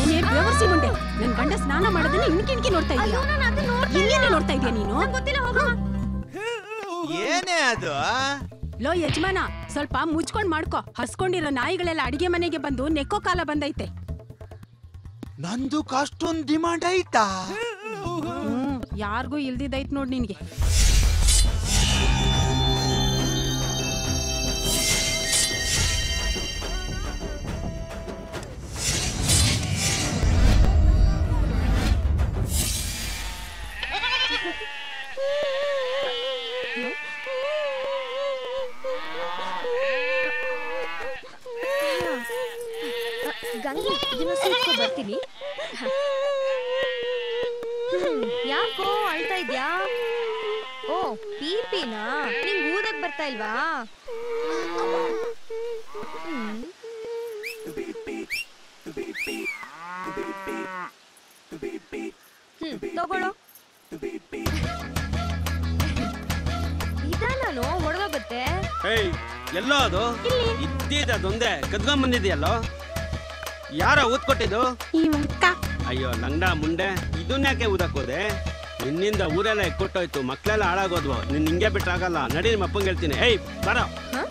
ಏನೇ ಬೇವರ್ಸಿ ಮುಂಡೆ ನನ್ ಗಂಡ ಸ್ನಾನ ಮಾಡೋದನ್ನ ಇನ್ಕಿನ್ಕಿ ನೋಡ್ತಾ ಇದೀಯ ಹಿಂಗೇನೆ ನೋಡ್ತಾ ಇದೀಯ ನೀನು ಏನೇ ಅದು ಲೋ ಯಜಮಾನ ಸ್ವಲ್ಪ ಮುಚ್ಕೊಂಡ್ ಮಾಡ್ಕೋ ಹಸ್ಕೊಂಡಿರೋ ನಾಯಿಗಳೆಲ್ಲ ಅಡಿಗೆ ಮನೆಗೆ ಬಂದು ನೆಕ್ಕೋ ಕಾಲ ಬಂದೈತೆ ನಂದು ಅಷ್ಟೊಂದು ಡಿಮಾಂಡ್ ಐತಾ ಯಾರಿಗೂ ಇಲ್ದಿದ್ದೈತ್ ನೋಡ್ ನಿನ್ಗೆ ಗಂಗಿ ಇದನ್ನ ಸುತ್ಕೊ ಬರ್ತೀನಿ ಯಾಕೋ ಅಳ್ತಾ ಇದ್ಯಾ ಓ ಪಿಪಿನಾ ನಿಂಗ್ ಊದಕ್ ಬರ್ತಾ ಇಲ್ವಾ ತಗೊಳ್ಳೋ ನಾನು ಹೊಡೆದೋಗುತ್ತೆ ಎಲ್ಲೋ ಅದು ಇದ್ದಿದ್ದೊಂದೇ ಕದ್ಕೊಂಡ್ ಬಂದಿದ್ಯಲ್ಲೋ ಯಾರ ಊದ್ ಕೊಟ್ಟಿದ್ದು ಅಯ್ಯೋ ಲಂಗಡ ಮುಂಡೆ ಇದನ್ಯಾಕೆ ಊದಕ್ ಹೋದೆ ನಿನ್ನಿಂದ ಊರೆಲ್ಲ ಕೊಟ್ಟೋಯ್ತು ಮಕ್ಳೆಲ್ಲ ಹಾಳಾಗೋದ್ವು ನಿನ್ ಹಿಂಗೆ ಬಿಟ್ರಾಗಲ್ಲ ನಡಿ ನಿಮ್ಮ ಅಪ್ಪಂಗೆ ಹೇಳ್ತೀನಿ ಬರೋ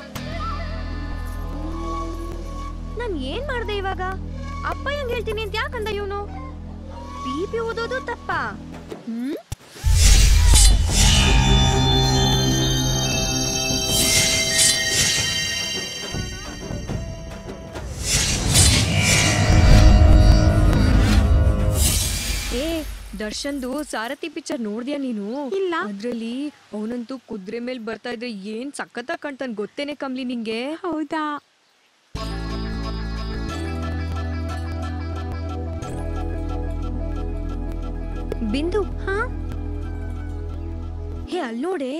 ನಾನ್ ಏನ್ ಮಾಡ್ದೆ ಇವಾಗ ಅಪ್ಪ ಹೆಂಗ್ ಹೇಳ್ತೀನಿ ಅಂತ ಯಾಕಂದ ಇವನು ಪಿಪಿ ಓದೋದು ತಪ್ಪ ದರ್ಶನ್ದು ಸಾರಥಿ ಪಿಕ್ಚರ್ ನೋಡ್ದ್ಯಾ ನೀನು ಇಲ್ಲ ಅದ್ರಲ್ಲಿ ಅವನಂತೂ ಕುದುರೆ ಮೇಲೆ ಬರ್ತಾ ಇದ್ರೆ ಏನ್ ಸಖತ್ತ ಕಾಣ್ತಾನೆ ಗೊತ್ತೇನೆ ಕಮ್ಲಿ ನಿಂಗೆ ಹೌದಾ ಬಿಂದು ಹೇ ಅಲ್ ನೋಡೆ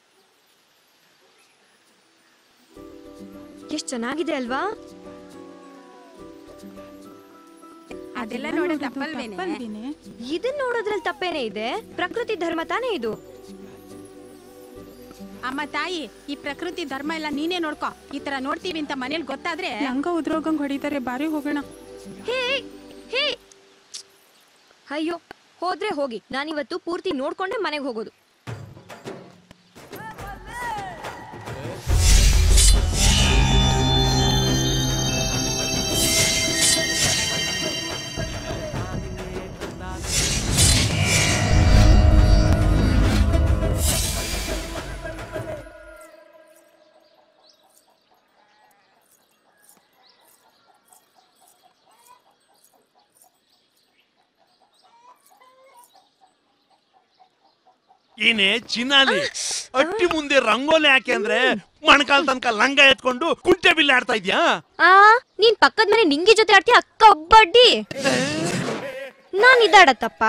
ಎಷ್ಟ್ ಚೆನ್ನಾಗಿದೆ ಅಲ್ವಾ ಅದೆಲ್ಲ ನೋಡೋದು ತಪ್ಪಲ್ವೇನೆ ಇದನ್ ನೋಡೋದ್ರಲ್ಲಿ ತಪ್ಪೇನೆ ಇದೆ ಪ್ರಕೃತಿ ಧರ್ಮ ತಾನೇ ಇದು ಅಮ್ಮ ತಾಯಿ ಈ ಪ್ರಕೃತಿ ಧರ್ಮ ಎಲ್ಲ ನೀನೇ ನೋಡ್ಕೋ ಈ ತರ ನೋಡ್ತೀವಿ ಅಂತ ಮನೇಲಿ ಗೊತ್ತಾದ್ರೆ ಹಂಗ ಉದ್ರೋಗಂಗ್ ಹೊಡಿತಾರೆ ಬಾರಿ ಹೋಗೋಣ ಹೇ ಹೇ ಅಯ್ಯೋ ಹೋದ್ರೆ ಹೋಗಿ ನಾನಿವತ್ತು ಪೂರ್ತಿ ನೋಡ್ಕೊಂಡೆ ಮನೆಗೆ ಹೋಗೋದು ಏನೇ ಚಿನ್ನಾಲಿ ಅಟ್ಟಿ ಮುಂದೆ ರಂಗೋಲಿ ಯಾಕೆ ಅಂದ್ರೆ ಮಣಕಾಲ್ ತನಕ ಲಂಗ ಎತ್ಕೊಂಡು ಕುಂಟೆ ಬಿಲ್ಲೆ ಆಡ್ತಾ ಇದ್ಯಾ ನೀನ್ ಪಕ್ಕದ ಮನೆ ನಿಂಗಿ ಜೊತೆ ಆಡ್ತೀಯ ಕಬಡ್ಡಿ ನಾನ್ ಇದಾಡತ್ತಪ್ಪ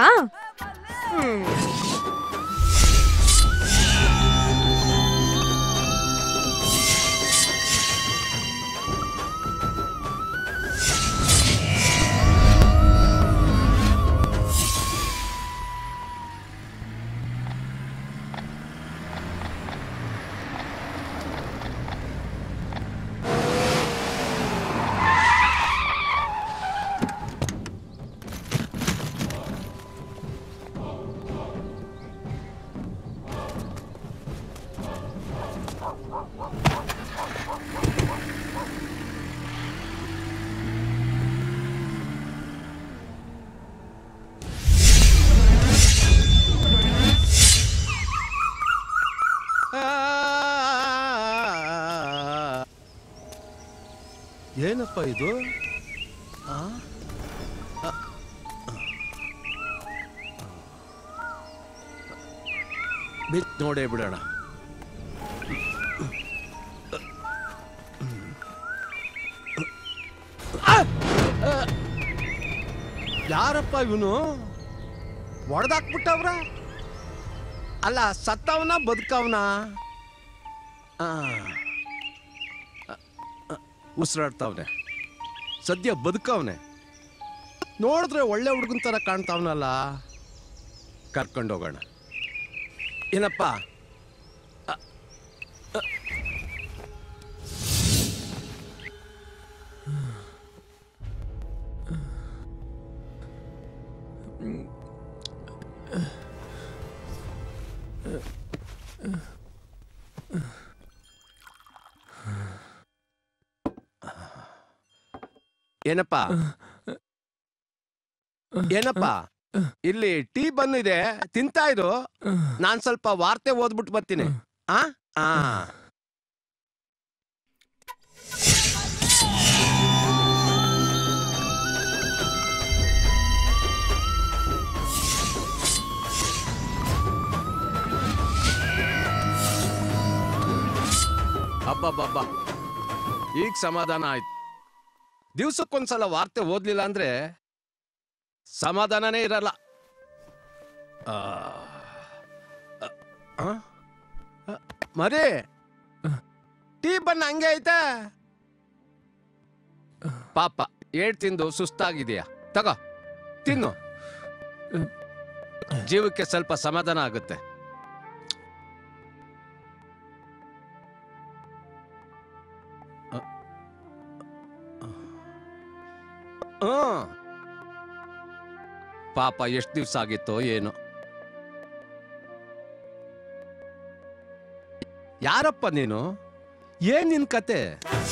ಏನಪ್ಪ ಇದು ಬಿತ್ ನೋಡೇ ಬಿಡೋಣ ಯಾರಪ್ಪ ಇವನು ಹೊಡೆದಾಕ್ಬಿಟ್ಟವ್ರ ಅಲ್ಲ ಸತ್ತವನ ಬದುಕವನ ಉಸಿರಾಡ್ತಾವನೆ ಸದ್ಯ ಬದುಕವನೆ ನೋಡಿದ್ರೆ ಒಳ್ಳೆ ಹುಡುಗನ ಥರ ಕಾಣ್ತಾವನಲ್ಲ ಕರ್ಕೊಂಡೋಗೋಣ ಏನಪ್ಪ ಏನಪ್ಪ ಏನಪ್ಪ ಇಲ್ಲಿ ಟೀ ಬಂದಿದೆ, ತಿಂತಾ ಇರು. ನಾನ್ ಸ್ವಲ್ಪ ವಾರ್ತೆ ಓದ್ಬಿಟ್ಟು ಬರ್ತೀನಿ. ಆ ಆ ಅಬ್ಬಬ್ಬಬ್ಬ, ಈಗ ಸಮಾಧಾನ ಆಯ್ತು. ದಿವ್ಸಕ್ಕೊಂದ್ಸಲ ವಾರ್ತೆ ಓದ್ಲಿಲ್ಲ ಅಂದ್ರೆ ಸಮಾಧಾನನೇ ಇರಲ್ಲ. ಮರಿ, ಟೀ ಬಣ್ಣ ಹಂಗೆ ಐತೆ. ಪಾಪ ಏಟ್ ತಿಂದು ಸುಸ್ತಾಗಿದೆಯಾ, ತಗೋ ತಿನ್ನು. ಜೀವಕ್ಕೆ ಸ್ವಲ್ಪ ಸಮಾಧಾನ ಆಗುತ್ತೆ. ಪಾಪ ಎಷ್ಟು ದಿವ್ಸ ಆಗಿತ್ತೋ ಏನೋ. ಯಾರಪ್ಪ ನೀನು? ಏನ್ ನಿನ್ ಕತೆ?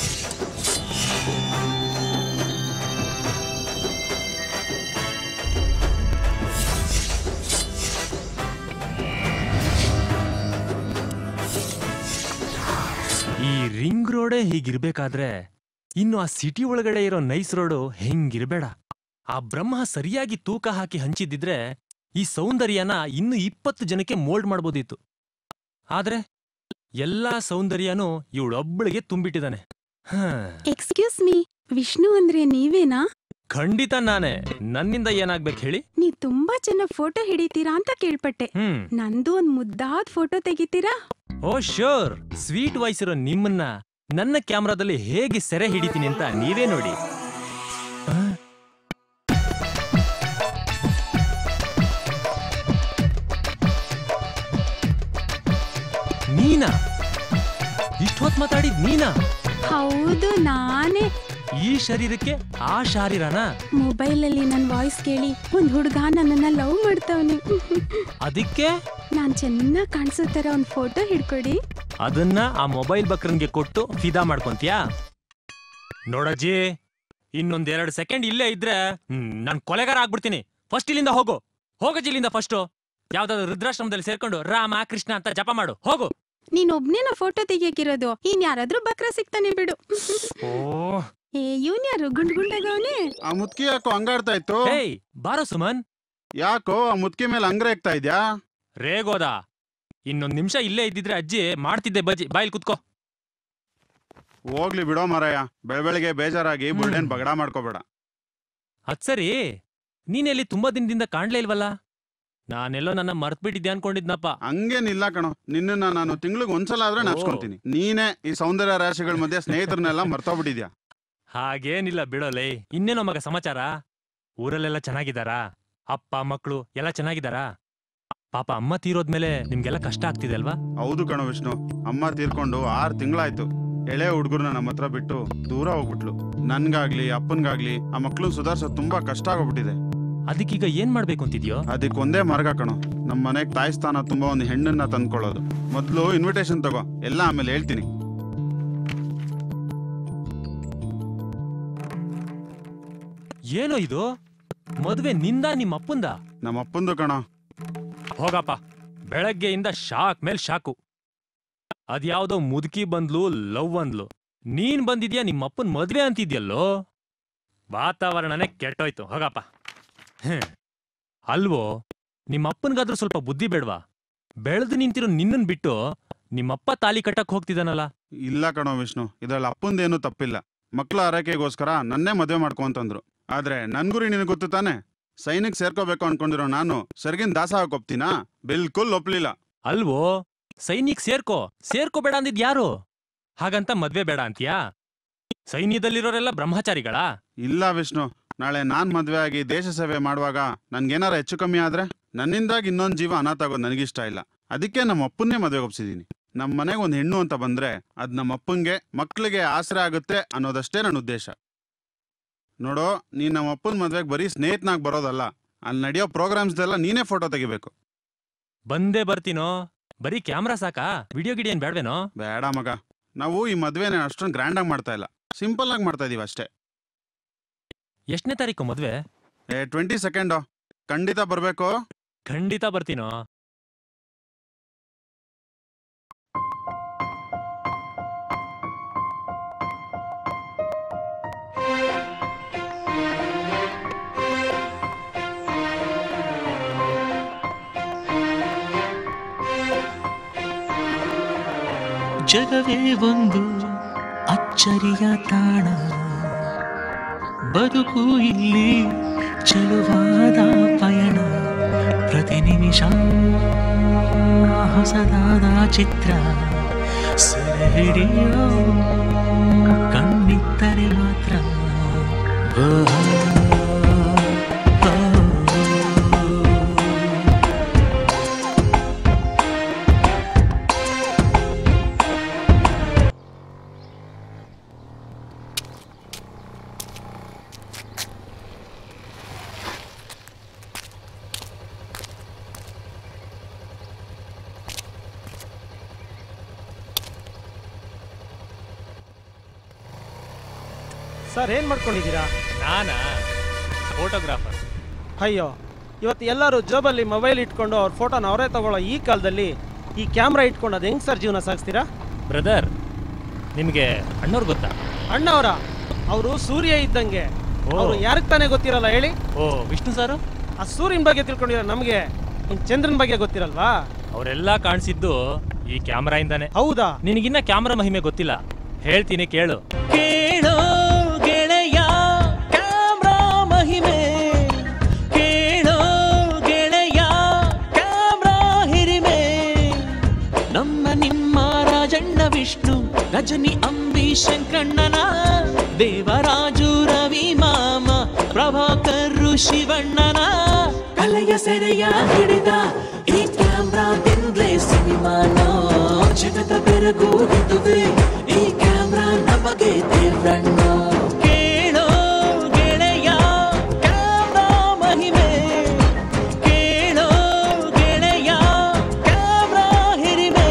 ಈ ರಿಂಗ್ ರೋಡೇ ಹೀಗಿರ್ಬೇಕಾದ್ರೆ ಇನ್ನು ಆ ಸಿಟಿ ಒಳಗಡೆ ಇರೋ ನೈಸ್ ರೋಡು ಹೆಂಗಿರ್ಬೇಡ. ಆ ಬ್ರಹ್ಮ ಸರಿಯಾಗಿ ತೂಕ ಹಾಕಿ ಹಂಚಿದ್ದಿದ್ರೆ ಈ ಸೌಂದರ್ಯನ ಇನ್ನು 20 ಜನಕ್ಕೆ ಮೋಲ್ಡ್ ಮಾಡ್ಬೋದಿತ್ತು. ಆದ್ರೆ ಎಲ್ಲಾ ಸೌಂದರ್ಯನೂ ಇವಳೊಬ್ಬಳಿಗೆ ತುಂಬಿಟ್ಟಿದ್ದಾನೆ. ಎಕ್ಸ್ಕ್ಯೂಸ್ ಮೀ, ವಿಷ್ಣು ಅಂದ್ರೆ ನೀವೇನಾ? ಖಂಡಿತ ನಾನೇ. ನನ್ನಿಂದ ಏನಾಗ್ಬೇಕು ಹೇಳಿ? ನೀವ್ ತುಂಬಾ ಚೆನ್ನಾಗ್ ಫೋಟೋ ಹಿಡಿತೀರಾ ಅಂತ ಕೇಳ್ಪಟ್ಟೆ. ನಂದು ಒಂದ್ ಮುದ್ದಾದ ಫೋಟೋ ತೆಗಿತೀರಾ? ಓ ಶ್ಯೂರ್. ಸ್ವೀಟ್ ವಾಯ್ಸ್ ಇರೋ ನಿಮ್ಮನ್ನ ನನ್ನ ಕ್ಯಾಮ್ರಾದಲ್ಲಿ ಹೇಗೆ ಸೆರೆ ಹಿಡಿತೀನಿ ಅಂತ ನೀವೇ ನೋಡಿ. ನೀನಾ? ಇಷ್ಟೊತ್ ಮಾತಾಡಿದ್ ನೀನಾ? ಹೌದು, ನಾನೇ. ಈ ಶರೀರಕ್ಕೆ ಆ ಶಾರೀರನಾ? ಮೊಬೈಲ್ ಅಲ್ಲಿ ನನ್ ವಾಯ್ಸ್ ಕೇಳಿ ಒಂದ್ ಹುಡ್ಗ ನನ್ನನ್ನ ಲವ್ ಮಾಡ್ತಾವ್ನೆ. ಅದಕ್ಕೆ ನಾನ್ ಚೆನ್ನಾಗ್ ಕಾಣಿಸೋ ತರ ಒಂದ್ ಫೋಟೋ ಹಿಡ್ಕೊಡಿ. ಅದನ್ನ ಆ ಮೊಬೈಲ್ ಬಕ್ರನ್ಗೆ ಕೊಟ್ಟು ಫಿದಾ ಮಾಡ್ಕೊಂತ್ಯಾ? ನೋಡಜ್ಜಿ, ಇನ್ನೊಂದ್2 ಸೆಕೆಂಡ್ ಇಲ್ಲೇ ಇದ್ರೆ ನಾನ್ ಕೊಲೆಗಾರ ಆಗ್ಬಿಡ್ತೀನಿ. ಫಸ್ಟ್ ಇಲ್ಲಿಂದ ಹೋಗು. ಹೋಗಜ್ಜಿ ಇಲ್ಲಿಂದ ಫಸ್ಟು. ಯಾವ್ದಾದ್ರು ವೃದ್ಧಾಶ್ರಮದಲ್ಲಿ ಸೇರ್ಕೊಂಡು ರಾಮ ಕೃಷ್ಣ ಅಂತ ಜಪ ಮಾಡು. ಹೋಗು. ನೀನ್ ಒಬ್ನೇನ ಫೋಟೋ ತೆಗಿಯಕಿರೋದು? ಇನ್ ಯಾರಾದ್ರೂ ಬಕ್ರ ಸಿಗ್ತಾನೆ ಬಿಡು. ಏ ಇವನ್ ಯಾರು ಗುಂಡ್ ಗುಂಡಾಗವನೆ? ಆ ಮುದ್ಕಿ ಯಾಕೋ ಹಂಗಾಡ್ತಾ ಇತ್ತು? ಹೇಯ್ ಬಾರೋ ಸುಮನ್. ಯಾಕೋ ಆ ಮುದ್ಕಿ ಮೇಲೆ ಹಂಗ್ರೇಗ್ತಾ ಇದ್ಯಾ? ರೇಗೋದ. ಇನ್ನೊಂದ್ ನಿಮಿಷ ಇಲ್ಲೇ ಇದ್ದಿದ್ರೆ ಅಜ್ಜಿ ಮಾಡ್ತಿದ್ದೆ ಬಜ್ಜಿ. ಬಾಯಿಲ್ ಕುತ್ಕೋ. ಹೋಗ್ಲಿ ಬಿಡೋ ಮಾರಾಯ, ಬೆಳಬೆಳಿಗ್ಗೆ ಬೇಜಾರಾಗಿ ಬುಲ್ಡೇನ್ ಬಗಡ ಮಾಡ್ಕೋಬೇಡ. ಅದ್ ಸರಿ, ನೀನೆಲ್ಲಿ ತುಂಬಾ ದಿನದಿಂದ ಕಾಣ್ಲೇ ಇಲ್ವಲ್ಲ? ನಾನೆಲ್ಲೋ ನನ್ನ ಮರ್ತ್ಬಿಟ್ಟಿದ್ದೆ ಅನ್ಕೊಂಡಿದ್ನಪ್ಪ. ಹಂಗೇನಿಲ್ಲ ಕಣೋ, ನಿನ್ನ ನಾನು ತಿಂಗ್ಳಿಗೆ ಒಂದ್ಸಲ ಆದ್ರೆ ನಾಚ್ಕೊಂತೀನಿ. ನೀನೇ ಈ ಸೌಂದರ್ಯ ರಾಶಿಗಳ ಮಧ್ಯೆ ಸ್ನೇಹಿತರನ್ನೆಲ್ಲ ಮರ್ತೋಗ್ಬಿಟ್ಟಿದ್ಯಾ. ಹಾಗೇನಿಲ್ಲ ಬಿಡೋಲೇ. ಇನ್ನೇನೋ ಮಗ ಸಮಾಚಾರ? ಊರಲ್ಲೆಲ್ಲ ಚೆನ್ನಾಗಿದ್ದಾರಾ? ಅಪ್ಪ ಮಕ್ಕಳು ಎಲ್ಲ ಚೆನ್ನಾಗಿದ್ದಾರಾ? ಪಾಪ ಅಮ್ಮ ತೀರೋದ್ಮೇಲೆ ನಿಮ್ಗೆಲ್ಲ ಕಷ್ಟ ಆಗ್ತಿದೆ ಅಲ್ವಾ? ಹೌದು ಕಣೋ ವಿಷ್ಣು, ಅಮ್ಮ ತೀರ್ಕೊಂಡು 6 ತಿಂಗಳಾಯ್ತು. ಎಳೆ ಹುಡುಗರನ್ನ ನಮ್ಮ ಹತ್ರ ಬಿಟ್ಟು ದೂರ ಹೋಗ್ಬಿಟ್ಲು. ನನ್ಗಾಗ್ಲಿ ಅಪ್ಪನ್ಗಾಗ್ಲಿ ಆ ಮಕ್ಳನ್ನ ಸುಧಾರ್ಸೋದು ತುಂಬಾ ಕಷ್ಟ ಆಗೋಗ್ಬಿಟ್ಟಿದೆ. ಅದಕ್ಕೀಗ ಏನ್ ಮಾಡ್ಬೇಕು ಅಂತಿದ್ಯೋ? ಅದಕ್ಕೊಂದೇ ಮಾರ್ಗ ಕಣೋ, ನಮ್ಮ ಮನೆಗ್ ತಾಯಿ ಸ್ಥಾನ ತುಂಬಾ ಒಂದು ಹೆಣ್ಣನ್ನ ತಂದ್ಕೊಳ್ಳೋದು. ಮೊದ್ಲು ಇನ್ವಿಟೇಷನ್ ತಗೋ, ಎಲ್ಲ ಆಮೇಲೆ ಹೇಳ್ತೀನಿ. ಏನೋ ಇದು? ಮದುವೆ ನಿಂದ ನಿಮ್ಮ ಅಪ್ಪಂದ? ನಮ್ಮ ಅಪ್ಪಂದು ಕಣೋ. ಹೋಗಪ್ಪ, ಬೆಳಗ್ಗೆಯಿಂದ ಶಾಕ್ ಮೇಲ್ ಶಾಕು. ಅದ್ಯಾವ್ದೋ ಮುದುಕಿ ಬಂದ್ಲು, ಲವ್ ಅಂದ್ಲು. ನೀನ್ ಬಂದಿದ್ಯಾ ನಿಮ್ಮಪ್ಪನ್ ಮದ್ವೆ ಅಂತಿದ್ಯಲ್ಲೋ? ವಾತಾವರಣನೇ ಕೆಟ್ಟೋಯ್ತು. ಹೋಗಪ್ಪ. ಅಲ್ವೋ, ನಿಮ್ಮಪ್ಪನ್ಗಾದ್ರೂ ಸ್ವಲ್ಪ ಬುದ್ಧಿ ಬೇಡ್ವಾ? ಬೆಳೆದು ನಿಂತಿರೋ ನಿನ್ನನ್ ಬಿಟ್ಟು ನಿಮ್ಮಪ್ಪ ತಾಲಿ ಕಟ್ಟಕ್ ಹೋಗ್ತಿದ್ದಾನಲ್ಲ? ಇಲ್ಲ ಕಣೋ ವಿಷ್ಣು, ಇದ್ರಲ್ಲಿ ಅಪ್ಪಂದೇನು ತಪ್ಪಿಲ್ಲ. ಮಕ್ಳ ಆರೈಕೆಗೋಸ್ಕರ ನನ್ನೇ ಮದುವೆ ಮಾಡ್ಕೊಂತಂದ್ರು. ಆದ್ರೆ ನನ್ ಗುರಿ ನಿನಗೆ ಗೊತ್ತು ತಾನೆ. ಸೈನಿಕ್ ಸೇರ್ಕೋಬೇಕು ಅನ್ಕೊಂಡಿರೋ ನಾನು ಸರ್ಗಿನ್ ದಾಸ ಹಾಕೊಪ್ತೀನಾ? ಬಿಲ್ಕುಲ್ ಒಪ್ಲಿಲ್ಲ. ಅಲ್ವೋ, ಸೈನಿಕ್ ಸೇರ್ಕೋಬೇಡ ಅಂದಿದ್ ಯಾರು? ಹಾಗಂತ ಮದ್ವೆ ಬೇಡ ಅಂತೀಯಾ? ಸೈನ್ಯದಲ್ಲಿರೋರೆಲ್ಲ ಬ್ರಹ್ಮಚಾರಿಗಳಾ? ಇಲ್ಲ ವಿಷ್ಣು, ನಾಳೆ ನಾನ್ ಮದ್ವೆ ಆಗಿ ದೇಶ ಸೇವೆ ಮಾಡುವಾಗ ನನ್ಗೇನಾರ ಹೆಚ್ಚು ಕಮ್ಮಿ ಆದ್ರೆ ನನ್ನಿಂದಾಗಿ ಇನ್ನೊಂದ್ ಜೀವ ಅನಾಥ ಆಗೋದು ನನಗಿಷ್ಟ ಇಲ್ಲ. ಅದಕ್ಕೆ ನಮ್ಮ ಅಪ್ಪನ್ನೇ ಮದ್ವೆಗೆ ಒಪ್ಸಿದೀನಿ. ನಮ್ಮ ಮನೆಗೆ ಒಂದ್ ಹೆಣ್ಣು ಅಂತ ಬಂದ್ರೆ ಅದ್ ನಮ್ಮ ಅಪ್ಪಂಗೆ ಮಕ್ಳಿಗೆ ಆಸರೆ ಆಗುತ್ತೆ ಅನ್ನೋದಷ್ಟೇ ನನ್ನ ಉದ್ದೇಶ. ನೋಡೋ, ನೀನ್ ನಮ್ಮ ಅಪ್ಪನ ಮದ್ವೆಗೆ ಬರೀ ಸ್ನೇಹಿತನಾಗ್ ಬರೋದಲ್ಲ, ಅಲ್ಲಿ ನಡೆಯೋ ಪ್ರೋಗ್ರಾಮ್ಸ್ದೆಲ್ಲ ನೀನೇ ಫೋಟೋ ತೆಗಿಬೇಕು. ಬಂದೇ ಬರ್ತೀನೋ. ಬರೀ ಕ್ಯಾಮ್ರಾ ಸಾಕಾ? ವಿಡಿಯೋ ಗಿಡಿಯೋ ಏನ್ ಬೇಡವೇನೋ? ಬೇಡ ಮಗ, ನಾವು ಈ ಮದ್ವೆನ ಅಷ್ಟೊಂದು ಗ್ರ್ಯಾಂಡ್ ಆಗಿ ಮಾಡ್ತಾ ಇಲ್ಲ, ಸಿಂಪಲ್ ಆಗಿ ಮಾಡ್ತಾ ಇದೀವಿ ಅಷ್ಟೇ. ಎಷ್ಟನೇ ತಾರೀಕು ಮದ್ವೆ? 22 ಖಂಡಿತ ಬರ್ಬೇಕು. ಖಂಡಿತ ಬರ್ತೀನೋ. ಜಗವೇ ಒಂದು ಅಚ್ಚರಿಯ ತಾಣ, ಬದುಕು ಇಲ್ಲಿ ಚೆಲುವಾದ ಪಯಣ, ಪ್ರತಿ ನಿಮಿಷ ಹೊಸದಾದ ಚಿತ್ರ, ಸೆರೆ ಹಿಡಿಯೋ ಕಣ್ಣಿತ್ತರೆ ಮಾತ್ರ. ಸರ್ ಏನ್ ಮಾಡ್ಕೊಂಡಿದ್ದೀರಾ? ನಾನಾ ಫೋಟೋಗ್ರಾಫರ್. ಅಯ್ಯೋ, ಇವತ್ತು ಎಲ್ಲರೂ ಜೋಬಲ್ಲಿ ಮೊಬೈಲ್ ಇಟ್ಕೊಂಡು ಅವ್ರ ಫೋಟೋನ ಅವರೇ ತಗೊಳ್ಳೋ ಈ ಕಾಲದಲ್ಲಿ ಈ ಕ್ಯಾಮ್ರಾ ಇಟ್ಕೊಂಡು ಅದು ಹೆಂಗ್ ಸರ್ ಜೀವನ ಸಾಗಿಸ್ತೀರಾ? ಬ್ರದರ್, ನಿಮಗೆ ಅಣ್ಣವ್ರು ಗೊತ್ತಾ? ಅಣ್ಣವರ? ಅವರು ಸೂರ್ಯ ಇದ್ದಂಗೆ. ಅವರು ಯಾರಿಗೆ ತಾನೇ ಗೊತ್ತಿರಲ್ಲ ಹೇಳಿ? ಓ, ವಿಷ್ಣು ಸಾರು? ಆ ಸೂರ್ಯನ ಬಗ್ಗೆ ತಿಳ್ಕೊಂಡಿರೋ ನಮಗೆ ಇನ್ ಚಂದ್ರನ ಬಗ್ಗೆ ಗೊತ್ತಿರಲ್ವಾ? ಅವರೆಲ್ಲ ಕಾಣಿಸಿದ್ದು ಈ ಕ್ಯಾಮ್ರಾ ಇಂದಾನೆ. ಹೌದಾ? ನಿನಗಿನ್ನ ಕ್ಯಾಮ್ರಾ ಮಹಿಮೆ ಗೊತ್ತಿಲ್ಲ, ಹೇಳ್ತೀನಿ ಕೇಳು. ಕೇಳೋ ಗೆಳೆಯ ಕ್ಯಾಮ್ರಾ ಮಹಿಮೆ, ಕೇಳೋ ಗೆಳೆಯ ಕ್ಯಾಮ್ರಾ ಹಿರಿಮೆ, ನಮ್ಮ ನಿಮ್ಮ ರಾಜಣ್ಣ ವಿಷ್ಣು ರಜನಿ ಅಂಬರೀಷ್ ಶಂಕಣ್ಣನ, ದೇವರಾಜು ರವಿ ಮಾಮ ಪ್ರಭಾಕರ್ ಶಿವಣ್ಣನ, ಕಲೆಯ ಸೆರೆಯ ಹಿಡಿದ ಈ ಕ್ಯಾಮ್ರಾದಿಂದಲೇ ಸಿನಿಮಾನೋ ಜಗದ ಬೆರಗು ಇದುವೆ, ಈ ಕ್ಯಾಮ್ರಾ ನಮಗೆ ದೇವ್ರಣ್ಣೋ. ಕೇಳೋ ಗೆಳೆಯ ಕ್ಯಾಮ್ರಾ ಮಹಿಮೆ, ಕೇಳೋ ಗೆಳೆಯ ಕ್ಯಾಮ್ರಾ ಹಿರಿಮೆ.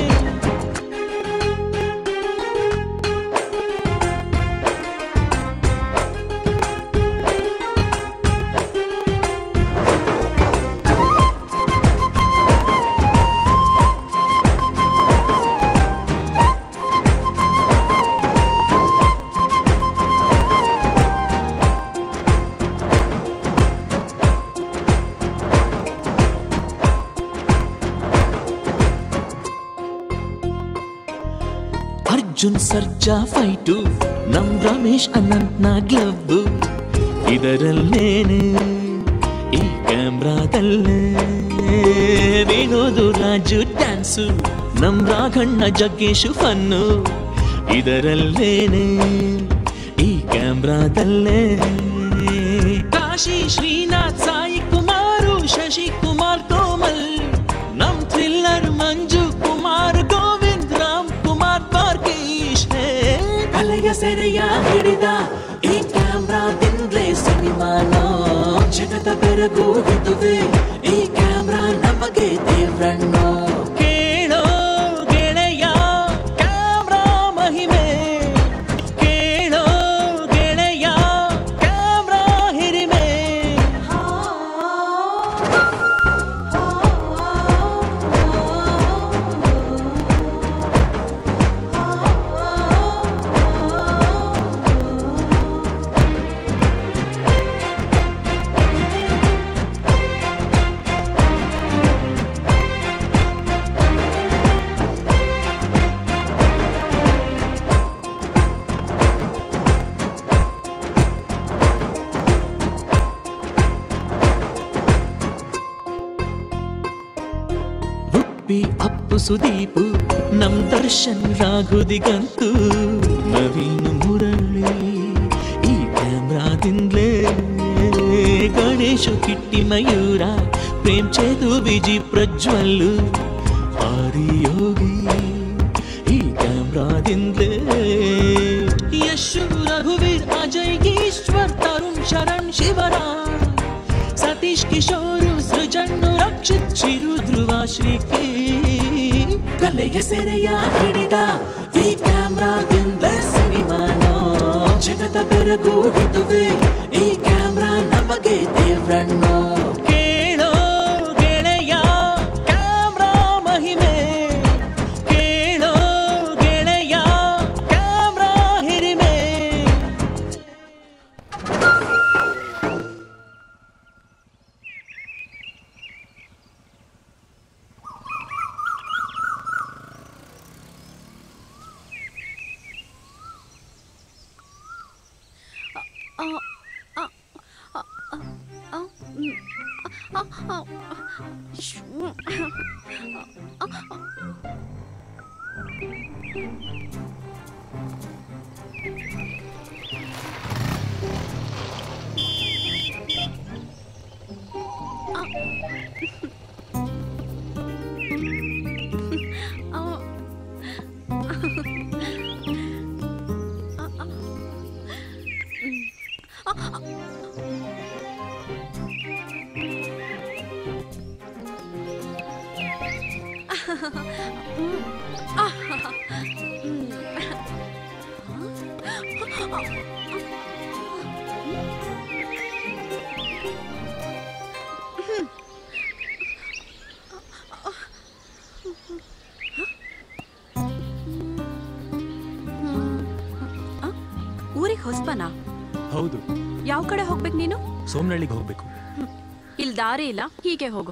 ಅರ್ಜುನ್ ಸರ್ಜಾ ಫೈಟು, ನಮ್ ರಮೇಶ್ ಅನಂತ್ನ ಗ್ಲಬ್ಬು, ಇದರಲ್ಲೇನೆ ಈ ಕ್ಯಾಮ್ರಾದಲ್ಲೇ ವಿನೋದು ರಾಜು ಡ್ಯಾನ್ಸು, ನಮ್ ರಾಘಣ್ಣ ಜಗ್ಗೇಶು ಫನ್ನು, ಇದರಲ್ಲೇನೆ ಈ ಕ್ಯಾಮ್ರಾದಲ್ಲೇ ಕಾಶಿ ಶ್ರೀನಾಥ್ ಸಾಯಿ ಕುಮಾರು ಶಶಿಕುಮಾರ್ ಕೋಮಲ್, ನಮ್ ಥ್ರಿಲ್ಲರ್ ಮಂಜು ಕುಮಾರ್ ಗೋವಿಂದ್ ರಾಮ್ ಕುಮಾರ್ ಪಾರ್ಕೀಶ್. ಕಲೆಯ ಸೆರೆಯ ಹಿಡಿದ ಈ ಕ್ಯಾಮ್ರಾದಿಂದಲೇ ಸಿನಿಮಾನೋ ಜಗದ ಬೆರಗು ಇದುವೆ, ಈ ಕ್ಯಾಮ್ರಾ ನಮಗೆ ದೇವ್ರಣ್ಣೋ. ಕೇಳೋ ಗೆಳೆಯ ಕ್ಯಾಮ್ರಾ ಮಹಿಮೆ, ಕೇಳೋ ಗೆಳೆಯ ಕ್ಯಾಮ್ರಾ ಹಿರಿಮೆ. ಉಪ್ಪಿ ಅಪ್ಪು ಸುದೀಪು, ನಮ್ ದರ್ಶನ್ ರಾಘುದಿಗಂತೂ, ನವೀನ್ ಮುರಳಿ ಈ ಕ್ಯಾಮ್ರಾದಿಂದಲೇ, ಗಣೇಶು ಕಿಟ್ಟಿ ಮಯೂರ ಪ್ರೇಮ್ ಚೇತು ವಿಜಿ ಪ್ರಜ್ವಲ್ಲು, ಆದಿಯೋಗಿ ಈ ಕ್ಯಾಮ್ರಾದಿಂದಲೇ, ಯಶು ರಘುವೀರ್ ಅಜಯ್ ಈಶ್ವರ್ ತರುಣ್ ಶರಣ್ ಶಿವರಾಮ್, ಸತೀಶ್ ಕಿಶೋರು ಸೃಜನ್ನು ರಕ್ಷಿತ್ ಚಿರು ಧ್ರುವ ಶ್ರೀಕಿ. ಕಲೆಯ ಸೆರೆಯ ಹಿಡಿದ ಈ ಕ್ಯಾಮ್ರಾದಿಂದ ಸಿನಿಮಾನೋ ಜಗದ ಬೆರಗು ಇದುವೆ, ಈ ಊರಿಗೆ ಹೊಸಬನಾ? ಹೌದು. ಯಾವ ಕಡೆ ಹೋಗ್ಬೇಕು ನೀನು? ಸೋಮನಹಳ್ಳಿಗೆ ಹೋಗ್ಬೇಕು. ಇಲ್ಲಿ ದಾರಿ ಇಲ್ಲ, ಹೀಗೆ ಹೋಗು.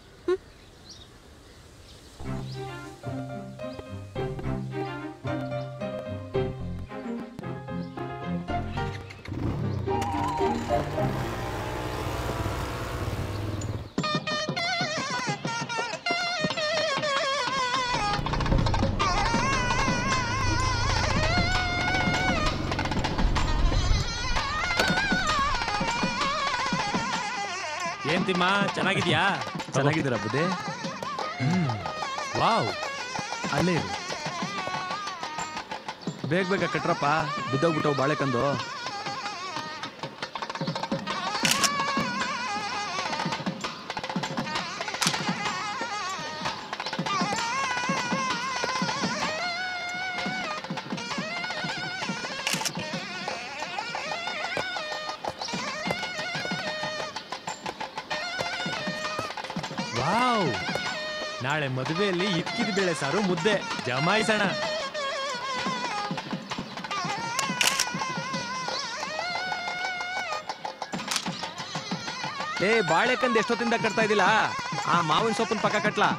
ಏನ್ ತಿಮ್ಮ, ಚೆನ್ನಾಗಿದ್ಯಾ? ಚೆನ್ನಾಗಿದ್ದೀರಾ ಬುದ್ಧಿ? ವಾವ್, ಅಲ್ಲೇ ಇರು. ಬೇಗ ಬೇಗ ಕಟ್ರಪ್ಪ, ಬಿದ್ದೋಗ್ಬಿಟ್ಟವು ಬಾಳೆಕಂದು. ವಾವ್, ನಾಳೆ ಮದುವೆಯಲ್ಲಿ ಇಕ್ಕಿದ ಬೇಳೆ ಸಾರು ಮುದ್ದೆ ಜಮಾಯಿಸೋಣ. ಏ, ಬಾಳೆಕಂದ್ ಎಷ್ಟೊತ್ತಿಂದ ಕಟ್ತಾ ಇದ್ದಿಲ್ಲ? ಆ ಮಾವಿನ ಸೊಪ್ಪಿನ ಪಕ್ಕ ಕಟ್ಲಾ?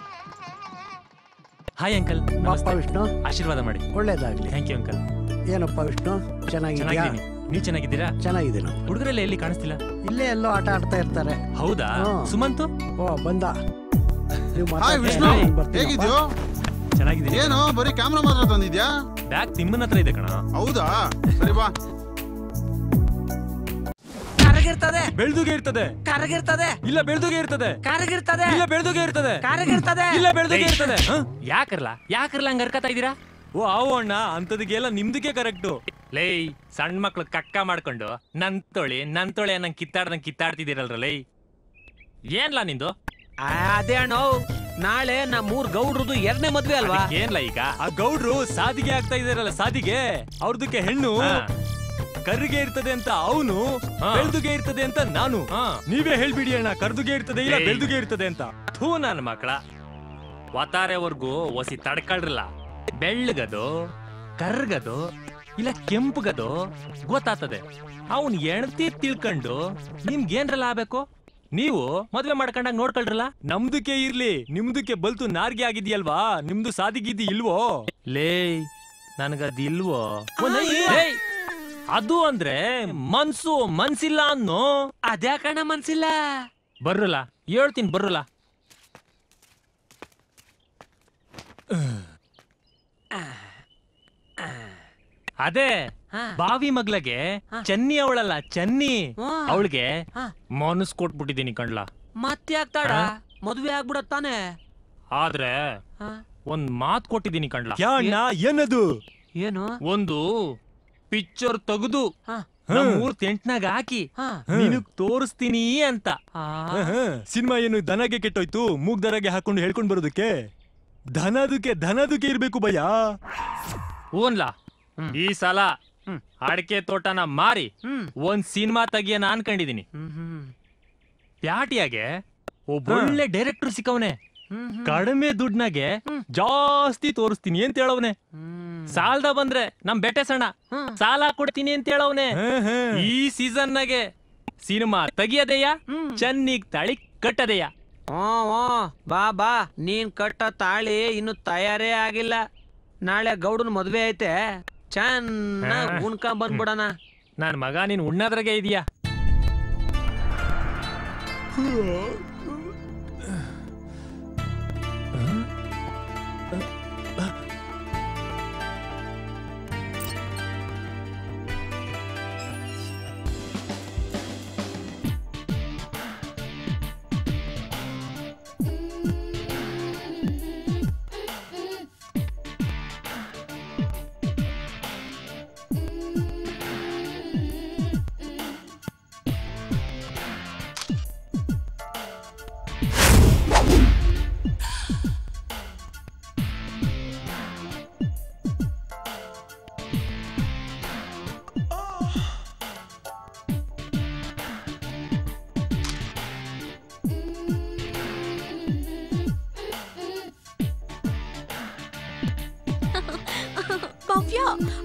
Hi uncle. ನಮಸ್ತೆ ವಿಷ್ಣು. ಆಶೀರ್ವಾದ ಮಾಡಿ. ಒಳ್ಳೇದಾಗ್ಲಿ. Thank you uncle. ಏನಪ್ಪ ವಿಷ್ಣು, ಚೆನ್ನಾಗಿದ್ದೀಯಾ? ನೀವು ಚೆನ್ನಾಗಿದ್ದೀರಾ? ಚೆನ್ನಾಗಿದ್ದೀನಿ. ಹುಡುಗರೆಲ್ಲ ಎಲ್ಲಿ ಕಾಣಿಸ್ತಿಲ್ಲ? ಇಲ್ಲೇ ಎಲ್ಲೋ ಆಟ ಆಡ್ತಾ ಇರ್ತಾರೆ. ಹೌದಾ? ಸುಮಂತು? ಓ, ಬಂದ. ಹಾಯ್ ವಿಷ್ಣು, ಹೇಗಿದ್ಯೋ? ಚೆನ್ನಾಗಿದ್ದೀನಿ. ಏನು ಬರೀ ಕ್ಯಾಮ್ರಾ ಮಾತ್ರ ತಂದಿದ್ಯಾ? ಬ್ಯಾಗ್ ತಿಮ್ಮನ ಹತ್ರ ಇದೆ ಕಣ. ಹೌದಾ? ಸರಿ ಬಾ. ಕರಗಿರ್ತದೆ, ಬೆಳ್ದುಗೆ ಇರ್ತದೆ. ಕರಗಿರ್ತದೆ, ಇಲ್ಲ ಬೆಳ್ದುಗೆ ಇರ್ತದೆ. ಕರಗಿರ್ತದೆ, ಇಲ್ಲ ಬೆಳ್ದುಗೆ ಇರ್ತದೆ. ಕರಗಿರ್ತದೆ, ಇಲ್ಲ ಬೆಳ್ದುಗೆ ಇರ್ತದೆ. ಯಾಕರ್ಲ ಹಂಗ ಅರ್ಕತಾ ಇದೀರಾ? ಓ ಅವು ಅಣ್ಣ, ಅಂತದಕ್ಕೆಲ್ಲ ನಿಮ್ದಕ್ಕೆ ಕರೆಕ್ಟು. ಲೈ, ಸಣ್ಣ ಮಕ್ಳು ಕಕ್ಕ ಮಾಡ್ಕೊಂಡು ನನ್ ತೊಳಿ ಅನ್ನಂಗ್ ಕಿತ್ತಾಡ್ತಿದ್ದೀರಲ್ರ ಲೈ. ಏನ್ಲಾ ನಿಂದು? ಅದೇ ಅಣ್ಣ, ನಾಳೆ ನಮ್ಮೂರ್ ಗೌಡ್ರದು 2ನೇ ಮದ್ವೆ ಅಲ್ವಾ? ಏನ್ಲ ಈಗ ಆ ಗೌಡ್ರು ಸಾದಿಗೆ ಆಗ್ತಾ ಇದಾರಲ್ಲ, ಸಾದಿಗೆ ಅವ್ರದಕ್ಕೆ ಹೆಣ್ಣು ಕರ್ರಿಗೆ ಇರ್ತದೆ ಅಂತ ಅವನು, ಬೆಳ್ದುಗೆ ಇರ್ತದೆ ಅಂತ ನಾನು. ನೀವೇ ಹೇಳ್ಬಿಡಿ ಅಣ್ಣ, ಕರ್ದುಗೆ ಇರ್ತದೆ ಇಲ್ಲ ಬೆಳ್ದುಗೆ ಇರ್ತದೆ ಅಂತ. ಥೂ ನನ್ನ ಮಕ್ಕಳ, ಒತ್ತಾರೆವರ್ಗು ಒಸಿ ತಡ್ಕಳ್ರಲ್ಲ. ಬೆಳ್ಳಗದು, ಕರ್ಗದು ಇಲ್ಲ ಕೆಂಪುಗದು ಗೊತ್ತಾಗ್ತದೆ. ಅವನ್ ಎಣ್ತಿ ತಿಳ್ಕೊಂಡು ನಿಮ್ಗೇನ್ರಲ್ಲ ಆಗ್ಬೇಕು? ನೀವು ಮದ್ವೆ ಮಾಡ್ಕೊಂಡಾಗ ನೋಡ್ಕೊಳ್ರಲ್ಲ. ನಮ್ದಕ್ಕೆ ಇರ್ಲಿ, ನಿಮ್ದಕ್ಕೆ ಬಲ್ತು ನಾರ್ಗೆ ಆಗಿದ್ಯಲ್ವಾ? ನಿಮ್ದು ಸಾದಿಗಿದ್ದಿ ಇಲ್ವೋ? ಲೇ, ನನಗದಿಲ್ವೋ? ಅದು ಅಂದ್ರೆ ಮನ್ಸಿಲ್ಲ ಅನ್ನೋ. ಅದ್ಯಾಕಣ್ಣ ಮನ್ಸಿಲ್ಲ? ಬರ್ರಲ್ಲ, ಹೇಳ್ತೀನಿ ಬರ್ರಲ್ಲ. ಅದೇ ಬಾವಿ ಮಗ್ಲಗೆ ಚನ್ನಿ ಅವಳಲ್ಲ, ಚನ್ನಿ ಅವಳಿಗೆ ಮನಸ್ ಕೊಟ್ಬಿಟ್ಟಿದೀನಿ ಕಣ್ಲಾ. ಮತ್ತ್ಯಾಕ್ತಾಡ, ಮದ್ವೆ ಆಗ್ಬಿಡತ್ತಾನೆ. ಆದ್ರೆ ಒಂದ್ ಮಾತ್ ಕೊಟ್ಟಿದೀನಿ ಕಣ್ಲಾ. ಅಣ್ಣ ಏನದು? ಏನು? ಒಂದು ಪಿಕ್ಚರ್ ತೆಗೆದು ನಮ್ಮೂರ್ ಟೆಂಟ್ನಾಗ ಹಾಕಿ ನಿನಗ್ ತೋರಿಸ್ತೀನಿ ಅಂತ. ಸಿನಿಮಾ ಏನು ದನಗೆ ಕೆಟ್ಟೋಯ್ತು, ಮೂಗ್ದರಗೆ ಹಾಕೊಂಡು ಹೇಳ್ಕೊಂಡ್ ಬರೋದಕ್ಕೆ? ದನದಕ್ಕೆ ಇರ್ಬೇಕು ಭಯ. ಓನ್ಲಾ, ಈ ಸಲ ಅಡಕೆ ತೋಟನ ಮಾರಿ ಒಂದ್ ಸಿನಿಮಾ ತೆಗಿಯನ ಅನ್ಕೊಂಡಿದೀನಿ. ಪ್ಯಾಟಿಯಾಗೆ ಒಬ್ಬೊಳ್ಳೆ ಡೈರೆಕ್ಟರ್ ಸಿಕ್ಕವನೆ. ಕಡಿಮೆ ದುಡ್ನಾಗೆ ಜಾಸ್ತಿ ತೋರಿಸ್ತೀನಿ ಅಂತ ಹೇಳವನೆ. ಸಾಲದ ಬಂದ್ರೆ ನಮ್ ಬೆಟ್ಟೆ ಸಣ್ಣ ಸಾಲ ಕೊಡ್ತೀನಿ ಅಂತ ಹೇಳವನೆ. ಈ ಸೀಸನ್ ನಾಗೆ ಸಿನಿಮಾ ತೆಗಿಯದೆಯ, ಚೆನ್ನಿಗ್ ತಾಳಿ ಕಟ್ಟದೆಯ. ಬಾ, ನೀನ್ ಕಟ್ಟ ತಾಳಿ ಇನ್ನು ತಯಾರೇ ಆಗಿಲ್ಲ. ನಾಳೆ ಗೌಡನ್ ಮದ್ವೆ ಐತೆ, ಚೆನ್ನಾಗ್ ಉಣ್ಕೊಂಡ್ ಬಂದ್ಬಿಡಣ. ನನ್ ಮಗ ನೀನ್ ಉಣ್ಣದ್ರಾಗೆ ಇದೀಯಾ. ಭವ್ಯ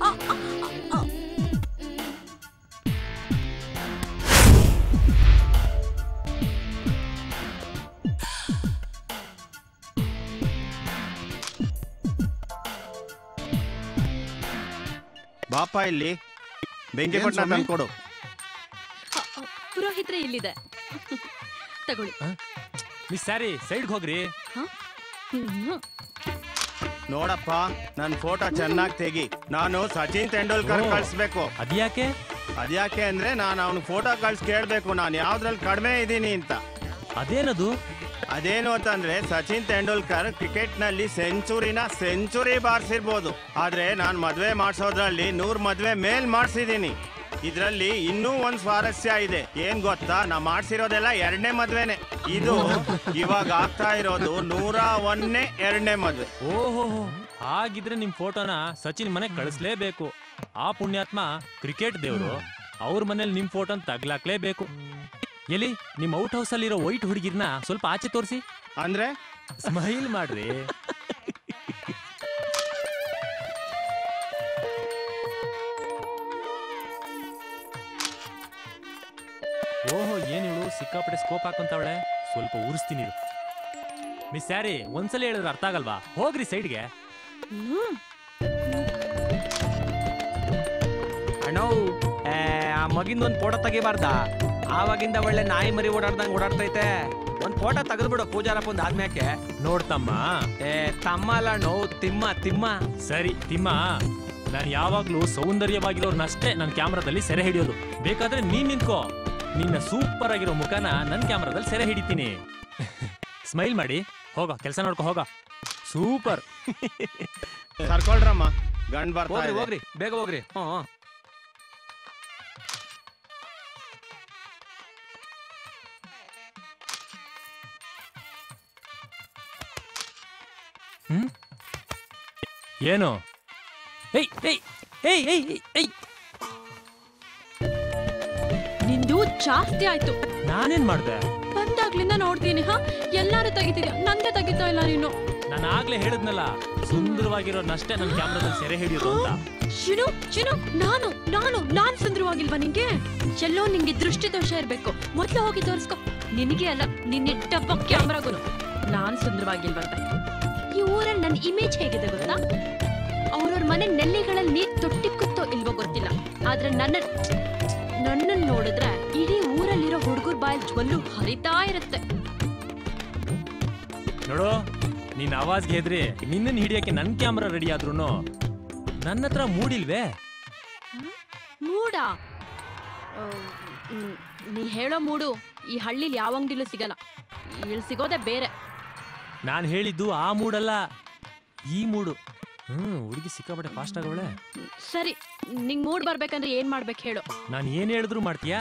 ಬಾಪ ಇಲ್ಲಿ ಬೆಂಕಿ ಪಟ್ಟಣ ತಂದ್ಕೊಡು. ಪುರೋಹಿತ್ರೆ ಇಲ್ಲಿದೆ ತಗೊಳ್ಳಿ. ಮಿಸ್ ಸ್ಯಾರಿ ಸೈಡ್ಗೆ ಹೋಗ್ರಿ. ನೋಡಪ್ಪ ನನ್ ಫೋಟೋ ಚೆನ್ನಾಗಿ ತೆಗಿ. ನಾನು ಸಚಿನ್ ತೆಂಡೂಲ್ಕರ್ ಕಳ್ಸ್ಬೇಕು. ಅದ್ಯಾಕೆ ಅಂದ್ರೆ ನಾನು ಅವನು ಫೋಟೋ ಕಳ್ಸಿ ಕೇಳ್ಬೇಕು ನಾನು ಯಾವ್ದ್ರಲ್ಲಿ ಕಡಿಮೆ ಇದ್ದೀನಿ ಅಂತ. ಅದೇನದು? ಅದೇನು ಅಂತಂದ್ರೆ ಸಚಿನ್ ತೆಂಡೂಲ್ಕರ್ ಕ್ರಿಕೆಟ್ ನಲ್ಲಿ ಸೆಂಚುರಿ ಬಾರಿಸಿರ್ಬೋದು, ಆದ್ರೆ ನಾನ್ ಮದ್ವೆ ಮಾಡ್ಸೋದ್ರಲ್ಲಿ 100 ಮದ್ವೆ ಮೇಲ್ ಮಾಡ್ಸಿದೀನಿ. ಇದ್ರಲ್ಲಿ ಇನ್ನೂ ಒಂದ್ ಸ್ವಾರಸ್ಯ ಇದೆ. ಏನ್ ಗೊತ್ತಾ, ನಾ ಮಾಡ್ಸಿರೋದೆಲ್ಲ 2ನೇ ಮದ್ವೆನೆ. ಇದು ಇವಾಗ ಆಗ್ತಾ ಇರೋದು 101ನೇ 2ನೇ ಮದ್ವೆ. ಓಹೋ, ಹಾಗಿದ್ರೆ ನಿಮ್ ಫೋಟೋನ ಸಚಿನ್ ಮನೆಗ್ ಕಳಿಸ್ಲೇಬೇಕು. ಆ ಪುಣ್ಯಾತ್ಮ ಕ್ರಿಕೆಟ್ ದೇವ್ರು, ಅವ್ರ ಮನೇಲಿ ನಿಮ್ ಫೋಟೋನ ತಗ್ಲಾಕ್ಲೇಬೇಕು. ಎಲ್ಲಿ ನಿಮ್ ಔಟ್ ಹೌಸ್ ಅಲ್ಲಿರೋ ವೈಟ್ ಹುಡುಗಿರ್ನ ಸ್ವಲ್ಪ ಆಚೆ ತೋರಿಸಿ. ಅಂದ್ರೆ ಸ್ಮೈಲ್ ಮಾಡ್ರಿ. ಓಹೋ, ಏನಿವಳು ಸಿಕ್ಕಾಪಟ್ಟೆ ಸ್ಕೋಪ್ ಹಾಕೊಂತವಳೆ. ಸ್ವಲ್ಪ ಉರಿಸ್ತೀನಿ. ಮಿಸ್ ಸ್ಯಾರಿ ಒಂದ್ಸಲ ಹೇಳಿದ್ರೆ ಅರ್ಥ ಆಗಲ್ವಾ? ಹೋಗ್ರಿ ಸೈಡ್ಗೆ. ಅಣ್ಣೋ, ಆ ಮಗಿಂದ ಒಂದ್ ಫೋಟೋ ತೆಗಿಬಾರ್ದ? ಆವಾಗಿಂದ ಒಳ್ಳೆ ನಾಯಿ ಮರಿ ಓಡಾಡ್ದಂಗ್ ಓಡಾಡ್ತೈತೆ. ಒಂದ್ ಫೋಟೋ ತೆಗೆದ್ಬಿಡು ಪೂಜಾರಪ್ಪಂದ್ ಆದ್ಮ್ಯಾಕೆ. ನೋಡ್ತಮ್ಮ. ತಮ್ಮ ಅಲ್ಲ ಅಣ್ಣೋ, ತಿಮ್ಮ. ಸರಿ ತಿಮ್ಮ, ನಾನು ಯಾವಾಗ್ಲೂ ಸೌಂದರ್ಯವಾಗಿರೋರ್ನಷ್ಟೇ ನನ್ನ ಕ್ಯಾಮ್ರಾದಲ್ಲಿ ಸೆರೆ ಹಿಡಿಯೋದು. ಬೇಕಾದ್ರೆ ನೀನ್ ನಿಂತ್ಕೋ, ನಿನ್ನ ಸೂಪರ್ ಆಗಿರೋ ಮುಖನ ನನ್ನ ಕ್ಯಾಮ್ರಾದಲ್ಲಿ ಸೆರೆ ಹಿಡಿತೀನಿ. ಸ್ಮೈಲ್ ಮಾಡಿ. ಹೋಗ ಕೆಲಸ ನೋಡ್ಕೊ. ಹೋಗ. ಸೂಪರ್. ಕರ್ಕೊಳ್ರಮ್ಮ, ಗಂಡ್ ಬರ್ತಾ ಇದೆ. ಹೋಗ್ರಿ ಬೇಗ ಹೋಗ್ರಿ. ಏನು? ನಿಂದು ಜಾಸ್ತಿ ಆಯ್ತು. ನಾನೇನ್ ಮಾಡ್ದೆ? ಬಂದಾಗ್ಲಿಂದ ನೋಡ್ತೀನಿ. ಎಲ್ಲಾರು ತೆಗಿತಿದ್ಯಾ, ನಂದೇ ತೆಗಿತಾ ಇಲ್ಲ ನೀನು. ನಾನು ಆಗ್ಲೇ ಹೇಳಿದ್ನಲ್ಲ, ಸುಂದರವಾಗಿರೋರ್ನಷ್ಟೇ ನನ್ನ ಕ್ಯಾಮ್ರಾದಲ್ಲಿ ಸೆರೆ ಹಿಡಿಯೋದು ಅಂತ. ಚಿನು, ನಾನು ಸುಂದರವಾಗಿಲ್ವಾ ನಿಂಗೆ? ಎಲ್ಲೋ ನಿಂಗೆ ದೃಷ್ಟಿ ದೋಷ ಇರ್ಬೇಕು. ಮೊದ್ಲು ಹೋಗಿ ತೋರಿಸ್ಕೊ. ನಿನಗೆ ಅಲ್ಲ, ನಿನ್ನಿಟ್ಟಪ್ಪ ಕ್ಯಾಮ್ರಾಗೂ ನಾನ್ ಸುಂದರವಾಗಿಲ್ವಂತ. ಈ ಊರಲ್ಲಿ ನನ್ನ ಇಮೇಜ್ ಹೇಗಿದೆ ಗೊತ್ತಾ? ಅವ್ರವ್ರ ಮನೆ ನೆಲ್ಲಿಗಳಲ್ಲಿ ನೀರ್ ತೊಟ್ಟಿಕ್ಕುತ್ತೋ ಇಲ್ವೋ ಗೊತ್ತಿಲ್ಲ, ಆದ್ರೆ ನನ್ನನ್ನು ನೋಡಿದ್ರೆ ಇಡೀ ಊರಲ್ಲಿರೋ ಹುಡುಗರ ಬಾಯಲ್ಲಿ ಜ್ವಲ್ಲು ಹರಿತಾ ಇರುತ್ತೆ. ನೋಡು, ನೀನ್ ಆವಾಜ್ಗೆ ಹೆದ್ರಿ ನಿನ್ನನ್ ಹಿಡಿಯಕ್ಕೆ ನನ್ ಕ್ಯಾಮ್ರಾ ರೆಡಿ ಆದ್ರೂ ನನ್ನ ಹತ್ರ ಮೂಡಿಲ್ವೇ? ಮೂಡ? ನೀ ಹೇಳೋ ಮೂಡು ಈ ಹಳ್ಳಿಲಿ ಯಾವ ಅಂಗಡಿಲೂ ಸಿಗಲ್ಲ. ಇಲ್ಲಿ ಸಿಗೋದೆ ಬೇರೆ. ನಾನ್ ಹೇಳಿದ್ದು ಆ ಮೂಡಲ್ಲ, ಈ ಮೂಡು. ಹುಡುಗಿ ಸಿಕ್ಕಾಪಟ್ಟೆ ಫಾಸ್ಟ್ ಆಗವಳೆ. ಸರಿ, ನಿಂಗ್ ಮೂಡ್ ಬರ್ಬೇಕಂದ್ರೆ ಏನ್ ಮಾಡ್ಬೇಕು ಹೇಳು. ನಾನ್ ಏನ್ ಹೇಳಿದ್ರು ಮಾಡ್ತೀಯಾ?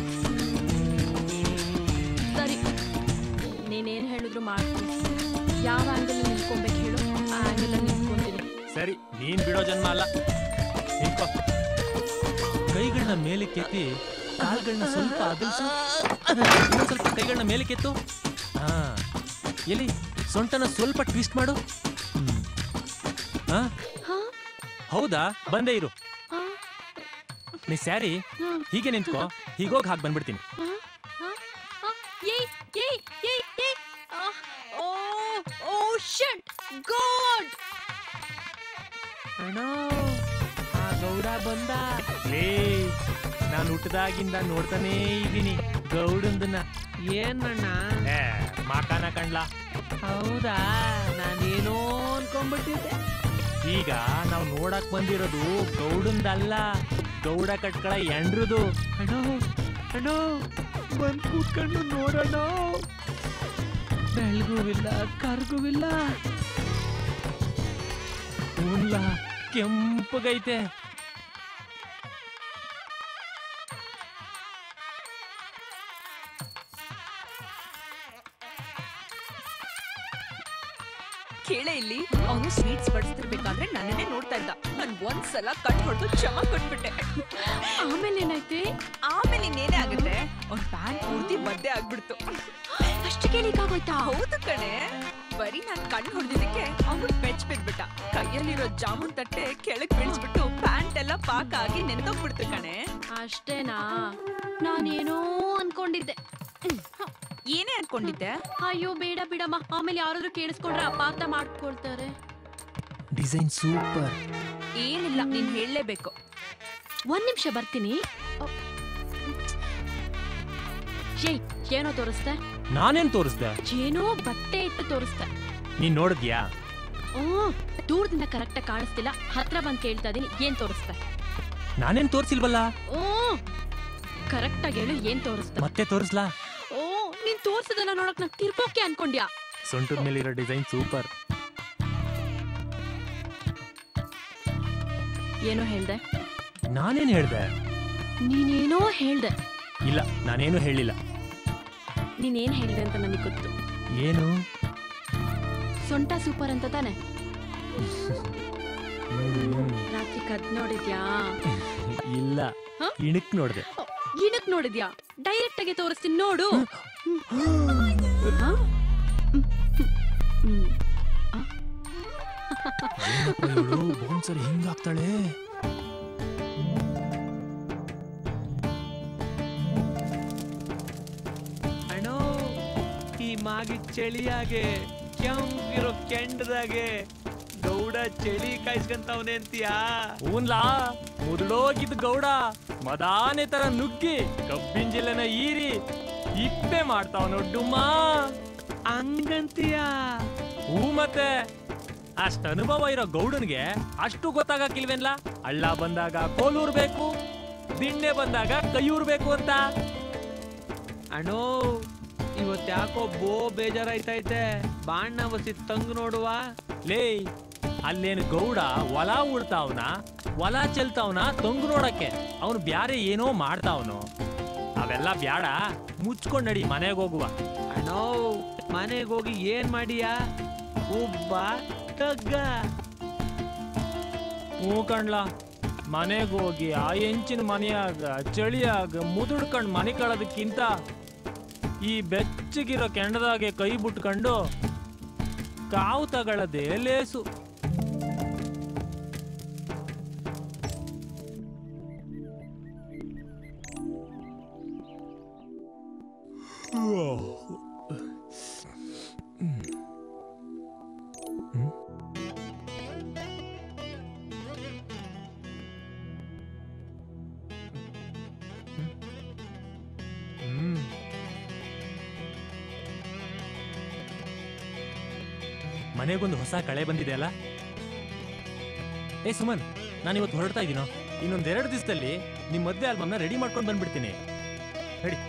ಸರಿ, ನೀನೇನ್ ಹೇಳಿದ್ರು ಮಾಡ್ತೀನಿ. ಯಾವ ಆಂಗಲ್ ನಿಂತ್ಕೊಬೇಕು ಹೇಳು, ಆ ಆಂಗಲ್ ನಿಂತ್ಕೊಂತೀನಿ. ಸರಿ, ನೀನ್ ಬಿಡೋ ಜನ್ಮ ಅಲ್ಲ. ನಿಂತ್ಕೋ. ಕೈಗಳನ್ನ ಮೇಲೆ ಕೆತ್ತಿ, ಕಾಲ್ಗಳನ್ನ ಸ್ವಲ್ಪ ಅಗಲ್ಸು. ಸ್ವಲ್ಪ ಕೈಗಳನ್ನ ಮೇಲೆ ಕೆತ್ತು. ಎಲ್ಲಿ ಸೊಂಟನ ಸ್ವಲ್ಪ ಟ್ವಿಸ್ಟ್ ಮಾಡು. ಹೌದಾ? ಬಂದೇ ಇರು. ನೀ ಸ್ಯಾರಿ ಹೀಗೆ ನಿಂತ್ಕೋ. ಹೀಗೋಗಿ ಹಾಕಿ ಬಂದ್ಬಿಡ್ತೀನಿ. ಗೌಡ ಬಂದ. ನಾನು ಹುಟ್ಟದಾಗಿಂದ ನೋಡ್ತಾನೇ ಇದ್ದೀನಿ ಗೌಡಂದನ್ನ. ಏನಣ್ಣ ಮಾಕಾನ ಕಣ್ಲಾ. ಹೌದಾ, ನಾನೇನೋ ಅನ್ಕೊಂಡ್ಬಿಟ್ಟಿದ್ದೆ. ಈಗ ನಾವು ನೋಡಕ್ ಬಂದಿರೋದು ಗೌಡಂದಲ್ಲ, ಗೌಡ ಕಟ್ಕಳ ಎಂಡ್ರದು. ಅಣ್ಣೋ ಅಣ್ಣೋ ಬಂದ್ ಕೂತ್ಕೊಂಡು ನೋಡೋಣ. ಬೆಳ್ಗುವಿಲ್ಲ ಕರ್ಗುವಿಲ್ಲ. ಕೂದ್ಲ ಕೆಂಪಗೈತೆ. ಕೇಳೆ ಇಲ್ಲಿ, ಅವನು ಸ್ವೀಟ್ಸ್ ಬಡಿಸ್ತಿರ್ಬೇಕಾದ್ರೆ ನನ್ನನ್ನೇ ನೋಡ್ತಾ ಇದ್ದ. ನನ್ ಒಂದ್ಸಲ ಕಟ್ ಹೊಡೆದು ಕ್ಷಮ ಕೊಟ್ಬಿಟ್ಟೆ. ಆಮೇಲೆ ಏನಾಯ್ತು? ಆಮೇಲೆ ಇನ್ನೇನೇ ಆಗುತ್ತೆ, ಅವ್ನ್ ಪ್ಯಾಂಟ್ ಪೂರ್ತಿ ಬದ್ದೆ ಆಗ್ಬಿಡ್ತು. ಅಷ್ಟು ಕೇಳಿಕಾಗೋಯ್ತಾ? ಹೌದು ಕಣೆ, ಬರೀ ನಾನ್ ಕಣ್ಣು ಹೊಡೆದಿದ್ದಕ್ಕೆ ಅವನು ಬೆಚ್ ಬಿದ್ಬಿಟ್ಟ. ಕೈಯಲ್ಲಿರೋ ಜಾಮೂನ್ ತಟ್ಟೆ ಕೆಳಗ್ ಬೀಳ್ಸ್ಬಿಟ್ಟು ಪ್ಯಾಂಟ್ ಎಲ್ಲ ಪಾಕ ಆಗಿ ನೆನ್ತೋಗ್ಬಿಡ್ತು ಕಣೆ. ಅಷ್ಟೇನಾ? ನಾನೇನೋ ಅನ್ಕೊಂಡಿದ್ದೆ. ಏನೇ ಅನ್ಕೊಂಡಿದ್ದೆ? ಅಯ್ಯೋ ಬೇಡ ಬಿಡಮ್ಮ, ಆಮೇಲೆ ಯಾರಾದ್ರೂ ಕೇಳಿಸ್ಕೊಂಡ್ರೆ ಅಪಾರ್ಥ ಮಾಡ್ಕೊಳ್ತಾರೆ. Design super. ಏನಿಲ್ಲ, ನೀನ್ ಹೇಳಲೇಬೇಕು. ಒಂದ್ ನಿಮಿಷ ಬರ್ತೀನಿ. ಏನೋ ತೋರಿಸ್ದೆ? ನಾನೇನ್ ತೋರಿಸ್ದೆ? ಏನೋ ಬಟ್ಟೆ ಇಟ್ಟು ತೋರಿಸ್ದೆ. ನೀನ್ ನೋಡಿದ್ಯಾ? ದೂರದಿಂದ ಕರೆಕ್ಟ್ ಕಾಣಿಸ್ತಿಲ್ಲ, ಹತ್ರ ಬಂದ್ ಕೇಳ್ತಾ ಇದೀನಿ, ಏನ್ ತೋರಿಸ್ದೆ? ನಾನೇನ್ ತೋರಿಸಿಲ್ವಲ್ಲ. ಕರೆಕ್ಟ್ ಆಗಿ ಹೇಳು, ಏನ್ ತೋರಿಸ್ದೆ? ಮತ್ತೆ ತೋರಿಸ್ಲಾ? ನೀನ್ ತೋರ್ಸದನ್ನ ನೋಡಕ್ ನಾನ್ ತಿರ್ಗೋಕೆ ಅನ್ಕೊಂಡ್ಯಾ? ಸೊಂಟದ ಮೇಲಿರೋ ಡಿಸೈನ್ ಸೂಪರ್. ಏನೋ ಹೇಳ್ದೆ? ನಾನೇನ್ ಹೇಳ್ದೆ? ನೀನೇನೋ ಹೇಳ್ದೆ. ಇಲ್ಲ, ನಾನೇನು ಹೇಳಿಲ್ಲ. ನೀನೇನ್ ಹೇಳ್ದೆ ಅಂತ ನನಗೆ ಗೊತ್ತು. ಏನು? ಸೊಂಟ ಸೂಪರ್ ಅಂತ ತಾನೆ? ರಾತ್ರಿ ಕದ್ ನೋಡಿದ್ಯಾ? ಇಲ್ಲ, ಇಣಕ್ ನೋಡ್ದೆ. ಇಣಕ್ ನೋಡಿದ್ಯಾ? ಡೈರೆಕ್ಟ್ ಆಗಿ ತೋರಿಸ್ತೀನಿ ನೋಡು. ಒಂದ್ಸರಿ ಹಿಂಗಾಗ್ತಾಳೆ. ಅಣ್ಣೋ, ಈ ಮಾಗಿ ಚಳಿಯಾಗೆ ಕೆಂಪಿರೋ ಕೆಂಡದಾಗೆ ಗೌಡ ಚಳಿ ಕಾಯಿಸ್ಕಂತವನೆ ಅಂತೀಯಾ? ಹೂನ್ಲಾ, ಮುದ್ಳೋಗಿದ್ ಗೌಡ ಮದಾನೆ ತರ ನುಗ್ಗಿ ಕಬ್ಬಿನ ಜಿಲ್ಲೆನ ಈರಿ ಇಪ್ಪೆ ಮಾಡ್ತಾವನು ಡುಮ್ಮ. ಹಂಗಂತೀಯಾ? ಹೂ ಮತ್ತೆ ಅಷ್ಟ ಅನುಭವ ಇರೋ ಗೌಡನ್ಗೆ ಅಷ್ಟು ಗೊತ್ತಾಗಕ್ಕಿಲ್ವೇನ್ಲ? ಹಳ್ಳ ಬಂದಾಗ ಕೋಲೂರ್ಬೇಕು, ದಿಣ್ಣೆ ಬಂದಾಗ ಕೈಯೂರ್ಬೇಕು ಅಂತ. ಅಣ್ಣೋ, ಇವತ್ ಯಾಕೋ ಬೋ ಬೇಜಾರಾಯ್ತೈತೆ. ಬಾಣ್ಣ ಬಸಿ ತಂಗ್ ನೋಡುವ. ಲೇ, ಅಲ್ಲೇನು ಗೌಡ ಹೊಲ ಉಳ್ತಾವ್ನ, ಹೊಲ ಚೆಲ್ತಾವ್ನ ತಂಗು ನೋಡಕ್ಕೆ. ಅವನು ಬ್ಯಾರೆ ಏನೋ ಮಾಡ್ತಾವ್ನು. ಅವೆಲ್ಲ ಬ್ಯಾಡ, ಮುಚ್ಕೊಂಡ್ ನಡಿ, ಮನೆಗೆ ಹೋಗುವ. ಅಣ್ಣೋ, ಮನೆಗೆ ಹೋಗಿ ಏನ್ ಮಾಡಿಯಾ? ಒಬ್ಬ ತಗ್ಗ. ಹೂ ಕಣ್ಲ, ಮನೆಗೆ ಹೋಗಿ ಆ ಹೆಂಚಿನ ಮನೆಯಾಗ ಚಳಿಯಾಗ ಮುದುಡ್ಕಂಡ್ ಮನೆ ಕಳೋದಕ್ಕಿಂತ ಈ ಬೆಚ್ಚಗಿರೋ ಕೆಂಡದಾಗೆ ಕೈ ಬಿಟ್ಕೊಂಡು ಕಾವು ತಗೊಳ್ಳೋದೇ ಲೇಸು. ಮನೆಗೊಂದು ಹೊಸ ಕಳೆ ಬಂದಿದೆ ಅಲ್ಲ? ಏ ಸುಮನ್, ನಾನು ಇವತ್ತು ಹೊರಡ್ತಾ ಇದ್ದೀನೋ. ಇನ್ನೊಂದೆರಡು ದಿವಸದಲ್ಲಿ ನಿಮ್ಮ ಮದುವೆ ಆಲ್ಬಮ್ನ ರೆಡಿ ಮಾಡ್ಕೊಂಡು ಬಂದ್ಬಿಡ್ತೀನಿ. ರೆಡಿ?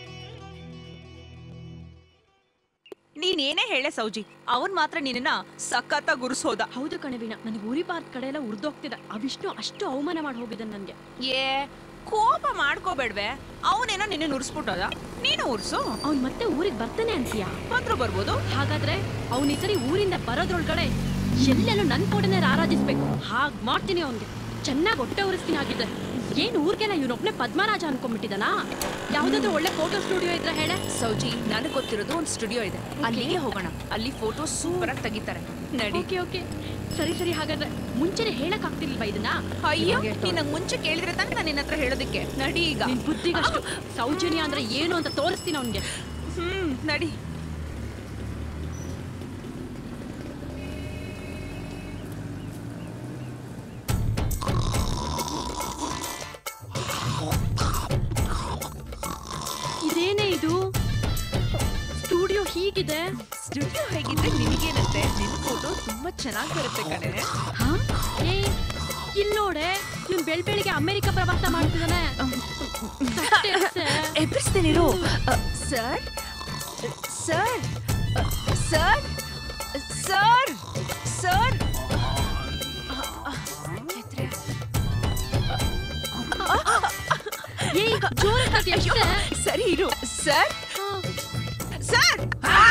ನೀನೇನೇ ಹೇಳೆ ಸೌಜಿ, ಅವನ್ ಮಾತ್ರ ನಿನ್ನ ಸಖತ್ತ ಗುರುಸೋದ. ಹೌದು ಕಣವೀಣ, ನನಗೆ ಉರಿ ಬಾರ್ದ ಕಡೆ ಎಲ್ಲ ಉರ್ದೋಗ್ತಿದೆ. ಆ ವಿಷ್ಣು ಅಷ್ಟು ಅವಮಾನ ಮಾಡಿ ಹೋಗಿದ್ದ ನನ್ಗೆ. ಕೋಪ ಮಾಡ್ಕೋಬೇಡ್ವೆ, ಅವನೇನೋ ನಿನ್ನ ಉರ್ಸ್ಬಿಟ್ಟೋದ, ನೀನು ಉರ್ಸು. ಅವ್ನ್ ಮತ್ತೆ ಊರಿಗೆ ಬರ್ತಾನೆ ಅಂತೀಯಾ? ಮಾತ್ರ ಬರ್ಬೋದು. ಹಾಗಾದ್ರೆ ಅವ್ನ ಈ ಸರಿ ಊರಿಂದ ಬರೋದ್ರೊಳಗಡೆ ಎಲ್ಲೆಲ್ಲೂ ನನ್ ಕೋಡನೆ ಆರಾಧಿಸ್ಬೇಕು. ಹಾಗ್ ಮಾಡ್ತೀನಿ, ಅವ್ನ್ಗೆ ಚೆನ್ನಾಗಿ ಹೊಟ್ಟೆ ಉರಿಸ್ತೀನಿ. ಆಗಿದ್ರೆ ಏನ್ ಊರ್ಗೆಲ್ಲ ಇವನೊಬ್ನೇ ಪದ್ಮರಾಜ ಅನ್ಕೊಂಡ್ಬಿಟ್ಟಿದಾನ? ಯಾವ್ದಾದ್ರು ಒಳ್ಳೆ ಫೋಟೋ ಸ್ಟುಡಿಯೋ ಇದ್ರೆ ಹೇಳೆ. ಸೌಜಿ, ನನಗೆ ಗೊತ್ತಿರೋದು ಒಂದು ಸ್ಟುಡಿಯೋ ಇದೆ, ಅಲ್ಲಿಗೆ ಹೋಗೋಣ. ಅಲ್ಲಿ ಫೋಟೋ ಸೂಪರ್ ಆಗಿ ತೆಗಿತಾರೆ. ನಡಿ. ಓಕೆ, ಸರಿ ಸರಿ. ಹಾಗಾದ್ರೆ ಮುಂಚೆನೆ ಹೇಳಕ್ ಆಗ್ತಿರ್ಲಿಲ್ವಾ ಇದನ್ನ? ಅಯ್ಯೋ, ನೀನ್ ಮುಂಚೆ ಕೇಳಿದ್ರೆ ತಾನೆ ನಾನು ನಿನ್ನ ಹತ್ರ ಹೇಳೋದಕ್ಕೆ. ನಡಿ ಈಗ. ನಿನ್ ಬುದ್ಧಿಗಷ್ಟು ಸೌಜನ್ಯ ಅಂದ್ರೆ ಏನು ಅಂತ ತೋರಿಸ್ತೀನಿ ಅವ್ನ್ಗೆ. ನಡಿ. ಇದೇನೇ ಇದು ಸ್ಟುಡಿಯೋ ಹೀಗಿದೆ. ಸ್ಟುಡಿಯೋ ಹೇಗಿದ್ರೆ ನಿನಗೇನಂತೆ, ನಿನ್ ಫೋಟೋ ತುಂಬಾ ಚೆನ್ನಾಗಿ ಬರುತ್ತೆ ಕಣೆ. ಏ ಇಲ್ಲಿ ನೋಡೆ, ಇವ್ನು ಬೆಳಿಗ್ಗೆ ಅಮೆರಿಕ ಪ್ರವಾಸ ಮಾಡ್ತಿದ್ದಾನೆ. ಎಬ್ಬಿಸ್ತೇನಿರು. Sir sir sir sir sir ಸರಿ ಇರು. ಸರ್ ಸರ್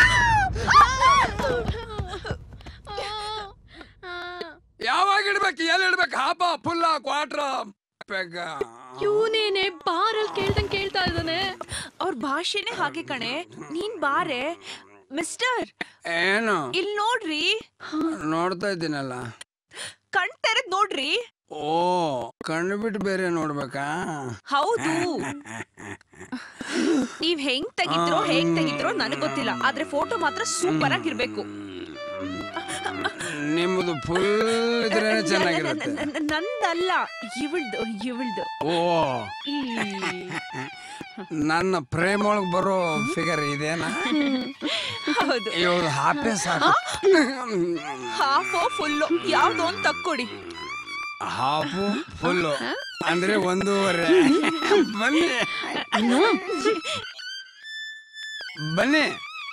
ಯಾವಾಗ ಇಡ್ಬೇಕು, ಎಲ್ಲಿ ಇಡ್ಬೇಕು? ಹಾಪ ಫುಲ್ಲ ಕ್ವಾಟ್ರ ಇವನೇನೆ ಬಾರಲ್ಲಿ ಕೇಳ್ದಂಗ್ ಕೇಳ್ತಾ ಇದ್ದಾನೆ. ಅವ್ರ ಭಾಷೆನೇ ಹಾಗೆ ಕಣೆ. ನೀನ್ ಬಾರೆ ಮಿಸ್ಟರ್. ಏನು ಇಲ್ಲಿ ನೋಡ್ರಿ. ನೋಡ್ತಾ ಇದ್ದೀನಲ್ಲ. ಕಣ್ ತೆರೆದ್ ನೋಡ್ರಿ. ಓ, ಕಣ್ಣು ಬಿಟ್ಟು ಬೇರೆ ನೋಡ್ಬೇಕಾ? ಹೌದು. ನೀವ್ ಹೆಂಗ್ ತೆಗಿದ್ರೋ ನನಗ್ ಗೊತ್ತಿಲ್ಲ, ಆದ್ರೆ ಫೋಟೋ ಮಾತ್ರ ಸೂಪರ್ ಆಗಿರ್ಬೇಕು. ನಿಮ್ಮದು ಫುಲ್ ಇದ್ರೆ ಚೆನ್ನಾಗಿರುತ್ತೆ. ನಂದಲ್ಲ, ಇವಳ್ದು. ಓ, ನನ್ನ ಪ್ರೇಮ ಒಳಗ್ ಬರೋ ಫಿಗರ್ ಇದೇನಾ? ಹೌದು. ಇವ್ರು ಹಾಪೇ ಸಾಕು. ಹಾಫೋ ಫುಲ್ಲು ಯಾವ್ದು ಅಂತ ತಕ್ಕೊಡಿ. ಹಾಫು ಫುಲ್ಲು ಅಂದ್ರೆ 1.5. ಬನ್ನಿ ಬನ್ನಿ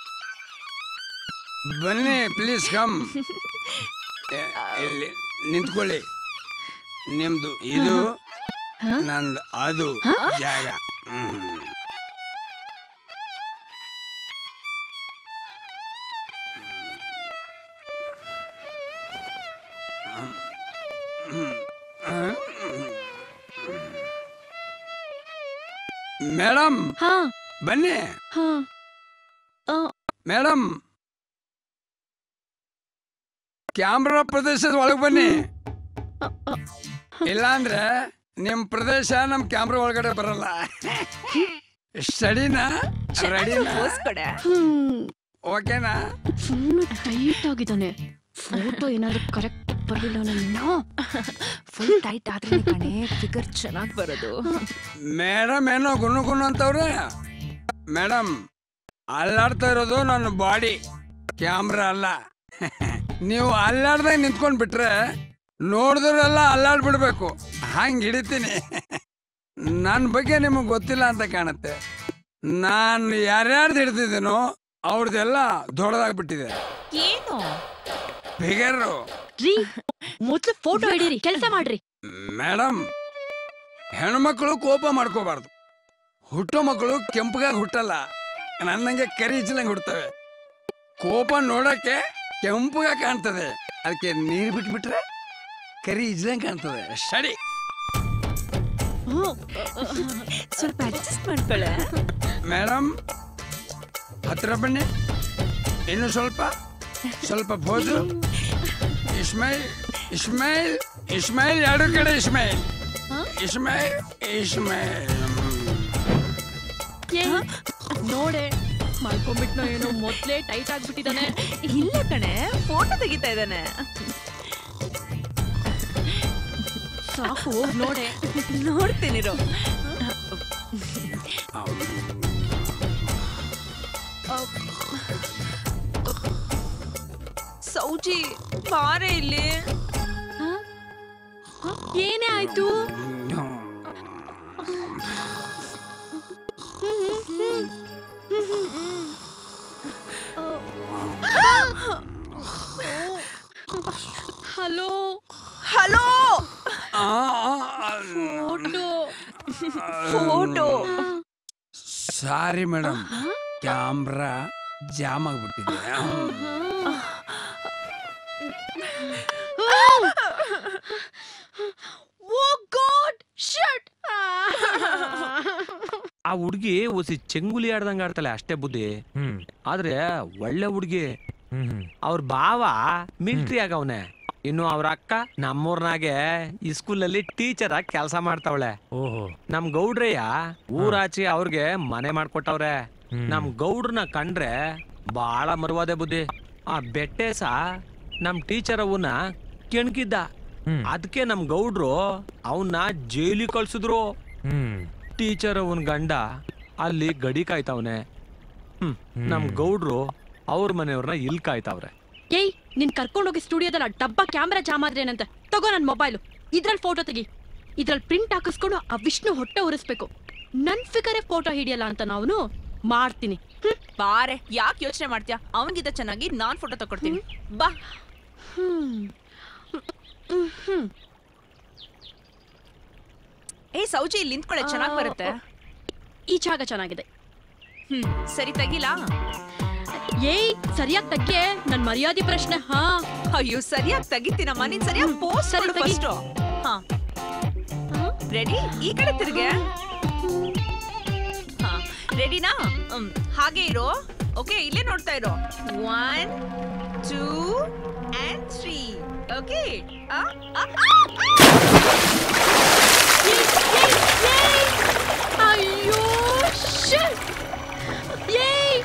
ಬನ್ನಿ, ಪ್ಲೀಸ್ ಕಮ್. ಇಲ್ಲಿ ನಿಂತ್ಕೊಳ್ಳಿ. ನಿಮ್ದು ಇದು, ನಂದು ಅದು ಜಾಗ. ಮೇಡಮ್ ಬನ್ನಿ. ಮೇಡಮ್, ಕ್ಯಾಮ್ರಾ ಪ್ರದೇಶದ ಒಳಗೆ ಬನ್ನಿ. ಇಲ್ಲಾಂದ್ರೆ ನಿಮ್ ಪ್ರದೇಶ ನಮ್ ಕ್ಯಾಮ್ರಾ ಒಳಗಡೆ ಬರಲ್ಲ. ಸ್ಟಡಿನಾ? ರೆಡಿನಾ? ಓಕೆನಾ? ಟೈಟ್ ಆಗಿದ್ದಾನೆ. ಫೋಟೋ ಏನಾದ್ರು ಕರೆಕ್ಟ್ ಬರಲಿಲ್ಲ. ನನ್ನ ಫುಲ್ ಟೈಟ್ ಆದ್ರೆ ಕಣೆ ಫಿಗರ್ ಚೆನ್ನಾಗಿ ಬರೋದು. ಮೇಡಮ್ ಏನೋ ಗುನು ಅಂತವ್ರೆ. ಮೇಡಮ್, ಅಲ್ಲಾಡ್ತಾ ಇರೋದು ನನ್ನ ಬಾಡಿ, ಕ್ಯಾಮ್ರಾ ಅಲ್ಲ. ನೀವು ಅಲ್ಲಾಡ್ದಾಗ ನಿಂತ್ಕೊಂಡ್ ಬಿಟ್ರೆ ನೋಡಿದ್ರೆಲ್ಲ ಅಲ್ಲಾಡ್ಬಿಡ್ಬೇಕು. ಹಂಗೆ ಹಿಡಿತೀನಿ. ನನ್ನ ಬಗ್ಗೆ ನಿಮಗೆ ಗೊತ್ತಿಲ್ಲ ಅಂತ ಕಾಣುತ್ತೆ. ನಾನು ಯಾರ್ಯಾರ್ದು ಹಿಡ್ದಿದ್ದೀನೋ ಅವ್ರದ್ದೆಲ್ಲ ದೊಡ್ಡದಾಗ್ಬಿಟ್ಟಿದೆ. ಏನು ಫಿಗರು? ಮೊದ್ಲು ಫೋಟೋ ಹಿಡೀರಿ, ಕೆಲಸ ಮಾಡ್ರಿ. ಮೇಡಮ್, ಹೆಣ್ಮಕ್ಳು ಕೋಪ ಮಾಡ್ಕೋಬಾರ್ದು. ಹುಟ್ಟೋ ಮಕ್ಕಳು ಕೆಂಪಗಾಗಿ ಹುಟ್ಟಲ್ಲ, ನನ್ನಂಗೆ ಕರಿ ಇಚ್ಚಲಂಗೆ ಹುಡ್ತವೆ. ಕೋಪ ನೋಡಕ್ಕೆ ಕೆಂಪುಗ ಕಾಣ್ತದೆ, ಅದಕ್ಕೆ ನೀರು ಬಿಟ್ಬಿಟ್ರೆ ಕರಿ ಇಜ್ಲಂಗೆ ಕಾಣ್ತದೆ. ಸ್ಟಡಿ. ಸ್ವಲ್ಪ ಅಡ್ಜಸ್ಟ್ ಮಾಡ್ಕೊಳ್ಳ. ಮೇಡಮ್, ಹತ್ತಿರ ಬನ್ನಿ. ಇನ್ನು ಸ್ವಲ್ಪ ಪೋಸು. ಇಸ್ಮೈಲ್ ಇಸ್ಮೈಲ್ ಇಸ್ಮೈಲ್, ಎರಡು ಕಡೆ ಇಸ್ಮೈಲ್. ಇಸ್ಮೈಲ್ ನೋಡೆ ಮಾಡ್ಕೊಂಡ್ಬಿಟ್ನೋ ಏನೋ, ಮೊದ್ಲೇ ಟೈಟ್ ಆಗ್ಬಿಟ್ಟಿದ್ದಾನೆ. ಇಲ್ಲ ಕಣೆ, ಫೋಟೋ ತೆಗಿತಾ ಇದ್ದಾನೆ. ಸಾಕು ನೋಡೆ. ನೋಡ್ತೀನಿರೋ. ಸೌಜಿ ಬಾರೆ ಇಲ್ಲಿ. ಏನೇ ಆಯ್ತು? Hello hello. Photo. Sorry madam, camera jam ಆಗ್ಬಿಟ್ಟಿದೆ. ಆ ಹುಡ್ಗಿ ಒಸಿ ಚೆಂಗುಲಿ ಆಡ್ದಂಗ ಆಡ್ತಾಳೆ ಅಷ್ಟೇ ಬುದ್ಧಿ. ಆದ್ರೆ ಒಳ್ಳೆ ಹುಡ್ಗಿ. ಅವ್ರ ಬಾವ ಮಿಲಿಟರಿ ಆಗವನೆ. ಇನ್ನು ಅವ್ರ ಅಕ್ಕ ನಮ್ಮೂರ್ನಾಗೆ ಈ ಸ್ಕೂಲಲ್ಲಿ ಟೀಚರ್ ಆಗಿ ಕೆಲಸ ಮಾಡ್ತಾವಳೆ. ನಮ್ ಗೌಡ್ರಯ್ಯ ಊರಾಚಿ ಅವ್ರಿಗೆ ಮನೆ ಮಾಡ್ಕೊಟ್ಟವ್ರೆ. ನಮ್ ಗೌಡ್ರನ್ನ ಕಂಡ್ರೆ ಬಾಳ ಮರುವಾದೆ ಬುದ್ಧಿ. ಆ ಬೆಟ್ಟೇಸ ನಮ್ ಟೀಚರ್ ಅವನ್ನ ಕೆಣಕಿದ್ದ. ಅದಕ್ಕೆ ನಮ್ ಗೌಡ್ರು ಅವನ್ನ ಜೈಲಿಗೆ ಕಳ್ಸಿದ್ರು. ಟೀಚರ್ ಅವನ್ ಗಂಡ ಅಲ್ಲಿ ಗಡಿ ಕಾಯ್ತಾವನೆ. ನಮ್ ಗೌಡ್ರು ಅವ್ರ ಮನೆಯವ್ರನ್ನ ಇಲ್ಲಿ ಕಾಯ್ತಾವ್ರೆ. ಏಯ್, ನಿನ್ ಕರ್ಕೊಂಡೋಗಿ ಸ್ಟುಡಿಯೋದಲ್ಲಿ ಡಬ್ಬ ಕ್ಯಾಮ್ರಾ ಜಾಮ್ ಆದ್ರೆ ಏನಂತೆ? ತಗೋ ನನ್ ಮೊಬೈಲು, ಇದ್ರಲ್ಲಿ ಫೋಟೋ ತೆಗಿ. ಇದ್ರಲ್ಲಿ ಪ್ರಿಂಟ್ ಹಾಕಿಸ್ಕೊಂಡು ಆ ವಿಷ್ಣು ಹೊಟ್ಟೆ ಉರಿಸ್ಬೇಕು. ನನ್ ಫಿಗರೇ ಫೋಟೋ ಹಿಡಿಯಲ್ಲ ಅಂತ ನಾನು ಮಾಡ್ತೀನಿ. ಬಾರೆ, ಯಾಕೆ ಯೋಚನೆ ಮಾಡ್ತೀಯಾ? ಅವನಿಗಿಂತ ಚೆನ್ನಾಗಿ ನಾನ್ ಫೋಟೋ ತಕೊಡ್ತೀನಿ, ಬಾ. ಏ ಸೌಜಿ, ಇಲ್ಲಿ ನಿಂತ್ಕೊಳ್ಳೆ, ಚೆನ್ನಾಗಿ ಬರುತ್ತೆ. ಈ ಜಾಗ ಚೆನ್ನಾಗಿದೆ. ಸರಿ, ತೆಗಿಲಾ? ಏಯ್, ಸರಿಯಾಗಿ ತೆಗ್ಗೆ, ನನ್ ಮರ್ಯಾದೆ ಪ್ರಶ್ನೆ. ಹಾ, ಅಯ್ಯೋ, ಸರಿಯಾಗಿ ತೆಗಿತೀನಮ್ಮ. ನೀನ್ ಸರಿಯಾಗಿ ಪೋಸ್ ಸರಿ ತೆಗಿ. ಹಾ, ರೆಡಿ? ಈ ಕಡೆ ತಿರ್ಗೆ. ಹಾ, ರೆಡಿನಾ? ಹಾಗೆ ಇರೋ. ಓಕೆ, ಇಲ್ಲೇ ನೋಡ್ತಾ ಇರೋ. 1 2 and 3. ಓಕೆ. ಅಯ್ಯೋ ಶಿಟ್! ಏಯ್!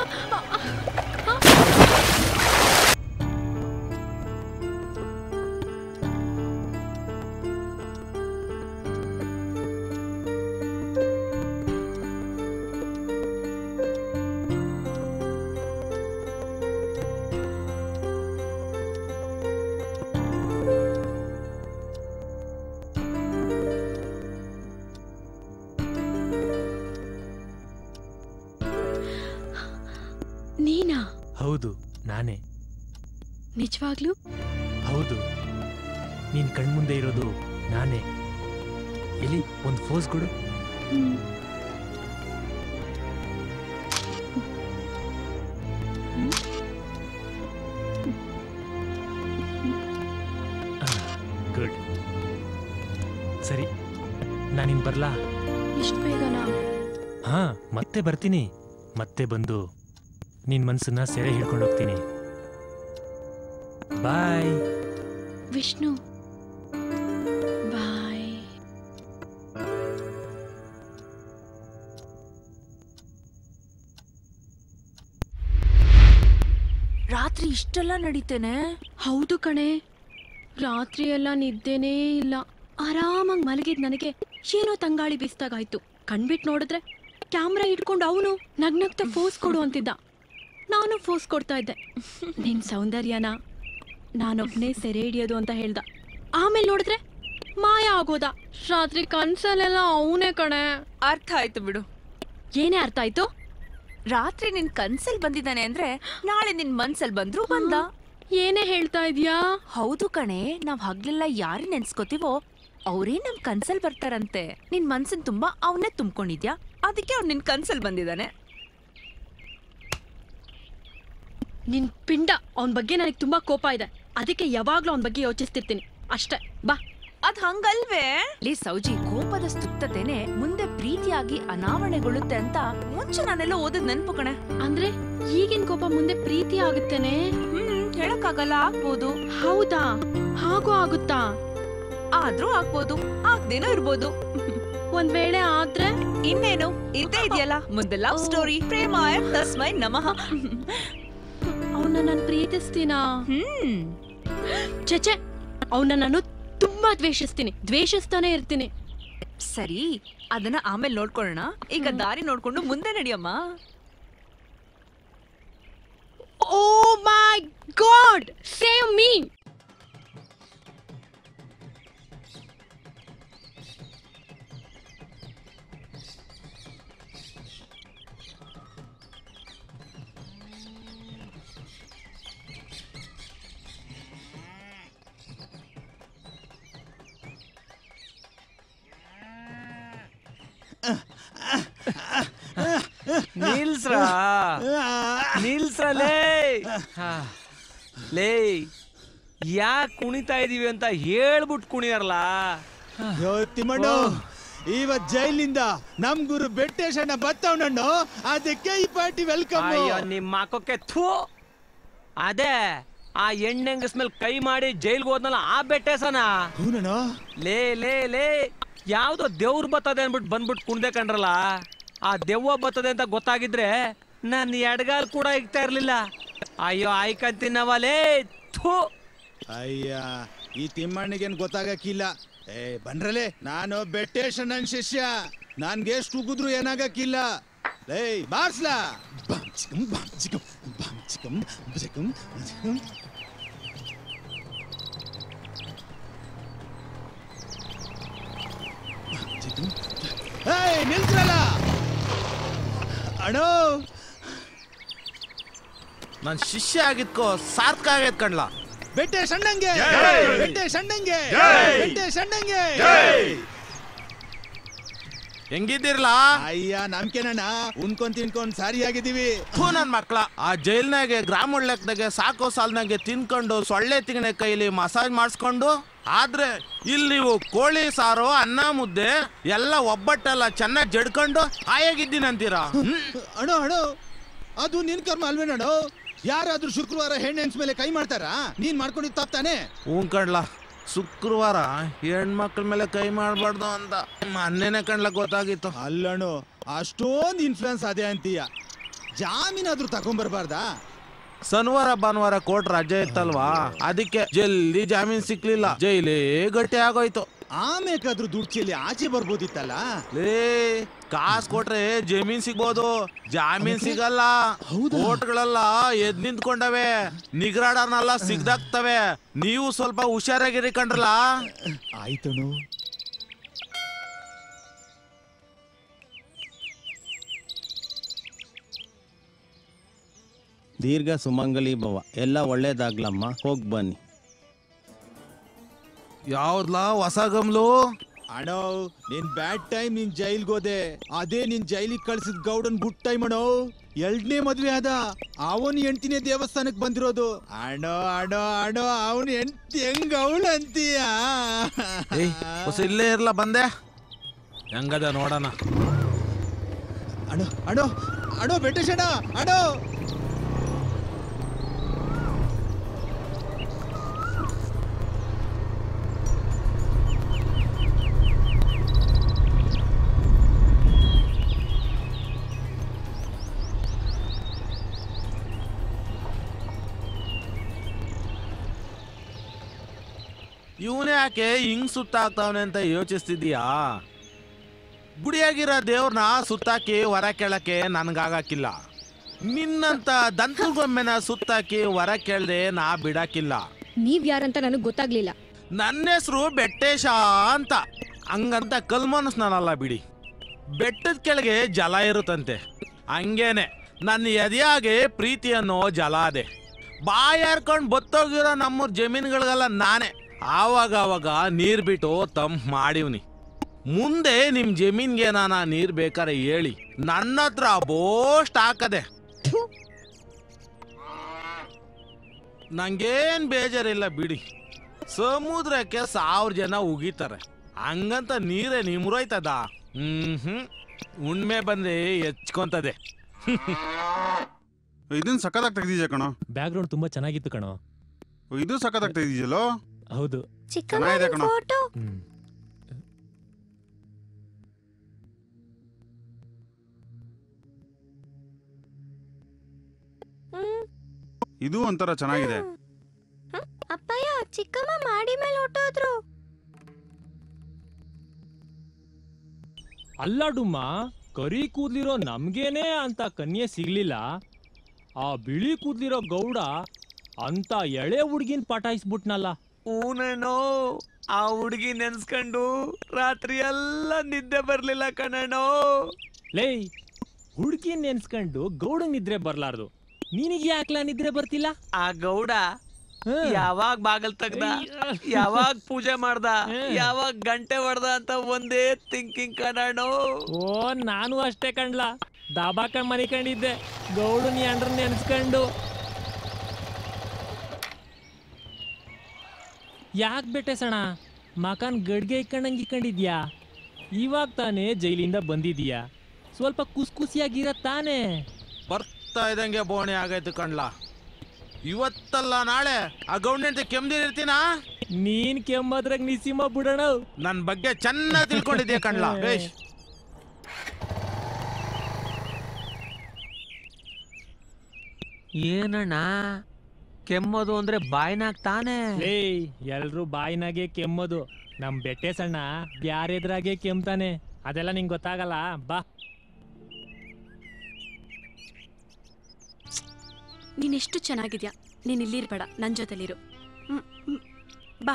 ನೀನಾ? ಹೌದು, ನಾನೇ. ನಿಜವಾಗ್ಲೂ? ಹೌದು, ನೀನ್ ಕಣ್ಮುಂದೆ ಇರೋದು ನಾನೇ. ಇಲ್ಲಿ ಒಂದು ಫೋಸ್ ಕೊಡು. ಗುಡ್. ಸರಿ, ನಾನಿನ್ ಬರ್ಲಾ? ಇಷ್ಟು ಬೇಗನಾ? ಹಾ, ಮತ್ತೆ ಬರ್ತೀನಿ. ಮತ್ತೆ ಬಂದು ನಿನ್ ಮನ್ಸನ್ನ ಸೆರೆ ಹಿಡ್ಕೊಂಡು ಹೋಗ್ತೀನಿ. ಬಾಯ್ ವಿಷ್ಣು. ಬಾಯ್. ರಾತ್ರಿ ಇಷ್ಟೆಲ್ಲ ನಡೀತೇನೆ? ಹೌದು ಕಣೆ, ರಾತ್ರಿ ಎಲ್ಲ ನಿದ್ದೆನೇ ಇಲ್ಲ. ಆರಾಮಾಗಿ ಮಲಗಿದ್ ನನಗೆ ಏನೋ ತಂಗಾಳಿ ಬೀಸ್ದಾಗಾಯ್ತು. ಕಣ್ಬಿಟ್ಟು ನೋಡಿದ್ರೆ ಕ್ಯಾಮ್ರಾ ಇಟ್ಕೊಂಡು ಅವನು ನಗ್ನಗ್ತ ಫೋಸ್ ಕೊಡು ಅಂತಿದ್ದ. ನಾನು ಫೋಸ್ ಕೊಡ್ತಾ ಇದ್ದೆ. ನಿನ್ ಸೌಂದರ್ಯನ ನಾನೊಬ್ನೇ ಸೆರೆ ಹಿಡಿಯೋದು ಅಂತ ಹೇಳ್ದ. ಆಮೇಲೆ ನೋಡಿದ್ರೆ ಮಾಯ ಆಗೋದ. ರಾತ್ರಿ ಕನ್ಸಲ್ಲೆಲ್ಲ ಅವನೇ ಕಣೆ. ಅರ್ಥ ಆಯ್ತು ಬಿಡು. ಏನೇ ಅರ್ಥ ಆಯ್ತು? ರಾತ್ರಿ ನಿನ್ ಕನ್ಸಲ್ ಬಂದಿದ್ದಾನೆ ಅಂದ್ರೆ ನಾಳೆ ನಿನ್ ಮನ್ಸಲ್ ಬಂದ್ರು ಬಂದ. ಏನೇ ಹೇಳ್ತಾ ಇದ್ಯಾ? ಹೌದು ಕಣೆ, ನಾವ್ ಹಗ್ಲೆಲ್ಲ ಯಾರು ನೆನ್ಸ್ಕೋತೀವೋ ಅವರೇ ನಮ್ ಕನ್ಸಲ್ ಬರ್ತಾರಂತೆ. ನಿನ್ ಮನ್ಸನ್ ತುಂಬಾ ಅವನ್ನೇ ತುಂಬ್ಕೊಂಡಿದ್ಯಾ, ಅದಕ್ಕೆ ಅವ್ನು ನಿನ್ ಕನ್ಸಲ್ ಬಂದಿದ್ದಾನೆ. ನಿನ್ ಪಿಂಡ. ಅವನ ಬಗ್ಗೆ ನನಗೆ ತುಂಬಾ ಕೋಪ ಇದೆ. ಅದಕ್ಕೆ ಯಾವಾಗ್ಲೂ ಅವನ ಬಗ್ಗೆ ಯೋಚಿಸ್ತಿರ್ತೀನಿ ಅಷ್ಟೇ. ಬಾ. ಅದ್ ಹಂಗಲ್ವೇ? ಲೇ ಸೌಜಿ, ಕೋಪದ ಸ್ತುಪ್ತತೆನೆ ಮುಂದೆ ಪ್ರೀತಿಯಾಗಿ ಅನಾವರಣೆಗೊಳ್ಳುತ್ತೆ ಅಂತ ಮುಂಚೆ ನಾನೆಲ್ಲ ಓದದ್ ನೆನ್ಪು ಕಣೆ. ಅಂದ್ರೆ ಈಗಿನ ಕೋಪ ಮುಂದೆ ಪ್ರೀತಿ ಆಗುತ್ತೇನೆ? ಹೇಳಕ್ಕಾಗಲ್ಲ, ಆಗ್ಬೋದು. ಹೌದಾ? ಹಾಗೂ ಆಗುತ್ತಾ? ಆದ್ರೂ ಆಗ್ಬೋದು, ಆಗ್ದೇನೋ ಇರ್ಬೋದು. ಒಂದ್ ವೇಳೆ ಆದ್ರೆ ಇನ್ನೇನು ಇದ್ದೇ ಇದೆಯಲ್ಲ ಮುಂದೆ ಲವ್ ಸ್ಟೋರಿ. ಪ್ರೇಮಾಯ ತಸ್ಮೈ ನಮಃ. ಅವನ್ನ ನಾನು ಪ್ರೀತಿಸ್ತೀನಾ? ಚಚೆ, ಅವನ್ನ ನಾನು ತುಂಬಾ ದ್ವೇಷಿಸ್ತೀನಿ. ದ್ವೇಷಿಸ್ತಾನೆ ಇರ್ತೀನಿ. ಸರಿ, ಅದನ್ನ ಆಮೇಲೆ ನೋಡ್ಕೊಳ್ಳೋಣ. ಈಗ ದಾರಿ ನೋಡ್ಕೊಂಡು ಮುಂದೆ ನಡಿಯಮ್ಮ. Oh my god, save me. ನಿಲ್ಸ್ರಾ ಲೇ. ಲೇ, ಯಾಕೆ ಕುಣಿತಾ ಇದೀವಿ ಅಂತ ಹೇಳ್ಬಿಟ್ಟು ಕುಣಿಯರ್ಲ. ತಿಮ್ಮಣ್ಣು, ಇವತ್ ಜೈಲಿಂದ ನಮ್ ಗುರು ಬೆಟ್ಟೇಶಣ್ಣ ಬತ್ತವಣ್ಣು, ಅದಕ್ಕೆ ಈ ಪಾರ್ಟಿ ವೆಲ್ಕಮ್. ಅಯ್ಯೋ ನಿಮ್ಮ ಹಾಕೋಕೆ ಥೂ. ಅದೇ ಆ ಹೆಣ್ಣೆಂಗಸ್ ಮೇಲೆ ಕೈ ಮಾಡಿ ಜೈಲ್ಗೆ ಹೋದ್ನಲ್ಲ ಆ ಬೆಟ್ಟೇಸನ. ಲೇ ಲೇ ಲೇ, ಯಾವ್ದೋ ದೇವ್ರು ಬರ್ತದೆ ಅನ್ಬಿಟ್ಟು ಬಂದ್ಬಿಟ್ಟು ಕುಣ್ದೆ ಕಂಡ್ರಲ್ಲ. ಆ ದೆವ್ವ ಬರ್ತದೆ ಅಂತ ಗೊತ್ತಾಗಿದ್ರೆ ನನ್ನ ಎಡಗಾಲ್ ಕೂಡ ಇಗ್ತಾ ಇರ್ಲಿಲ್ಲ. ಅಯ್ಯೋ ಆಯ್ಕಂತೀನವಲೇ, ಥೂ. ಅಯ್ಯ, ಈ ತಿಮ್ಮಣ್ಣಿಗೇನ್ ಗೊತ್ತಾಗಕ್ಕಿಲ್ಲ. ಬನ್ರಲೆ, ನಾನು ಬೆಟ್ಟೇಶಣ್ಣನ್ ಶಿಷ್ಯ. ನನ್ಗೆ ಎಷ್ಟು ಉಗಿದ್ರು ಏನಾಗಕ್ಕಿಲ್ಲ. ಏಯ್ ಬಾರ್ಸ್ಲಾ. ಬಾಮ್ ಚಿಕಮ್ ಬಾಮ್ ಚಿಕಮ್ ಬಾಮ್ ಚಿಕಮ್ ಚಿಕಮ್ ಚಿಕಮ್. ಏಯ್ ನಿಲ್ಸ್ರಲ್ಲ ಅಣ್ಣೋ. ನನ್ ಶಿಷ್ಯ ಆಗಿದ್ಕೋ ಸಾರ್ಥಕ ಆಗೈತ್ ಕಣ್ಲಾ. ಬೆಟ್ಟೆ ಸಣ್ಣಂಗೆ ಬೆಟ್ಟೆ ಸಣ್ಣಂಗೆ ಬೆಟ್ಟೆ ಸಣ್ಣಂಗೆ. ಹೆಂಗಿದ್ದೀರಲ್ಲ? ಅಯ್ಯ ನಮ್ಕೇನಣ್ಣ ಉಣ್ಕೊಂಡ್ ತಿನ್ಕೊಂಡ್ ಸಾರಿ ಆಗಿದ್ದೀವಿ. ನನ್ ಮಕ್ಳ ಆ ಜೈಲ್ನಾಗೆ ಗ್ರಾಮ ಒಳ್ಳೆಕ್ನಾಗೆ ಸಾಕೋ ಸಾಲ್ನಾಗೆ ತಿನ್ಕೊಂಡು ಸೊಳ್ಳೆ ತಿಂಗಣೆ ಕೈಲಿ ಮಸಾಜ್ ಮಾಡಿಸ್ಕೊಂಡು, ಆದ್ರೆ ಇಲ್ಲಿ ನೀವು ಕೋಳಿ ಸಾರು ಅನ್ನ ಮುದ್ದೆ ಎಲ್ಲ ಒಬ್ಬಟ್ಟೆಲ್ಲ ಚೆನ್ನಾಗಿ ಜಡ್ಕೊಂಡು ಆಯಾಗಿದ್ದೀನಂತೀರಾ? ಅಣ್ಣೋ ಅಣ್ಣೋ ಅದು ನಿನ್ ಕರ್ಮ ಅಲ್ವೇನಣ್ಣೋ. ಯಾರಾದ್ರೂ ಶುಕ್ರವಾರ ಹೆಣ್ಣೆನ್ಸ್ ಮೇಲೆ ಕೈ ಮಾಡ್ತಾರಾ? ನೀನ್ ಮಾಡ್ಕೊಂಡಿದ್ ತಪ್ತಾನೆ. ಹ್ಞೂ ಕಣ್ಲಾ, ಶುಕ್ರವಾರ ಹೆಣ್ಮಕ್ಳ ಮೇಲೆ ಕೈ ಮಾಡಬಾರ್ದು ಅಂತ ಮೊನ್ನೆನೆ ಕಣ್ಲ ಗೊತ್ತಾಗಿತ್ತು. ಅಲ್ಲಣ್ಣು ಅಷ್ಟೊಂದು ಇನ್ಫ್ಲೂಯೆನ್ಸ್ ಅದೇ ಅಂತೀಯ, ಜಾಮೀನಾದ್ರೂ ತಗೊಂಡ್ಬರ್ಬಾರ್ದಾ? ಶನಿವಾರ ಭಾನುವಾರ ಕೋರ್ಟ್ ರಜೆ ಇತ್ತಲ್ವಾ, ಅದಕ್ಕೆ ಜಲ್ದಿ ಜಾಮೀನ್ ಸಿಕ್ಲಿಲ್ಲ, ಜೈಲೇ ಗಟ್ಟಿ ಆಗೋಯ್ತು. ಆಮೇಕಾದ್ರೂ ದುಡ್ಡು ಚೆಲ್ಲಿ ಆಚೆ ಬರ್ಬೋದಿತ್ತಲ್ಲ. ಲೇ ಕಾಸ್ ಕೊಟ್ರೆ ಜಮೀನ್ ಸಿಗ್ಬೋದು, ಜಾಮೀನ್ ಸಿಗಲ್ಲ. ಕೋರ್ಟ್ಗಳೆಲ್ಲ ಎದ್ ನಿಂತ್ಕೊಂಡವೆ, ನಿಗ್ರಾಡನೆಲ್ಲ ಸಿಗ್ದಾಗ್ತವೆ. ನೀವು ಸ್ವಲ್ಪ ಹುಷಾರಾಗಿರಿ ಕಂಡ್ರಲ್ಲ. ಆಯ್ತಣ್ಣು. ದೀರ್ಘ ಸುಮಂಗಲಿ ಭವ. ಎಲ್ಲ ಒಳ್ಳೇದಾಗ್ಲಮ್ಮ, ಹೋಗ್ ಬನ್ನಿ. ಯಾವ್ದ್ಲಾ ಹೊಸ ಗಮ್ಲು? ಅಣ್ಣೋ ನಿನ್ ಬ್ಯಾಡ್ ಟೈಮ್ ನಿನ್ ಜೈಲ್ಗೋದೆ, ಅದೇ ನಿನ್ ಜೈಲಿಗೆ ಕಳ್ಸಿದ್ ಗೌಡನ್ ಗುಡ್ ಟೈಮ್ ಅಣ್ಣೋ. 2ನೇ ಮದ್ವೆ ಆದ, ಅವನ್ ಹೆಂಡ್ತಿನೇ ದೇವಸ್ಥಾನಕ್ ಬಂದಿರೋದು. ಅಣ್ಣೋ ಅಣ್ಣೋ ಅಣ್ಣೋ ಅವನ್ ಹೆಂಡ್ತಿ ಹೆಂಗ್ ಅವಳು ಅಂತೀಯ? ಹೊಸ ಇಲ್ಲೇ ಇರ್ಲ ಬಂದೆ, ಹೆಂಗದ ನೋಡೋಣ. ಅಣ್ಣೋ ಅಣ್ಣೋ ಅಣ್ಣೋ ಬೆಟ್ಟೇಶಣ್ಣ ಅಣ್ಣೋ. ಇವನೇ ಯಾಕೆ ಹಿಂಗ್ ಸುತ್ತಾಕ್ತಾವನೆ ಅಂತ ಯೋಚಿಸ್ತಿದ್ಯಾ? ಗುಡಿಯಾಗಿರೋ ದೇವ್ರನ್ನ ಸುತ್ತಾಕಿ ಹೊರ ಕೇಳಕ್ಕೆ ನನ್ಗಾಗಕ್ಕಿಲ್ಲ. ನಿನ್ನಂತ ದಂತುಗೊಮ್ಮೆನ ಸುತ್ತಾಕಿ ಹೊರ ಕೇಳ್ದೆ ನಾ ಬಿಡಾಕಿಲ್ಲ. ನೀವ್ ಯಾರಂತ ನನಗ್ ಗೊತ್ತಾಗ್ಲಿಲ್ಲ. ನನ್ನ ಹೆಸರು ಬೆಟ್ಟೇಶ ಅಂತ. ಹಂಗಂತ ಕಲ್ಮನಸ್ನಲ್ಲ ಬಿಡಿ. ಬೆಟ್ಟದ ಕೆಳಗೆ ಜಲ ಇರುತ್ತಂತೆ, ಹಂಗೇನೆ ನನ್ನ ಎದೆಯಾಗೆ ಪ್ರೀತಿ ಅನ್ನೋ ಜಲ ಅದೆ. ಬಾಯಾರ್ಕೊಂಡು ಬತ್ತೋಗಿರೋ ನಮ್ಮೂರ್ ಜಮೀನುಗಳಿಗೆಲ್ಲ ನಾನೇ ಆವಾಗ ನೀರ್ ಬಿಟ್ಟು ತಂಪ್ ಮಾಡಿವ್ನಿ. ಮುಂದೆ ನಿಮ್ ಜಮೀನ್ಗೆ ನಾನ ನೀರ್ ಬೇಕಾರೆ ಹೇಳಿ, ನನ್ನ ಹತ್ರ ಬೋಸ್ಟ್ ಹಾಕದೆ. ನಂಗೇನ್ ಬೇಜಾರಿಲ್ಲ ಬಿಡಿ. ಸಮುದ್ರಕ್ಕೆ 1000 ಜನ ಉಗಿತಾರೆ, ಹಂಗಂತ ನೀರೇ ನಿಮ್ರೋಯ್ತದ? ಉಣ್ಮೆ ಬಂದ್ರೆ ಹೆಚ್ಕೊಂತದೆ. ಇದನ್ ಸಖತ್ತಾಗಿ ತೆಗ್ದಿದ್ಯಾ ಕಣೋ. ಬ್ಯಾಕ್ ಗ್ರೌಂಡ್ ತುಂಬಾ ಚೆನ್ನಾಗಿತ್ತು ಕಣೋ. ಇದು ಸಖತ್ತಾಗಿ ತೆಗ್ದಿದ್ಯಲ್ಲೋ. ಹೌದು ಚೆನ್ನಾಗಿದೆ ಕಣೋ. ಇದು ಒಂಥರ ಚೆನ್ನಾಗಿದೆ. ಅಪ್ಪಯ್ಯ ಚಿಕ್ಕಮ್ಮ ಮಾಡಿ ಮೇಲೆ ಹೊಟ್ಟೋದ್ರು. ಅಲ್ಲ ಡುಮ್ಮ, ಕರಿ ಕೂದ್ಲಿರೋ ನಮ್ಗೇನೆ ಅಂತ ಕನ್ಯೆ ಸಿಗ್ಲಿಲ್ಲ, ಆ ಬಿಳಿ ಕೂದ್ಲಿರೋ ಗೌಡ ಅಂತ ಎಳೆ ಹುಡ್ಗಿನ್ ಪಟಾಯಿಸ್ಬಿಟ್ನಲ್ಲ. ಊನೇನೋ ಆ ಹುಡುಗಿ ನೆನ್ಸ್ಕೊಂಡು ರಾತ್ರಿ ಎಲ್ಲ ನಿದ್ದೆ ಬರ್ಲಿಲ್ಲ ಕಣನೋ. ಲೇ ಹುಡ್ಗಿ ನೆನ್ಸ್ಕೊಂಡು ಗೌಡ ನಿದ್ರೆ ಬರ್ಲಾರ್ದು, ನಿನಗೆ ಯಾಕ್ಲಾ ನಿದ್ರೆ ಬರ್ತಿಲ್ಲ? ಆ ಗೌಡ ಯಾವಾಗ ಬಾಗಲ್ ತೆಗ್ದ, ಯಾವಾಗ ಪೂಜೆ ಮಾಡ್ದ, ಯಾವಾಗ ಗಂಟೆ ಹೊಡ್ದ ಅಂತ ಒಂದೇ ಥಿಂಕಿಂಗ್ ಕಣೋ. ಓ ನಾನು ಅಷ್ಟೇ ಕಣ್ಲಾ, ದಾಬಾಕಂಡ್ ಮನಿ ಕಂಡಿದ್ದೆ ಗೌಡನ್ ಎಂಡ್ರ ನೆನ್ಸ್ಕೊಂಡು. ಯಾಕೆ ಬೆಟ್ಟೆ ಸಣ ಮಕಾನ್ ಗಡ್ಗೆ ಇಕ್ಕಂಡಂಗೆ ಇಕ್ಕೊಂಡಿದ್ಯಾ? ಇವಾಗ ತಾನೇ ಜೈಲಿಂದ ಬಂದಿದ್ಯಾ, ಸ್ವಲ್ಪ ಕುಸ್ಕುಸಿಯಾಗಿರ ತಾನೇ. ಬರ್ತಾ ಇದ್ದಂಗೆ ಬೋಣೆ ಆಗೈತು ಕಣ್ಲಾ. ಇವತ್ತಲ್ಲ ನಾಳೆ ಆ ಗೌಂಡೆ ಕೆಮ್ದಿರ್ತೀನಾ? ನೀನ್ ಕೆಮ್ಮದ್ರಾಗ ನಿಸಿಮ ಬಿಡೋಣ. ನನ್ ಬಗ್ಗೆ ಚೆನ್ನಾಗಿ ತಿಳ್ಕೊಂಡಿದ್ಯಾ ಕಣ್ಲಾ. ಏನಣ್ಣ ಕೆಮ್ಮೋದು ಅಂದ್ರೆ ಬಾಯ್ನಾಗ್ ತಾನೇ? ಎಲ್ರು ಬಾಯ್ನಾಗೆ ಕೆಮ್ಮೋದು, ನಮ್ ಬೆಟ್ಟೆ ಸಣ್ಣ ಬ್ಯಾರೆದ್ರಾಗೆ ಕೆಮ್ತಾನೆ. ಅದೆಲ್ಲ ನಿಂಗೆ ಗೊತ್ತಾಗಲ್ಲ ಬಾ. ನೀನೆಷ್ಟು ಚೆನ್ನಾಗಿದ್ಯಾ, ನೀನ್ ಇಲ್ಲಿರ್ಬೇಡ, ನನ್ನ ಜೊತೆಲಿರು. ಬಾ.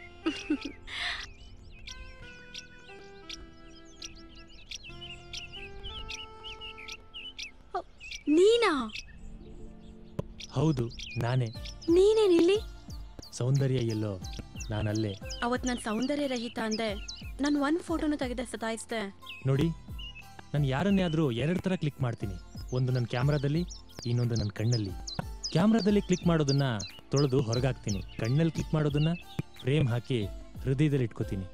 ನೀನಾ? ಹೌದು, ನಾನೇ. ನೀನೇನಿಲ್ಲಿ? ಸೌಂದರ್ಯ ಎಲ್ಲೋ, ನಾನಲ್ಲೇ. ಅವತ್ ನಾನು ಸೌಂದರ್ಯ ರಹಿತ ಅಂದೆ, ನಾನು ಒಂದು ಫೋಟೋನು ತೆಗೆದೆ ಸತಾಯಿಸ್ದೆ. ನೋಡಿ, ನಾನು ಯಾರನ್ನೇ ಆದರೂ 2 ಥರ ಕ್ಲಿಕ್ ಮಾಡ್ತೀನಿ. ಒಂದು ನನ್ನ ಕ್ಯಾಮ್ರಾದಲ್ಲಿ, ಇನ್ನೊಂದು ನನ್ನ ಕಣ್ಣಲ್ಲಿ. ಕ್ಯಾಮ್ರಾದಲ್ಲಿ ಕ್ಲಿಕ್ ಮಾಡೋದನ್ನ ತೊಳೆದು ಹೊರಗಾಕ್ತೀನಿ. ಕಣ್ಣಲ್ಲಿ ಕ್ಲಿಕ್ ಮಾಡೋದನ್ನ ಫ್ರೇಮ್ ಹಾಕಿ ಹೃದಯದಲ್ಲಿ ಇಟ್ಕೋತೀನಿ.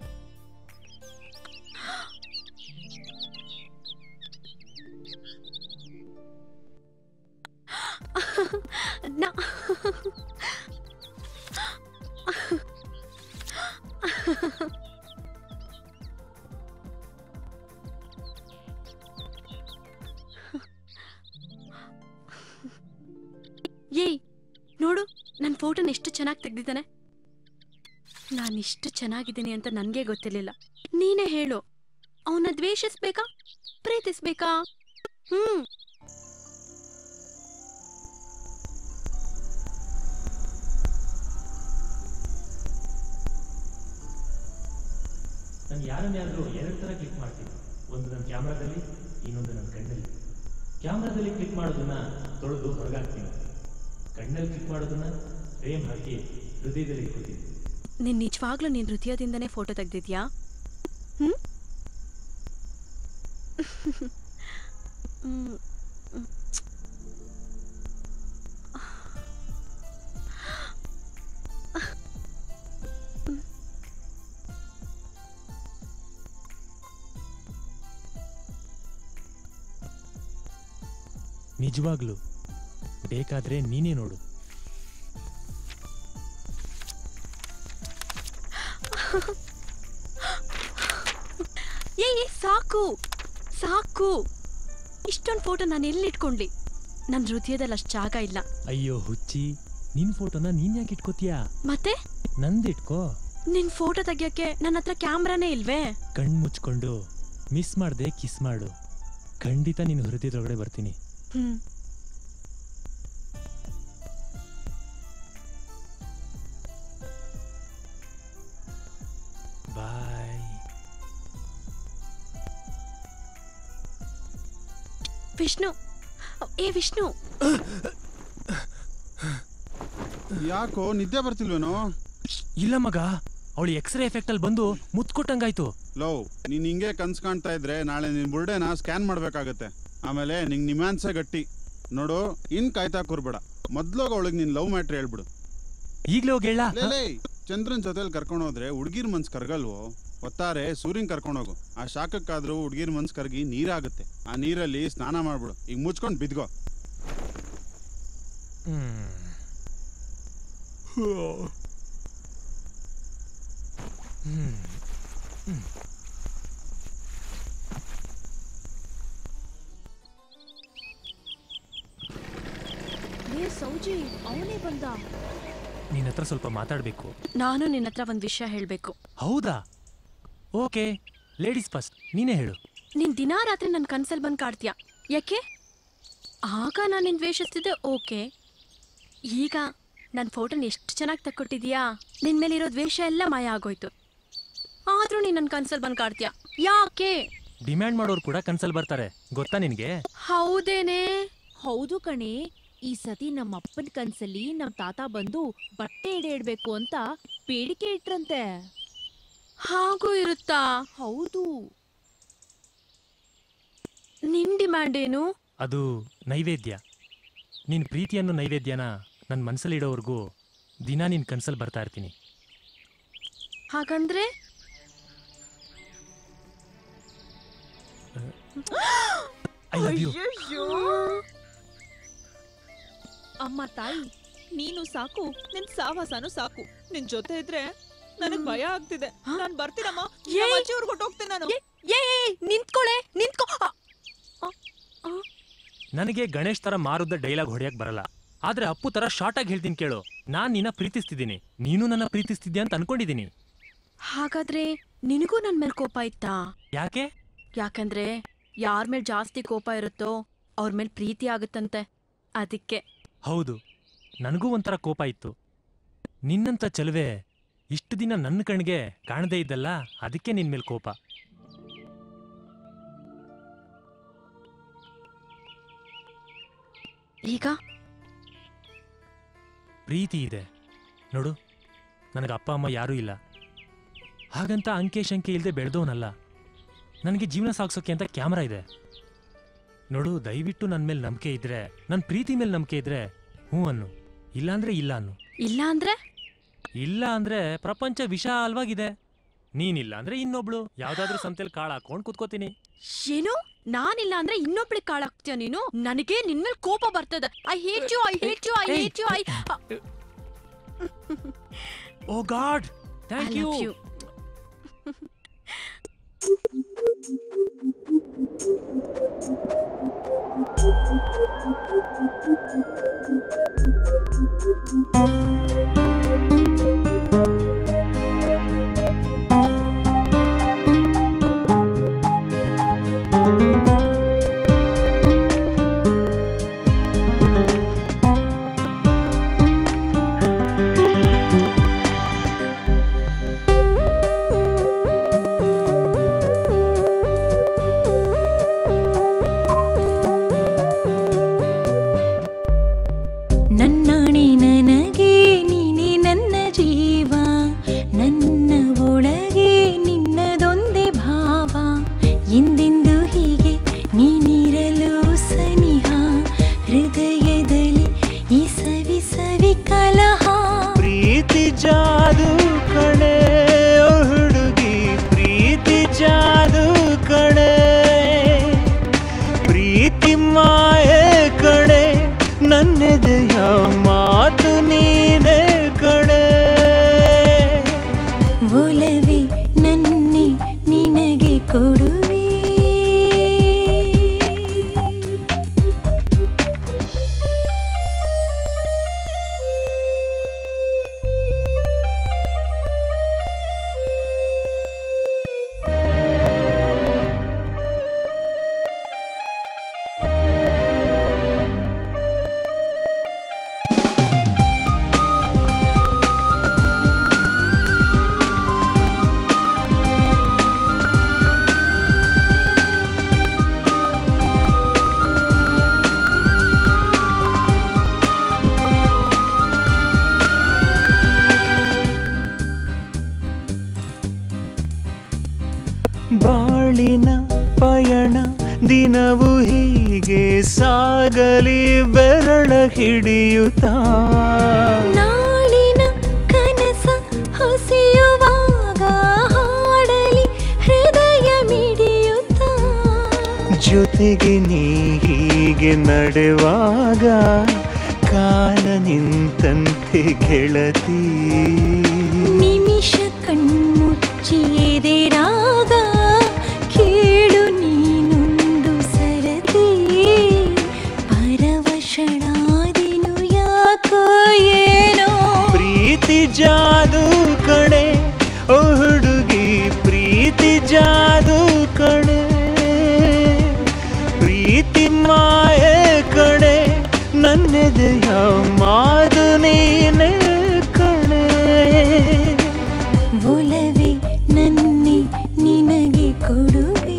ಏಯ್ ನೋಡು, ನನ್ನ ಫೋಟೋನ ಎಷ್ಟು ಚೆನ್ನಾಗಿ ತೆಗ್ದಿದ್ದಾನೆ. ನಾನಿಷ್ಟು ಚೆನ್ನಾಗಿದ್ದೀನಿ ಅಂತ ನನಗೆ ಗೊತ್ತಿರಲಿಲ್ಲ. ನೀನೇ ಹೇಳು, ಅವನ ದ್ವೇಷಿಸ್ಬೇಕಾ ಪ್ರೀತಿಸ್ಬೇಕಾ? ನಾನು ಯಾರನ್ನೇ ಆದರೂ 2 ಥರ ಕ್ಲಿಕ್ ಮಾಡ್ತೀನಿ. ಒಂದು ನನ್ನ ಕ್ಯಾಮ್ರಾದಲ್ಲಿ, ಇನ್ನೊಂದು ನನ್ನ ಕಣ್ಣಲ್ಲಿ. ಕ್ಯಾಮ್ರಾದಲ್ಲಿ ಕ್ಲಿಕ್ ಮಾಡೋದನ್ನ ತೊಳೆದು ಹೊರಗಾಕ್ತೀನಿ. ಕಣ್ಣಲ್ಲಿ ಕ್ಲಿಕ್ ಮಾಡೋದನ್ನ ಫ್ರೇಮ್ ಹಾಕಿ ಹೃದಯದಲ್ಲಿ ಇಟ್ಕೋತೀನಿ. ನೀನ್ ನಿಜವಾಗ್ಲೂ ನಿನ್ ಹೃದಯದಿಂದನೇ ಫೋಟೋ ತೆಗ್ದಿದ್ಯಾ? ನಿಜವಾಗ್ಲೂ ಬೇಕಾದ್ರೆ ನೀನೇ ನೋಡು. ಸಾಕು ಸಾಕು, ಇಷ್ಟೊಂದು ಫೋಟೋ ನಾನು ಎಲ್ಲಿಟ್ಕೊಂಡ್ಲಿ? ನನ್ನ ಹೃದಯದಲ್ಲಿ ಅಷ್ಟು ಜಾಗ ಇಲ್ಲ. ಅಯ್ಯೋ ಹುಚ್ಚಿ, ನಿನ್ ಫೋಟೋನ ನೀನ್ ಯಾಕೆ ಇಟ್ಕೋತೀಯಾ? ಮತ್ತೆ ನಂದಿಟ್ಕೋ. ನಿನ್ ಫೋಟೋ ತೆಗಿಯಕ್ಕೆ ನನ್ನ ಹತ್ರ ಕ್ಯಾಮ್ರಾನೇ ಇಲ್ವೇ? ಕಣ್ ಮುಚ್ಕೊಂಡು ಮಿಸ್ ಮಾಡ್ದೆ ಕಿಸ್ ಮಾಡು, ಖಂಡಿತ ನಿನ್ನ ಹೃದಯದೊಳಗಡೆ ಬರ್ತೀನಿ. ಬಾಯ್. ವಿಷ್ಣು, ಏ ವಿಷ್ಣು, ಯಾಕೋ ನಿದ್ದೆ ಬರ್ತಿಲ್ವೇನೋ? ಇಲ್ಲ ಮಗ, ಅವಳು ಎಕ್ಸ್ರೇ ಎಫೆಕ್ಟ್ ಅಲ್ಲಿ ಬಂದು ಮುತ್ಕೊಟ್ಟಂಗಾಯ್ತು. ಲವ್, ನೀನ್ ಹಿಂಗೆ ಕನ್ಸ್ ಕಾಣ್ತಾ ಇದ್ರೆ ನಾಳೆ ನಿನ್ ಬುರ್ಡೆನ ಸ್ಕ್ಯಾನ್ ಮಾಡ್ಬೇಕಾಗತ್ತೆ. ಆಮೇಲೆ ನಿಂಗ್ ನಿಮ್ಯಾನ್ಸೆ ಗಟ್ಟಿ ನೋಡು. ಇನ್ ಕಾಯ್ತಾ ಕೂರ್ಬೇಡ, ಮೊದ್ಲೋಗ ಅವಳಿಗೆ ನಿನ್ ಲವ್ ಮ್ಯಾಟ್ರ್ ಹೇಳ್ಬಿಡು. ಈಗ್ಲೇ ಹೋಗಿ ಹೇಳ. ಚಂದ್ರನ್ ಜೊತೆಲಿ ಕರ್ಕೊಂಡು ಹೋದ್ರೆ ಹುಡ್ಗಿರ್ ಮನ್ಸ್ ಕರ್ಗಲ್ವೋ? ಒತ್ತಾರೆ ಸೂರ್ಯನ್ ಕರ್ಕೊಂಡೋಗು. ಆ ಶಾಖಕ್ಕಾದ್ರೂ ಹುಡ್ಗಿರ್ ಮನ್ಸ್ ಕರ್ಗಿ ನೀರಾಗುತ್ತೆ. ಆ ನೀರಲ್ಲಿ ಸ್ನಾನ ಮಾಡ್ಬಿಡು. ಈಗ ಮುಚ್ಕೊಂಡ್ ಬಿದ್ಗೋ. ಸೌಜಿ, ಅವನೇ ಬಂದ. ನಿನ್ನ ಹತ್ರ ಸ್ವಲ್ಪ ಮಾತಾಡ್ಬೇಕು. ನಾನು ನಿನ್ನ ಹತ್ರ ಒಂದು ವಿಷಯ ಹೇಳ್ಬೇಕು. ಹೌದಾ? ಓಕೆ, ಲೇಡೀಸ್ ಫಸ್ಟ್, ನೀನೇ ಹೇಳು. ನೀನ್ ದಿನಾ ರಾತ್ರಿ ನನ್ನ ಕನ್ಸಲ್ಲಿ ಬಂದು ಕಾಡ್ತೀಯ, ಯಾಕೆ? ಆಗ ನಾನು ನಿನ್ ದ್ವೇಷಿಸ್ತಿದ್ದೆ, ಓಕೆ. ಈಗ ನನ್ನ ಫೋಟೋನ ಎಷ್ಟು ಚೆನ್ನಾಗಿ ತಕ್ಕೊಟ್ಟಿದ್ಯಾ, ನಿನ್ ಮೇಲಿರೋ ದ್ವೇಷ ಎಲ್ಲ ಮಾಯ ಆಗೋಯ್ತು. ಆದ್ರೂ ನೀನ್ ನನ್ನ ಕನ್ಸಲ್ಲಿ ಬಂದು ಕಾಡ್ತೀಯ, ಯಾಕೆ? ಡಿಮ್ಯಾಂಡ್ ಮಾಡೋರು ಕೂಡ ಕನ್ಸಲ್ಲಿ ಬರ್ತಾರೆ, ಗೊತ್ತಾ ನಿನ್ಗೆ? ಹೌದೇನೆ? ಹೌದು ಕಣೆ. ಈ ಸತಿ ನಮ್ಮ ಅಪ್ಪನ ಕನ್ಸಲ್ಲಿ ನಮ್ ತಾತ ಬಂದು ಬಟ್ಟೆ ಎಡೆ ಇಡ್ಬೇಕು ಅಂತ ಬೇಡಿಕೆ ಇಟ್ರಂತೆ. ಹಾಗೂ ಇರುತ್ತಾ? ಹೌದು. ನಿನ್ ಡಿಮ್ಯಾಂಡ್ ಏನು? ಅದು ನೈವೇದ್ಯ. ನಿನ್ ಪ್ರೀತಿಯನ್ನು ನೈವೇದ್ಯನ ನನ್ನ ಮನಸ್ಸಲ್ಲಿ ಇಡೋವರೆಗೂ ದಿನ ನಿನ್ ಕನ್ಸಲ್ಲಿ ಬರ್ತಾ ಇರ್ತೀನಿ. ಹಾಗಂದ್ರೆ ಐ ಲವ್ ಯು. ಅಮ್ಮ ತಾಯಿ, ನೀನು ಸಾಕು, ನಿನ್ ಸಾವಾಸನು ಸಾಕು. ನಿನ್ ಜೊತೆ ಇದ್ರೆ ನನಗ್ ಭಯ ಆಗ್ತಿದೆ. ನಾನ್ ಬರ್ತೀನಮ್ಮ, ಅಜ್ಜಿಯವ್ರಿಗೆ ಹೊಟ್ಟೋಗ್ತೀನಿ ನಾನು. ನಿಂತ್ಕೊಳೆ, ನಿಂತ್ಕೊ. ನನಗೆ ಗಣೇಶ್ ತರ ಮಾರುದ್ದ ಡೈಲಾಗ್ ಹೊಡೆಯಕ್ ಬರಲ್ಲ, ಆದ್ರೆ ಅಪ್ಪು ತರ ಶಾರ್ಟ್ ಆಗಿ ಹೇಳ್ತೀನಿ ಕೇಳು. ನಾನ್ ನಿನ್ನ ಪ್ರೀತಿಸ್ತಿದ್ದೀನಿ, ನೀನು ನನ್ನ ಪ್ರೀತಿಸ್ತಿದ್ಯಾ ಅಂತ ಅನ್ಕೊಂಡಿದ್ದೀನಿ. ಹಾಗಾದ್ರೆ ನಿನಗೂ ನನ್ ಮೇಲೆ ಕೋಪ ಇತ್ತಾ? ಯಾಕೆ? ಯಾಕಂದ್ರೆ ಯಾರ ಮೇಲೆ ಜಾಸ್ತಿ ಕೋಪ ಇರುತ್ತೋ ಅವ್ರ ಮೇಲೆ ಪ್ರೀತಿ ಆಗುತ್ತಂತೆ, ಅದಕ್ಕೆ. ಹೌದು, ನನಗೂ ಒಂಥರ ಕೋಪ ಇತ್ತು. ನಿನ್ನಂತ ಚೆಲುವೆ ಇಷ್ಟು ದಿನ ನನ್ನ ಕಣ್ಗೆ ಕಾಣದೇ ಇದ್ದಲ್ಲ, ಅದಕ್ಕೆ ನಿನ್ ಮೇಲೆ ಕೋಪ. ಈಗ ಪ್ರೀತಿ ಇದೆ ನೋಡು. ನನಗೆ ಅಪ್ಪ ಅಮ್ಮ ಯಾರೂ ಇಲ್ಲ, ಹಾಗಂತ ಅಂಕೆ ಶಂಕೆ ಇಲ್ಲದೆ ಬೆಳೆದವನಲ್ಲ. ನನಗೆ ಜೀವನ ಸಾಗಿಸೋಕೆ ಅಂತ ಕ್ಯಾಮ್ರಾ ಇದೆ ನೋಡು. ದಯವಿಟ್ಟು ನನ್ನ ಮೇಲೆ ನಂಬಿಕೆ ಇದ್ರೆ, ನನ್ನ ಪ್ರೀತಿ ಮೇಲೆ ನಂಬಿಕೆ ಇದ್ರೆ ಹ್ಞೂ ಅನ್ನು, ಇಲ್ಲಾಂದ್ರೆ ಇಲ್ಲ ಅನ್ನು. ಇಲ್ಲ ಅಂದ್ರೆ ಪ್ರಪಂಚ ವಿಶಾಲವಾಗಿದೆ. ನೀನಿಲ್ಲ ಅಂದ್ರೆ ಇನ್ನೊಬ್ಳು ಯಾವ್ದಾದ್ರೂ ಸಂತೆಲಿ ಕಾಳು ಹಾಕೊಂಡ್ ಕೂತ್ಕೋತೀನಿ. ಏನು? ನಾನಿಲ್ಲ ಅಂದ್ರೆ ಇನ್ನೊಬ್ಳಿಗೆ ಕಾಳಾಗ್ತೀಯ ನೀನು? ನನಗೆ ನಿನ್ಮೇಲೆ ಕೋಪ ಬರ್ತದೆ. I hate you, I hate you, I hate you, oh god, thank you. ನನ್ನಾಣೆ ನನಗೆ ನೀನೆ ನನ್ನ ಜೀವ, ನನ್ನ ಒಳಗೆ ನಿನ್ನದೊಂದೇ ಭಾವ. ಎಂದೆಂದು ಹೀಗೆ ನೀನಿರಲು ಸನಿಹ, ಹೃದಯದಲ್ಲಿ ಈ ಸವಿ ಸವಿ ಕಲಹ. ಪ್ರೀತಿ ಜಾದು ಕಣೆ ಹುಡುಗಿ, ಪ್ರೀತಿ ಜಾದು ಕಣೆ, ಪ್ರೀತಿ ಮಾಯೆ ಕಣೆ, ನನ್ನೆದೆಯ ಮಾತು ನೀನೆ ಕಣೆ. ಒಲವೇ ನನ್ನೆ ನಿನಗೆ ಕೊಡುವೆ, ಬಾಳಿನ ಪಯಣ ದಿನವು ಹೀಗೆ ಸಾಗಲಿ ಬೆರಳ ಹಿಡಿಯುತ್ತಾ. ನಾಳಿನ ಕನಸ ಹೊಸೆಯುವಾಗ ಹಾಡಲಿ ಹೃದಯ ಮಿಡಿಯುತ್ತಾ. ಜೊತೆಗೆ ನೀ ಹೀಗೆ ನಡೆವಾಗ ಕಾಲ ನಿಂತಂತೆ ಗೆಳತಿ. ನಿಮಿಷ ಕಣ್ಮುಚ್ಚಿ ಎದೆರಾಗ ಕೇಳು ನೀನೊಂದು ಸರತಿ. ಪರವಶಳಾದಿನು ಯಾಕೋ ಏನೋ. ಪ್ರೀತಿ ಜಾದು ಕಣೆ ಓ ಹುಡುಗಿ, ಪ್ರೀತಿ ಜಾದು ಕಣೆ, ಪ್ರೀತಿ ಮಾಯೆ ಕಣೆ, ನನ್ನೆದೆಯ ಮಾತು ನೀನೆ ಕಣೆ. ಒಲವೇ ನನ್ನೆ ನಿನಗೆ ಕೊಡುವೆ,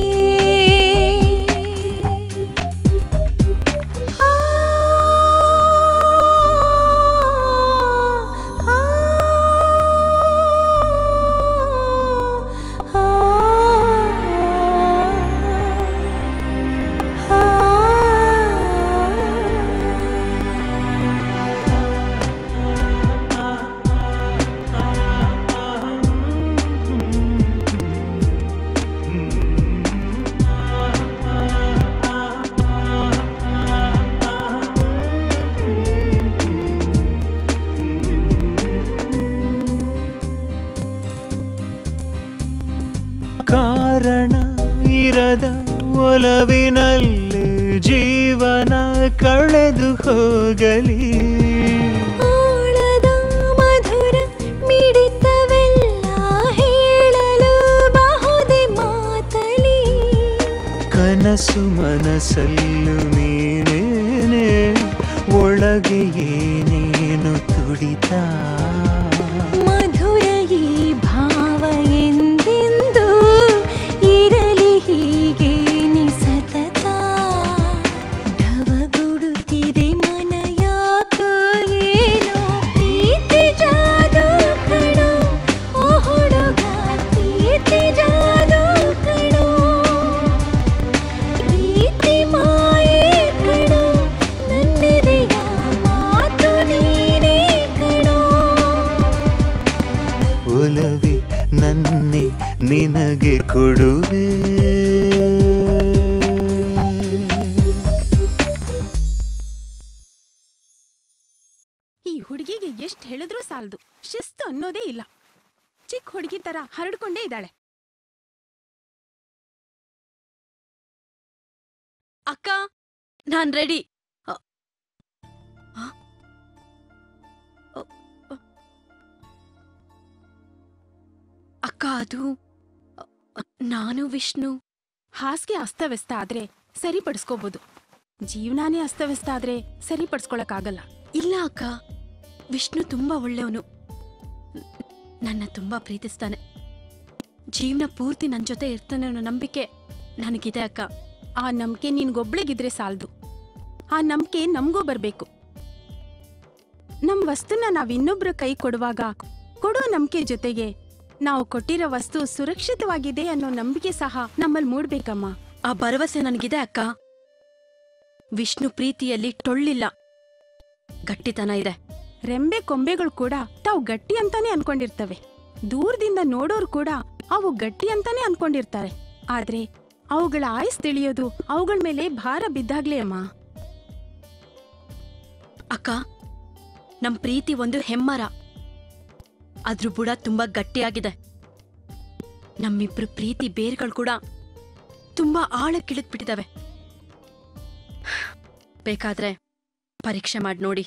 ಕಾರಣ ಇರದ ಒಲವಿನಲ್ಲಿ ಜೀವನ ಕಳೆದು ಹೋಗಲಿ. ಆಳದ ಮಧುರ ಮಿಡಿತವೆಲ್ಲ ಹೇಳಲು ಬಹುದೇ ಮಾತಲಿ. ಕನಸು ಮನಸ್ಸಲ್ಲು ನೀನೇನೆ ಒಳಗೆ ಏನೇನು ತುಡಿತ ಮಧುರ ಈ ಭಾವ ಎಂದೆಂದು ಇರಲಿ ಹೀಗೆ ನಿಸತತ ಢವಗುಡುತ್ತಿದೆ ಮನ ಯಾಕೋ ಏನೋ ಪ್ರೀತಿ ಜಾದು ಕಣೋ ಓ ಹುಡುಗ ಪ್ರೀತಿ ಜಾದು ಕಣೋ ಪ್ರೀತಿ ಮಾಯೆ ಕಣೋ ನನ್ನೆದೆಯ ಮಾತು ನೀನೇ ಕಣೋ ಒಲವಿ ನನ್ನೆ ನಿನಗೆ ಕೊಡುವೆ ಈ ಹುಡುಗಿಗೆ ಎಷ್ಟು ಹೇಳಿದ್ರೂ ಸಾಲದು, ಶಿಸ್ತು ಅನ್ನೋದೇ ಇಲ್ಲ. ಚಿಕ್ಕ ಹುಡುಗಿ ತರ ಹರಡ್ಕೊಂಡೇ ಇದ್ದಾಳೆ. ಅಕ್ಕ ನಾನ್ ರೆಡಿ. ಅಕ್ಕ ಅದು ನಾನು ವಿಷ್ಣು. ಹಾಸಿಗೆ ಅಸ್ತವ್ಯಸ್ತ ಆದ್ರೆ ಸರಿಪಡಿಸ್ಕೋಬಹುದು, ಜೀವನಾನೇ ಅಸ್ತವ್ಯಸ್ತ ಆದ್ರೆ ಸರಿಪಡಿಸ್ಕೊಳಕ್ಕಾಗಲ್ಲ. ಇಲ್ಲ ಅಕ್ಕ, ವಿಷ್ಣು ತುಂಬಾ ಒಳ್ಳೆಯವನು, ನನ್ನ ತುಂಬಾ ಪ್ರೀತಿಸ್ತಾನೆ, ಜೀವನ ಪೂರ್ತಿ ನನ್ನ ಜೊತೆ ಇರ್ತಾನೆ ಅನ್ನೋ ನಂಬಿಕೆ ನನಗಿದೆ ಅಕ್ಕ. ಆ ನಂಬಿಕೆ ನಿನ್ಗೊಬ್ಳಿಗಿದ್ರೆ ಸಾಲದು, ಆ ನಂಬಿಕೆ ನಮಗೂ ಬರ್ಬೇಕು. ನಮ್ ವಸ್ತುನ ನಾವ್ ಇನ್ನೊಬ್ರ ಕೈ ಕೊಡುವಾಗ ಕೊಡೋ ನಂಬಿಕೆ ಜೊತೆಗೆ ನಾವು ಕೊಟ್ಟಿರೋ ವಸ್ತು ಸುರಕ್ಷಿತವಾಗಿದೆ ಅನ್ನೋ ನಂಬಿಕೆ ಸಹ ನಮ್ಮಲ್ಲಿ ಮೂಡ್ಬೇಕಮ್ಮ. ಆ ಭರವಸೆ ನನಗಿದೆ ಅಕ್ಕ. ವಿಷ್ಣು ಪ್ರೀತಿಯಲ್ಲಿ ಟೊಳ್ಳಿಲ್ಲ, ಗಟ್ಟಿತನ ಇದೆ. ರೆಂಬೆ ಕೊಂಬೆಗಳು ಕೂಡ ತಾವು ಗಟ್ಟಿ ಅಂತಾನೆ ಅನ್ಕೊಂಡಿರ್ತವೆ, ದೂರದಿಂದ ನೋಡೋರು ಕೂಡ ಅವು ಗಟ್ಟಿ ಅಂತಾನೆ ಅನ್ಕೊಂಡಿರ್ತಾರೆ. ಆದ್ರೆ ಅವುಗಳ ಆಯಸ್ ತಿಳಿಯೋದು ಅವುಗಳ ಮೇಲೆ ಭಾರ ಬಿದ್ದಾಗ್ಲೇ ಅಮ್ಮ. ಅಕ್ಕ, ನಮ್ ಪ್ರೀತಿ ಒಂದು ಹೆಮ್ಮರ, ಅದ್ರ ಬುಡ ತುಂಬಾ ಗಟ್ಟಿಯಾಗಿದೆ. ನಮ್ಮಿಬ್ರು ಪ್ರೀತಿ ಬೇರ್ಗಳು ಕೂಡ ತುಂಬಾ ಆಳಕ್ಕಿಳಿದ್ಬಿಟ್ಟಿದಾವೆ. ಬೇಕಾದ್ರೆ ಪರೀಕ್ಷೆ ಮಾಡಿ ನೋಡಿ.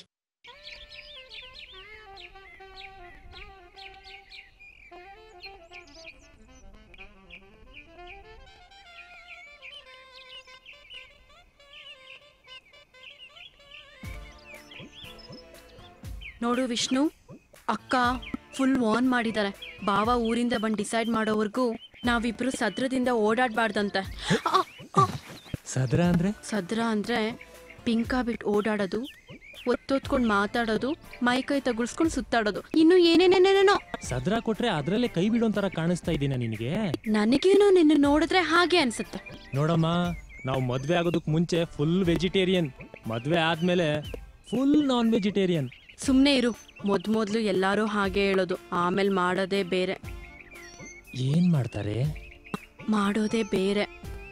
ನೋಡು ವಿಷ್ಣು, ಅಕ್ಕ ಫುಲ್ ವಾರ್ನ್ ಮಾಡಿದ್ದಾರೆ. ಬಾವ ಊರಿಂದ ಬಂದು ಡಿಸೈಡ್ ಮಾಡೋವರೆಗೂ ನಾವಿಬ್ರು ಸದ್ರದಿಂದ ಓಡಾಡ್ಬಾರ್ದಂತೆ. ಸದ್ರ ಅಂದ್ರೆ? ಸದ್ರ ಅಂದ್ರೆ ಪಿಂಕ ಬಿಟ್ಟು ಓಡಾಡೋದು, ಒತ್ತೊತ್ಕೊಂಡು ಮಾತಾಡೋದು, ಮೈಕೈ ತಗುಳ್ಸ್ಕೊಂಡು ಸುತ್ತಾಡೋದು, ಇನ್ನು ಏನೇನೇನೇನೇನೋ. ಸದ್ರ ಕೊಟ್ರೆ ಅದ್ರಲ್ಲೇ ಕೈ ಬಿಡೋಂತರ ಕಾಣಿಸ್ತಾ ಇದ್ದೀನ ನಿನಗೆ? ನನಗೇನೋ ನಿನ್ನ ನೋಡಿದ್ರೆ ಹಾಗೆ ಅನ್ಸುತ್ತೆ. ನೋಡಮ್ಮ, ನಾವು ಮದ್ವೆ ಆಗೋದಕ್ ಮುಂಚೆ ಫುಲ್ ವೆಜಿಟೇರಿಯನ್, ಮದ್ವೆ ಆದ್ಮೇಲೆ ಫುಲ್ ನಾನ್ ವೆಜಿಟೇರಿಯನ್. ಸುಮ್ನೆ ಇರು, ಮೊದ್ಲು ಎಲ್ಲಾರು ಹಾಗೆ ಹೇಳೋದು, ಆಮೇಲೆ ಮಾಡೋದೇ ಬೇರೆ. ಏನ್ ಮಾಡ್ತಾರೆ? ಮಾಡೋದೇ ಬೇರೆ.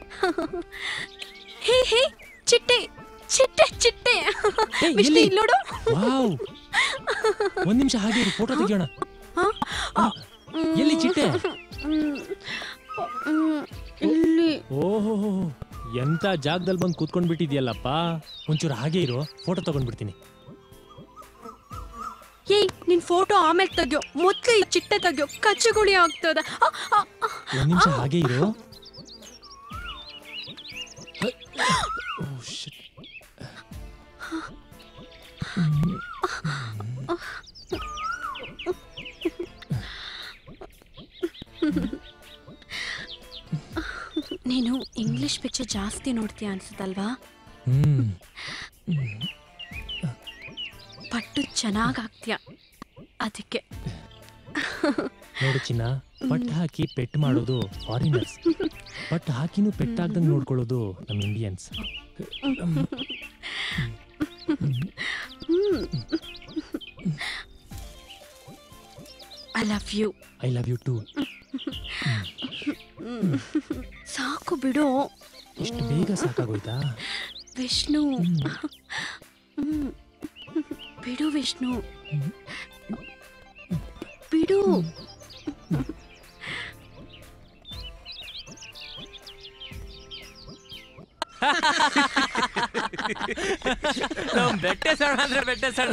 ಹೇ ಹೇ, ಚಿಟ್ಟೆ ಚಿಟ್ಟೆ ಚಿಟ್ಟೆ. ವಿಷ್ಣು ಇಲ್ಲೋಡು. ವಾವ್, ಒಂದ್ ನಿಮಿಷ ಹಾಗೆ ಫೋಟೋ ತೆಗಿಯೋಣ. ಎಲ್ಲಿ ಚಿಟ್ಟೆ? ಇಲ್ಲಿ. ಓಹೋ, ಎಂತ ಜಾಗದಲ್ಲಿ ಬಂದು ಕೂತ್ಕೊಂಡ್ ಬಿಟ್ಟಿದ್ಯಲ್ಲಪ್ಪ. ಒಂಚೂರು ಹಾಗೆ ಇರೋ, ಫೋಟೋ ತಗೊಂಡ್ಬಿಡ್ತೀನಿ. ಏಯ್, ನಿನ್ ಫೋಟೋ ಆಮೇಲೆ ತೆಗಿಯೋ, ಮೊದ್ಲು ಈ ಚಿಟ್ಟೆ ತೆಗಿಯೋ, ಕಚ್ಚುಗುಳಿ ಆಗ್ತದ. ಒಂದ್ ನಿಮಿಷ ಹಾಗೆ ಇರೋ. ನೀನು ಇಂಗ್ಲಿಷ್ ಪಿಕ್ಚರ್ ಜಾಸ್ತಿ ನೋಡ್ತೀಯ ಅನ್ಸುತ್ತಲ್ವಾ? ಪಟ್ಟು ಚೆನ್ನಾಗಾಗ್ತೀಯ, ಅದಕ್ಕೆ. ನೋಡು ಚಿನ್ನ, ಪಟ್ಟು ಹಾಕಿ ಪೆಟ್ ಮಾಡೋದು ಫಾರಿನರ್ಸ್, ಪಟ್ಟು ಹಾಕಿನೂ ಪೆಟ್ಟಾಗ್ದಂಗೆ ನೋಡ್ಕೊಳ್ಳೋದು ನಮ್ಮ Indians. I love you. I love you too. ಸಾಕು ಬಿಡು. ಇಷ್ಟು ಬೇಗ ಸಾಕಾಗೋಯ್ತಾ? ವಿಷ್ಣು, ಬಿಡು ವಿಷ್ಣು, ಬಿಡು. ಬೆಟ್ಟೆ ಸಣ್ಣ ಅಂದ್ರೆ ಬೆಟ್ಟೆ ಸಣ್ಣ.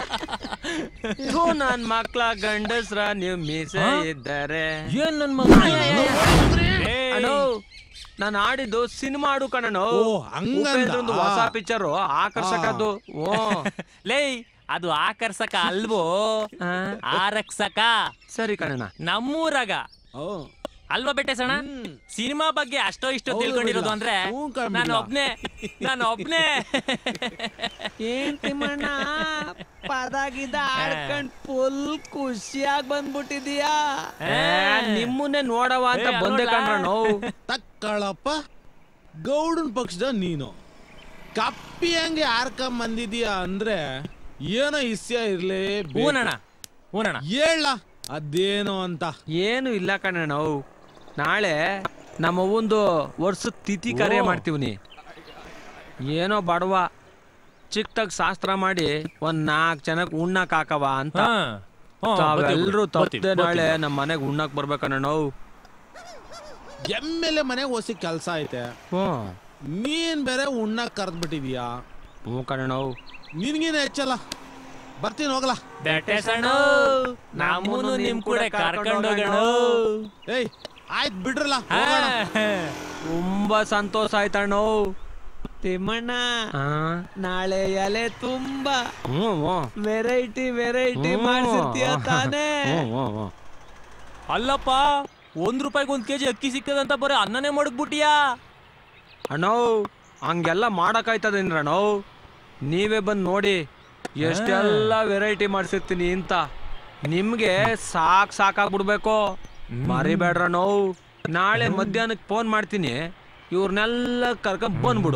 ನನ್ ಮಕ್ಳ ಗಂಡಸ್ರ ನೀವು ಮೀಸೆ ಇದ್ದಾರೆ. ಏನ್ ನನ್ ಮಗ? ನಾನು ಆಡಿದ್ದು ಸಿನಿಮಾ ಹಾಡು ಕಣನು. ಓ, ಹಂಗಂದ? ಉಪೇಂದ್ರನ್ದು ಹೊಸ ಪಿಕ್ಚರು ಆಕರ್ಷಕದ್ದು. ಓ ಲೇ ಅದು ಆಕರ್ಷಕ ಅಲ್ವೋ, ಆರಕ್ಷಕ. ಸರಿ ಕಣಣ್ಣ. ನಮ್ಮೂರಾಗ ಅಲ್ವಾ ಬೆಟ್ಟಸಣ? ಸಿನಿಮಾ ಬಗ್ಗೆ ಅಷ್ಟೋ ಇಷ್ಟೋ ತಿಳ್ಕೊಂಡಿರೋದು ಅಂದ್ರೆ ನಾನು ಒಬ್ನೇ. ಏನ್ ತಿಮ್ಮಣ್ಣ ಪದಾಗಿದ ಆಡ್ಕೊಂಡ್ ಫುಲ್ ಖುಷಿಯಾಗಿ ಬಂದ್ಬಿಟ್ಟಿದೀಯಾ? ನಿಮ್ಮನ್ನೇ ನೋಡವ ಅಂತ ಬಂದೆ ಕಣ್ಣ. ತಕ್ಕಳಪ್ಪ, ಗೌಡನ್ ಪಕ್ಷದ ನೀನು ಕಪ್ಪಿ ಹಂಗೆ ಆರ್ಕೊಂಡ್ ಬಂದಿದೀಯಾ ಅಂದ್ರೆ ಏನೋ ಇಸ್ಯ ಇರ್ಲೇ ಹೇಳ ಅದೇನೋ ಅಂತ. ಏನು ಇಲ್ಲ ಕಣ್ಣ. ನಾಳೆ ನಮ್ಮ ಒಂದು ವರ್ಷದ ತಿಥಿ ಕಾರ್ಯ ಮಾಡ್ತೀವಿ. ಏನೋ ಬಡವ ಚಿಕ್ಕದಾಗ ಶಾಸ್ತ್ರ ಮಾಡಿ ಒಂದ್ 4 ಜನಕ್ಕೆ ಉಣ್ಣಕ್ ಹಾಕವ ಅಂತ. ತಾವೆಲ್ರೂ ತಪ್ಪದೆ ನಾಳೆ ನಮ್ಮ ಮನೆಗೆ ಉಣ್ಣಕ್ ಬರ್ಬೇಕಣ್ಣ. ನಾವು ಎಮ್ಮೆಲೆ ಮನೆಗೆ ಹೊಸಿ ಕೆಲ್ಸ ಐತೆ, ನೀನ್ ಬೇರೆ ಉಣ್ಣಕ್ ಕರ್ದ್ಬಿಟ್ಟಿದ್ಯಾ? ಹ್ಞೂ ಕಣ್ಣ. ನಿನ್ಗೇನು ಹೆಚ್ಚಲ್ಲ, ಬರ್ತೀನಿ ಹೋಗ್ಲಾ. ನಮ್ಮನ್ನು ನಿಮ್ ಕೂಡ ಕರ್ಕೊಂಡು ಹೋಗೋಣ. ಏಯ್ ಆಯ್ತು ಬಿಡ್ರಲ್ಲ. ತುಂಬಾ ಸಂತೋಷ ಆಯ್ತಣ್ಣ. ತಿಮ್ಮಣ್ಣ ನಾಳೆ ಎಲೆ ತುಂಬಾ ವೆರೈಟಿ ಮಾಡ್ಸಿರ್ತೀಯ ತಾನೇ? ಅಲ್ಲಪ್ಪ, ₹1 1 ಕೆಜಿ ಅಕ್ಕಿ ಸಿಗ್ತದಂತ ಬರೀ ಅನ್ನನೇ ಮಡಗ್ಬಿಟ್ಟಿಯಾ? ಅಣ್ಣ ಹಂಗೆಲ್ಲ ಮಾಡಕ್ಕಾಯ್ತದೇನ್ರಣ್ಣ? ನೀವೇ ಬಂದು ನೋಡಿ ಎಷ್ಟೆಲ್ಲ ವೆರೈಟಿ ಮಾಡ್ಸಿರ್ತೀನಿ ಅಂತ. ನಿಮ್ಗೆ ಸಾಕಾಗ್ಬಿಡ್ಬೇಕು. ಮರಿಬೇಡ್ರ ನೋವು. ನಾಳೆ ಮಧ್ಯಾಹ್ನಕ್ಕೆ ಫೋನ್ ಮಾಡ್ತೀನಿ, ಇವ್ರನ್ನೆಲ್ಲ ಕರ್ಕೊಂಡ್ ಬಂದ್ಬಿಡು.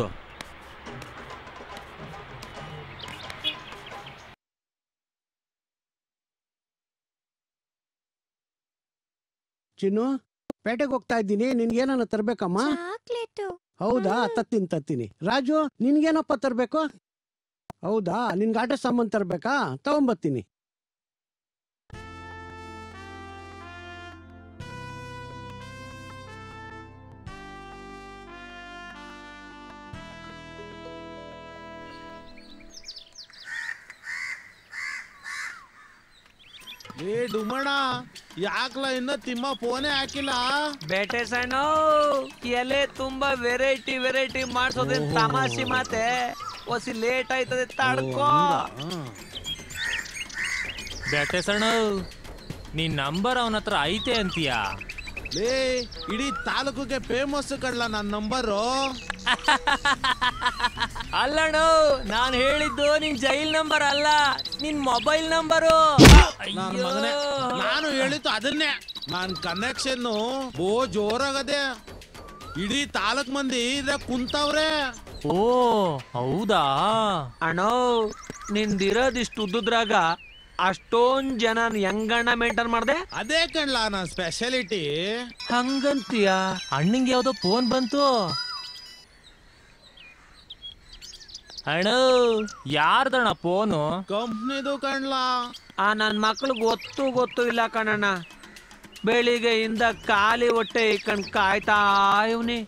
ಚಿನ್ನು, ಪೇಟೆಗೆ ಹೋಗ್ತಾ ಇದ್ದೀನಿ, ನಿನ್ಗೇನ ತರ್ಬೇಕಮ್ಮ? ಹೌದಾ, ತತ್ತೀನಿ. ರಾಜು, ನಿನ್ಗೇನಪ್ಪ ತರ್ಬೇಕು? ಹೌದಾ, ನಿನ್ಗೆ ಆಟ ಸಾಮಾನು ತರ್ಬೇಕಾ? ತಗೊಂಬರ್ತೀನಿ. ಏ ಡುಮಣ, ಯಾಕಲ ಇನ್ನ ತಿಮ್ಮ ಫೋನೇ ಹಾಕಿಲ್ಲ? ಬೇಟೆ ಸಣ್ಣ ಎಲೆ ತುಂಬಾ ವೆರೈಟಿ ಮಾಡ್ಸೋದೇನ್ ತಮಾಷೆ ಮಾತೆ. ಹೊಸಿ ಲೇಟ್ ಆಯ್ತದೆ, ತಡ್ಕೋ. ಬೇಟೆ ಸಣ್ಣ, ನೀನ್ ನಂಬರ್ ಅವನ ಹತ್ರ ಐತೆ ಅಂತೀಯಾ? ಲೇ, ಇಡೀ ತಾಲೂಕಿಗೆ ಫೇಮಸ್ ಕಡ್ಲ ನನ್ನ ನಂಬರು. ಅಲ್ಲಣ್ಣ, ನಾನು ಹೇಳಿದ್ದು ನಿನ್ ಜೈಲ್ ನಂಬರ್ ಅಲ್ಲ, ನಿನ್ ಮೊಬೈಲ್ ನಂಬರು. ನಾನು ಹೇಳಿದ್ದು ಅದನ್ನೇ. ನಾನ್ ಕನೆಕ್ಷನ್ ಜೋರಾಗದೆ. ಇಡೀ ತಾಲೂಕ್ ಮಂದಿ ಕುಂತವ್ರೆ. ಓ ಹೌದಾ ಅಣ್ಣ? ನಿಂದಿರೋದಿಷ್ಟು ಉದ್ದುದ್ರಾಗ ಅಷ್ಟೊಂದ್ ಜನ ಹೆಂಗಣ್ಣ ಮೇಂಟೈನ್ ಮಾಡ್ದೆ? ಅದೇ ಕಣ್ಲಾ ನನ್ನ ಸ್ಪೆಷಾಲಿಟಿ. ಹಂಗಂತೀಯ? ಅಣ್ಣಂಗೆ ಯಾವ್ದೋ ಫೋನ್ ಬಂತು. ಅಣ್ಣ, ಯಾರ್ದಣ್ಣ ಫೋನು? ಕಂಪ್ನಿದು ಕಣ್ಲಾ. ನನ್ ಮಕ್ಳಿಗೆ ಗೊತ್ತು ಇಲ್ಲ ಕಣಣ್ಣ. ಬೆಳಿಗ್ಗೆಯಿಂದ ಖಾಲಿ ಹೊಟ್ಟೆ ಇಕ್ಕಂಡ್ ಕಾಯ್ತಾ ಇವ್ನಿ.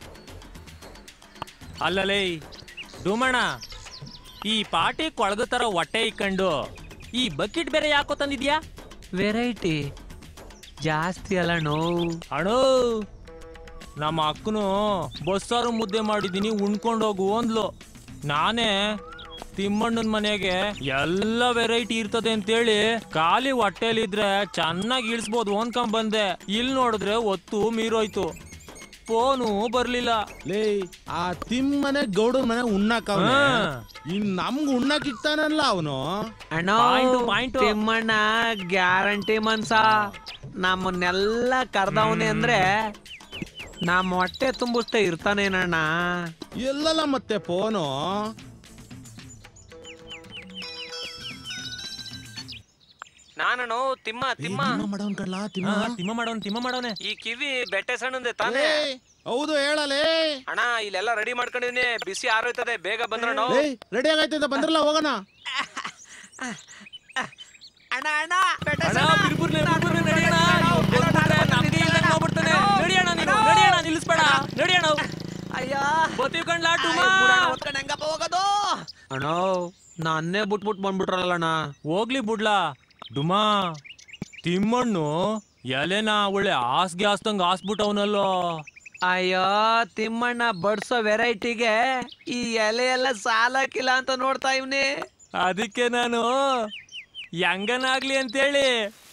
ಅಲ್ಲಲೇ ಡುಮಣ, ಈ ಪಾಟಿ ಕೊಳಗ ತರ ಹೊಟ್ಟೆ ಇಕ್ಕೊಂಡು ಈ ಬಕೆಟ್ ಬೇರೆ ಯಾಕೋ ತಂದಿದ್ಯಾ? ವೆರೈಟಿ ಜಾಸ್ತಿ ಅಲ್ಲ ಅಣ್ಣೋ. ನಮ್ಮ ಅಕ್ಕನು ಬಸ್ಸಾರು ಮುದ್ದೆ ಮಾಡಿದ್ದೀನಿ, ಉಣ್ಕೊಂಡೋಗು ಅಂದ್ಲು. ನಾನೇ ತಿಮ್ಮಣ್ಣನ ಮನೆಗೆ ಎಲ್ಲ ವೆರೈಟಿ ಇರ್ತದೆ ಅಂತೇಳಿ ಖಾಲಿ ಹೊಟ್ಟೆಲಿದ್ರೆ ಚೆನ್ನಾಗಿ ಇಳಿಸ್ಬೋದು ಅನ್ಕೊಂಡ್ ಬಂದೆ. ಇಲ್ಲಿ ನೋಡಿದ್ರೆ ಹೊತ್ತು ಮೀರೋಯ್ತು, ಫೋನು ಬರ್ಲಿಲ್ಲ. ಲೇ, ಆ ತಿಮ್ಮನೆ ಗೌಡನ ಮನೆ ಉಣ್ಣಾಕ ಇನ್ ನಮ್ಗೆ ಉಣ್ಣಾಕ್ ಇಕ್ತಾನಲ್ಲ ಅವನು. ತಿಮ್ಮಣ್ಣ ಗ್ಯಾರಂಟಿ ಮನ್ಸ. ನಮ್ಮನ್ನೆಲ್ಲ ಕರ್ದವನೆ ಅಂದ್ರೆ ನಮ್ಮ ಹೊಟ್ಟೆ ತುಂಬಿಸ್ತಾ ಇರ್ತಾನೇನಣ್ಣ. ಎಲ್ಲಲ್ಲ ಮತ್ತೆ ಫೋನು. ನಾನು ತಿಮ್ಮ ಮಾಡೋನೆ. ಈ ಕಿವಿ ಬೆಟ್ಟೆ ಸಣ್ಣಂದೆ ತಾನೇ? ಹೌದು, ಹೇಳಲೇ ಅಣ್ಣ. ಇಲ್ಲೆಲ್ಲ ರೆಡಿ ಮಾಡ್ಕೊಂಡಿದೀನಿ, ಬಿಸಿ ಆರೋಯ್ತದೆ, ಬೇಗ ಬಂದ್ರ. ರೆಡಿ ಆಗೈತೆ, ಬಂದ್ರಲ್ಲ ಹೋಗೋಣ. ಅಣ್ಣ, ನಾನೇ ಬಿಟ್ಬಿಟ್ಟು ಬಂದ್ಬಿಟ್ರಲ್ಲಣ್ಣ. ಹೋಗ್ಲಿ ಬಿಡ್ಲಾ ಡುಮಾ. ತಿಮ್ಮಣ್ಣು ಎಲೆನ ಒಳ್ಳೆ ಹಾಸ್ಗೆ ಹಾಸ್ದಂಗ ಹಾಸ್ಬಿಟ್ಟವನಲ್ಲೋ. ಅಯ್ಯೋ ತಿಮ್ಮಣ್ಣ ಬಡ್ಸೋ ವೆರೈಟಿಗೆ ಈ ಎಲೆ ಎಲ್ಲ ಸಾಲಕ್ಕಿಲ್ಲ ಅಂತ ನೋಡ್ತಾ ಇವ್ನಿ. ಅದಕ್ಕೆ ನಾನು ಹೆಂಗನಾಗ್ಲಿ ಅಂತೇಳಿ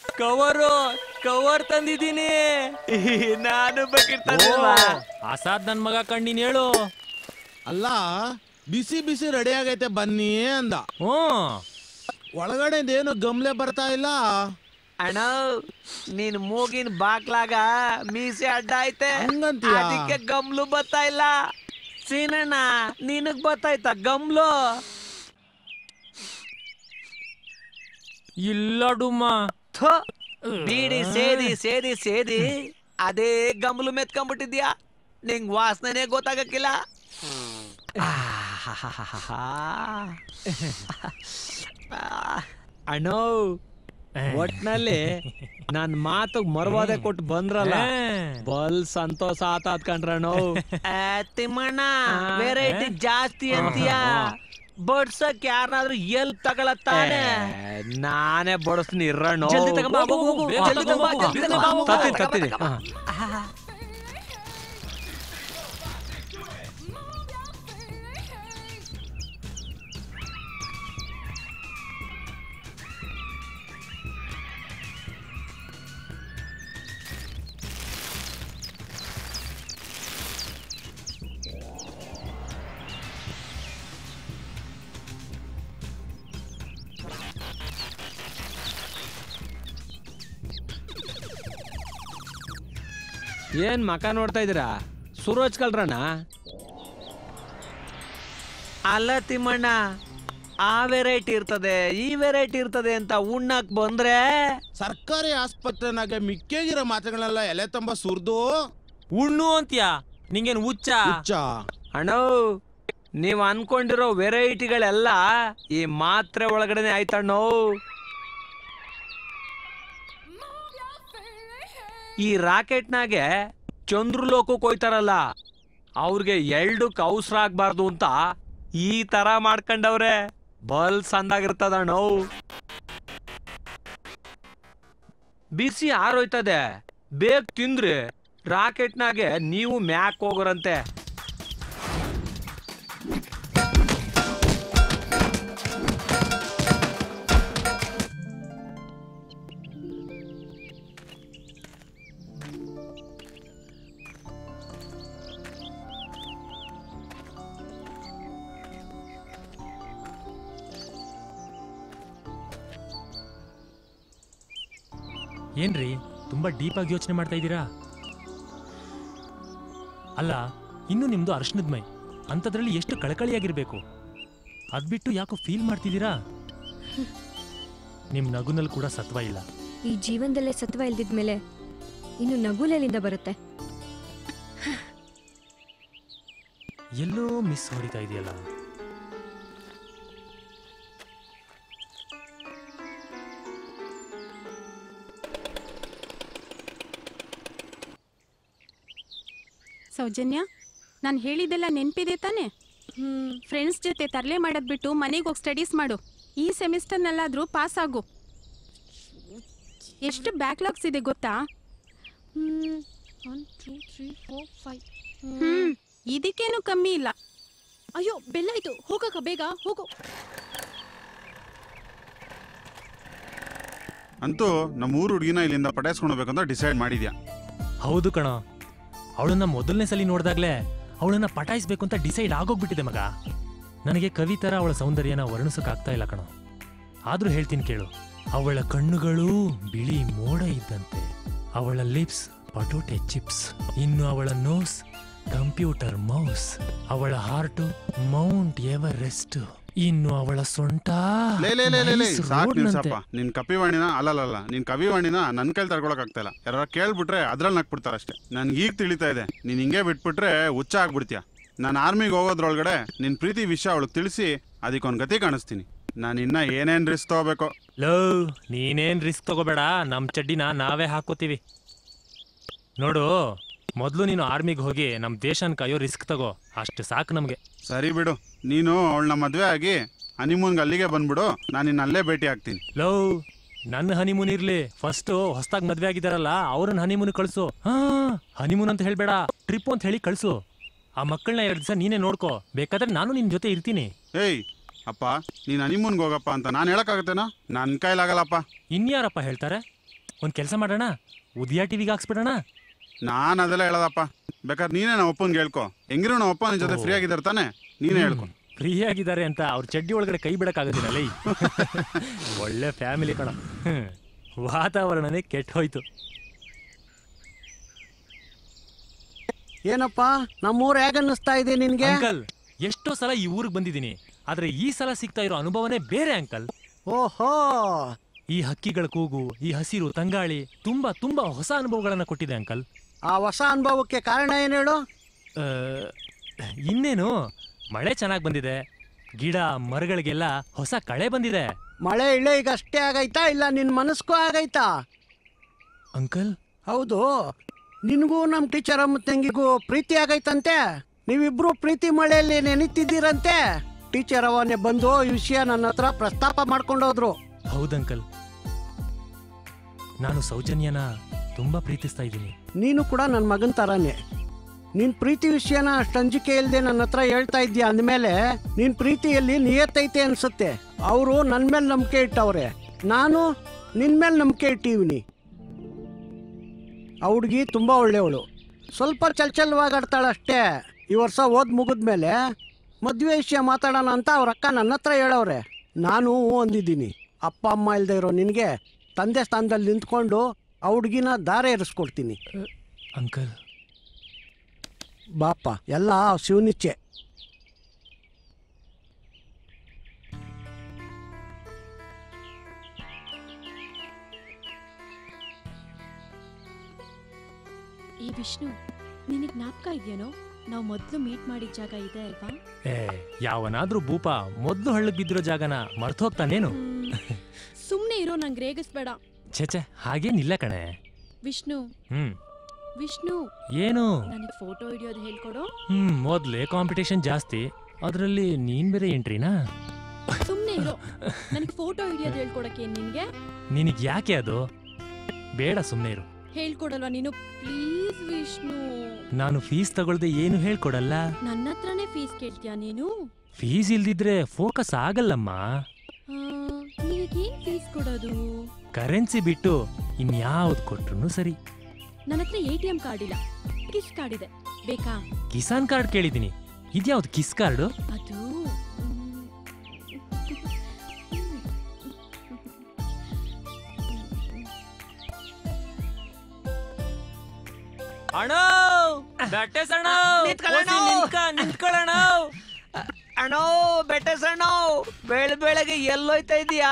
ಕವರ್ ತಂದಿದ್ದೀನಿ. ನಾನು ಅಸಾದ್ ನನ್ ಮಗ ಕಣ್ಣಿನ ಹೇಳು. ಅಲ್ಲ ಬಿಸಿ ಬಿಸಿ ರೆಡಿ ಆಗೈತೆ ಬನ್ನಿ ಅಂದ. ಒಳಗಡೆ ಏನು ಗಮ್ಲೆ ಬರ್ತಾ ಇಲ್ಲ. ಅಣ್ಣ ನೀನ್ ಮೂಗಿನ ಬಾಕ್ಲಾಗ ಮೀಸೆ ಅಡ್ಡ ಐತೆ, ಅದಕ್ಕೆ ಗಮ್ಲು ಬರ್ತಾ ಇಲ್ಲ. ಸೀನಣ್ಣ ನಿನಗ್ ಬರ್ತಾಯ್ತ ಗಮ್ಲು? ಇಲ್ಲ ಡುಮ್ಮ. ಬೀಡಿ ಸೇದಿ ಸೇದಿ ಸೇದಿ ಅದೇ ಗಮ್ಲು ಮೆತ್ಕೊಂಡ್ಬಿಟ್ಟಿದ್ಯಾ, ನಿಂಗ್ ವಾಸನೆ ಗೊತ್ತಾಗಕ್ಕಿಲ್ಲ. ಅಣ್ಣ ಒಟ್ನಲ್ಲಿ ನನ್ ಮಾತು ಮರ್ವಾದೆ ಕೊಟ್ಟು ಬಂದ್ರಲ್ಲ, ಬಲ್ ಸಂತೋಷ ಆತಾತ್ ಕಣ್ರಣ್ಣ. ತಿಮ್ಮಣ್ಣ ವೆರೈಟಿ ಜಾಸ್ತಿ ಅಂತೀಯ, ಬಡ್ಸಕ್ ಯಾರನಾದ್ರೂ ಎಲ್ಪ್ ತಗೊಳತ್ತಾನೆ? ನಾನೇ ಬಡಿಸ್ತೀನಿ ಇರ್ರಣ್ಣ. ತತ್ತೀನಿ. ಏನ್ ಮಕ ನೋಡ್ತಾ ಇದೀರಾ? ಸುರೋಜ್ ಕಲ್ರಣ್ಣ? ಅಲ್ಲ ತಿಮ್ಮಣ್ಣ, ಆ ವೆರೈಟಿ ಇರ್ತದೆ ಈ ವೆರೈಟಿ ಇರ್ತದೆ ಅಂತ ಉಣ್ಣಕ್ ಬಂದ್ರೆ ಸರ್ಕಾರಿ ಆಸ್ಪತ್ರೆನಾಗ ಮಿಕ್ಕಾಗಿರೋ ಮಾತ್ರೆಗಳೆಲ್ಲ ಎಲೆ ತುಂಬ ಸುರ್ದು ಉಣ್ಣು ಅಂತ್ಯಾ? ನಿಂಗೇನು ಹುಚ್ಚ? ಅಣ್ಣ ನೀವ್ ಅನ್ಕೊಂಡಿರೋ ವೆರೈಟಿಗಳೆಲ್ಲ ಈ ಮಾತ್ರೆ ಒಳಗಡೆನೆ ಆಯ್ತಣ್ಣೋ. ಈ ರಾಕೆಟ್ನಾಗೆ ಚಂದ್ರಲೋಕಕ್ಕೆ ಹೋಯ್ತಾರಲ್ಲ, ಅವ್ರಿಗೆ ಎಲ್ಡಕ್ಕೆ ಅವಸರ ಆಗ್ಬಾರ್ದು ಅಂತ ಈ ತರ ಮಾಡ್ಕೊಂಡವ್ರೆ. ಬಲ್ ಸಂದಾಗಿರ್ತದಣ್ಣ. ಬಿಸಿ ಆರೋಯ್ತದೆ, ಬೇಗ ತಿಂದ್ರಿ ರಾಕೆಟ್ನಾಗೆ ನೀವು ಮ್ಯಾಕ್ ಹೋಗೋರಂತೆ. ಏನ್ರಿ ತುಂಬಾ ಡೀಪ್ ಆಗಿ ಯೋಚನೆ ಮಾಡ್ತಾ ಇದ್ದೀರಾ? ಅಲ್ಲ, ಇನ್ನು ನಿಮ್ದು ಅರ್ಶನದ ಮೈ, ಅಂಥದ್ರಲ್ಲಿ ಎಷ್ಟು ಕಳಕಳಿಯಾಗಿರ್ಬೇಕು. ಅದ್ಬಿಟ್ಟು ಯಾಕೋ ಫೀಲ್ ಮಾಡ್ತಿದ್ದೀರಾ? ನಿಮ್ ನಗುನಲ್ಲಿ ಕೂಡ ಸತ್ವ ಇಲ್ಲ. ಈ ಜೀವನದಲ್ಲೇ ಸತ್ವ ಇಲ್ದಿದ್ಮೇಲೆ ಇನ್ನು ನಗುಲೆಲ್ಲಿಂದ ಬರುತ್ತೆ? ಎಲ್ಲೋ ಮಿಸ್ ಹೊಡಿತಾ ಇದೆಯಲ್ಲ. ಸೌಜನ್ಯ, ನಾನು ಹೇಳಿದ್ದೆಲ್ಲ ನೆನಪಿದೆ ತಾನೆ? ಫ್ರೆಂಡ್ಸ್ ಜೊತೆ ತರಲೆ ಮಾಡೋದ್ ಬಿಟ್ಟು ಮನೆಗೆ ಹೋಗಿ ಸ್ಟಡೀಸ್ ಮಾಡು. ಈ ಸೆಮಿಸ್ಟರ್ನಲ್ಲಾದ್ರೂ ಪಾಸ್ ಆಗು. ಎಷ್ಟು ಬ್ಯಾಕ್ಲಾಗ್ಸ್ ಇದೆ ಗೊತ್ತಾ? 1 2 3 4 5. ಇದಕ್ಕೇನು ಕಮ್ಮಿ ಇಲ್ಲ. ಅಯ್ಯೋ ಬೆಲ್ಲಾಯ್ತು, ಹೋಗಕ್ಕ ಬೇಗ ಹೋಗು. ಅಂತೂ ನಮ್ಮ ಊರು ಹುಡುಗಿನ ಇಲ್ಲಿಂದ ಪಟಾಯಿಸ್ಕೊಂಡು ಹೋಗ್ಬೇಕಂತ ಡಿಸೈಡ್ ಮಾಡಿದ್ಯಾ? ಹೌದು ಕಣ, ಅವಳನ್ನ ಮೊದಲನೇ ಸಲ ನೋಡಿದಾಗ್ಲೇ ಅವಳನ್ನ ಪಟಾಯಿಸ್ಬೇಕು ಅಂತ ಡಿಸೈಡ್ ಆಗೋಗ್ಬಿಟ್ಟಿದೆ ಮಗ. ನನಗೆ ಕವಿ ಥರ ಅವಳ ಸೌಂದರ್ಯನ ವರ್ಣಿಸೋಕ್ಕಾಗ್ತಾ ಇಲ್ಲ ಕಣೋ. ಆದ್ರೂ ಹೇಳ್ತೀನಿ ಕೇಳು. ಅವಳ ಕಣ್ಣುಗಳು ಬಿಳಿ ಮೋಡ ಇದ್ದಂತೆ, ಅವಳ ಲಿಪ್ಸ್ ಪಟೋಟೆ ಚಿಪ್ಸ್, ಇನ್ನು ಅವಳ ನೋಸ್ ಕಂಪ್ಯೂಟರ್ ಮೌಸ್, ಅವಳ ಹಾರ್ಟು ಮೌಂಟ್ ಎವರೆಸ್ಟ್, ಇನ್ನು ಅವಳ ಸೊಂಟ ಸಾಕು ನಿಲ್ಸಪ್ಪ. ನಿನ್ ಕಪಿವಾಣಿನ ಅಲ್ಲಲ್ಲ, ನಿನ್ ಕವಿವಾಣಿನ ನನ್ ಕೈಲಿ ತಡ್ಕೊಳಕ್ ಆಗ್ತಾ ಇಲ್ಲ. ಯಾರ ಕೇಳ್ಬಿಟ್ರೆ ಅದ್ರಲ್ಲಿ ನಕ್ಬಿಡ್ತಾರ ಅಷ್ಟೇ. ನನ್ಗೆ ಈಗ ತಿಳಿತಾ ಇದೆ, ನೀನ್ ಹಿಂಗೆ ಬಿಟ್ಬಿಟ್ರೆ ಹುಚ್ಚ ಆಗ್ಬಿಡ್ತೀಯ. ನಾನು ಆರ್ಮಿಗೆ ಹೋಗೋದ್ರೊಳಗಡೆ ನಿನ್ ಪ್ರೀತಿ ವಿಷಯ ಅವಳಿಗೆ ತಿಳಿಸಿ ಅದಕ್ಕೊಂದು ಗತಿ ಕಾಣಿಸ್ತೀನಿ. ನಾನು ಇನ್ನ ಏನೇನ್ ರಿಸ್ಕ್ ತಗೋಬೇಕು. ಲೋ, ನೀನೇನ್ ರಿಸ್ಕ್ ತಗೋಬೇಡ, ನಮ್ ಚಡ್ಡಿನ ನಾವೇ ಹಾಕೋತೀವಿ. ನೋಡು, ಮೊದಲು ನೀನು ಆರ್ಮಿಗೆ ಹೋಗಿ ನಮ್ಮ ದೇಶನ ಕಾಯೋ ರಿಸ್ಕ್ ತಗೋ, ಅಷ್ಟು ಸಾಕು ನಮಗೆ. ಸರಿ ಬಿಡು, ನೀನು ಅವಳನ್ನ ಮದ್ವೆ ಆಗಿ ಹನಿಮೂನ್ಗೆ ಅಲ್ಲಿಗೆ ಬಂದ್ಬಿಡು, ನಾನು ನಿನ್ನ ಅಲ್ಲೇ ಭೇಟಿ ಆಗ್ತೀನಿ. ಲೋ, ನನ್ನ ಹನಿಮೂನ್ ಇರ್ಲಿ, ಫಸ್ಟ್ ಹೊಸದಾಗಿ ಮದ್ವೆ ಆಗಿದಾರಲ್ಲ ಅವ್ರನ್ನ ಹನಿಮೂನ್ ಕಳ್ಸು. ಹಾ, ಹನಿಮೂನ್ ಅಂತ ಹೇಳ್ಬೇಡ, ಟ್ರಿಪ್ ಅಂತ ಹೇಳಿ ಕಳ್ಸು. ಆ ಮಕ್ಕಳನ್ನ 2 ದಿವಸ ನೀನೇ ನೋಡ್ಕೋ, ಬೇಕಾದ್ರೆ ನಾನು ನಿನ್ ಜೊತೆ ಇರ್ತೀನಿ. ಏಯ್ ಅಪ್ಪ, ನೀನ್ ಹನಿಮೂನ್ಗೆ ಹೋಗಪ್ಪ ಅಂತ ನಾನು ಹೇಳಕ್ಕಾಗತ್ತೇನೋ? ನನ್ನ ಕೈಲಾಗಲ್ಲಪ್ಪ. ಇನ್ಯಾರಪ್ಪ ಹೇಳ್ತಾರೆ? ಒಂದ್ ಕೆಲಸ ಮಾಡೋಣ, ಉದಯ ಟಿವಿಗೆ ಹಾಕ್ಸ್ಬಿಡೋಣ. ನಾನು ಅದೆಲ್ಲ ಹೇಳದಪ್ಪ. ಬೇಕಾದ್ರೆ ನೀನೇ ನಮ್ಮ ಅಪ್ಪನ್ಗೆ ಹೇಳ್ಕೊ. ಹೆಂಗಿರೋ ನಮ್ಮ ಅಪ್ಪ ನಿನ್ ಜೊತೆ ಫ್ರೀ ಆಗಿದ್ದಾರೆ ತಾನೆ, ನೀನೇ ಹೇಳ್ಕೊ. ಫ್ರೀ ಆಗಿದ್ದಾರೆ ಅಂತ ಅವ್ರ ಚಡ್ಡಿ ಒಳಗಡೆ ಕೈ ಬಿಡಕ್ಕಾಗೋದಿಲ್ಲ. ಒಳ್ಳೆ ಫ್ಯಾಮಿಲಿ ಕಣ. ವಾತಾವರಣನೇ ಕೆಟ್ಟ ಹೋಯ್ತು. ಏನಪ್ಪ ನಮ್ಮೂರ್ ಹೇಗ ಅನ್ನಿಸ್ತಾ ಇದೆ ನಿನ್ಗೆ? ಅಂಕಲ್, ಎಷ್ಟೋ ಸಲ ಈ ಊರಿಗೆ ಬಂದಿದ್ದೀನಿ, ಆದ್ರೆ ಈ ಸಲ ಸಿಗ್ತಾ ಇರೋ ಅನುಭವನೇ ಬೇರೆ ಅಂಕಲ್. ಓಹೋ, ಈ ಹಕ್ಕಿಗಳ ಕೂಗು, ಈ ಹಸಿರು ತಂಗಾಳಿ ತುಂಬಾ ತುಂಬಾ ಹೊಸ ಅನುಭವಗಳನ್ನ ಕೊಟ್ಟಿದೆ ಅಂಕಲ್. ಆ ಹೊಸ ಅನುಭವಕ್ಕೆ ಕಾರಣ ಏನು ಹೇಳು? ಇನ್ನೇನು, ಮಳೆ ಚೆನ್ನಾಗಿ ಬಂದಿದೆ, ಗಿಡ ಮರಗಳಿಗೆಲ್ಲ ಹೊಸ ಕಳೆ ಬಂದಿದೆ. ಮಳೆ ಇಳೆ ಈಗ ಅಷ್ಟೇ ಆಗೈತಾ ಇಲ್ಲ ನಿನ್ ಮನಸ್ಗೂ ಆಗೈತಾ ಅಂಕಲ್? ಹೌದು, ನಿನಗೂ ನಮ್ಮ ಟೀಚರ್ ಅಮ್ಮ ತಂಗಿಗೂ ಪ್ರೀತಿ ಆಗೈತಂತೆ. ನೀವಿಬ್ರು ಪ್ರೀತಿ ಮಳೆಯಲ್ಲಿ ನೆನೀತಿದ್ದೀರಂತೆ. ಟೀಚರ್ ಅವನೇ ಬಂದು ಈ ವಿಷಯ ನನ್ನ ಹತ್ರ ಪ್ರಸ್ತಾಪ ಮಾಡ್ಕೊಂಡೋದ್ರು. ಹೌದಂಕಲ್, ನಾನು ಸೌಜನ್ಯನ ತುಂಬಾ ಪ್ರೀತಿಸ್ತಾ ಇದ್ದೀನಿ. ನೀನು ಕೂಡ ನನ್ನ ಮಗನ ತರಾನೇ. ನಿನ್ ಪ್ರೀತಿ ವಿಷಯನ ಅಷ್ಟು ಅಂಜಿಕೆ ಇಲ್ಲದೆ ನನ್ನ ಹತ್ರ ಹೇಳ್ತಾ ಇದ್ದೀಯ ಅಂದಮೇಲೆ ನಿನ್ ಪ್ರೀತಿಯಲ್ಲಿ ನಿಯತ್ತೈತೆ ಅನ್ಸುತ್ತೆ. ಅವರು ನನ್ನ ಮೇಲೆ ನಂಬಿಕೆ ಇಟ್ಟವ್ರೆ, ನಾನು ನಿನ್ ಮೇಲೆ ನಂಬಿಕೆ ಇಟ್ಟಿವ್ನಿ. ಆ ಹುಡುಗಿ ತುಂಬಾ ಒಳ್ಳೆಯವಳು, ಸ್ವಲ್ಪ ಚಲ್ಚಲ್ವಾಗಾಡ್ತಾಳಷ್ಟೇ. ಈ ವರ್ಷ ಓದ್ ಮುಗಿದ್ಮೇಲೆ ಮದುವೆ ವಿಷಯ ಮಾತಾಡೋಣ ಅಂತ ಅವ್ರ ಅಕ್ಕ ನನ್ನ ಹತ್ರ ಹೇಳವ್ರೆ. ನಾನು ಅಂದಿದ್ದೀನಿ. ಅಪ್ಪ ಅಮ್ಮ ಇಲ್ದೇ ಇರೋ ನಿನಗೆ ತಂದೆ ಸ್ಥಾನದಲ್ಲಿ ನಿಂತ್ಕೊಂಡು ಆ ಹುಡುಗಿನ ದಾರೆ ಏರಿಸ್ಕೊಡ್ತೀನಿ. ಅಂಕಲ್ ಬಾಪ, ಎಲ್ಲ ಶಿವನಿಚ್ಛೆ. ಈ ವಿಷ್ಣು, ನಿನಗೆ ಜ್ಞಾಪಕ ಇದೆಯೇನೋ ನಾವು ಮೊದಲು ಮೀಟ್ ಮಾಡಿದ ಜಾಗ ಇದೆ ಅಲ್ವಾ? ಯಾವನಾದ್ರೂ ಭೂಪ ಮೊದ್ಲು ಹಳ್ಳಕ್ ಬಿದ್ದಿರೋ ಜಾಗನ ಮರ್ತೋಗ್ತಾನೇನು? ಸುಮ್ನೆ ಇರೋ, ನಂಗೆ ರೇಗಿಸ್ಬೇಡ. ಛೆ, ಹಾಗೇನಿಲ್ಲ ಕಣೆ. ವಿಷ್ಣು, ವಿಷ್ಣು, ಏನು? ನನಗೆ ಫೋಟೋ ಹಿಡಿಯೋದು ಹೇಳ್ಕೊಡು. ಮೊದ್ಲೇ ಕಾಂಪಿಟೇಷನ್ ಜಾಸ್ತಿ, ಅದ್ರಲ್ಲಿ ನೀನ್ ಬೇರೆ ಎಂಟ್ರಿನಾ? ಸುಮ್ನೆ ಇರೋ, ನನಗೆ ಫೋಟೋ ಹಿಡಿಯೋದು ಹೇಳ್ಕೊಡಕ್ಕೆ ನಿನ್ಗೆ? ನಿನಗ್ ಯಾಕೆ ಅದು? ಬೇಡ, ಸುಮ್ನೆ ಇರು. ಹೇಳ್ಕೊಡಲ್ವಾ ನೀನು? ಪ್ಲೀಸ್ ವಿಷ್ಣು. ನಾನು ಫೀಸ್ ತಗೊಳ್ದೆ ಏನು ಹೇಳ್ಕೊಡಲ್ಲ. ನನ್ನ ಹತ್ರನೇ ಫೀಸ್ ಕೇಳ್ತೀಯಾ ನೀನು? ಫೀಸ್ ಇಲ್ದಿದ್ರೆ ಫೋಕಸ್ ಆಗಲ್ಲಮ್ಮ. ನೀವೇನ್ ಫೀಸ್ ಕೊಡೋದು? ಕರೆನ್ಸಿ ಬಿಟ್ಟು ಇನ್ಯಾವ್ದು ಕೊಟ್ರು ಸರಿ. ನನ್ನ ಹತ್ರ ATM ಕಾರ್ಡ್ ಇಲ್ಲ, ಕಿಸ್ ಕಾರ್ಡ್ ಇದೆ, ಬೇಕಾ? ಕಿಸಾನ್ ಕಾರ್ಡ್ ಕೇಳಿದೀನಿ, ಇದ್ಯಾವ್ದು ಕಿಸ್ ಕಾರ್ಡು? ಅದು ಅಣ್ಣ, ಬೆಟ್ಟೆ ಸಣ್ಣ ನಿಂತ್ಕೊಳ್ಳೋಣ. ಅಣ್ಣ, ಬೆಟ್ಟೆ ಸಣ್ಣ, ಬೆಳಗ್ಗೆ ಎಲ್ಲೋಯ್ತಾ ಇದೀಯಾ?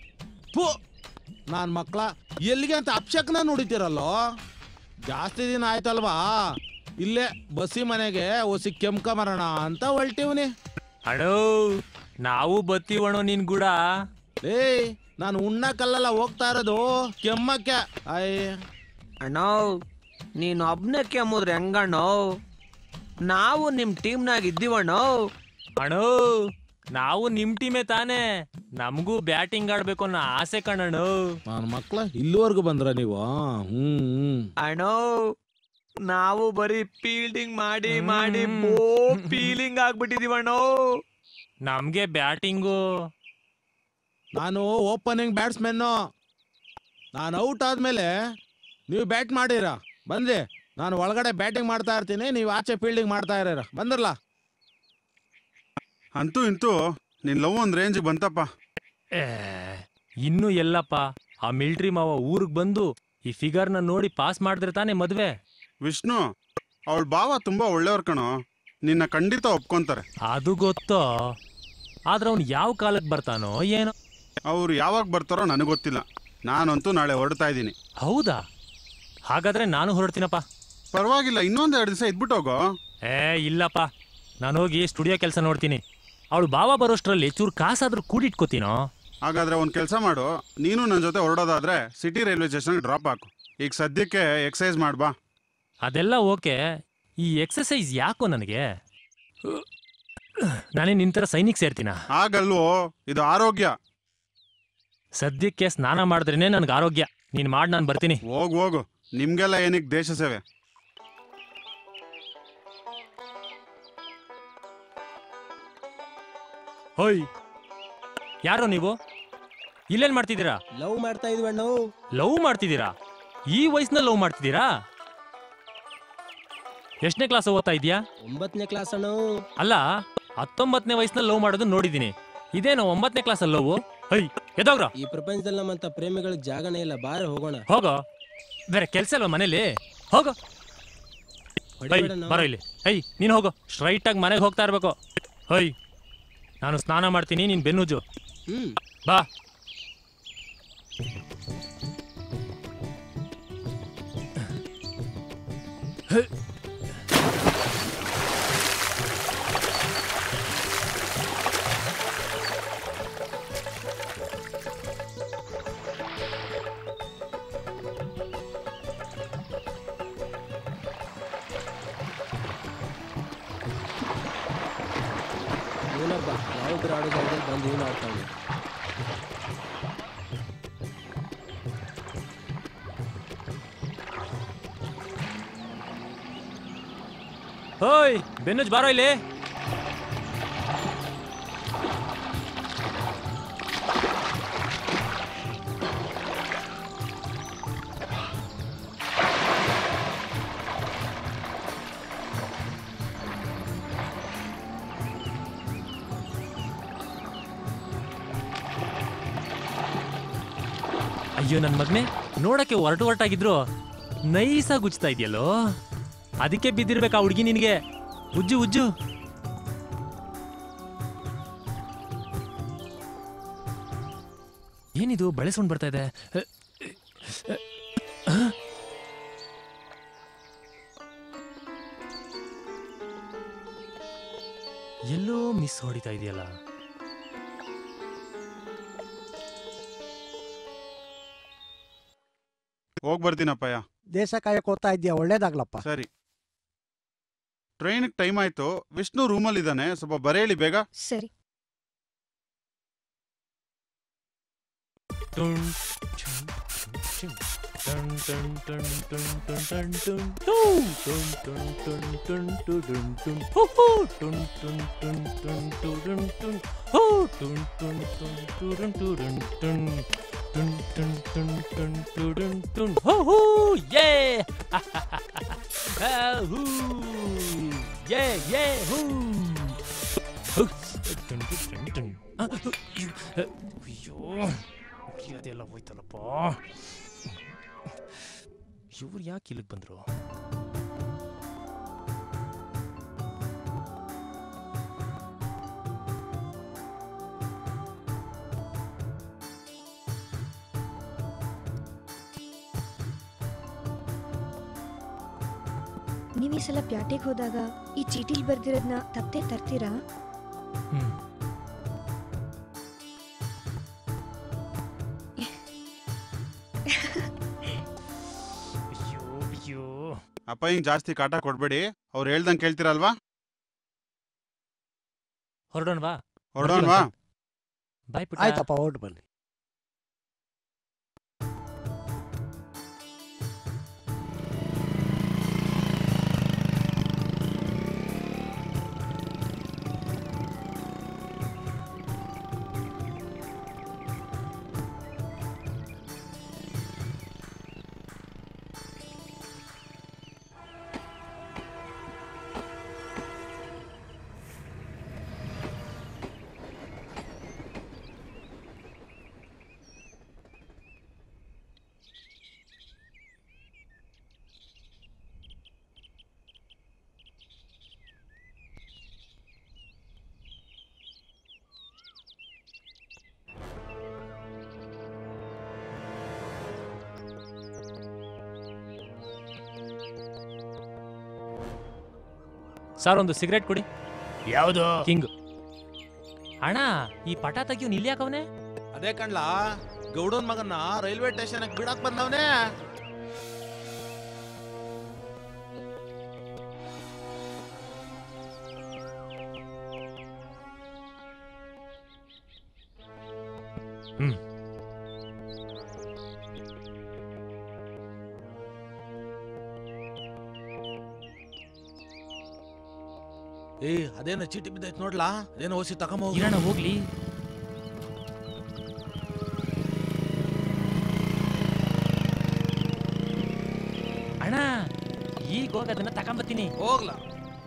ನಾನ್ ಮಕ್ಳ ಎಲ್ಲಿಗೆ ಅಂತ ಅಪ್ಶಕ್ನ ನೋಡಿತೀರಲ್ಲೋ. ಜಾಸ್ತಿ ದಿನ ಆಯ್ತಲ್ವಾ, ಇಲ್ಲೇ ಬಸ್ಸಿ ಮನೆಗೆ ಒಸಿ ಕೆಂಪ್ಕೊಂಬರೋಣ ಅಂತ ಹೊಲ್ಟಿವ್ನಿ. ಅಣ್ಣೋ, ನಾವು ಬತ್ತೀವಣೋ ನಿನ್ ಕೂಡ. ಏಯ್, ನಾನು ಉಣ್ಣಕ್ಕಲ್ಲ ಹೋಗ್ತಾ ಇರೋದು, ಕೆಮ್ಮಕ್ಕೆ. ಅಣ್ಣ, ನೀನು ಒಬ್ನೇ ಕೆಮ್ಮುದ್ರೆ ಹೆಂಗಣ್ಣೋ? ನಾವು ನಿಮ್ ಟೀಮ್ನಾಗ ಇದ್ದೀವಣ್ಣ. ಅಣ್ಣೋ, ನಾವು ನಿಮ್ ಟೀಮೇ ತಾನೇ, ನಮಗೂ ಬ್ಯಾಟಿಂಗ್ ಆಡ್ಬೇಕು ಅನ್ನೋ ಆಸೆ ಕಣ್ಣಣ್ಣ. ನನ್ನ ಮಕ್ಳ ಇಲ್ಲಿವರೆಗೂ ಬಂದ್ರ ನೀವು? ಅಣ್ಣೋ, ನಾವು ಬರೀ ಫೀಲ್ಡಿಂಗ್ ಮಾಡಿ ಮಾಡಿ ಫೀಲಿಂಗ್ ಆಗ್ಬಿಟ್ಟಿದೀವಣ್ಣೋ. ನಮ್ಗೆ ಬ್ಯಾಟಿಂಗು. ನಾನು ಓಪನಿಂಗ್ ಬ್ಯಾಟ್ಸ್ಮನ್ನು. ನಾನು ಔಟ್ ಆದ್ಮೇಲೆ ನೀವು ಬ್ಯಾಟ್ ಮಾಡಿರ ಬಂದ್ರಿ, ನಾನು ಒಳಗಡೆ ಬ್ಯಾಟಿಂಗ್ ಮಾಡ್ತಾ ಇರ್ತೀನಿ, ನೀವು ಆಚೆ ಫೀಲ್ಡಿಂಗ್ ಮಾಡ್ತಾ ಇರ. ಬಂದ್ರಲ್ಲ? ಅಂತೂ ಇಂತೂ ನಿನ್ ಲವ್ ಒಂದ್ ರೇಂಜ್ ಬಂತಪ್ಪ. ಇನ್ನು ಎಲ್ಲಪ್ಪ, ಆ ಮಿಲ್ಟ್ರಿ ಮಾವ ಊರಿಗೆ ಬಂದು ಈ ಫಿಗರ್ನ ನೋಡಿ ಪಾಸ್ ಮಾಡಿದ್ರೆ ತಾನೇ ಮದ್ವೆ. ವಿಷ್ಣು, ಅವಳ ಭಾವ ತುಂಬಾ ಒಳ್ಳೆಯವ್ರ ಕಣೋ, ನಿನ್ನ ಖಂಡಿತ ಒಪ್ಕೊಂತಾರೆ. ಅದು ಗೊತ್ತೋ, ಆದ್ರೆ ಅವ್ನು ಯಾವ ಕಾಲಕ್ಕೆ ಬರ್ತಾನೋ ಏನೋ. ಅವ್ರು ಯಾವಾಗ ಬರ್ತಾರೋ ನನಗೆ ಗೊತ್ತಿಲ್ಲ. ನಾನಂತೂ ನಾಳೆ ಹೊರಡ್ತಾ ಇದ್ದೀನಿ. ಹೌದಾ? ಹಾಗಾದ್ರೆ ನಾನು ಹೊರಡ್ತೀನಪ್ಪ. ಪರವಾಗಿಲ್ಲ, ಇನ್ನೊಂದೆರಡು ದಿವಸ ಇದ್ಬಿಟ್ಟು ಹೋಗೋ. ಇಲ್ಲಪ್ಪ, ನಾನು ಹೋಗಿ ಸ್ಟುಡಿಯೋ ಕೆಲಸ ನೋಡ್ತೀನಿ. ಅವಳು ಬಾವ ಬರೋಷ್ಟ್ರಲ್ಲಿ ಚೂರು ಕಾಸಾದ್ರೂ ಕೂಡಿಟ್ಕೋತೀನೋ. ಹಾಗಾದ್ರೆ ಒಂದು ಕೆಲಸ ಮಾಡು, ನೀನು ನನ್ನ ಜೊತೆ ಹೊರಡೋದಾದ್ರೆ ಸಿಟಿ ರೈಲ್ವೆ ಸ್ಟೇಷನ್ಗೆ ಡ್ರಾಪ್ ಹಾಕು. ಈಗ ಸದ್ಯಕ್ಕೆ ಎಕ್ಸಸೈಸ್ ಮಾಡ್ಬಾ. ಅದೆಲ್ಲ ಓಕೆ, ಈ ಎಕ್ಸಸೈಸ್ ಯಾಕೋ ನನಗೆ? ನಾನೇ ನಿನ್ ಥರ ಸೈನಿಕ್ ಸೇರ್ತೀನ? ಆಗಲ್ವೋ, ಇದು ಆರೋಗ್ಯ. ಸದ್ಯಕ್ಕೆ ಸ್ನಾನ ಮಾಡಿದ್ರೇನೆ ನನ್ಗೆ ಆರೋಗ್ಯ. ನೀನ್ ಮಾಡಿ ನಾನು ಬರ್ತೀನಿ. ಹೋಗು ಹೋಗು, ನಿಮ್ಗೆಲ್ಲ ಏನಕ್ಕೆ ದೇಶ ಸೇವೆ. ಹೋಯ್, ಯಾರೋ ನೀವು? ಇಲ್ಲೇನ್ ಮಾಡ್ತಿದ್ದೀರಾ? ಲವ್ ಮಾಡ್ತಾ ಇದ್ವಿ ಅಣ್ಣ. ಲವ್ ಮಾಡ್ತಿದ್ದೀರಾ? ಈ ವಯಸ್ಸಿನಲ್ಲಿ ಲವ್ ಮಾಡ್ತಿದ್ದೀರಾ? ಎಷ್ಟನೇ ಕ್ಲಾಸ್ ಓದ್ತಾ ಇದೀಯಾ? 9ನೇ ಕ್ಲಾಸ್ ಅಣ್ಣ. ಅಲ್ಲ, 19ನೇ ವಯಸ್ಸಿನಲ್ಲಿ ಲವ್ ಮಾಡೋದನ್ನ ನೋಡಿದೀನಿ. ಇದೇನೋ 9ನೇ ಕ್ಲಾಸಲ್ಲಿ ಲವ್? ಹೈ, ಎದೋಗ್ರ. ಈ ಪ್ರಪಂಚದಲ್ಲಿ ನಮ್ಮಂತ ಪ್ರೇಮಿಗಳಿಗೆ ಜಾಗನೇ ಇಲ್ಲ, ಬಾರೆ ಹೋಗೋಣ. ಹೋಗೋ, ಬೇರೆ ಕೆಲ್ಸ ಅಲ್ವಾ ಮನೇಲಿ? ಹೋಗೋ. ಬರೋ ಇಲ್ಲಿ. ಹೈ, ನೀನ್ ಹೋಗೋ, ಸ್ಟ್ರೈಟ್ ಆಗಿ ಮನೆಗೆ ಹೋಗ್ತಾ ಇರ್ಬೇಕು. ಹೈ, ನಾನು ಸ್ನಾನ ಮಾಡ್ತೀನಿ, ನೀನ್ ಬೆನ್ನುಜು. ಬಾ. ಏನಬ್ಬ, ಯಾವ್ದು ಆಡೋದಾದ್ರೆ ಬಂದು ಇವನು ಆಡ್ತಾನೆ. ಹೋಯ್, ಬೆನ್ನುಜ್ ಬಾರೋ ಇಲ್ಲಿ. ಅಯ್ಯೋ ನನ್ನ ಮಗನೇ, ನೋಡಕ್ಕೆ ಹೊರಟಾಗಿದ್ರು ನೈಸಾಗಿ ಉಜ್ತಾ ಇದೆಯಲ್ಲೋ. ಅದಕ್ಕೆ ಬಿದ್ದಿರ್ಬೇಕಾ ಹುಡುಗಿ ನಿನಗೆ. ಉಜ್ಜು ಉಜ್ಜು. ಏನಿದು ಬಳೆ ಸೌಂಡ್ ಬರ್ತಾ ಇದೆ? ಎಲ್ಲೋ ಮಿಸ್ ಹೊಡಿತಾ ಇದೆಯಲ್ಲ. ಹೋಗ್ ಬರ್ತೀನಪ್ಪಯ್ಯ. ದೇಶ ಕಾಯಕ್ ಹೋಗ್ತಾ ಇದ್ಯಾ, ಒಳ್ಳೇದಾಗ್ಲಪ್ಪ. ಸರಿ. ಟ್ರೈನ್ ಟೈಮ್ ಆಯ್ತು. ವಿಷ್ಣು ರೂಮಲ್ಲಿ ಇದ್ದಾನೆ, ಸ್ವಲ್ಪ ಬರೇಳಿ ಬೇಗ. ಸರಿ. ಅದೆಲ್ಲ ಹೋಯ್ತಲ್ಲಪ್ಪ. ಇವ್ರು ಯಾಕೆ ಇಲ್ಲಿಗೆ ಬಂದ್ರು? ನೀವು ಈ ಸಲ ಪ್ಯಾಟೆಗೆ ಹೋದಾಗ ಈ ಚೀಟಿಲ್ ಬರ್ದಿರೋದನ್ನ ತಪ್ಪದೆ ತರ್ತೀರಾ? ಅಪ್ಪ ಹಿಂಗ್ ಜಾಸ್ತಿ ಕಾಟ ಕೊಡ್ಬೇಡಿ. ಅವ್ರು ಹೇಳ್ದಂಗೆ ಕೇಳ್ತೀರಲ್ವಾ? ಹೊರಡೋಣವಾ? ಹೊರಡೋಣವಾ? ಬಾಯ್ ಪುಟ್ಟ. ಆಯ್ತಪ್ಪ, ಹೊರಟು ಬನ್ನಿ. ಸರ್, ಒಂದು ಸಿಗರೇಟ್ ಕೊಡಿ. ಯಾವುದು? ಕಿಂಗ್. ಅಣ್ಣ, ಈ ಪಟ ತೆಗಿಯೋನು ಇಲ್ಲಿ ಯಾಕವನೆ? ಅದೇ ಕಣ್ಲಾ, ಗೌಡನ್ ಮಗನ್ನ ರೈಲ್ವೆ ಸ್ಟೇಷನ್ ಬಿಡಕ್ ಬಂದವನೇ. ಅದೇನೋ ಚೀಟಿ ಬಿದ್ದೈತ್ ನೋಡ್ಲಾ, ಅದೇನೋ ಓಸಿ ತಗೊಂಬ ಇರೋಣ ಹೋಗ್ಲಿ. ಅಣ್ಣ ಈಗ ಹೋಗಿ ಅದನ್ನ ತಗೊಂಬತ್ತೀನಿ. ಹೋಗ್ಲಾ?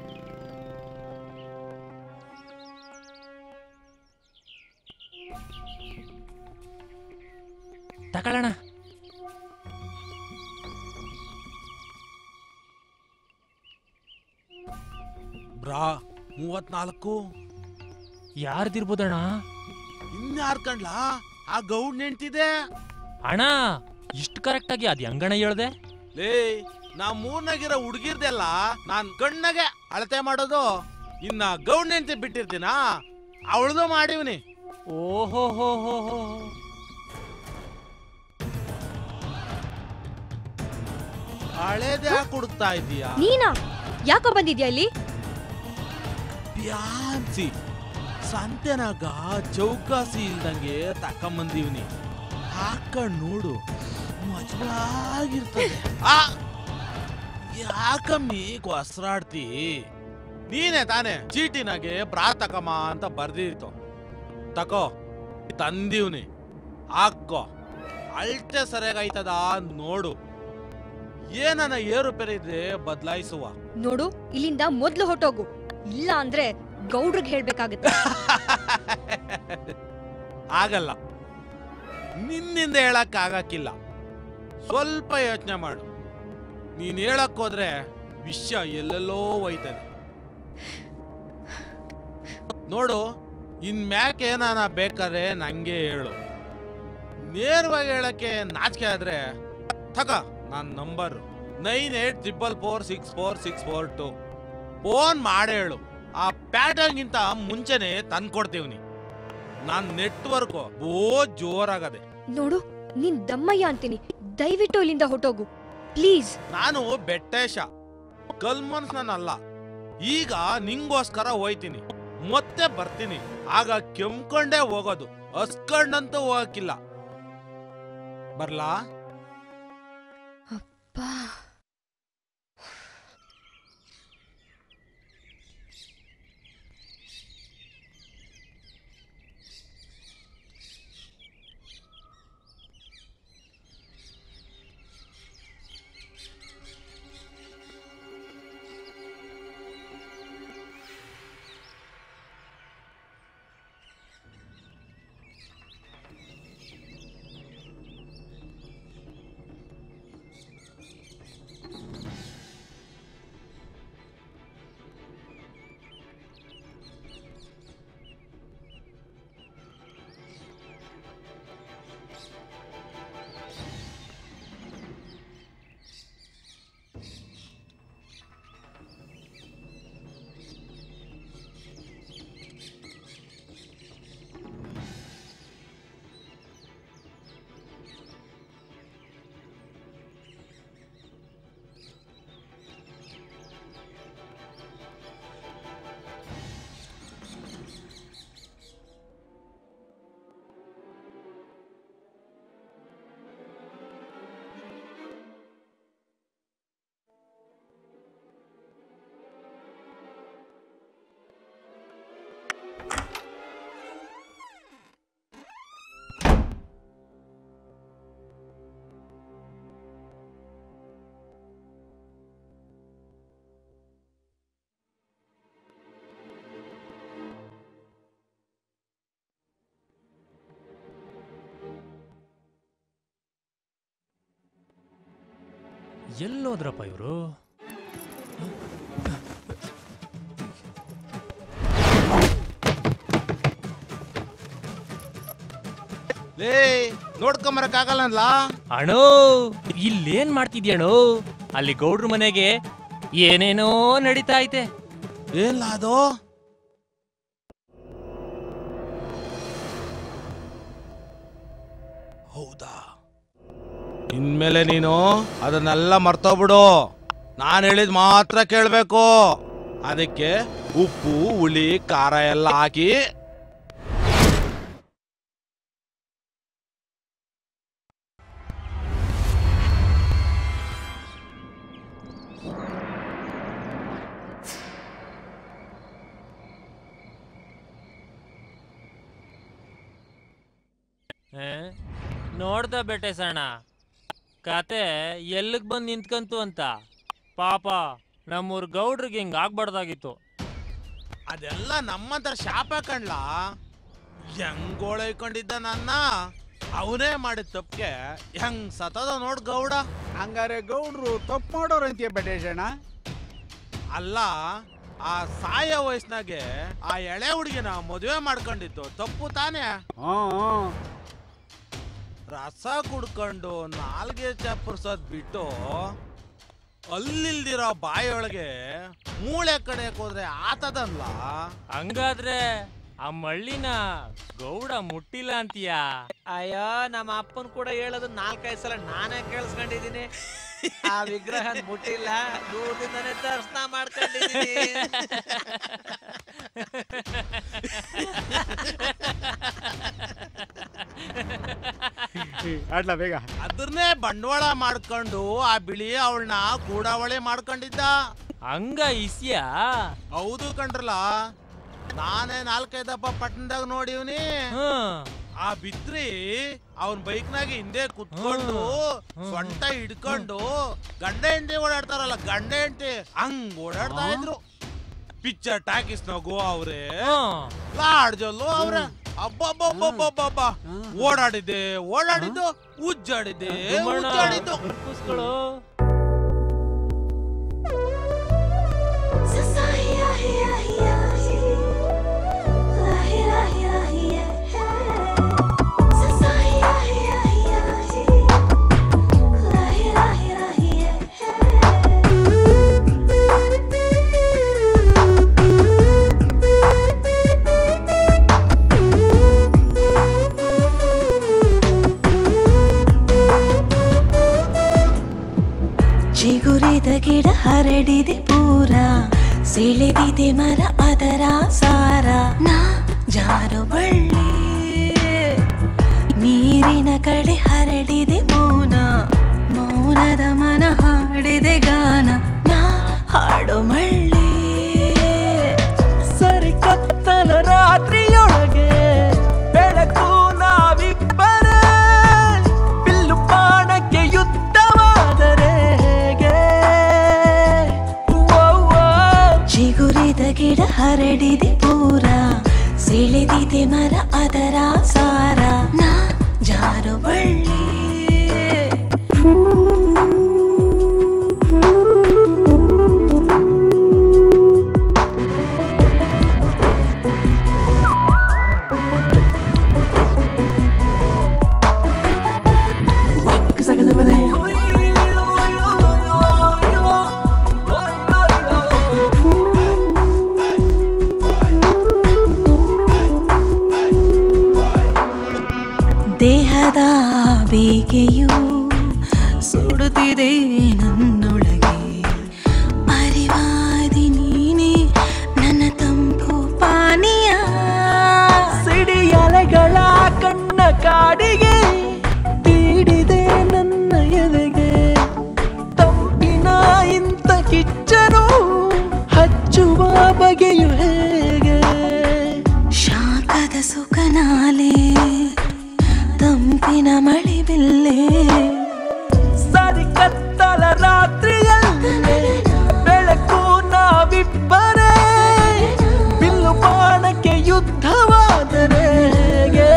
ತಗೊಳ್ಳೋಣ. ಬ್ರಾ 34 ಯಾರ್ದಿರ್ಬೋದಣ್ಣ? ಇನ್ಯಾರ್ ಕಂಡ್ಲಾ? ಆ ಗೌಡ್ ನೆಂಟಿದೆ ಅಣ್ಣ. ಇಷ್ಟು ಕರೆಕ್ಟ್ ಆಗಿ ಅದ್ ಹೆಂಗಣ್ಣ ಹೇಳ್ದೆ? ಲೇ, ನಾ ಮೂರ್ನಾಗಿರೋ ಹುಡುಗಿರ್ದೆಲ್ಲ ನಾನ್ ಕಣ್ಣಾಗೆ ಅಳತೆ ಮಾಡೋದು. ಇನ್ನ ಗೌಡ್ ನೆಂಟಿ ಬಿಟ್ಟಿರ್ತೀನ, ಅವಳದು ಮಾಡಿವ್ನಿ. ಓಹೋ ಹೋ ಹೋ ಹೋ. ಹಳೇದೇ ಹುಡುಕ್ತಾ ಇದೀಯಾ? ನೀನಾ? ಯಾಕೋ ಬಂದಿದ್ಯಾ ಇಲ್ಲಿ? ಪ್ಯಾನ್ಸಿ ಸಂತೆನಾಗ ಚೌಕಾಸಿ ಇಲ್ದಂಗೆ ತಕೊಂಬಂದೀವ್ನಿ. ಹಾಕೊಂಡ್ ನೋಡು, ಮಜವಾಗಿರ್ತದೆ. ಯಾಕಮ್ಮಿ ಕೊಸ್ರಾಡ್ತಿ? ನೀನೇ ತಾನೆ ಚೀಟಿನಾಗೆ ಬ್ರಾ ತಕಮ್ಮ ಅಂತ ಬರ್ದಿತ್ತು. ತಕೋ, ತಂದೀವ್ನಿ, ಹಾಕೋ. ಅಳ್ತೆ ಸರಿಯಾಗೈತದ ನೋಡು. ಏನನ ಏರುಪೇರು ಇದ್ರೆ ಬದಲಾಯಿಸುವ. ನೋಡು, ಇಲ್ಲಿಂದ ಮೊದ್ಲು ಹೊಟ್ಟೋಗು, ಇಲ್ಲ ಅಂದ್ರೆ ಗೌಡ್ರಿಗೆ ಹೇಳ್ಬೇಕಾಗತ್ತೆ. ಆಗಲ್ಲ, ನಿನ್ನಿಂದ ಹೇಳಕ್ ಆಗಕ್ಕಿಲ್ಲ. ಸ್ವಲ್ಪ ಯೋಚನೆ ಮಾಡು. ನೀನ್ ಹೇಳಕ್ ಹೋದ್ರೆ ವಿಷಯ ಎಲ್ಲೆಲ್ಲೋ ಹೋಯ್ತದೆ. ನೋಡು, ಇನ್ಮ್ಯಾಕ್ ಏನಾನ ಬೇಕಾದ್ರೆ ನಂಗೆ ಹೇಳು. ನೇರವಾಗಿ ಹೇಳಕ್ಕೆ ನಾಚಿಕೆ ಆದ್ರೆ ತಗ ನನ್ನ ನಂಬರ್ 9844464642. ಫೋನ್ ಮಾಡಿ ಹೇಳು. ಆ ಪ್ಯಾಟರ್ನ್ಗಿಂತ ಮುಂಚೆನೆ ತಂದ್ಕೊಡ್ತೀವ್ನಿ. ನಾನ್ ನೆಟ್ವರ್ಕ್ ಬೋ ಜೋರಾಗದೆ. ನೋಡು, ನೀನ್ ದಮ್ಮಯ್ಯ ಅಂತೀನಿ, ದಯವಿಟ್ಟು ಇಲ್ಲಿಂದ ಹೊಟ್ಟೋಗು ಪ್ಲೀಸ್. ನಾನು ಬೆಟ್ಟೇಶ, ಕಲ್ಮನ್ಸ್ನಲ್ಲ. ಈಗ ನಿಂಗೋಸ್ಕರ ಹೋಯ್ತೀನಿ, ಮತ್ತೆ ಬರ್ತೀನಿ. ಆಗ ಕೆಮ್ಕೊಂಡೇ ಹೋಗೋದು, ಹಸ್ಕೊಂಡಂತೂ ಹೋಗಕ್ಕಿಲ್ಲ. ಬರ್ಲಾ? ಎಲ್ಲೋದ್ರಪ್ಪ ಇವರು? ಲೇ, ನೋಡ್ಕೊಂಬರಕ್ಕಾಗಲ್ಲ ಅಣ್ಣೋ, ಇಲ್ಲೇನ್ ಮಾಡ್ತಿದ್ಯಣೋ? ಅಲ್ಲಿ ಗೌಡ್ರ ಮನೆಗೆ ಏನೇನೋ ನಡೀತಾ ಐತೆ. ಏನ್ಲ ಅದು? ಹೌದಾ? ಇನ್ಮೇಲೆ ನೀನು ಅದನ್ನೆಲ್ಲ ಮರ್ತೋಗ್ಬಿಡು. ನಾನು ಹೇಳಿದ್ ಮಾತ್ರ ಕೇಳ್ಬೇಕು. ಅದಕ್ಕೆ ಉಪ್ಪು, ಹುಳಿ, ಖಾರ ಎಲ್ಲ ಹಾಕಿ ನೋಡ್ದ ಬೇಟೆ ಸಣ್ಣ ಕತೆ ಎಲ್ಲಿಗ್ ಬಂದು ನಿಂತ್ಕಂತು ಅಂತ. ಪಾಪ ನಮ್ಮೂರ್ ಗೌಡ್ರಿಗೆ ಹಿಂಗ್ ಆಗ್ಬಾರ್ದಾಗಿತ್ತು. ಅದೆಲ್ಲ ನಮ್ಮಂತರ ಶಾಪ ಕಣ್ಲ. ಹೆಂಗೋಳೈಕೊಂಡಿದ್ದ ನನ್ನ ಅವನೇ ಮಾಡಿದ ತಪ್ಪಿಗೆ ಹೆಂಗ್ ಸತದ ನೋಡ್ ಗೌಡ. ಹಂಗಾರೆ ಗೌಡ್ರು ತಪ್ಪು ಮಾಡೋರಂತೀಯ ಬೆಟೇಶಣ್ಣ? ಅಲ್ಲ, ಆ ಸಾಯ ವಯಸ್ಸಿನಾಗೆ ಆ ಎಳೆ ಹುಡುಗಿನ ಮದುವೆ ಮಾಡ್ಕೊಂಡಿದ್ದು ತಪ್ಪು ತಾನೇ? ರಸ ಕುಡ್ಕೊಂಡು ನಾಲ್ಗೆ ಚಪ್ಪರ್ಸೋದ್ ಬಿಟ್ಟು ಅಲ್ಲಿಲ್ದಿರೋ ಬಾಯಿಯೊಳಗೆ ಮೂಳೆ ಕಡೆಯಕ್ ಹೋದ್ರೆ ಆತದಲ್ಲ. ಹಂಗಾದ್ರೆ ಆ ಮಳ್ಳಿನ ಗೌಡ ಮುಟ್ಟಿಲ್ಲ ಅಂತೀಯ? ಅಯ್ಯೋ, ನಮ್ಮ ಅಪ್ಪನ್ ಕೂಡ ಹೇಳೋದು 4-5 ಸಲ ನಾನೇ ಕೇಳಿಸ್ಕೊಂಡಿದೀನಿ. ಆ ವಿಗ್ರಹ ಮುಟ್ಟಿಲ್ಲ, ದೂರದಿಂದನೇ ದರ್ಶನ ಮಾಡ್ಕೊಂಡಿದೀನಿ. ಬೇಗ ಅದನ್ನೇ ಬಂಡವಾಳ ಮಾಡ್ಕೊಂಡು ಆ ಬಿಳಿ ಅವಳನ್ನ ಕೂಡಾವಳಿ ಮಾಡ್ಕೊಂಡಿದ್ದ. ಹಂಗ ಇಸ್ಯ? ಹೌದು ಕಣ್ರಲ್ಲ, ನಾನೇ 4-5 ದಪ್ಪ ಪಟ್ಟಣದಾಗ ನೋಡಿವ್ನಿ. ಆ ಬಿತ್ರಿ ಅವನ್ ಬೈಕ್ನಾಗ ಹಿಂದೆ ಕುತ್ಕೊಂಡು ಸೊಂಟ ಹಿಡ್ಕೊಂಡು ಗಂಡ ಹೆಂಡತಿ ಓಡಾಡ್ತಾರಲ್ಲ, ಗಂಡ ಹೆಂಡತಿ ಹಂಗ್ ಓಡಾಡ್ತಾ ಇದ್ರು. ಪಿಕ್ಚರ್ ಟಾಕೀಸ್ ನಗು ಅವ್ರೆ, ಲಾಡ್ಜಲ್ಲೂ ಅವ್ರೆ. ಅಬ್ಬಬ್ಬಬ್ಬಬ್ಬಬ್ಬ, ಓಡಾಡಿದ್ದು ಉಜ್ಜಾಡಿದ್ದೆ ಉಜ್ಜಾಡಿದ್ದು. ಚಿಗುರಿದ ಗಿಡ ಹರಡಿದೆ ಪೂರ, ಸೆಳೆದಿದೆ ಮರ ಅದರ ಸಾರ. ನಾ ಜಾರು ಬಳ್ಳಿ ನೀರಿನ ಕಡೆ ಹರಡಿದೆ ಮೌನ, ಮೌನದ ಮನ ಹಾಡಿದೆ ಗಾನ. ನಾ ಹಾಡು ಮಳ್ಳಿ ಸರಿ ಕತ್ತಲ ರಾತ್ರಿಯೊಳಗೆ ಬೆಳಕು ನಾವಿಬ್ಬರೇ, ಬಿಲ್ಲು ಬಾಣಕ್ಕೆ ಯುದ್ಧವಾದರೆ ಹೇಗೆ? ಚಿಗುರಿದ ಗಿಡ ಹರಡಿದೆ ಪೂರ, ಸೆಳೆದಿದೆ ಮರ ಅದರ ಸಾರ. ನಾ ಜಾರು ಬಳ್ಳಿ ದೇಹದ ಬೇಗೆಯು ಸುಡುತ್ತಿದೆ ನನ್ನೊಳಗೆ, ಅರಿವಾದಿ ನೀನೆ ನನ್ನ ತಂಪು ಪಾನೀಯ. ಸಿಡಿಯಲೆಗಳ ಕಣ್ಣ ಕಾಡಿಗೆ ತೀಡಿದೆ ನನ್ನ ಎದೆಗೆ, ತಂಪಿನ ಇಂಥ ಕಿಚ್ಚರು ಹಚ್ಚುವ ಬಗೆಯು ಹೇಗೆ? ಶಾಖದ ಸುಖನಾಲೆ ತಂಪಿನ ಮಳೆ ಬಿಲ್ಲೆ, ಸರಿ ಕತ್ತಲ ರಾತ್ರಿಯಲ್ಲಿ ಬೆಳಕು ನಾವಿಬ್ಬರೇ, ಬಿಲ್ಲು ಬಾಣಕ್ಕೆ ಯುದ್ಧವಾದರೆ ಹೇಗೆ?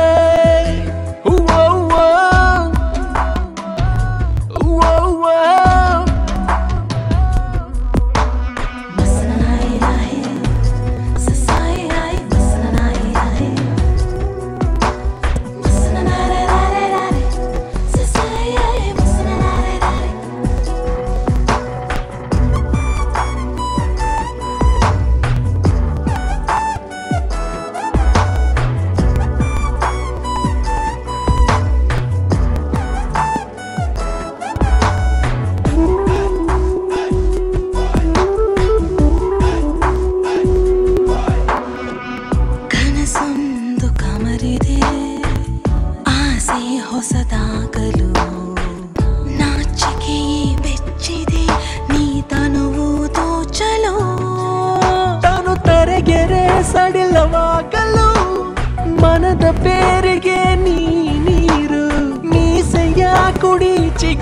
ಕನಸೊಂದು ಕಮರಿದೆ, ಆಸೆ ಹೊಸದಾಗಲು, ನಾಚಿಕೆಯೇ ಬೆಚ್ಚಿದೆ ನೀ ತನುವು ತೋಚಲು. ತಾನು ತೆರೆಗೆರೆ ಸಡಿಲವಾಗಲು ಮನದ ಪೇರಿಗೆ ನೀ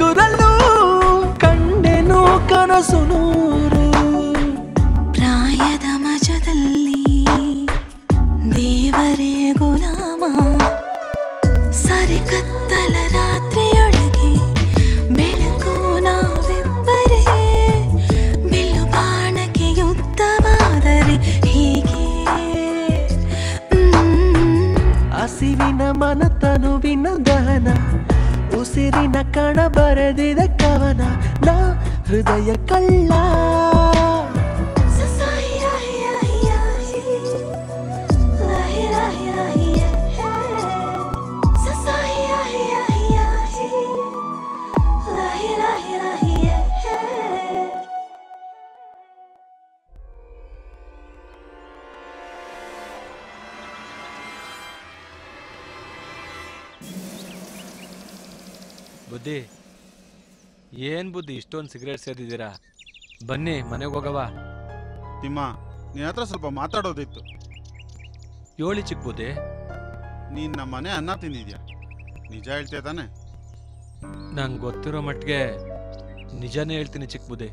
ಚಿಕ್ಕುದಲ್ಲೂ ಕಂಡೆನು ಕನಸು ನೂರು. ಪ್ರಾಯದ ಮಜದಲ್ಲಿ ದೇವರೇ ಗುಲಾಮ, ಸರಿ ಕತ್ತಲ ರಾತ್ರಿಯೊಳಗೆ ಬೆಳಕು ನಾವಿಬ್ಬರೇ, ಬಿಲ್ಲು ಬಾಣಕ್ಕೆ ಯುದ್ಧವಾದರೆ ಹೀಗೆ. ಹಸಿವಿನ ಮನತನುವಿನ ದಹನ, ಉಸಿರಿನ ಕಣ ಬರೆದಿದ ಕವನ, ನಾ ಹೃದಯ ಕಳ್ಳ. ಬುದ್ಧಿ ಏನ್ ಬುದ್ಧಿ ಇಷ್ಟೊಂದು ಸಿಗರೇಟ್ ಸೇದಿದ್ದೀರಾ? ಬನ್ನಿ ಮನೆಗೆ ಹೋಗವ. ತಿಮ್ಮ, ನಿನ್ನ ಹತ್ರ ಸ್ವಲ್ಪ ಮಾತಾಡೋದಿತ್ತು. ಯೋಳಿ ಚಿಕ್ಕ ಬುದ್ಧಿ, ನೀನ್ ನಮ್ಮ ಮನೆ ಅನ್ನ ತಿಂದಿದ್ಯಾ? ನಿಜ ಹೇಳ್ತೀಯ ತಾನೆ? ನಂಗೆ ಗೊತ್ತಿರೋ ಮಟ್ಟಿಗೆ ನಿಜಾನೇ ಹೇಳ್ತೀನಿ ಚಿಕ್ಕ ಬುದ್ಧಿ.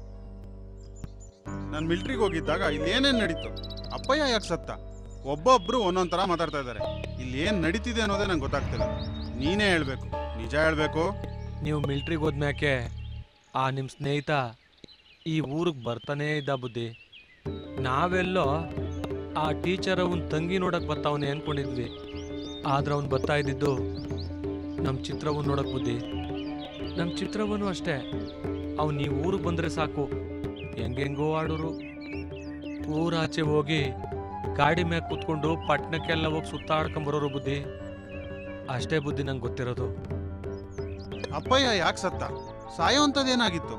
ನಾನು ಮಿಲ್ಟ್ರಿಗೆ ಹೋಗಿದ್ದಾಗ ಇಲ್ಲಿ ಏನೇನು ನಡೀತು? ಅಪ್ಪಯ್ಯ ಯಾಕೆ ಸತ್ತ? ಒಬ್ಬೊಬ್ರು ಒಂದೊಂದ್ ತರ ಮಾತಾಡ್ತಾ ಇದ್ದಾರೆ. ಇಲ್ಲಿ ಏನ್ ನಡೀತಿದೆ ಅನ್ನೋದೇ ನಂಗೆ ಗೊತ್ತಾಗ್ತಿಲ್ಲ. ನೀನೇ ಹೇಳ್ಬೇಕು, ನಿಜ ಹೇಳ್ಬೇಕು. ನೀವು ಮಿಲ್ಟ್ರಿಗೆ ಹೋದ್ಮ್ಯಾಕೆ ಆ ನಿಮ್ಮ ಸ್ನೇಹಿತ ಈ ಊರಿಗೆ ಬರ್ತಾನೇ ಇದ್ದ ಬುದ್ಧಿ. ನಾವೆಲ್ಲೋ ಆ ಟೀಚರ್ ಅವನ ತಂಗಿ ನೋಡಕ್ ಬರ್ತಾವನೆ ಅನ್ಕೊಂಡಿದ್ವಿ. ಆದ್ರೆ ಅವ್ನು ಬರ್ತಾ ಇದ್ದಿದ್ದು ನಮ್ಮ ಚಿತ್ರವನ್ನು ನೋಡಕ್ ಬುದ್ಧಿ. ನಮ್ಮ ಚಿತ್ರವನು ಅಷ್ಟೇ, ಅವ್ನು ಈ ಊರಿಗೆ ಬಂದ್ರೆ ಸಾಕು ಹೆಂಗೆಂಗೋ ಆಡೋರು. ಊರಾಚೆ ಹೋಗಿ ಗಾಡಿ ಮ್ಯಾಗ ಕೂತ್ಕೊಂಡು ಪಟ್ಟಣಕ್ಕೆಲ್ಲ ಹೋಗಿ ಸುತ್ತಾಡ್ಕೊಂಬರೋರು ಬುದ್ಧಿ. ಅಷ್ಟೇ ಬುದ್ಧಿ ನಂಗೆ ಗೊತ್ತಿರೋದು. ಅಪ್ಪಯ್ಯ ಯಾಕೆ ಸತ್ತ? ಸಾಯೋಂಥದ್ದೇನಾಗಿತ್ತು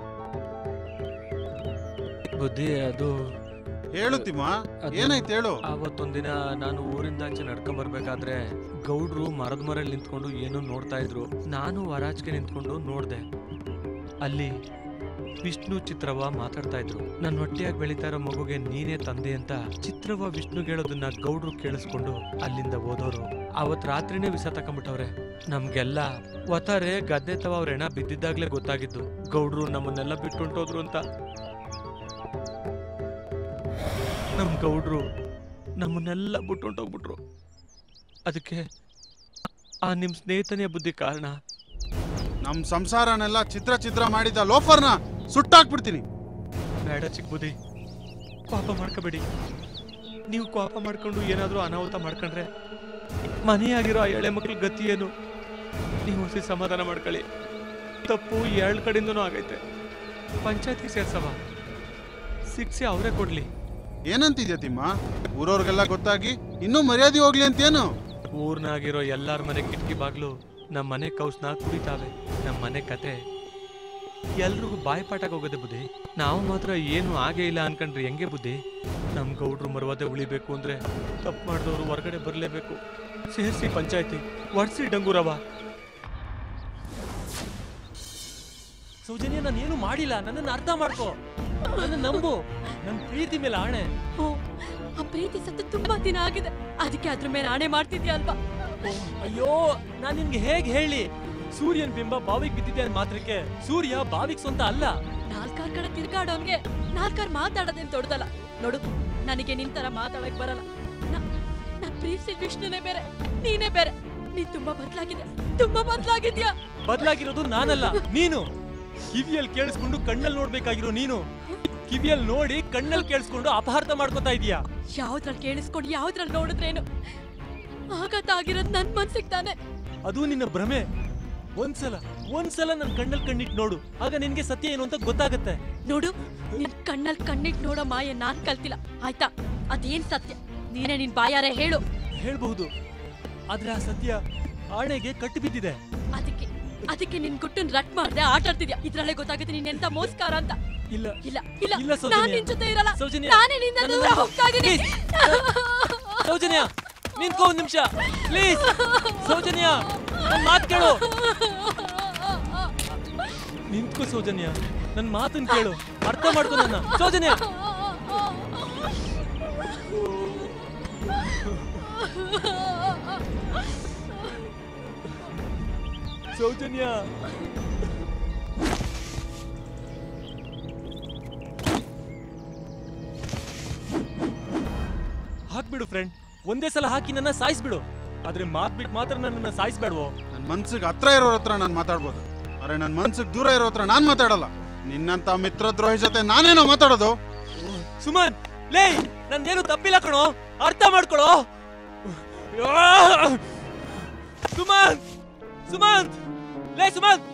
ಬುದ್ಧಿ? ಅದು ಹೇಳು ತಿಮ್ಮ, ಏನಾಯ್ತು ಹೇಳು. ಅವತ್ತೊಂದಿನ ನಾನು ಊರಿಂದಾಚೆ ನಡ್ಕೊಂಬರ್ಬೇಕಾದ್ರೆ ಗೌಡ್ರು ಮರದ ಮರಲ್ಲಿ ನಿಂತ್ಕೊಂಡು ಏನೋ ನೋಡ್ತಾ ಇದ್ರು. ನಾನು ಹೊರಾಚಿಗೆ ನಿಂತ್ಕೊಂಡು ನೋಡ್ದೆ. ಅಲ್ಲಿ ವಿಷ್ಣು ಚಿತ್ರವ ಮಾತಾಡ್ತಾ ಇದ್ರು. ನನ್ನ ಹೊಟ್ಟೆಯಾಗಿ ಬೆಳೀತಾ ಇರೋ ಮಗುಗೆ ನೀನೇ ತಂದೆ ಅಂತ ಚಿತ್ರವ ವಿಷ್ಣುಗೆ ಹೇಳೋದನ್ನ ಗೌಡ್ರು ಕೇಳಿಸ್ಕೊಂಡು ಅಲ್ಲಿಂದ ಹೋದವರು. ಅವತ್ ರಾತ್ರಿನೇ ವಿಷ ತಕೊಂಡ್ಬಿಟ್ಟವ್ರೆ. ನಮ್ಗೆಲ್ಲ ಒತ್ತಾರೆ ಗದ್ದೆ ತವ ಅವ್ರ ಹೆಣ ಬಿದ್ದಿದ್ದಾಗ್ಲೇ ಗೊತ್ತಾಗಿದ್ದು ಗೌಡ್ರು ನಮ್ಮನ್ನೆಲ್ಲ ಬಿಟ್ಟುಂಟೋದ್ರು ಅಂತ. ನಮ್ ಗೌಡ್ರು ನಮ್ಮನ್ನೆಲ್ಲ ಬಿಟ್ಟುಂಟೋಗ್ಬಿಟ್ರು. ಅದಕ್ಕೆ ಆ ನಿಮ್ ಸ್ನೇಹಿತನೇ ಬುದ್ಧಿ ಕಾರಣ. ನಮ್ ಸಂಸಾರನೆಲ್ಲ ಚಿತ್ರ ಮಾಡಿದ ಲೋಫರ್ನ ಸುಟ್ಟಾಕ್ಬಿಡ್ತೀನಿ. ಬೇಡ ಚಿಕ್ಕ ಬುದ್ಧಿ, ಕೋಪ ಮಾಡ್ಕೋಬೇಡಿ. ನೀವು ಕೋಪ ಮಾಡ್ಕೊಂಡು ಏನಾದ್ರೂ ಅನಾಹುತ ಮಾಡ್ಕೊಂಡ್ರೆ ಮನೆಯಾಗಿರೋ ಆ ಎಳೆ ಮಕ್ಳ ಗತಿ ಏನು? ನೀವು ಹೊಸಿ ಸಮಾಧಾನ ಮಾಡ್ಕೊಳ್ಳಿ. ತಪ್ಪು ಎರಡು ಕಡೆಯಿಂದನೂ ಆಗೈತೆ. ಪಂಚಾಯತ್ಗೆ ಸೇರ್ಸವ, ಶಿಕ್ಷೆ ಅವರೇ ಕೊಡ್ಲಿ. ಏನಂತಿದ್ಯಾ ತಿಮ್ಮ? ಊರವ್ರಿಗೆಲ್ಲ ಗೊತ್ತಾಗಿ ಇನ್ನೂ ಮರ್ಯಾದೆ ಹೋಗ್ಲಿ ಅಂತೇನು? ಊರ್ನಾಗಿರೋ ಎಲ್ಲಾರ ಮನೆ ಕಿಟಕಿ ಬಾಗ್ಲು ನಮ್ಮ ಮನೆ ಕೌಸ್ನ ಕುಡಿತಾವೆ. ನಮ್ಮ ಮನೆ ಕತೆ ಎಲ್ರಿಗೂ ಬಾಯಿಪಾಠಕ್ಕೆ ಹೋಗೋದೆ ಬುದ್ಧಿ. ನಾವು ಮಾತ್ರ ಏನು ಆಗೇ ಇಲ್ಲ ಅನ್ಕೊಂಡ್ರಿ ಹೆಂಗೆ ಬುದ್ಧಿ? ನಮ್ ಗೌಡ್ರು ಮರ್ವಾದೆ ಉಳಿಬೇಕು ಅಂದ್ರೆ ತಪ್ಪು ಮಾಡಿದವರು ಹೊರಗಡೆ ಬರಲೇಬೇಕು. ಸೇರಿಸಿ ಪಂಚಾಯತಿ, ಒಡ್ಸಿ ಡಂಗೂರವ. ಸೌಜನ್ಯ, ನಾನೇನು ಮಾಡಿಲ್ಲ, ನನ್ನನ್ನು ಅರ್ಥ ಮಾಡ್ಕೋ, ನನ್ನ ನಂಬು, ನನ್ನ ಪ್ರೀತಿ ಮೇಲೆ ಆಣೆ. ಆ ಪ್ರೀತಿ ಸತ್ತು ತುಂಬಾ ದಿನ ಆಗಿದೆ, ಅದಕ್ಕೆ ಅದ್ರ ಮೇಲೆ ಆಣೆ ಮಾಡ್ತಿದ್ಯಾ ಅಲ್ವಾ? ಅಯ್ಯೋ, ನಾನ್ ನಿನ್ಗೆ ಹೇಗ್ ಹೇಳಿ? ಸೂರ್ಯನ್ ಬಿಂಬ ಬಾವಿಗೆ ಬಿದ್ದಿದೆ ಅಂದ ಮಾತ್ರಕ್ಕೆ ಸೂರ್ಯ ಬಾವಿಗೆ ಸ್ವಂತ ಅಲ್ಲ. ನಾಲ್ಕಾರ್ ಕಡೆ ತಿರ್ಗಾಡೋನ್ಗೆ ನಾಲ್ಕಾರ್ ಮಾತಾಡೋದೇನ್ ತೊಡ್ದಲ್ಲ. ನೋಡು, ನನಗೆ ನಿನ್ ತರ ಮಾತಾಡಕ್ ಬರಲ್ಲ. ನನ್ ಪ್ರೀತಿ ವಿಷ್ಣುನೇ ಬೇರೆ, ನೀನೇ ಬೇರೆ. ನೀನ್ ತುಂಬಾ ಬದಲಾಗಿದ್ಯಾ. ಬದಲಾಗಿರೋದು ನಾನಲ್ಲ, ನೀನು. ಕಿವಿಯಲ್ಲಿ ಕೇಳಿಸ್ಕೊಂಡು ಕಣ್ಣಲ್ಲಿ ನೋಡ್ಬೇಕಾಗಿರೋ ನೀನು ಕಿವಿಯಲ್ಲಿ ನೋಡಿ ಕಣ್ಣಲ್ಲಿ ಕೇಳಿಸ್ಕೊಂಡು ಅಪಹಾರ್ಥ ಮಾಡ್ಕೊತಾ ಇದೀಯಾ. ಯಾವ್ದ್ರಲ್ಲಿ ಕೇಳಿಸ್ಕೊಂಡು ಯಾವ್ದ್ರಲ್ಲಿ ನೋಡಿದ್ರೇನು? ಆಘಾತ ಆಗಿರೋದು ನನ್ ಮನ್ಸಿಗೆ ತಾನೆ. ಅದು ನಿನ್ನ ಭ್ರಮೆ. ಒಂದ್ಸಲ ನನ್ ಕಣ್ಣಲ್ಲಿ ಕಣ್ಣಿಟ್ಟು ನೋಡು, ಆಗ ನಿನ್ಗೆ ಸತ್ಯ ಏನು ಅಂತ ಗೊತ್ತಾಗತ್ತೆ. ನೋಡು, ನಿನ್ ಕಣ್ಣಲ್ಲಿ ಕಣ್ಣಿಟ್ಟು ನೋಡೋ ಮಾಯ ನಾನ್ ಕಲ್ತಿಲ್ಲ, ಆಯ್ತಾ? ಅದೇನ್ ಸತ್ಯ ನೀನೇ ನಿನ್ ಬಾಯಾರೆ ಹೇಳು. ಹೇಳ್ಬಹುದು, ಆದ್ರೆ ಆ ಸತ್ಯ ಆಣೆಗೆ ಕಟ್ಟು ಬಿದ್ದಿದೆ. ಅದಕ್ಕೆ ನಿನ್ ಗುಟ್ಟನ್ ರಟ್ ಮಾಡ್ದೆ ಆಟಾಡ್ತಿದ್ಯಾ. ಇದ್ರಲ್ಲೇ ಗೊತ್ತಾಗುತ್ತೆ ನೀನ್ ಎಂತ ಮೋಸ್ಕಾರ ಅಂತ. ಇಲ್ಲ ಇಲ್ಲ ಇಲ್ಲ ಇಲ್ಲ, ನಾನ್ ನಿನ್ ಜೊತೆ ಇರಲ್ಲ. ಸೌಜನ್ಯ, ನಾನೇ ನಿನ್ನ ದೂರ ಹೋಗ್ತಾ ಇದೀನಿ. ಸೌಜನ್ಯ, ನಿಂತ್ಕೋ ಒಂದ್ ನಿಮಿಷ ಪ್ಲೀಸ್. ಸೌಜನ್ಯ, ನನ್ ಮಾತು ಕೇಳು. ನಿಂತ್ಕೋ ಸೌಜನ್ಯ, ನನ್ ಮಾತನ್ ಕೇಳು, ಅರ್ಥ ಮಾಡ್ಕೊ ನನ್ನ. ಸೌಜನ್ಯ, ಸೌಜನ್ಯ, ಫ್ರೆಂಡ್, ಒಂದೇ ಸಲ ಹಾಕಿ ನನ್ನ ಸಾಯಿಸ್ಬಿಡು. ಆದ್ರೆ ಮಾತ್ ಬಿಟ್ಟು ಮಾತ್ರ ನನ್ನನ್ನ ಸಾಯಿಸ್ಬೇಡ್ವೋ. ನನ್ನ ಮನ್ಸಿಗೆ ಹತ್ರ ಇರೋರ ಹತ್ರ ನಾನು ಮಾತಾಡ್ಬೋದು, ಅರೆ ನನ್ನ ಮನ್ಸಿಗೆ ದೂರ ಇರೋ ಹತ್ರ ನಾನು ಮಾತಾಡಲ್ಲ. ನಿನ್ನಂತ ಮಿತ್ರದ್ರೋಹಿ ಜೊತೆ ನಾನೇನೋ ಮಾತಾಡೋದು. ಸುಮಂತ್, ಲೇ ನಂದೇನು ತಪ್ಪಿಲ್ಲ ಕಣೋ, ಅರ್ಥ ಮಾಡ್ಕೊಳೋ. ಸುಮಂತ್, ಸುಮಂತ್, ಲೇ ಸುಮಂತ್.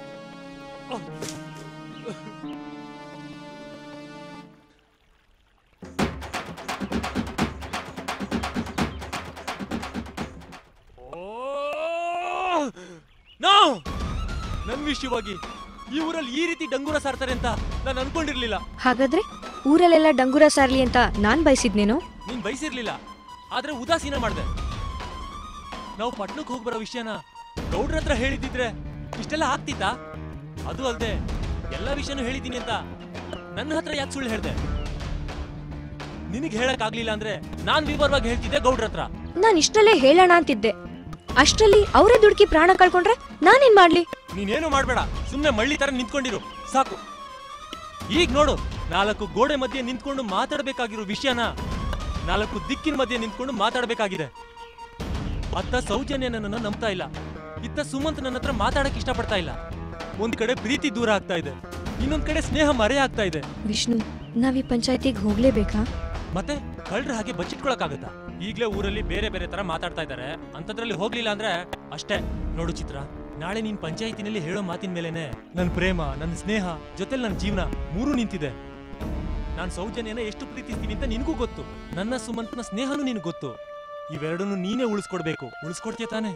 ನನ್ ವಿಷಯವಾಗಿ ಈ ಊರಲ್ಲಿ ಈ ರೀತಿ ಡಂಗೂರ ಸಾರ್ತಾರೆ ಅಂತ ನಾನು ಅನ್ಕೊಂಡಿರ್ಲಿಲ್ಲ. ಹಾಗಾದ್ರೆ ಊರಲ್ಲೆಲ್ಲ ಡಂಗೂರ ಸಾರ್ಲಿ ಅಂತ ನಾನ್ ಬಯಸಿದ್ನೇನೋ? ನೀನ್ ಬಯಸಿರ್ಲಿಲ್ಲ, ಆದ್ರೆ ಉದಾಸೀನ ಮಾಡ್ದೆ. ನಾವು ಪಟ್ನಕ್ಕೆ ಹೋಗಿ ಬರೋ ವಿಷಯನ ಗೌಡ್ರ ಹತ್ರ ಹೇಳಿದಿದ್ರೆ ಇಷ್ಟೆಲ್ಲ ಆಗ್ತಿತ್ತಾ? ಅದು ಅಲ್ದೆ ಎಲ್ಲ ವಿಷಯನೂ ಹೇಳಿದ್ದೀನಿ ಅಂತ ನನ್ನ ಹತ್ರ ಯಾಕೆ ಸುಳ್ಳು ಹೇಳ್ದೆ? ನಿನಗೆ ಹೇಳಕ್ ಆಗ್ಲಿಲ್ಲ ಅಂದ್ರೆ ನಾನ್ ವಿವರವಾಗಿ ಹೇಳ್ತಿದ್ದೆ ಗೌಡ್ರ ಹತ್ರ. ನಾನ್ ಇಷ್ಟಲ್ಲೇ ಹೇಳೋಣ ಅಂತಿದ್ದೆ, ಅಷ್ಟರಲ್ಲಿ ಅವರೇ ದುಡ್ಕಿ ಪ್ರಾಣ ಕಳ್ಕೊಂಡ್ರೆ ನಾನೇನ್ ಮಾಡ್ಲಿ? ನೀನೇನು ಮಾಡ್ಬೇಡ, ಸುಮ್ನೆ ಮಳ್ಳಿ ತರ ನಿಂತ್ಕೊಂಡಿರು ಸಾಕು. ಈಗ ನೋಡು, 4 ಗೋಡೆ ಮಧ್ಯೆ ನಿಂತ್ಕೊಂಡು ಮಾತಾಡ್ಬೇಕಾಗಿರೋ ವಿಷಯನ 4 ದಿಕ್ಕಿನ ಮಧ್ಯೆ ನಿಂತ್ಕೊಂಡು ಮಾತಾಡ್ಬೇಕಾಗಿದೆ. ಅತ್ತ ಸೌಜನ್ಯ ನನ್ನನ್ನು ನಂಬ್ತಾ ಇಲ್ಲ, ಇತ್ತ ಸುಮಂತ್ ನನ್ನ ಹತ್ರ ಮಾತಾಡಕ್ ಇಷ್ಟಪಡ್ತಾ ಇಲ್ಲ. ಒಂದ್ ಕಡೆ ಪ್ರೀತಿ ದೂರ ಆಗ್ತಾ ಇದೆ, ಇನ್ನೊಂದ್ ಕಡೆ ಸ್ನೇಹ ಮರೆ ಆಗ್ತಾ ಇದೆ. ವಿಷ್ಣು, ನಾವ್ ಈ ಪಂಚಾಯತಿಗೆ ಹೋಗ್ಲೇಬೇಕಾ? ಮತ್ತೆ ಕಳ್ರ ಹಾಗೆ ಬಚ್ಚಿಟ್ಕೊಳಕ್ಕಾಗತ್ತಾ? ಈಗ್ಲೇ ಊರಲ್ಲಿ ಬೇರೆ ಬೇರೆ ತರ ಮಾತಾಡ್ತಾ ಇದಾರೆ, ಅಂತದ್ರಲ್ಲಿ ಹೋಗ್ಲಿಲ್ಲ ಅಂದ್ರೆ ಅಷ್ಟೇ. ನೋಡು ಚಿತ್ರ, ನಾಳೆ ನೀನ್ ಪಂಚಾಯತಿನಲ್ಲಿ ಹೇಳೋ ಮಾತಿನ ಮೇಲೆನೆ ನನ್ನ ಪ್ರೇಮ, ನನ್ನ ಸ್ನೇಹ, ಜೊತೆಲಿ ನನ್ನ ಜೀವನ ಮೂರು ನಿಂತಿದೆ. ನಾನ್ ಸೌಜನ್ಯನ ಎಷ್ಟು ಪ್ರೀತಿಸ್ತೀನಿ ಅಂತ ನಿನಗೂ ಗೊತ್ತು, ನನ್ನ ಸುಮಂತ್ನ ಸ್ನೇಹನೂ ನಿನಗೆ ಗೊತ್ತು. ಇವೆರಡನ್ನು ನೀನೇ ಉಳಿಸ್ಕೊಡ್ಬೇಕು. ಉಳಿಸ್ಕೊಡ್ತೀಯ ತಾನೆ?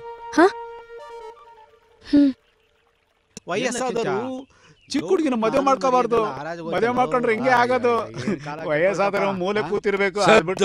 ವಯಸ್ಸಾದರೂ ಚಿಕ್ಕ ಹುಡುಗಿನ ಮದುವೆ ಮಾಡ್ಕೋಬಾರ್ದು. ಮದುವೆ ಮಾಡ್ಕೊಂಡ್ರೆ ಹಿಂಗೆ ಆಗೋದು. ವಯಸ್ಸಾದರೂ ಮೂಲೆ ಕೂತಿರ್ಬೇಕು.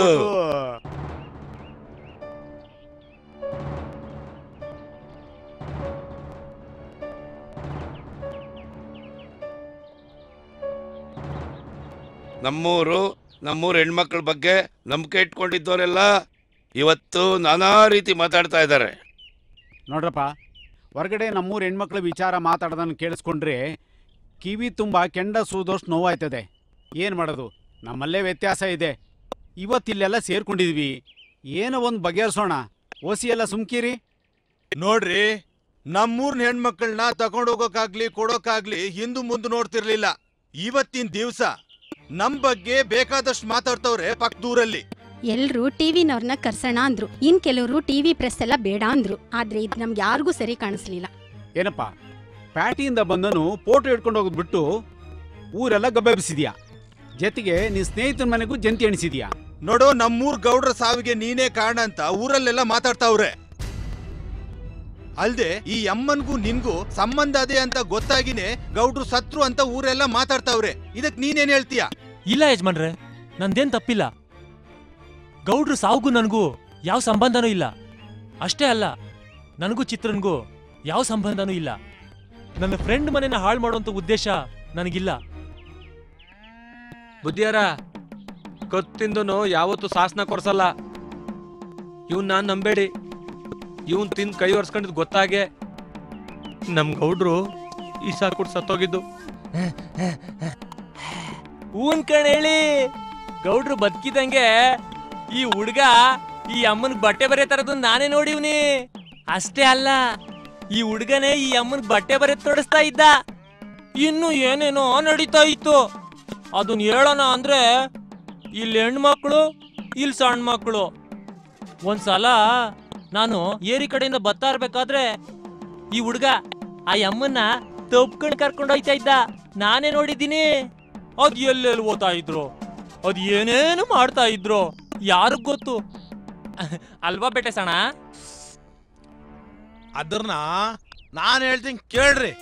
ನಮ್ಮೂರ ಹೆಣ್ಮಕ್ಳ ಬಗ್ಗೆ ನಂಬಿಕೆ ಇಟ್ಕೊಂಡಿದ್ದವರೆಲ್ಲ ಇವತ್ತು ನಾನಾ ರೀತಿ ಮಾತಾಡ್ತಾ ಇದ್ದಾರೆ. ನೋಡ್ರಪ್ಪ, ಹೊರಗಡೆ ನಮ್ಮೂರ ಹೆಣ್ಮಕ್ಳ ವಿಚಾರ ಮಾತಾಡೋದನ್ನು ಕೇಳಿಸ್ಕೊಂಡ್ರೆ ಕಿವಿ ತುಂಬ ಕೆಂಡ ಸೂದೋಷ್ಟು ನೋವಾಯ್ತದೆ. ಏನು ಮಾಡೋದು, ನಮ್ಮಲ್ಲೇ ವ್ಯತ್ಯಾಸ ಇದೆ. ಇವತ್ತಿಲ್ಲೆಲ್ಲ ಸೇರ್ಕೊಂಡಿದ್ವಿ, ಏನೋ ಒಂದು ಬಗೆಹರಿಸೋಣ. ಓಸಿ ಎಲ್ಲ ಸುಮ್ಕಿರಿ. ನೋಡ್ರಿ, ನಮ್ಮೂರ್ನ ಹೆಣ್ಮಕ್ಳನ್ನ ತಗೊಂಡೋಗೋಕಾಗ್ಲಿ ಕೊಡೋಕಾಗ್ಲಿ ಹಿಂದು ಮುಂದೆ ನೋಡ್ತಿರ್ಲಿಲ್ಲ. ಇವತ್ತಿನ ದಿವಸ ನಮ್ ಬಗ್ಗೆ ಬೇಕಾದಷ್ಟು ಮಾತಾಡ್ತವ್ರೆ ಪಕ್ಕದೂರಲ್ಲಿ. ಎಲ್ರು ಟಿವಿನವ್ರನ್ನ ಕರ್ಸೋಣ ಅಂದ್ರು, ಇನ್ ಕೆಲವರು ಟಿವಿ ಪ್ರೆಸ್ ಎಲ್ಲ ಬೇಡ ಅಂದ್ರು. ಆದ್ರೆ ಇದು ನಮ್ಗೆ ಯಾರಿಗೂ ಸರಿ ಕಾಣಿಸ್ಲಿಲ್ಲ. ಏನಪ್ಪ, ಪ್ಯಾಟಿಯಿಂದ ಬಂದನು ಫೋಟೋ ಹಿಡ್ಕೊಂಡು ಹೋಗ್ಬಿಟ್ಟು ಊರೆಲ್ಲ ಗಬ್ಬೆಬ್ಬಿಸಿದ್ಯಾ. ಜೊತೆಗೆ ನಿನ್ ಸ್ನೇಹಿತನ ಮನೆಗೂ ಜಂತಿ ಎಣಿಸಿದ್ಯಾ. ನೋಡು, ನಮ್ಮೂರ್ ಗೌಡ್ರ ಸಾವಿಗೆ ನೀನೇ ಕಾರಣ ಅಂತ ಊರಲ್ಲೆಲ್ಲ ಮಾತಾಡ್ತಾವ್ರೆ. ಅಲ್ದೆ ಈ ಅಮ್ಮನ್ಗೂ ನಿನ್ಗೂ ಸಂಬಂಧ ಅದೇ ಅಂತ ಗೊತ್ತಾಗಿನೇ ಗೌಡ್ರು ಸತ್ರು ಅಂತ ಊರೆಲ್ಲ ಮಾತಾಡ್ತಾವ್ರೆ. ಇದಕ್ ನೀನೇನ್ ಹೇಳ್ತೀಯ? ಇಲ್ಲ ಯಜಮಾನ್ರೆ, ನಂದೇನ್ ತಪ್ಪಿಲ್ಲ. ಗೌಡ್ರು ಸಾವುಗೂ ನನಗೂ ಯಾವ ಸಂಬಂಧನೂ ಇಲ್ಲ. ಅಷ್ಟೇ ಅಲ್ಲ, ನನಗೂ ಚಿತ್ರನ್ಗೂ ಯಾವ ಸಂಬಂಧನೂ ಇಲ್ಲ. ನನ್ನ ಫ್ರೆಂಡ್ ಮನೆನ ಹಾಳು ಮಾಡುವಂತ ಉದ್ದೇಶ ನನಗಿಲ್ಲ. ಬುದ್ಧಿಯಾರ, ಕತ್ತಿಂದನು ಯಾವತ್ತು ಶಾಸನ ಕೊಡ್ಸಲ್ಲ. ಇವ್ನ ನಾನ್ ನಂಬೇಡಿ. ಇವನ್ ತಿಂದು ಕೈ ಒರ್ಸ್ಕೊಂಡಿದ್ ಗೊತ್ತಾಗೆ ನಮ್ ಗೌಡ್ರು ಈಸಾ ಕೊಟ್ಟು ಸತ್ತೋಗಿದ್ದು. ಹೂನ್ ಕಣ್ ಹೇಳಿ, ಗೌಡ್ರು ಬದುಕಿದಂಗೆ ಈ ಹುಡ್ಗ ಈ ಅಮ್ಮನ್ ಬಟ್ಟೆ ಬರೆ ತರದು ನಾನೇ ನೋಡಿವ್ನಿ. ಅಷ್ಟೇ ಅಲ್ಲ, ಈ ಹುಡ್ಗನೇ ಈ ಅಮ್ಮನ್ ಬಟ್ಟೆ ಬರೆ ತೊಡಸ್ತಾ ಇದ್ದ. ಇನ್ನು ಏನೇನೋ ನಡೀತಾ ಇತ್ತು. ಅದನ್ನ ಹೇಳೋಣ ಅಂದ್ರೆ ಇಲ್ಲಿ ಹೆಣ್ಮಕ್ಳು, ಇಲ್ಲಿ ಸಣ್ಣ ಮಕ್ಕಳು. ಒಂದ್ಸಲ ನಾನು ಏರಿ ಕಡೆಯಿಂದ ಬರ್ತಾ ಇರ್ಬೇಕಾದ್ರೆ ಈ ಹುಡ್ಗ ಆ ಅಮ್ಮನ್ನ ತಪ್ಕೊಂಡ್ ಕರ್ಕೊಂಡು ಹೋಯ್ತಾ ಇದ್ದ. ನಾನೇ ನೋಡಿದ್ದೀನಿ. ಅದ್ ಎಲ್ಲೆಲ್ಲಿ ಓದ್ತಾ ಇದ್ರು, ಅದ್ ಏನೇನು ಮಾಡ್ತಾ ಇದ್ರು ಯಾರಿಗ್ ಗೊತ್ತು ಅಲ್ವಾ ಬೇಟೆ ಸಣ? ಅದನ್ನ ನಾನು ಹೇಳ್ತೀನಿ ಕೇಳ್ರಿ.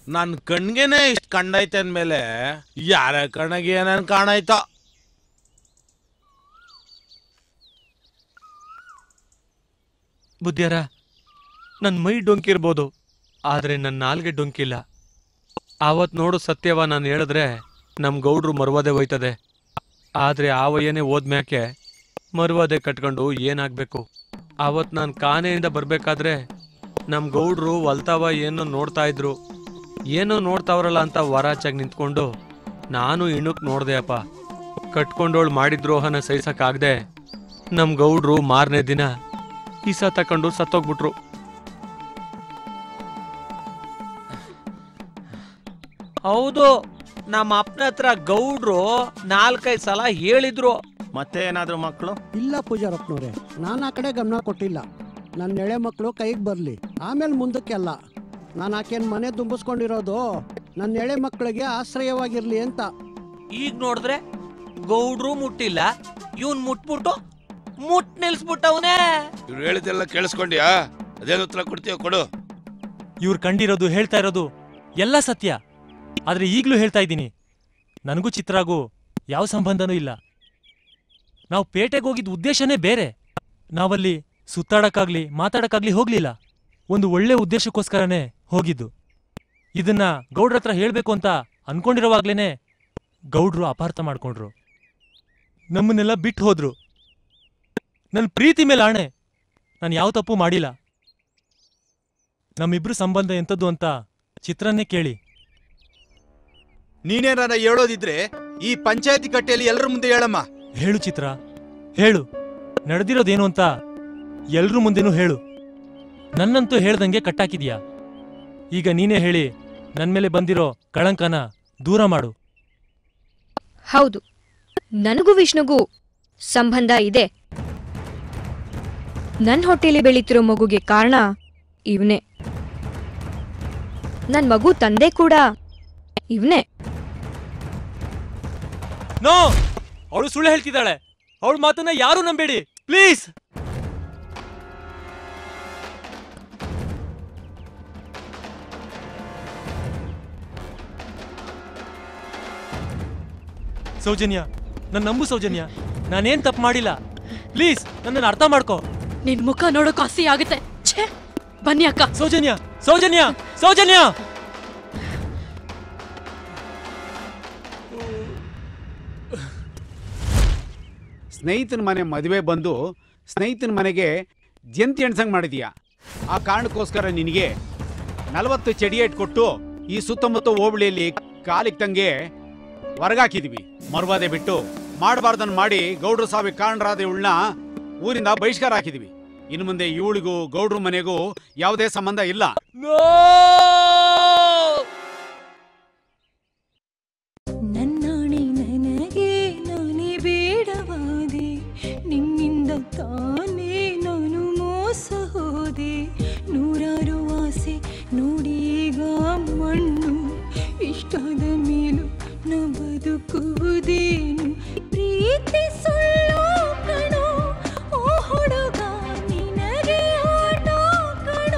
ನನ್ನ ಕಣ್ಗೆನೆ ಇಷ್ಟು ಕಂಡೈತೆ ಅಂದ್ಮೇಲೆ ಯಾರ ಕಣ್ಣಿಗೆ ಏನೇನು ಕಾಣಾಯ್ತೋ. ಬುದ್ಧಿಯಾರ, ನನ್ನ ಮೈ ಡೊಂಕಿರ್ಬೋದು, ಆದರೆ ನನ್ನ ನಾಲ್ಗೆ ಡೊಂಕಿಲ್ಲ. ಆವತ್ತು ನೋಡು ಸತ್ಯವ ನಾನು ಹೇಳಿದ್ರೆ ನಮ್ಮ ಗೌಡ್ರು ಮರ್ವಾದೆ ಹೋಯ್ತದೆ. ಆದರೆ ಆವಯ್ಯನೇ ಹೋದ್ಮ್ಯಾಕೆ ಮರ್ವಾದೆ ಕಟ್ಕೊಂಡು ಏನಾಗಬೇಕು? ಆವತ್ತು ನಾನು ಕಾನೆಯಿಂದ ಬರಬೇಕಾದ್ರೆ ನಮ್ಮ ಗೌಡ್ರು ಹೊಲ್ತಾವ ಏನೋ ನೋಡ್ತಾ ಇದ್ರು. ಏನೋ ನೋಡ್ತಾವ್ರಲ್ಲ ಅಂತ ವರಾಚಾಗಿ ನಿಂತ್ಕೊಂಡು ನಾನು ಇಣುಕ್ ನೋಡ್ದೆ ಅಪ್ಪ. ಕಟ್ಕೊಂಡೋಳು ಮಾಡಿದ್ರೋಹನ ಸಹಿಸಕ್ಕಾಗದೆ ನಮ್ಮ ಗೌಡ್ರು ಮಾರನೇ ದಿನ ಈಸ ತಕೊಂಡು ಸತ್ತೋಗ್ಬಿಟ್ರು. ಹೌದು, ನಮ್ಮ ಅಪ್ಪನ ಹತ್ರ ಗೌಡ್ರು 4-5 ಸಲ ಹೇಳಿದ್ರು. ಮತ್ತೆ ಏನಾದ್ರು ಮಕ್ಕಳು? ಇಲ್ಲ ಪೂಜಾರಪ್ಪನವ್ರೆ, ನಾನು ಆ ಕಡೆ ಗಮನ ಕೊಟ್ಟಿಲ್ಲ. ನನ್ನ ಎಳೆ ಮಕ್ಕಳು ಕೈಗೆ ಬರಲಿ, ಆಮೇಲೆ ಮುಂದಕ್ಕೆಲ್ಲ. ನಾನು ಆಕೆನ್ ಮನೆ ತುಂಬಿಸ್ಕೊಂಡಿರೋದು ನನ್ನ ಎಳೆ ಮಕ್ಕಳಿಗೆ ಆಶ್ರಯವಾಗಿರ್ಲಿ ಅಂತ. ಈಗ ನೋಡಿದ್ರೆ ಗೌಡ್ರು ಮುಟ್ಟಿಲ್ಲ, ಇವನ್ ಮುಟ್ಬಿಟ್ಟು ಮುಟ್ ನಿಲ್ಸ್ಬಿಟ್ಟವನೇ. ಇವ್ರು ಹೇಳಿದೆಲ್ಲ ಕೇಳಿಸ್ಕೊಂಡ್ಯಾ? ಅದೇನು ಉತ್ತರ ಕೊಡ್ತೀಯ ಕೊಡು. ಇವ್ರು ಕಂಡಿರೋದು ಹೇಳ್ತಾ ಇರೋದು ಎಲ್ಲ ಸತ್ಯ. ಆದ್ರೆ ಈಗ್ಲೂ ಹೇಳ್ತಾ ಇದ್ದೀನಿ, ನನಗೂ ಚಿತ್ರಾಗೂ ಯಾವ ಸಂಬಂಧನೂ ಇಲ್ಲ. ನಾವು ಪೇಟೆಗೆ ಹೋಗಿದ್ದ ಉದ್ದೇಶನೇ ಬೇರೆ. ನಾವಲ್ಲಿ ಸುತ್ತಾಡಕ್ಕಾಗ್ಲಿ ಮಾತಾಡಕ್ಕಾಗ್ಲಿ ಹೋಗ್ಲಿಲ್ಲ. ಒಂದು ಒಳ್ಳೆ ಉದ್ದೇಶಕ್ಕೋಸ್ಕರನೇ ಹೋಗಿದ್ದು. ಇದನ್ನ ಗೌಡ್ರ ಹತ್ರ ಹೇಳ್ಬೇಕು ಅಂತ ಅನ್ಕೊಂಡಿರೋವಾಗ್ಲೇನೆ ಗೌಡ್ರು ಅಪಾರ್ಥ ಮಾಡ್ಕೊಂಡ್ರು, ನಮ್ಮನ್ನೆಲ್ಲ ಬಿಟ್ಟು ಹೋದ್ರು. ನನ್ನ ಪ್ರೀತಿ ಮೇಲೆ ಆಣೆ, ನಾನು ಯಾವ ತಪ್ಪು ಮಾಡಿಲ್ಲ. ನಮ್ಮಿಬ್ರು ಸಂಬಂಧ ಎಂಥದ್ದು ಅಂತ ಚಿತ್ರನ್ನೇ ಕೇಳಿ. ನೀನೇನಾರ ಹೇಳೋದಿದ್ರೆ ಈ ಪಂಚಾಯತಿ ಕಟ್ಟೆಯಲ್ಲಿ ಎಲ್ಲರ ಮುಂದೆ ಹೇಳಮ್ಮ. ಹೇಳು ಚಿತ್ರ, ಹೇಳು. ನಡೆದಿರೋದೇನು ಅಂತ ಎಲ್ರ ಮುಂದೆನೂ ಹೇಳು. ನನ್ನಂತೂ ಹೇಳ್ದಂಗೆ ಕಟ್ಟಾಕಿದ್ಯಾ. ಈಗ ನೀನೇ ಹೇಳಿ ನನ್ ಮೇಲೆ ಬಂದಿರೋ ಕಳಂಕನ ದೂರ ಮಾಡು. ಹೌದು, ನನಗೂ ವಿಷ್ಣುಗೂ ಸಂಬಂಧ ಇದೆ. ನನ್ನ ಹೊಟ್ಟೆಲಿ ಬೆಳೀತಿರೋ ಮಗುಗೆ ಕಾರಣ ಇವನೇ. ನನ್ ಮಗು ತಂದೆ ಕೂಡ ಇವನೇ. ನೋ, ಅವಳು ಸುಳ್ಳು ಹೇಳ್ತಿದ್ದಾಳೆ. ಅವಳ ಮಾತನ್ನ ಯಾರು ನಂಬೇಡಿ ಪ್ಲೀಸ್. ಸೌಜನ್ಯ, ನನ್ನ ನಂಬು ಸೌಜನ್ಯ, ನಾನೇನ್ ತಪ್ಪು ಮಾಡಿಲ್ಲ. ಪ್ಲೀಸ್ ನನ್ನನ್ನು ಅರ್ಥ ಮಾಡ್ಕೋ. ನಿನ್ ಮುಖ ನೋಡೋಕೆ ಆಸೆ ಆಗುತ್ತೆ. ಛೇ, ಬನ್ನಿ ಅಕ್ಕ. ಸೌಜನ್ಯ, ಸೌಜನ್ಯ, ಸೌಜನ್ಯ. ಸ್ನೇಹಿತನ ಮನೆ ಮದುವೆ ಬಂದು ಸ್ನೇಹಿತನ ಮನೆಗೆ ಜಂತಿ ಎಣ್ಸಂಗ್ ಮಾಡಿದೀಯ. ಆ ಕಾರಣಕ್ಕೋಸ್ಕರ ನಿನಗೆ 40 ಚಡಿಯೇಟ್ ಕೊಟ್ಟು ಈ ಸುತ್ತಮುತ್ತ ಹೋಬಳಿಯಲ್ಲಿ ಕಾಲಿಗೆ ತಂಗೆ ಹೊರಗಾಕಿದ್ವಿ. ಮರ್ವಾದೆ ಬಿಟ್ಟು ಮಾಡಬಾರ್ದನ್ನು ಮಾಡಿ ಗೌಡ್ರ ಸಾವಿಗೆ ಕಾರಣರಾದ ಇವಳನ್ನ ಊರಿಂದ ಬಹಿಷ್ಕಾರ ಹಾಕಿದ್ವಿ. ಇನ್ನು ಮುಂದೆ ಇವಳಿಗೂ ಗೌಡ್ರ ಮನೆಗೂ ಯಾವುದೇ ಸಂಬಂಧ ಇಲ್ಲ. ನನ್ನಾಣೆ ನನಗೆ ನಾನೇ ಬೇಡವಾದೆ, ನಿನ್ನಿಂದ ತಾನೇ ನಾನು ಮೋಸ ಹೋದೆ. ನೂರಾರು ಆಸೆ ನೋಡೀಗ ಮಣ್ಣು, ಇಷ್ಟಾದ ಮೇಲೂ ನ ಬದುಕುವುದೇನು? ಪ್ರೀತಿ ಸುಳ್ಳು ಕಣೋ ಓ ಹುಡುಗ, ನಿನಗೆ ಆಟ ಕಣೋ.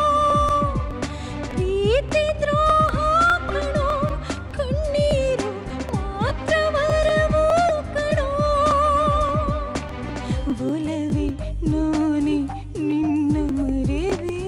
ಪ್ರೀತಿ ದ್ರೋಹ ಕಣೋ, ಕಣ್ಣೀರು ಮಾತ್ರ ವರವು ಕಣೋ. ಒಲವೇ ನಾನೇ ನಿನ್ನ ಮರೆವೆ.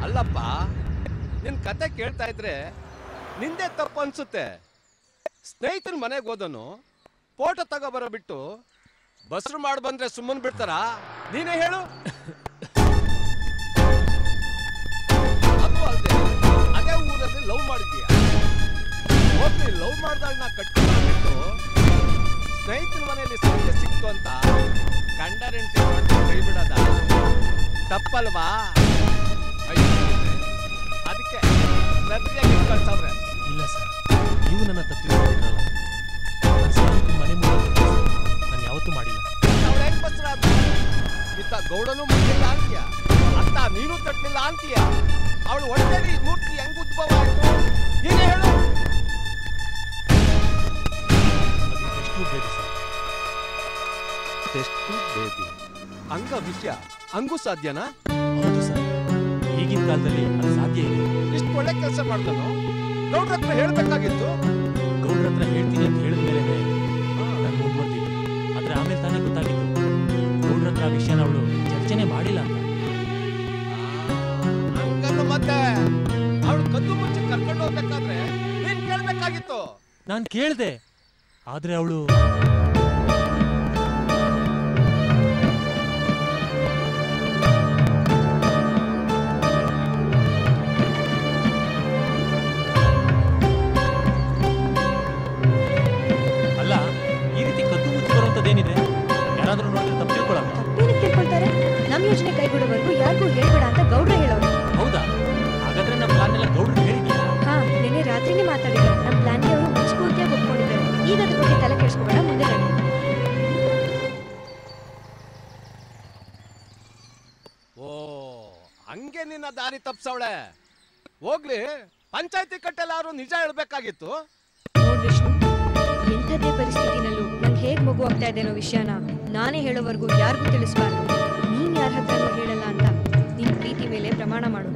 ಅಲ್ಲಪ್ಪ ನಿನ್ ಕತೆ ಕೇಳ್ತಾ ಇದ್ರೆ ನಿಂದೆ ತಪ್ಪು ಅನ್ಸುತ್ತೆ. ಸ್ನೇಹಿತನ ಮನೆಗೆ ಹೋದನು ಫೋಟೋ ತಗೋಬರೋ ಬಿಟ್ಟು ಬಸ್ರು ಮಾಡಿ ಬಂದ್ರೆ ಸುಮ್ಮನೆ ಬಿಡ್ತಾರ? ನೀನೇ ಹೇಳು. ಅದು ಅಲ್ಲದೆ ಅದೇ ಊರಲ್ಲಿ ಲವ್ ಮಾಡಿದೀಯ. ಹೋಗ್ಲಿ ಲವ್ ಮಾಡ್ದಳನ್ನ ಕಟ್ಕೊಂಡು ಸ್ನೇಹಿತನ ಮನೆಯಲ್ಲಿ ಸತ್ಯ ಸಿಕ್ತು ಅಂತ ಗಂಡರೆಂಟಿ ಮಾಡ್ಕೊಂಡು ಕೈ ಬಿಡೋದ ತಪ್ಪಲ್ವಾ? ಅದಕ್ಕೆ ಸದ್ಯಾಗಿ ಕಳ್ಸವ್ರೆ. ಇಲ್ಲ ಸರ್, ನೀವು ನನ್ನ ತಪ್ಪಿರಲ್ಲ. ನನ್ನ ಸ್ನೇಹಿತನ ಮನೆ ಮುಂದೆ ನಾನು ಯಾವತ್ತೂ ಮಾಡಿಲ್ಲ. ಅವಳು ಹೆಂಗ್ ಬಸ್ರ ಇತ್ತ ಗೌಡನು ಮಾಡಲಿಲ್ಲ ಅಂತೀಯ, ಅತ್ತ ನೀನು ತಟ್ಟಲಿಲ್ಲ ಅಂತೀಯ. ಅವಳು ಒಳ್ಳೆಯ ಮೂರ್ತಿ ಹೆಂಗ್ ಉದ್ಭವ ಆಯ್ತು ನೀನೇ ಹೇಳು. ಟೆಸ್ಟು ಬೇಬಿ ಹಂಗ ವಿಷಯ ಹಂಗೂ ಸಾಧ್ಯನಾ? ಹೌದು ಸರ್, ಈಗಿನ ಕಾಲದಲ್ಲಿ ಅದು ಸಾಧ್ಯ ಇದೆ. ಇಷ್ಟು ಒಳ್ಳೆ ಕೆಲಸ ಮಾಡ್ತಾನು. ಗೌಡ್ರ ಹತ್ರ ಹೇಳ್ಬೇಕಾಗಿತ್ತು. ಗೌಡ್ರ ಹತ್ರ ಹೇಳ್ತೀನಿ ಅಂತ ಹೇಳಿದ ಮೇಲೆ ನಾನು ಮುಂದುವರೆದಿದ್ದೆ. ಆದ್ರೆ ಆಮೇಲೆ ತಾನೇ ಗೊತ್ತಾಗಿತ್ತು ಗೌಡ್ರ ಹತ್ರ ಆ ವಿಷಯನ ಅವಳು ಚರ್ಚೆನೆ ಮಾಡಿಲ್ಲ ಅಂತ. ಹಂಗನ್ನು ಮತ್ತೆ ಅವಳು ಕದ್ದು ಮುಂಚೆ ಕರ್ಕೊಂಡು ಹೋಗ್ಬೇಕಾದ್ರೆ ನೀನ್ ಕೇಳ್ಬೇಕಾಗಿತ್ತು. ನಾನು ಕೇಳ್ದೆ, ಆದ್ರೆ ಅವಳು ಅಲ್ಲ. ಈ ರೀತಿ ಕದ್ದು ಮುಚ್ಚಿ ಬರುವಂತದ್ದೇನಿದೆ? ಯಾರಾದ್ರೂ ನೋಡಿದ್ರೆ ತಪ್ಪು ತಿಳ್ಕೊಳ್ಳಲ್ಲ. ಏನಕ್ಕೆ ತಿಳ್ಕೊಳ್ತಾರೆ? ನಮ್ ಯೋಜನೆ ಕೈಗೂಡೋವರೆಗೂ ಯಾರಿಗೂ ಹೇಳ್ಬೇಡ ಅಂತ ಗೌಡ್ರೆ ಹೇಳೋರು. ಹೌದಾ? ಹಾಗಾದ್ರೆ ನಮ್ಮ ಪ್ಲಾನ್ ಎಲ್ಲ ಗೌಡ್ರು ಹೇಳಿದ್ಯಾ? ಹಾ, ನಿನ್ನೆ ರಾತ್ರಿನೇ ಮಾತಾಡಿದ್ದಾರೆ. ನಮ್ ಪ್ಲಾನ್ಗೆ ಅವರು ಮುನ್ಸ್ಫೂರ್ತಿಯಾಗಿ ಒಪ್ಕೊಂಡಿದ್ದಾರೆ. ಈಗ ಅದ್ರ ಬಗ್ಗೆ ತಲೆ ಕೆಡಿಸ್ಕೋಬೇಡ, ಮುಂದೆ ನಡಿ. ಓ ಹಂಗೆ ನಿನ್ನ ದಾರಿ ತಪ್ಸವಳೆ. ಹೋಗ್ಲಿ, ಪಂಚಾಯತಿ ಕಟ್ಟೆಲ್ಲಾರು ನಿಜ ಹೇಳ್ಬೇಕಾಗಿತ್ತು. ನೋಡ್ ವಿಷ್ಣು, ಎಂಥದೇ ಪರಿಸ್ಥಿತಿನಲ್ಲೂ ನಂಗೆ ಹೇಗ್ ಮಗು ಆಗ್ತಾ ಇದೆ ಅನ್ನೋ ವಿಷಯನ ನಾನೇ ಹೇಳೋವರೆಗೂ ಯಾರಿಗೂ ತಿಳಿಸ್ಬಾರ್ದು. ನೀನ್ ಯಾರ ಹತ್ರನೂ ಹೇಳಲ್ಲ ಅಂತ ನಿನ್ ಪ್ರೀತಿ ಮೇಲೆ ಪ್ರಮಾಣ ಮಾಡು.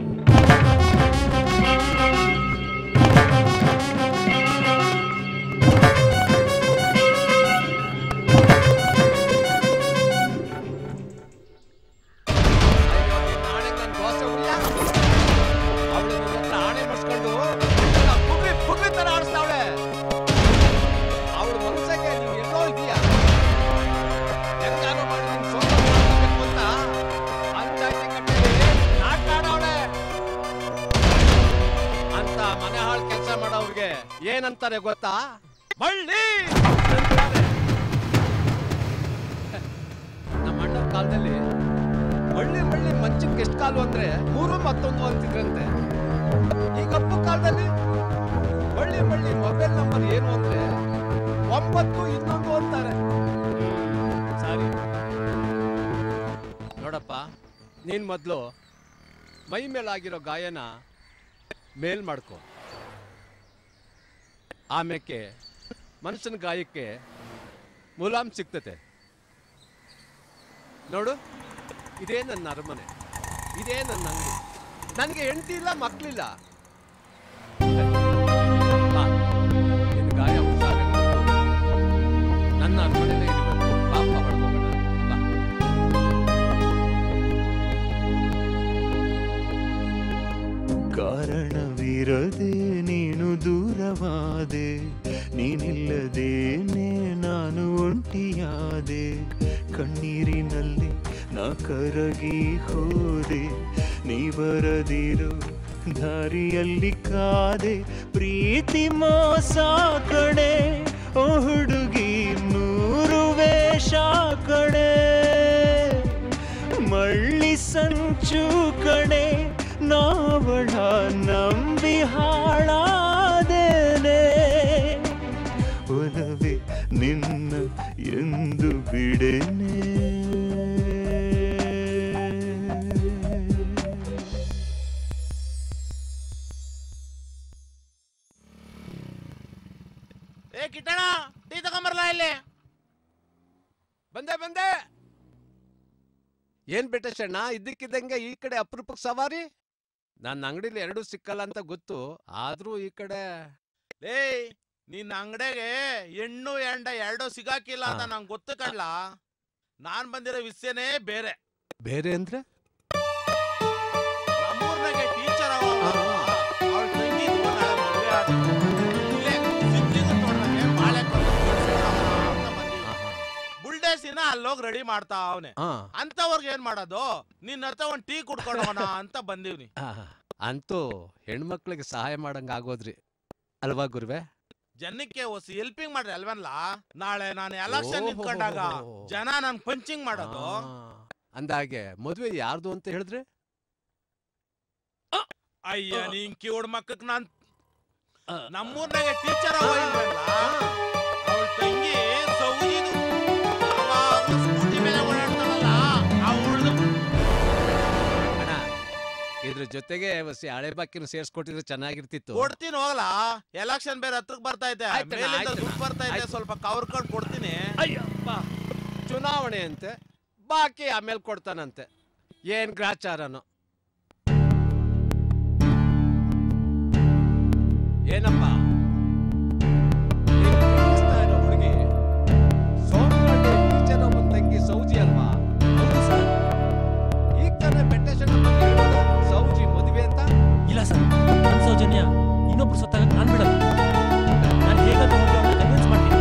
ಅವಳು ನನ್ನ ಹತ್ರ ಆಣೆ ಮಾಡಿಸ್ಕೊಂಡು ಪುಗ್ಲಿ ತರ ಆಡಿಸ್ತಾವಳೆ. ಅವಳು ಮನಸ್ಸಿಗೆ ನೀನ್ ಎಲ್ಲೋ ಇದೀಯಾ, ಹೆಂಗಾರು ಮಾಡಿ ನಿನ್ ಸೋತ ಮಾಡ್ಬೇಕು ಅಂತ ಪಂಚಾಯತಿ ಕಟ್ಟೆಯಲ್ಲಿ ನಾಟಕ ಆಡವಳೆ ಅಂತ. ಮನೆ ಹಾಳು ಕೆಲಸ ಮಾಡೋವ್ರಿಗೆ ಏನಂತಾರೆ ಗೊತ್ತಾ? ಮಳ್ಳಿ. ನಮ್ಮ ಅಣ್ಣನ ಕಾಲದಲ್ಲಿ ಮಳ್ಳಿ ಮಳ್ಳಿ ಮಂಚಕ್ಕೆ ಎಷ್ಟು ಕಾಲು ಅಂದ್ರೆ 3 ಮತ್ತೊಂದು ಅಂತಿದ್ರಂತೆ. ಈಗ ಅಪ್ಪ ಕಾಲದಲ್ಲಿ ಮಳ್ಳಿ ಮಳ್ಳಿ ಮೊಬೈಲ್ ನಂಬರ್ ಏನು ಅಂದ್ರೆ 9 ಇನ್ನೊಂದು ಅಂತಾರೆ. ಸಾರಿ ನೋಡಪ್ಪ, ನೀನ್ ಮೊದ್ಲು ಮೈ ಮೇಲಾಗಿರೋ ಗಾಯನ ಮೇಲ್ ಮಾಡ್ಕೊ. ಆಮೇಲೆ ಮನುಷ್ಯನ ಗಾಯಕ್ಕೆ ಮುಲಾಮ್ ಸಿಗ್ತತೆ. ನೋಡು, ಇದೇ ನನ್ನ ಅರಮನೆ, ಇದೇ ನನ್ನ ಅಂಗಡಿ. ನನಗೆ ಹೆಂಡತಿ ಇಲ್ಲ, ಮಕ್ಕಳಿಲ್ಲ. ನಿನ್ನ ಗಾಯ ಹುಷಾರಾಗಿ ನನ್ನ ಅರಮನೆಯಲ್ಲೇ ಇರಬೇಕು. ಪಾಪ ಹೊಡ್ಕೋಬೇಡ. ಕಾರಣವಿರದೆ ನೀನು ದೂರವಾದೆ, ನೀನಿಲ್ಲದೇನೆ ನಾನು ಒಂಟಿಯಾದೆ. ಕಣ್ಣೀರಿನಲ್ಲಿ ನಾ ಕರಗಿ ಹೋದೆ, ನೀ ಬರದಿರೋ ದಾರಿಯಲ್ಲಿ ಕಾದೆ. ಪ್ರೀತಿ ಮೋಸ ಕಡೆ, ಓ ಹುಡುಗಿ 100 ವೇಷ ಕಡೆ. ಮಳ್ಳಿ ಸಂಚು ಕಡೆ, ನಾವಳ ನಂಬಿ ಹಾಳಾದೇನೆ. ಒಲವೇ ನಿನ್ನ ಎಂದು ಬಿಡೆನೆ. ಏ ಕಿಟ್ಟಣ, ಟೀ ತಗೊಂಬರ್ಲಾ ಇಲ್ಲಿ? ಬಂದೆ. ಏನ್ ಬೆಟ್ಟಣ್ಣ, ಇದ್ದಕ್ಕಿದ್ದಂಗೆ ಈ ಕಡೆ ಅಪರೂಪಕ್ಕೆ ಸವಾರಿ? ನನ್ನ ಅಂಗಡಿಲಿ 2 ಸಿಕ್ಕಲ್ಲ ಅಂತ ಗೊತ್ತು, ಆದ್ರೂ ಈ ಕಡೆ. ಏಯ್, ನಿನ್ನ ಅಂಗಡಿಗೆ ಹೆಣ್ಣು ಎಂಡ 2 ಸಿಗಾಕಿಲ್ಲ ಅಂತ ನಂಗೆ ಗೊತ್ತು ಕಣ್ಲ. ನಾನ್ ಬಂದಿರೋ ವಿಷಯನೇ ಬೇರೆ. ಬೇರೆ ಅಂದ್ರೆ? ನಮ್ಮೂರ್ನ ರೆಡಿ ಮಾಡ್ತಾ ಅವನೆ ಅಂತವ್ರಿಗೆ ಏನ್ ಮಾಡೋದು ನಿನ್ನ ಹತ್ರ ಒಂದ್ ಟೀ ಕುಡ್ಕೊಂಡವನ ಅಂತ ಬಂದೀವ್ನಿ. ಅಂತೂ ಹೆಣ್ಮಕ್ಳಿಗೆ ಸಹಾಯ ಮಾಡಂಗ ಆಗೋದ್ರಿ ಅಲ್ವಾ ಗುರುವೆ? ಜನಕ್ಕೆ ಹೊಸ ಹೆಲ್ಪಿಂಗ್ ಮಾಡ್ರಿ ಅಲ್ವಲ್ಲ? ನಾಳೆ ನಾನು ಎಲೆಕ್ಷನ್ ನಿಂತ್ಕೊಂಡಾಗ ಜನ ನನ್ ಪಂಚಿಂಗ್ ಮಾಡೋದು. ಅಂದಾಗೆ ಮದ್ವೆ ಯಾರ್ದು ಅಂತ ಹೇಳಿದ್ರೆ? ಅಯ್ಯ ನೀನ್ ಕಿವಡ್ ಮಕ್ಕಕ್ ನಾನ್ ನಮ್ಮೂರ್ನಾಗೆ ಟೀಚರ್ ಅವಳ ತಂಗಿ ಸೌಜಿದು ಸ್ಕೂಟಿ ಮೇಲೆ ಓಡಾಡ್ತಾಳಲ್ಲ ಅವಳು. ಇದ್ರ ಜೊತೆಗೆ ಹಳೆ ಬಾಕಿನ ಸೇರ್ಸ್ಕೊಟ್ಟಿದ್ರೆ ಚೆನ್ನಾಗಿರ್ತಿತ್ತು. ಕೊಡ್ತೀನಿ ಹೋಗ್ಲಾ, ಎಲೆಕ್ಷನ್ ಬೇರೆ ಹತ್ರಕ್ ಬರ್ತಾ ಇದೆ, ಮೇಲಿಂದ ದುಡ್ಡು ಬರ್ತಾ ಇದೆ, ಸ್ವಲ್ಪ ಕವರ್ಕೊಂಡು ಕೊಡ್ತೀನಿ. ಅಯ್ಯಪ್ಪ, ಚುನಾವಣೆ ಅಂತೆ, ಬಾಕಿ ಆಮೇಲೆ ಕೊಡ್ತಾನಂತೆ. ಏನ್ ಗ್ರಾಚಾರನೋ ಏನಪ್ಪ ಹುಡುಗಿ ಸೋಮವಾರ ಟೀಚರ್ ಒಬ್ಬನ ತಂಗಿ ಸೌಜಿ ಅಲ್ವಾ? ಹೌದು ಸರ್. ಈಗ ತಾನೇ ಬೆಟ್ಟೇಶ್ವರ ಸೌಜಿ ಮದುವೆ ಅಂತ. ಇಲ್ಲ ಸರ್, ನನ್ನ ಸೌಜನ್ಯ ಇನ್ನೊಬ್ರು ಸತ್ತಾಗ ನಾನ್ ಬಿಡಲ್ಲ. ನಾನು ಹೇಗಾದ್ರೂ ಹೋಗಿ ಅವ್ರನ್ನ ಕನ್ವಿನ್ಸ್ ಮಾಡ್ತೀನಿ.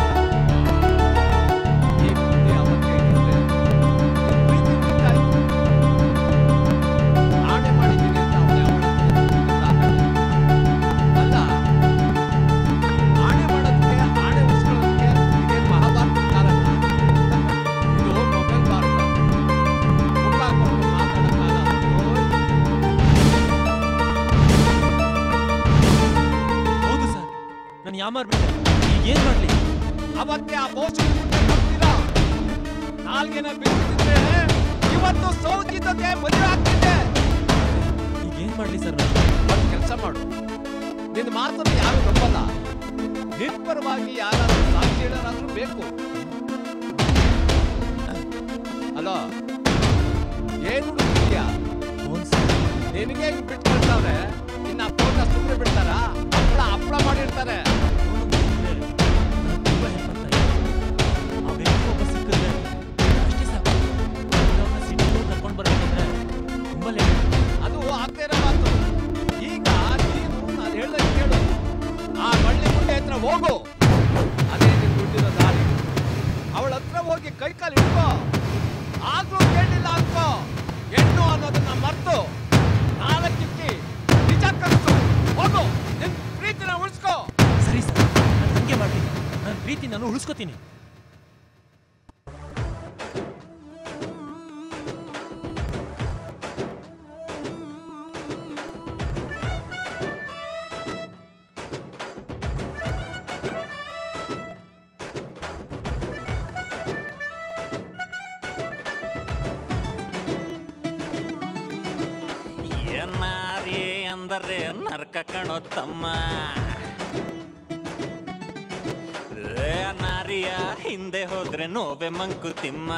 ಆಣೆ ಮಾಡಿದ್ದೀನಿ ಅಂತ ಅಲ್ಲ, ಆಣೆ ಮಾಡೋದಕ್ಕೆ ಆಣೆ ಉಳಿಸ್ಕೊಳ್ಳೋದಕ್ಕೆ ಇದೇನು ಮಹಾಭಾರತ ಕಾಲಲ್ಲ. ಇದು ಮೊಬೈಲ್ ಭಾರತ. ಮುಖ ಹಾಕೊಂಡು ಮಾತಾಡೋಕ್ಕಾಗಲ್ಲ. ಹೌದು ಸರ್, ನಾನು ಯಾಮಾರ್ಬಿಟ್ಟೆ. ಈಗ ಏನ್ ಮಾಡ್ಲಿ? ಅವತ್ತೆ ಆ ಮೋಸದ ಮುಂದೆ ಬರ್ತೀರಾ? ನಾಲ್ಗೆನ ಬಿದ್ದಿದ್ರೆ ಇವತ್ತು ಸೌಜಿ ಜೊತೆ ಮದುವೆ ಆಗ್ತಿದ್ದೆ. ಈಗ ಏನ್ ಮಾಡ್ಲಿ ಸರ್? ಒಂದು ಕೆಲಸ ಮಾಡು, ನಿನ್ನ ಮಾತನ್ನು ಯಾರು ನಂಬಲ್ಲ. ನಿನ್ ಪರವಾಗಿ ಯಾರಾದ್ರೂ ಸಾಕ್ಷಿ ಹೇಳೋರಾದ್ರೂ ಬೇಕು. ಅಲೋ, ಏನು ಹುಡುಕಿದ್ಯಾ? ನಿನಗೆ ಹಿಂಗ್ ಬಿಟ್ಕೊಳ್ತಾವ್ರೆ, ಇನ್ನ ಫೋಟೋ ಸುಮ್ಮನೆ ಬಿಡ್ತಾರ? ಹಪ್ಪಳ ಮಾಡಿರ್ತಾರೆ. ಅದು ಆಗ್ತಾ ಇರೋ ಮಾತು. ಈಗ ನೀನು ನಾನು ಹೇಳ್ದಂಗೆ ಕೇಳು. ಆ ಮಳ್ಳಿ ಮುಂಡೆ ಹತ್ರ ಹೋಗು, ಅದೇ ನೀನು ದುಡ್ಡಿರೋ ದಾರಿ. ಅವಳ ಹತ್ರ ಹೋಗಿ ಕೈ ಕಾಲು ಹಿಡ್ಕೋ. ಆಗ್ಲೂ ಕೇಳಿಲ್ಲ ಅನ್ಕೋ, ಹೆಣ್ಣು ಅನ್ನೋದನ್ನ ಮರ್ತು ನಾಲ್ಕಿಕ್ಕಿ ನಿಜ ಕಲಿಸು. ಹೋಗು, ನಿನ್ ಪ್ರೀತಿನ ಉಳಿಸ್ಕೋ. ಸರಿ ಸರ್, ನಾನು ಹಂಗೆ ಮಾಡ್ತೀನಿ. ನನ್ನ ಪ್ರೀತಿ ನಾನು ಉಳಿಸ್ಕೋತೀನಿ. ಏನಾರಿ ಅಂದರೆ ನರ್ಕ ಕಣೋ ತಮ್ಮ. ನಾರಿಯ ಹಿಂದೆ ಹೋದ್ರೆ ನೋವೆ ಮಂಕುತಿಮ್ಮ.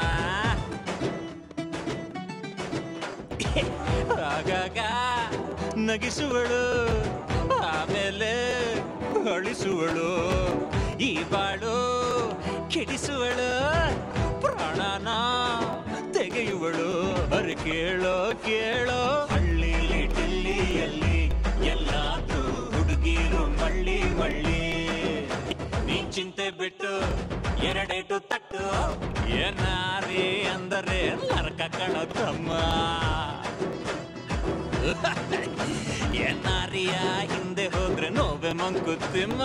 ಆಗಾಗ ನಗಿಸುವಳು, ಆಮೇಲೆ ಅಳಿಸುವಳು. ಈ ಬಾಳು ಕೆಡಿಸುವಳು, ಪ್ರಾಣನ ತೆಗೆಯುವಳು. ಅರೆ ಕೇಳೋ ಕೇಳೋ, ಹಳ್ಳಿಲಿ ಡಿಲ್ಲಿಯಲ್ಲಿ ಎಲ್ಲಾದ್ರೂ ಹುಡುಗಿರು ಮಳ್ಳಿ ಮಳ್ಳಿ. ನೀನ್ ಚಿಂತೆ ಬಿಟ್ಟು ಎರಡೇಟು ತಟ್ಟು. ಏನಾರಿ ಅಂದರೆ ನರಕ ಕಣೋ ತಮ್ಮ. ಏನಾರಿಯ ಹಿಂದೆ ಹೋದ್ರೆ ನೋವೆ ಮಂಕುತಿಮ್ಮ.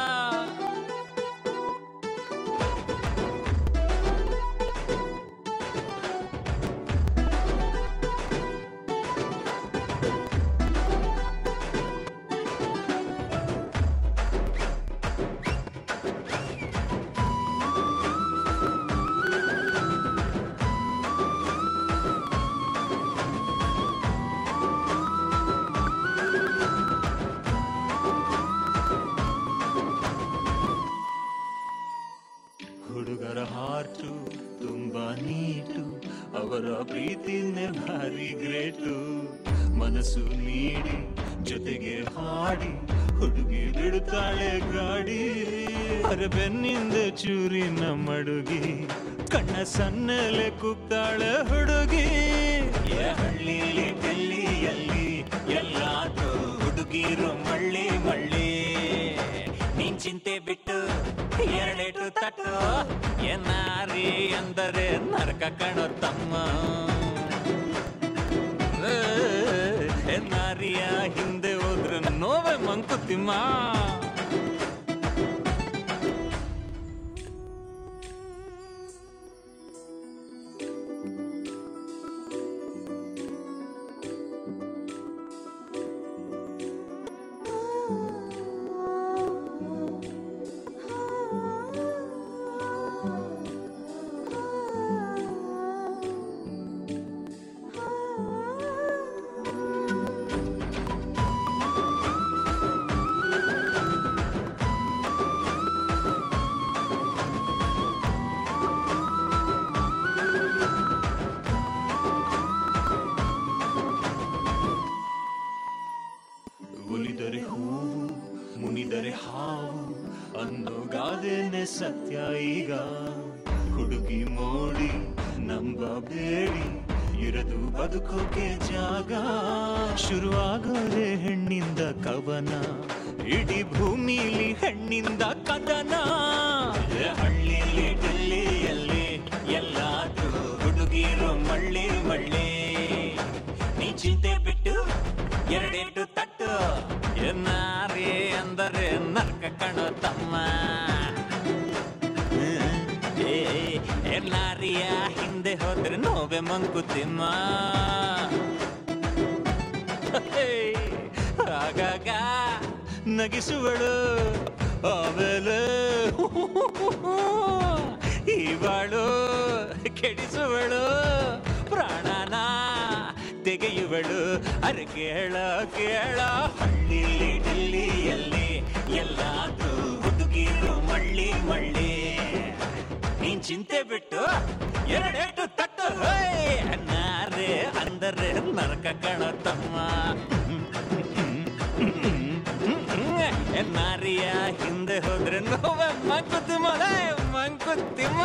ಹುಡುಗರ ಹಾರ್ಟು ತುಂಬಾ ನೀಟು, ಅವರ ಪ್ರೀತಿನೇ ಭಾರಿ ಗ್ರೇಟು. ಮನಸ್ಸು ನೀಡಿ ಜೊತೆಗೆ ಹಾಡಿ ಹುಡುಗಿ ಬಿಡುತ್ತಾಳೆ ಗಾಡಿ. ಅರೆ ಬೆನ್ನಿಂದ ಚೂರಿನ ಮಡುಗಿ, ಕಣ್ಣ ಸಣ್ಣಲೆ ಕೂಗ್ತಾಳೆ ಹುಡುಗಿ. ಹಳ್ಳಿಲಿ ಡೆಲ್ಲಿಯಲ್ಲಿ ಎಲ್ಲಾದ್ರೂ ಹುಡುಗಿರು ಮಳ್ಳಿ ಮಳ್ಳಿ. ನೀನ್ ಚಿಂತೆ ಬಿಟ್ಟು ಎರಡೇಟು ತಟ್ಟು ಏನಾರಿ ಅಂದರೆ ನರಕ ಕಣೋ ತಮ್ಮ ನಾರಿಯ ಹಿಂದೆ ಹೋದ್ರೆ ನೋವೆ ಮಂಕುತಿಮ್ಮ ಒಲಿದರೆ ಹೂವು ಮುನಿದರೆ ಹಾವು ಅನ್ನೋ ಗಾದೆನೆ ಸತ್ಯ ಈಗ ಹುಡುಗಿ ಮೋಡಿ ನಂಬಬೇಡಿ ಇರದು ಬದುಕೋಕೆ ಜಾಗ ಶುರುವಾಗೋದೆ ಹೆಣ್ಣಿಂದ ಕವನ ಇಡೀ ಭೂಮಿಲಿ ಹೆಣ್ಣಿಂದ ಕದನ ಹಳ್ಳಿಲಿ ಡಿಲ್ಲಿಯಲ್ಲಿ ಎಲ್ಲಾದ್ರೂ ಹುಡುಗಿರು ಮಳ್ಳಿ ಮಳ್ಳಿ ನೀ ಚಿಂತೆ ಬಿಟ್ಟು ಎರಡೆಂಟು ತಟ್ಟು ಎನ್ನಾರಿ ಅಂದರೆ ನರ್ಕ ಕಣೋ ತಮ್ಮ ಎನ್ನಾರಿಯ ಹಿಂದೆ ಹೋದ್ರೆ ನೋವೆ ಮಂಕುತಿಮ್ಮ ಆಗಾಗ ನಗಿಸುವಳು ಆಮೇಲೆ ಇವಳು ಕೆಡಿಸುವಳು ಪ್ರಾಣನ ತೆಗೆಯುವಳು ಅರೆ ಕೇಳ ಕೇಳ ಹಳ್ಳಿಲಿ ಡಿಲ್ಲಿಯಲ್ಲಿ ಎಲ್ಲಾದ್ರೂ ಹುಡುಗಿರು ಮಳ್ಳಿ ಮಳ್ಳಿ ನೀನ್ ಚಿಂತೆ ಬಿಟ್ಟು ಎರಡೆಂಟು ತಟ್ಟು ನಾರೇ ಅಂದರೆ ನರಕ ಕಣೋ ತಮ್ಮ ನಾರಿಯ ಹಿಂದೆ ಹೋದ್ರೆ ನೋವ ಮಂಕುತಿಮ್ಮ ಮಂಕುತಿಮ್ಮ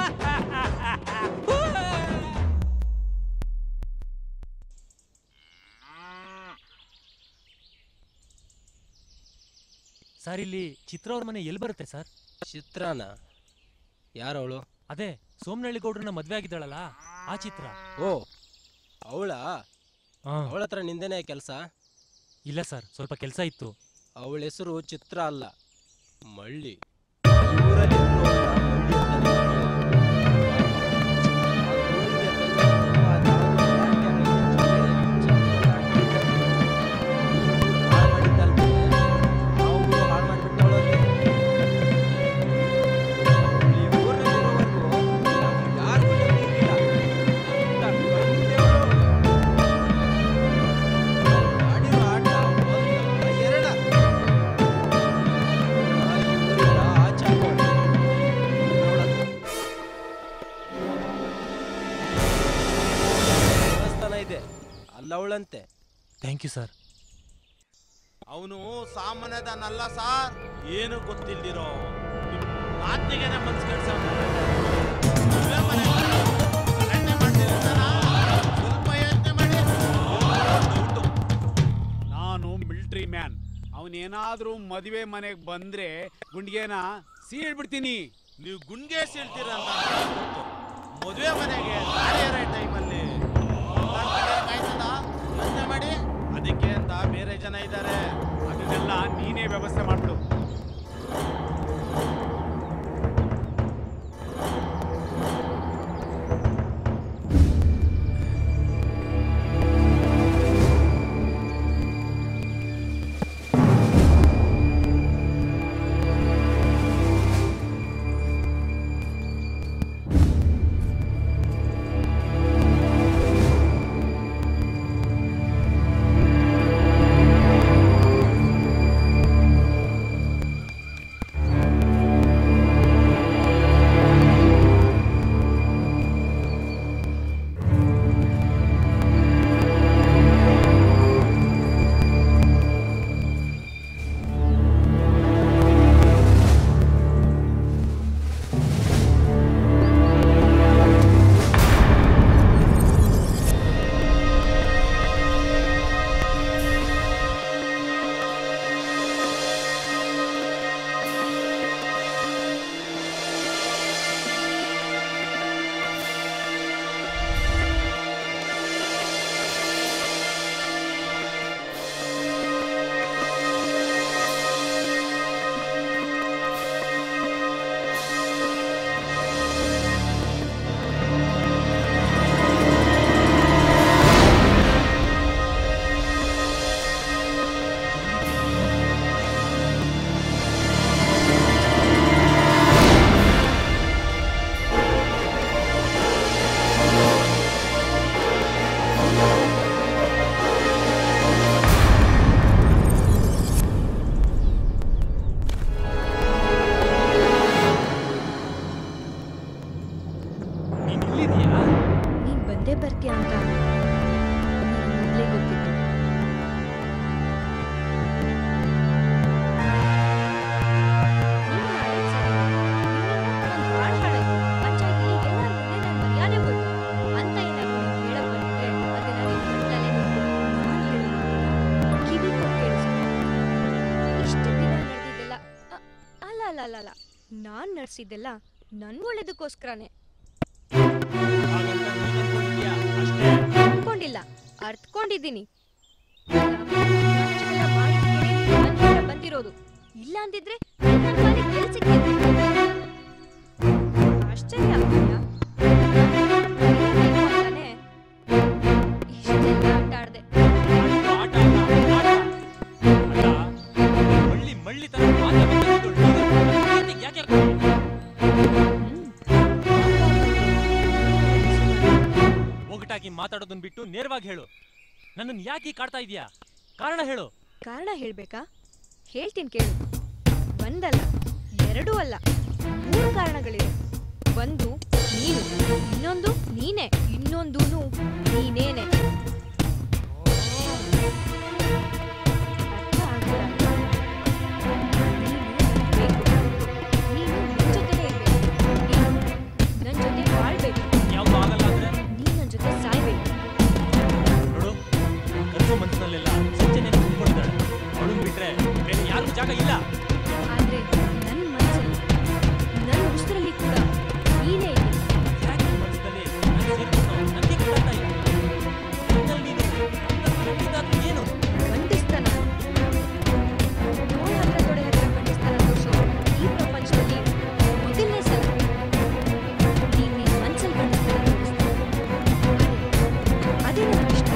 ಸರ್ ಇಲ್ಲಿ ಚಿತ್ರ ಅವ್ರ ಮನೆ ಎಲ್ಲಿ ಬರುತ್ತೆ ಸರ್? ಚಿತ್ರನ ಯಾರವಳು? ಅದೇ ಸೋಮನಹಳ್ಳಿ ಗೌಡ್ರನ್ನ ಮದ್ವೆ ಆಗಿದ್ದಾಳಲ್ಲ ಆ ಚಿತ್ರ. ಓ ಅವಳ ಅವಳ ಹತ್ರ ನಿಂದೇನೆ ಕೆಲಸ? ಇಲ್ಲ ಸರ್, ಸ್ವಲ್ಪ ಕೆಲಸ ಇತ್ತು. ಅವಳ ಹೆಸರು ಚಿತ್ರ ಅಲ್ಲ, ಮಳ್ಳಿ. ಅಲ್ಲವಳಂತೆ. Thank you sir. ಅವನು ಸಾಮಾನ್ಯದನಲ್ಲ ಸಾರ್, ಏನು ಗೊತ್ತಿಲ್ದಿರೋ ಆತ್ಮಿಗೆನೆ ಮನ್ಸು ಕೆಲ್ಸ ನಾನು ಮಿಲಿಟರಿ ಮ್ಯಾನ್. ಅವನೇನಾದ್ರೂ ಮದುವೆ ಮನೆಗೆ ಬಂದ್ರೆ ಗುಂಡಿಗೆನ ಸೀಳ್ಬಿಡ್ತೀನಿ. ನೀವು ಗುಂಡಿಗೆ ಸೀಳ್ತೀರ ಅಂತ ಮದುವೆ ಮನೆಗೆ ಟೈಮಲ್ಲಿ ಮಾಡಿ ಅದಕ್ಕೆ ಅಂತ ಬೇರೆ ಜನ ಇದ್ದಾರೆ. ಅದನ್ನೆಲ್ಲ ನೀನೇ ವ್ಯವಸ್ಥೆ ಮಾಡ್ಬಿಡು. ಅಲ್ಲ ನಾನ್ ನಡ್ಸಿದ್ದೆಲ್ಲ ನನ್ ಒಳ್ಳೇದಕ್ಕೋಸ್ಕರನೇ. ಅನ್ಕೊಂಡಿಲ್ಲ, ಅರ್ಥಕೊಂಡಿದ್ದೀನಿ. ಬಂದಿರೋದು ಇಲ್ಲ ಅಂದಿದ್ರೆ ಕೆಲ್ಸಕ್ಕೆ ಆಶ್ಚರ್ಯ ಆಗ್ತಿಲ್ಲ. ಇಷ್ಟೆಲ್ಲ ಆಟ ಆಡ್ದೆ. ಒಗಟಾಗಿ ಮಾತಾಡೋದನ್ನ ಬಿಟ್ಟು ನೇರವಾಗಿ ಹೇಳು. ನನ್ನನ್ನು ಯಾಕೆ ಕಾಡ್ತಾ ಇದೀಯಾ? ಕಾರಣ ಹೇಳು. ಕಾರಣ ಹೇಳ್ಬೇಕಾ? ಹೇಳ್ತೀನಿ ಕೇಳು. ಒಂದಲ್ಲ, ಎರಡೂ ಅಲ್ಲ, 3 ಕಾರಣಗಳಿವೆ. ಒಂದು ನೀನು, ಇನ್ನೊಂದು ನೀನೆ, ಇನ್ನೊಂದೂನು ನೀನೇನೆ. ಜಾಗ ಇಲ್ಲ. ಆದ್ರೆ ನನ್ನ ಮನಸ್ಸಲ್ಲಿ, ನನ್ನ ಉಸಿರಲ್ಲಿ ಕೂಡ ನೀನೇ ಇದೆ. ಖಂಡಿಸ್ತಾನ ತೊಡೆ ಹತ್ರ ಖಂಡಿಸ್ತಾನ ತೋರ್ಸೋ ಈ ಪ್ರಪಂಚದಲ್ಲಿ ಮೊದಲನೇ ಸಲ ನೀನ್ ನಿನ್ ಮನಸ್ಸಲ್ಲಿ ಖಂಡಿಸ್ತಾನ ತೋರಿಸ್ತಾನೆ. ಅದೇ ನನಗೆ ಇಷ್ಟ.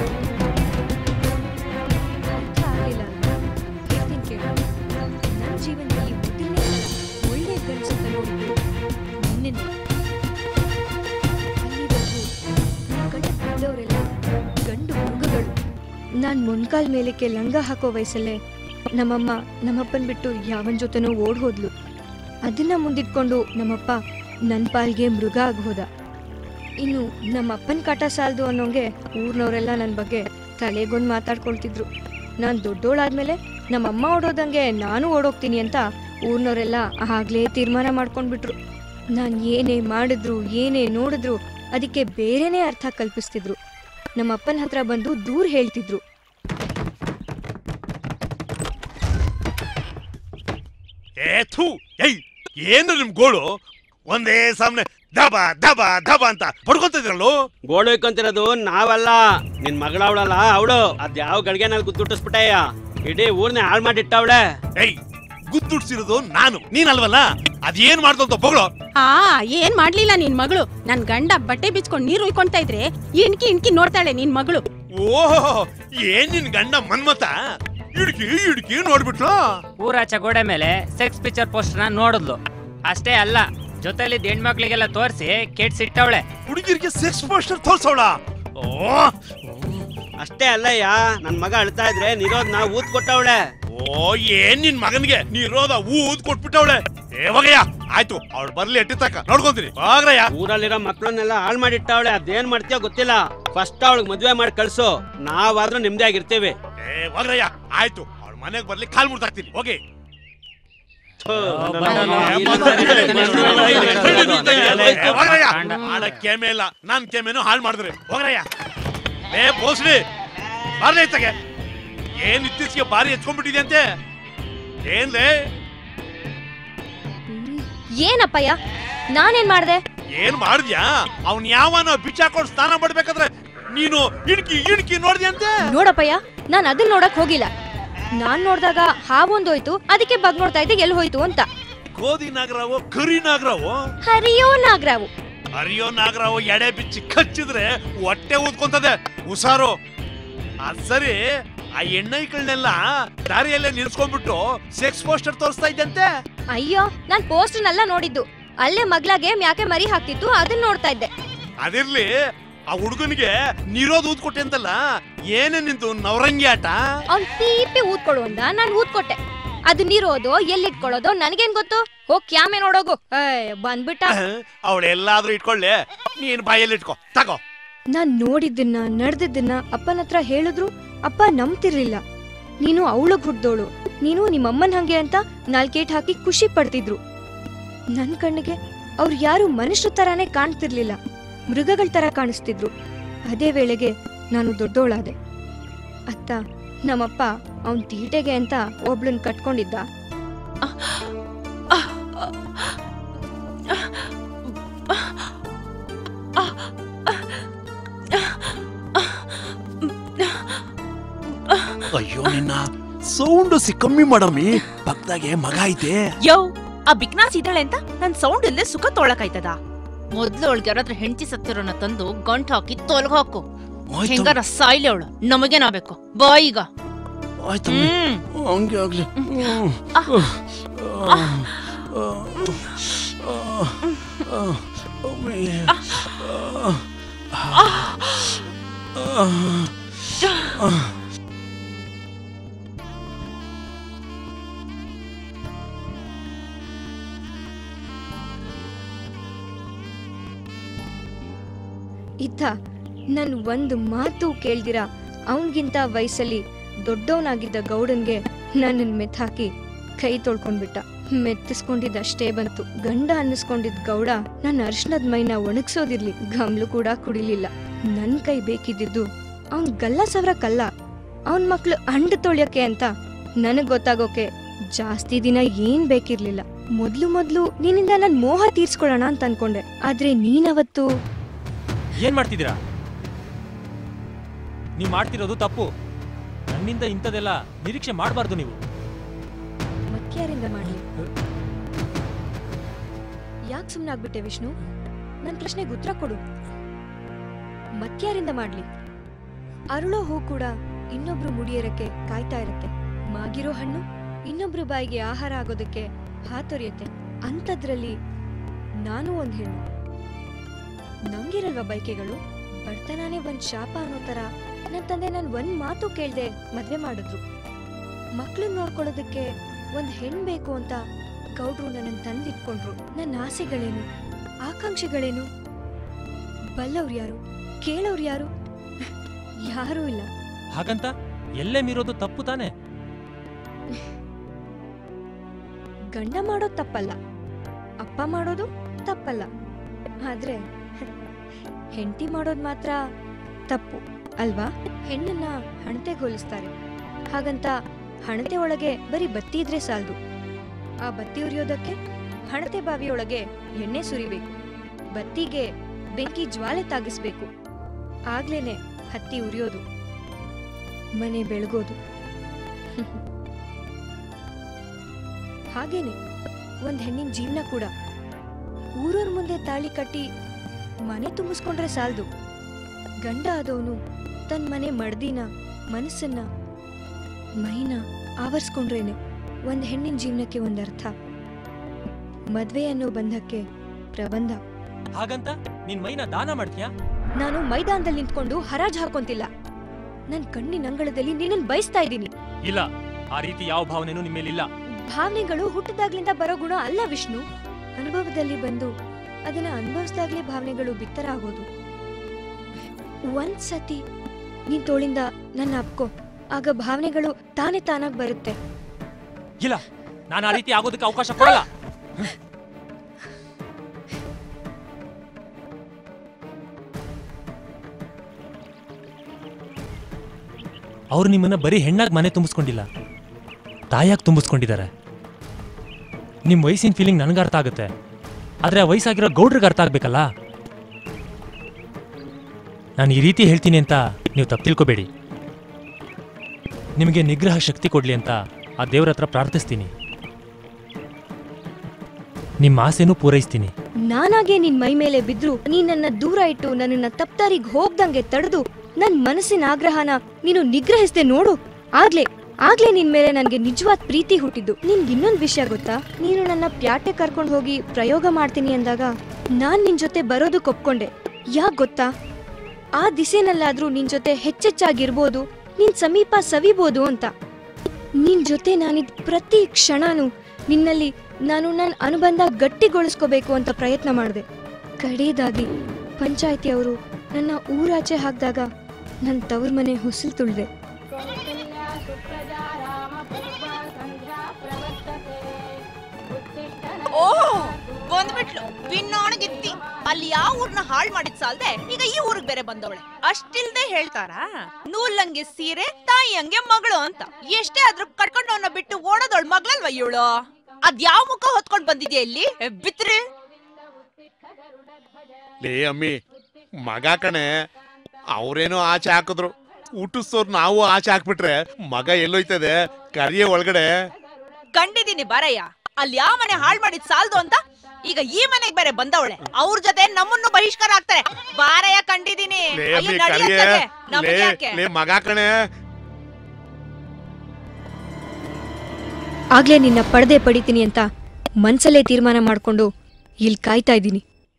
ಅರ್ಥ ಆಗಲಿಲ್ಲ ಅಲ್ವಾ? ಹೇಳ್ತೀನಿ ಕೇಳು. ನನ್ನ ಜೀವನದಲ್ಲಿ ಮೊದಲನೇ ಸಲ ಒಳ್ಳೆ ಗಂಡಸನ್ನ ನೋಡಿದ್ದು ನಿನ್ನೆ. ಅಲ್ಲಿವರೆಗೂ ನನ್ನ ಗಂಡ ಬಿದ್ದವರೆಲ್ಲ ಗಂಡು ಮೃಗಗಳು. ನಾನು ಮೊಣ್ಕಾಲ್ ಮೇಲಕ್ಕೆ ಲಂಗ ಹಾಕೋ ವಯಸ್ಸಲ್ಲೇ ನಮ್ಮಮ್ಮ ನಮ್ಮಪ್ಪನ ಬಿಟ್ಟು ಯಾವನ ಜೊತೆನೋ ಓಡ್ ಹೋದ್ಲು. ಅದನ್ನ ಮುಂದಿಟ್ಕೊಂಡು ನಮ್ಮಪ್ಪ ನನ್ನ ಪಾಲ್ಗೆ ಮೃಗ ಆಗೋದ. ಇನ್ನು ನಮ್ಮಪ್ಪನ ಕಾಟ ಸಾಲದು ಅನ್ನೋಂಗೆ ಊರ್ನವರೆಲ್ಲ ನನ್ನ ಬಗ್ಗೆ ತಲೆಗೊಂದು ಮಾತಾಡ್ಕೊಳ್ತಿದ್ರು. ನಾನು ದೊಡ್ಡೋಳಾದ್ಮೇಲೆ ನಮ್ಮಮ್ಮ ಓಡೋದಂಗೆ ನಾನು ಓಡೋಗ್ತೀನಿ ಅಂತ ಊರ್ನವರೆಲ್ಲ ಆಗ್ಲೇ ತೀರ್ಮಾನ ಮಾಡ್ಕೊಂಡ್ಬಿಟ್ರು. ನಾನು ಏನೇ ಮಾಡಿದ್ರು ಏನೇ ನೋಡಿದ್ರು ಅದಕ್ಕೆ ಬೇರೆನೇ ಅರ್ಥ ಕಲ್ಪಿಸ್ತಿದ್ರು. ನಮ್ಮಪ್ಪನ ಹತ್ರ ಬಂದು ದೂರ ಹೇಳ್ತಿದ್ರು. ಏನು ನಿಮ್ ಗೋಳು? ಒಂದೇ ಸಾಮ್ನೆ ದಬ ದಬ ದಬ ಅಂತ ಹೊಡ್ಕೊಂತಿದ್ರಲ್ಲೋ. ಗೋಳು ಇಕ್ಕೊಂತಿರೋದು ನಾವಲ್ಲ, ನಿನ್ ಮಗಳವಳಲ್ಲ ಅವಳು. ಅದ್ ಯಾವ ಗಡಿಗೆನಲ್ಲಿ ಗುದ್ದುಟ್ಟಿಸ್ಬಿಟ್ಟಯ್ಯ, ಇಡೀ ಊರ್ನೇ ಹಾಳು ಮಾಡಿಟ್ಟವಳೆ. ಗುದ್ದುಡ್ಸಿರೋದು ನಾನು, ನೀನಲ್ವಲ್ಲ. ಅದೇನ್ ಮಾಡ್ದಂತ ಬಗಳು. ಏನ್ ಮಾಡ್ಲಿಲ್ಲ ನಿನ್ ಮಗಳು. ನನ್ ಗಂಡ ಬಟ್ಟೆ ಬಿಚ್ಕೊಂಡ್ ನೀರು ಉಯ್ಕೊಂತಾ ಇದ್ರೆ ಇಣ್ಕಿ ಇಣ್ಕಿ ನೋಡ್ತಾಳೆ ನಿನ್ ಮಗಳು. ಓಹೋ, ಏನ್ ನಿನ್ ಗಂಡ ಮನ್ಮತ ಇಡ್ಕಿ ಇಡ್ಕಿ ನೋಡ್ಬಿಟ್ಲು. ಊರಾಚೆ ಗೋಡೆ ಮೇಲೆ ಸೆಕ್ಸ್ ಪಿಕ್ಚರ್ ಪೋಸ್ಟರ್ ನೋಡಿದ್ಲು. ಅಷ್ಟೇ ಅಲ್ಲ, ಜೊತೆಲಿ ಹೆಣ್ಮಕ್ಳಿಗೆಲ್ಲ ತೋರಿಸಿ ಕೆಡ್ಸಿಟ್ಟವಳೆ. ಹುಡುಗಿರಿಗೆ ಸೆಕ್ಸ್ ಪೋಸ್ಟರ್ ತೋರ್ಸವಳ. ಅಷ್ಟೇ ಅಲ್ಲಯ್ಯ, ನನ್ ಮಗ ಅಳ್ತಾ ಇದ್ರೆ ನಿರೋದ್ನ ಊದ್ ಕೊಟ್ಟವಳೆ. ಓ, ಏನ್ ನಿನ್ ಮಗನ್ಗೆ ನಿರೋಧ ಊದ್ ಕೊಟ್ಬಿಟ್ಟವಳೆ. ಏವಾಗಯ್ಯ, ಆಯ್ತು, ಅವಳು ಬರ್ಲಿ ಎಟ್ಟಿ ತಕ ನೋಡ್ಕೊಂತೀನಿ. ಊರಲ್ಲಿರೋ ಮಕ್ಳನ್ನೆಲ್ಲ ಹಾಳು ಮಾಡಿಟ್ಟವಳೆ. ಅದೇನ್ ಮಾಡ್ತೀಯೋ ಗೊತ್ತಿಲ್ಲ. ಫಸ್ಟ್ ಅವಳಿಗೆ ಮದ್ವೆ ಮಾಡಿ ಕಳ್ಸು, ನಾವಾದ್ರೂ ನಿಮ್ದೇ ಆಗಿರ್ತೀವಿ. ಏವಾಗ್ರಯ್ಯ, ಆಯ್ತು, ಅವಳ ಮನೆಗ್ ಬರ್ಲಿ ಕಾಲ್ ಮುರ್ದಾಕ್ತೀನಿ. ಹೋಗಿ. ಕೆಮೆ ಇಲ್ಲ, ನಾನ್ ಕೆಮೆನು ಹಾಳು ಮಾಡಿದ್ರಿ. ಹೋಗ್ರಯ್ಯ. ಏ ಬೋಸ್ರಿ, ಬಾರ್ಲಿ ಇತ್ತಗೆ. ಏನ್ ಇತ್ತೀಚೆಗೆ ಬಾರಿ ಎತ್ಕೊಂಡ್ಬಿಟ್ಟಿದೆ ಅಂತೆ. ಏನ್ಲೇ? ಏನಪ್ಪಯ್ಯ, ನಾನೇನ್ ಮಾಡ್ದೆ? ಏನ್ ಮಾಡಿದ್ಯಾ? ಅವ್ನ್ ಯಾವನೋ ಬಿಚ್ಚಾಕೊಂಡು ಸ್ನಾನ ಮಾಡ್ಬೇಕಾದ್ರೆ ನೀನು ಇಣ್ಕಿ ಇಣ್ಕಿ ನೋಡ್ದಿ ಅಂತೆ. ನೋಡಪ್ಪಯ್ಯ, ನಾನ್ ಅದನ್ನ ನೋಡಕ್ ಹೋಗಿಲ್ಲ. ನಾನ್ ನೋಡ್ದಾಗ ಹಾವೊಂದೋಯ್ತು, ಅದಕ್ಕೆ ಬಗ್ ನೋಡ್ತಾ ಇದ್ದೆ ಎಲ್ಲಿ ಹೋಯ್ತು ಅಂತ. ಗೋಧಿ ನಾಗರಾವು, ಕರಿ ನಾಗರಾವು, ಹರಿಯೋ ನಾಗರಾವು. ಹರಿಯೋ ನಾಗರಾವು ಎಡೆ ಬಿಚ್ಚಿ ಕಚ್ಚಿದ್ರೆ ಹೊಟ್ಟೆ ಊದ್ಕೊಂತದೆ. ಹುಷಾರು. ಅದ್ ಸರಿ, ಆ ಎಣ್ಣೈಗಳನ್ನೆಲ್ಲ ದಾರಿಯಲ್ಲೇ ನಿಲ್ಸ್ಕೊಂಡ್ಬಿಟ್ಟು ಸೆಕ್ಸ್ ಪೋಸ್ಟರ್ ತೋರಿಸ್ತಾ ಇದ್ದಂತೆ. ಅಯ್ಯೋ, ನಾನ್ ಪೋಸ್ಟರ್ನೆಲ್ಲ ನೋಡಿದ್ದು. ಅಲ್ಲೇ ಮಗ್ಲಾಗೆ ಮ್ಯಾಕೆ ಮರಿ ಹಾಕ್ತಿತ್ತು, ಅದನ್ನ ನೋಡ್ತಾ ಇದ್ದೆ. ಅದಿರ್ಲಿ, ಆ ಹುಡುಗನಿಗೆ ನಿರೋಧ ಊದ್ ಕೊಟ್ಟೆ ಅಂತಲ್ಲ, ಏನೇ ನಿಂತು ನವರಂಗಿ ಆಟ? ಅವ್ನ್ ಪೀಪಿ ಊದ್ಕೊಡು ಅಂದ, ನಾನ್ ಊದ್ಕೊಟ್ಟೆ. ಅದು ನೀರೋದು ಎಲ್ಲಿಟ್ಕೊಳ್ಳೋದು ನನಗೇನ್ ಗೊತ್ತು? ಹೋಗ್ ಕ್ಯಾಮೆ ನೋಡೋಗು. ಬಂದ್ಬಿಟ್ಟ. ಅವಳೆಲ್ಲಾದ್ರೂ ಇಟ್ಕೊಳ್ಳಿ, ನೀನ್ ಬಾಯಲ್ಲಿ ಇಟ್ಕೋ, ತಗೋ. ನಾನ್ ನೋಡಿದ್ದನ್ನ ನಡೆದಿದ್ದನ್ನ ಅಪ್ಪನ ಹತ್ರ ಹೇಳಿದ್ರು ಅಪ್ಪ ನಂಬ್ತಿರ್ಲಿಲ್ಲ. ನೀನು ಅವಳಗ್ ಹುಡ್ದೋಳು, ನೀನು ನಿಮ್ಮಮ್ಮನ್ ಹಂಗೆ ಅಂತ ನಾಲ್ಕೇಟ್ ಹಾಕಿ ಖುಷಿ ಪಡ್ತಿದ್ರು. ನನ್ ಕಣ್ಣಿಗೆ ಅವ್ರು ಯಾರು ಮನುಷ್ಯರ ತರಾನೇ ಕಾಣ್ತಿರ್ಲಿಲ್ಲ, ಮೃಗಗಳ ತರ ಕಾಣಿಸ್ತಿದ್ರು. ಅದೇ ವೇಳೆಗೆ ನಾನು ದೊಡ್ಡೋಳಾದೆ. ಅತ್ತ ನಮ್ಮಪ್ಪ ಅವನ್ ತೀಟೆಗೆ ಅಂತ ಒಬ್ಳನ್ ಕಟ್ಕೊಂಡಿದ್ದ. ಅಯ್ಯೋ ನಿನ್ನ ಸೌಂಡ್ ಕಮ್ಮಿ ಮಾಡಮ್ಮಿ, ಪಕ್ಕದಾಗೆ ಮಗ ಐತೆ. ಯೋ, ಆ ಬಿಕ್ನಾಸ್ ಇದ್ದಾಳೆ ಅಂತ ನನ್ ಸೌಂಡ್ ಇಲ್ಲದೆ ಸುಖ ತೊಳಕಾಯ್ತದ? ಮೊದ್ಲು ಅವಳಿಗೆ ಯಾರಾದ್ರೂ ಹೆಂಡತಿ ಸತ್ತಿರೋನ ತಂದು ಗಂಟು ಹಾಕಿ ತೊಲಗ ಹಾಕು. ಹೆಂಗಾರ ಸಾಯ್ಲಿ ಅವಳು, ನಮಗೇನ ಬೇಕು? ಬಾ ಈಗ. ಹಂಗೆ ಆಗ್ಲಿ. ಇದ್ದ ನನ್ ಒಂದು ಮಾತು ಕೇಳ್ದಿರ ಅವನ್ಗಿಂತ ವಯಸ್ಸಲ್ಲಿ ದೊಡ್ಡವನಾಗಿದ್ದ ಗೌಡನ್ಗೆ ನನ್ನನ್ ಮೆತ್ತಾಕಿ ಕೈ ತೊಳ್ಕೊಂಡ್ಬಿಟ್ಟ. ಮೆತ್ತಿಸ್ಕೊಂಡಿದ್ದಷ್ಟೇ ಬಂತು. ಗಂಡ ಅನ್ನಿಸ್ಕೊಂಡಿದ್ ಗೌಡ ನನ್ನ ಅರ್ಶನದ ಮೈನ ಒಣಗ್ಸೋದಿರ್ಲಿ, ಗಮ್ಲು ಕೂಡ ಕುಡಿಲಿಲ್ಲ. ನನ್ ಕೈ ಬೇಕಿದ್ದಿದ್ದು ಅವನ್ ಗಲ್ಲ ಸವರಕ್ಕಲ್ಲ, ಅವನ್ ಮಕ್ಳು ಅಂಡ್ ತೊಳ್ಯಕ್ಕೆ ಅಂತ. ನನಗ್ ಗೊತ್ತಾಗೋಕೆ ಜಾಸ್ತಿ ದಿನ ಏನ್ ಬೇಕಿರ್ಲಿಲ್ಲ. ಮೊದ್ಲು ನಿನ್ನಿಂದ ನನ್ ಮೋಹ ತೀರ್ಸ್ಕೊಳ್ಳೋಣ ಅಂತ ಅನ್ಕೊಂಡೆ, ಆದ್ರೆ ನೀನವತ್ತು ಏನ್ ಮಾಡ್ತಿದ್ದೀರಾ? ನೀವು ಮಾಡ್ತಿರೋದು ತಪ್ಪು. ನನ್ನಿಂದ ಇಂಥದೆಲ್ಲ ನಿರೀಕ್ಷೆ ಮಾಡಬಾರ್ದು ನೀವು. ಮತ್ಯಾರಿಂದ ಮಾಡ್ಲಿ? ಯಾಕೆ ಸುಮ್ಮನಾಗ್ಬಿಟ್ಟೆ ವಿಷ್ಣು? ನನ್ ಪ್ರಶ್ನೆಗೆ ಉತ್ತರ ಕೊಡು. ಮತ್ಯಾರಿಂದ ಮಾಡ್ಲಿ? ಅರಳೋ ಹೂ ಕೂಡ ಇನ್ನೊಬ್ರು ಮುಡಿಯೇರಕ್ಕೆ ಕಾಯ್ತಾ ಇರತ್ತೆ. ಮಾಗಿರೋ ಹಣ್ಣು ಇನ್ನೊಬ್ರು ಬಾಯಿಗೆ ಆಹಾರ ಆಗೋದಕ್ಕೆ ಹಾತೊರೆಯತ್ತೆ. ಅಂಥದ್ರಲ್ಲಿ ನಾನು ಒಂದ್ ಹೆಣ್ಣು. ನಂಗಿರಲ್ವ ಬೈಕೆಗಳು? ಬಡತನಾನೇ ಒಂದ್ ಶಾಪ ಅನ್ನೋ ತರ ನನ್ ತಂದೆ ನನ್ ಒಂದ್ ಮಾತು ಕೇಳ್ದೆ ಮದ್ವೆ ಮಾಡಿದ್ರು. ಮಕ್ಳನ್ನ ನೋಡ್ಕೊಳ್ಳೋದಕ್ಕೆ ಒಂದ್ ಹೆಣ್ ಬೇಕು ಅಂತ ಗೌಡ್ರು ನನ್ನ ತಂದಿಟ್ಕೊಂಡ್ರು. ನನ್ನ ಆಸೆಗಳೇನು, ಆಕಾಂಕ್ಷೆಗಳೇನು? ಬಲ್ಲವ್ರು ಯಾರು, ಕೇಳೋರು ಯಾರು? ಯಾರೂ ಇಲ್ಲ. ಹಾಗಂತ ಎಲ್ಲೇ ಮೀರೋದು ತಪ್ಪು ತಾನೆ? ಗಂಡ ಮಾಡೋದು ತಪ್ಪಲ್ಲ, ಅಪ್ಪ ಮಾಡೋದು ತಪ್ಪಲ್ಲ. ಆದ್ರೆ ಹೆಂಡತಿ ಮಾಡೋದು ಮಾತ್ರ ತಪ್ಪು ಅಲ್ವಾ? ಹೆಣ್ಣನ್ನ ಹಣತೆಗೆ ಹೋಲಿಸ್ತಾರೆ. ಹಾಗಂತ ಹಣತೆ ಒಳಗೆ ಬರೀ ಬತ್ತಿ ಇದ್ರೆ ಸಾಲದು. ಆ ಬತ್ತಿ ಉರಿಯೋದಕ್ಕೆ ಹಣತೆ ಬಾವಿಯೊಳಗೆ ಎಣ್ಣೆ ಸುರಿಬೇಕು. ಬತ್ತಿಗೆ ಬೆಂಕಿ ಜ್ವಾಲೆ ತಾಗಿಸ್ಬೇಕು. ಆಗ್ಲೇನೆ ಹತ್ತಿ ಉರಿಯೋದು, ಮನೆ ಬೆಳಗೋದು. ಹಾಗೇನೆ ಒಂದ್ ಹೆಣ್ಣಿನ ಜೀವನ ಕೂಡ. ಊರವ್ರ ಮುಂದೆ ತಾಳಿ ಕಟ್ಟಿ ಮನೆ ತುಂಬಿಸ್ಕೊಂಡ್ರೆ ಸಾಲದು. ಗಂಡ ಆದವನು ತನ್ನ ಮನೆ ಮಡ್ದಿನ, ಮನಸ್ಸನ್ನ, ಮೈನ ಆವರಿಸ್ಕೊಂಡ್ರೇನೆ ಒಂದ್ ಹೆಣ್ಣಿನ ಜೀವನಕ್ಕೆ ಒಂದರ್ಥ. ಮದ್ವೆ ಅನ್ನೋ ಬಂಧಕ್ಕೆ ಪ್ರಬಂಧ. ಹಾಗಂತ ನಿನ್ ಮೈನ ದಾನ ಮಾಡ್ತೀಯಾ? ನಾನು ಮೈದಾನದಲ್ಲಿ ನಿಂತ್ಕೊಂಡು ಹರಾಜ್ ಹಾಕೊಂತಿಲ್ಲ. ನನ್ ಕಣ್ಣಿನ ಅಂಗಳದಲ್ಲಿ ನಿನ್ನನ್ ಬಯಸ್ತಾ ಇದ್ದೀನಿ. ಇಲ್ಲ, ಆ ರೀತಿ ಯಾವ ಭಾವನೆನೂ ನಿಮ್ಮೇಲಿಲ್ಲ. ಭಾವನೆಗಳು ಹುಟ್ಟದಾಗ್ಲಿಂದ ಬರೋ ಗುಣ ಅಲ್ಲ ವಿಷ್ಣು. ಅನುಭವದಲ್ಲಿ ಬಂದು ಅದನ್ನ ಅನುಭವಿಸ್ದಾಗ್ಲೇ ಭಾವನೆಗಳು ಬಿತ್ತರ ಆಗೋದು. ಒಂದ್ಸತಿ ನೀನ್ ತೋಳಿಂದ ನನ್ನ ಅಪ್ಕೋ, ಆಗ ಭಾವನೆಗಳು ತಾನೇ ತಾನಾಗ್ ಬರುತ್ತೆ. ಇಲ್ಲ, ನಾನು ಆ ರೀತಿ ಆಗೋದಕ್ಕೆ ಅವಕಾಶ ಕೊಡಲ್ಲ. ಅವ್ರು ನಿಮ್ಮನ್ನ ಬರೀ ಹೆಣ್ಣಾಗಿ ಮನೆ ತುಂಬಿಸ್ಕೊಂಡಿಲ್ಲ, ತಾಯಾಗಿ ತುಂಬಿಸ್ಕೊಂಡಿದ್ದಾರೆ. ನಿಮ್ಮ ವಯಸ್ಸಿನ ಫೀಲಿಂಗ್ ನನಗೆ ಅರ್ಥ ಆಗುತ್ತೆ, ಆದರೆ ಆ ವಯಸ್ಸಾಗಿರೋ ಗೌಡ್ರಿಗೆ ಅರ್ಥ ಆಗ್ಬೇಕಲ್ಲ. ನಾನು ಈ ರೀತಿ ಹೇಳ್ತೀನಿ ಅಂತ ನೀವು ತಪ್ಪು ತಿಳ್ಕೊಬೇಡಿ. ನಿಮಗೆ ನಿಗ್ರಹ ಶಕ್ತಿ ಕೊಡ್ಲಿ ಅಂತ ಆ ದೇವ್ರ ಹತ್ರ ಪ್ರಾರ್ಥಿಸ್ತೀನಿ. ನಿಮ್ಮ ಆಸೆನೂ ಪೂರೈಸ್ತೀನಿ. ನಾನಾಗೆ ನಿನ್ ಮೈ ಮೇಲೆ ಬಿದ್ರು ನೀನ್ ನನ್ನ ದೂರ ಇಟ್ಟು ನನ್ನನ್ನ ತಪ್ಪಾರಿಗೆ ಹೋಗ್ದಂಗೆ ತಡೆದು ನನ್ ಮನಸ್ಸಿನ ಆಗ್ರಹನ ನೀನು ನಿಗ್ರಹಿಸ್ದೆ ನೋಡು. ಆಗ್ಲೇ ನಿನ್ ಮೇಲೆ ನನ್ಗೆ ನಿಜವಾದ ಪ್ರೀತಿ ಹುಟ್ಟಿದ್ದು. ನಿನ್ಗೆ ಇನ್ನೊಂದ್ ವಿಷಯ ಗೊತ್ತಾ? ನೀನು ನನ್ನ ಪ್ಯಾಟೆ ಕರ್ಕೊಂಡು ಹೋಗಿ ಪ್ರಯೋಗ ಮಾಡ್ತೀನಿ ಅಂದಾಗ ನಾನ್ ನಿನ್ ಜೊತೆ ಬರೋದಕ್ಕೆ ಒಪ್ಕೊಂಡೆ. ಯಾಕ್ ಗೊತ್ತಾ? ಆ ದಿಸೆನಲ್ಲಾದ್ರೂ ನಿನ್ ಜೊತೆ ಹೆಚ್ಚೆಚ್ಚಾಗಿರ್ಬೋದು, ನಿನ್ ಸಮೀಪ ಸವಿಬೋದು ಅಂತ. ನಿನ್ ಜೊತೆ ನಾನಿದ್ ಪ್ರತಿ ಕ್ಷಣನೂ ನಿನ್ನಲ್ಲಿ ನಾನು ನನ್ನ ಅನುಬಂಧ ಗಟ್ಟಿಗೊಳಿಸ್ಕೋಬೇಕು ಅಂತ ಪ್ರಯತ್ನ ಮಾಡಿದೆ. ಕಡೆಯದಾಗಿ ಪಂಚಾಯಿತಿಯವರು ನನ್ನ ಊರಾಚೆ ಹಾಕಿದಾಗ ನನ್ನ ತವ್ರ ಮನೆ ಹೊಸಲು ತುಳಿದೆ. ಓಹ್, ಬಂದ್ಬಿಟ್ಲು ಬಿನ್ನೋಣಗಿತ್ತಿ. ಅಲ್ಲಿ ಯಾವ ಊರ್ನ ಹಾಳ್ ಮಾಡಿದ್ ಸಾಲ್ದೆ ಈಗ ಈ ಊರಿಗೆ ಬೇರೆ ಬಂದವಳೆ. ಅಷ್ಟಿಲ್ದೆ ಹೇಳ್ತಾರಾ ನೂಲಂಗೆ ಸೀರೆ, ತಾಯಿ ಹಂಗೆ ಮಗಳು ಅಂತ. ಎಷ್ಟೇ ಆದ್ರೂ ಕಟ್ಕೊಂಡವನ್ನ ಬಿಟ್ಟು ಓಡೋದವಳ ಮಗಳಲ್ವ ಇವಳು. ಅದ್ಯಾವ ಮುಖ ಹೊತ್ಕೊಂಡ್ ಬಂದಿದ್ಯಾ ಇಲ್ಲಿ ಬಿತ್ರಿ? ಲೇ ಅಮ್ಮಿ, ಮಗ ಕಣೆ, ಅವ್ರೇನೋ ಆಚೆ ಹಾಕಿದ್ರು, ಹುಟ್ಟಿಸೋರ್ ನಾವು ಆಚೆ ಹಾಕ್ಬಿಟ್ರೆ ಮಗ ಎಲ್ಲೋಯ್ತದೆ ಕರಿಯ ಒಳಗಡೆ. ಕಂಡಿದೀನಿ ಬಾರಯ್ಯ, ಅಲ್ಲಿ ಯಾವ ಮನೆ ಹಾಳ್ ಮಾಡಿದ್ ಸಾಲ್ದು ಅಂತ ಈಗ ಈ ಮನೆಗ್ ಬೇರೆ ಬಂದವಳೆ, ಅವ್ರ ಜೊತೆ ನಮ್ಮನ್ನು ಬಹಿಷ್ಕಾರ ಆಗ್ತಾರೆ. ಬಾರಯ್ಯ ಕಂಡಿದೀನಿ. ಲೇ ಅಯ್ಯೋ, ಅಮ್ಮಿ, ನಡಿ ಕರಿಯೇ. ಅತ್ತಗೆ. ನಮಗೆ ಯಾಕೆ? ಲೇ ಮಗ ಕಣೆ. ಆಗ್ಲೇ ನಿನ್ನ ಪಡೆದೆ ಪಡಿತೀನಿ ಅಂತ ಮನ್ಸಲ್ಲೇ ತೀರ್ಮಾನ ಮಾಡ್ಕೊಂಡು ಇಲ್ಲಿ ಕಾಯ್ತಾ ಇದ್ದೀನಿ.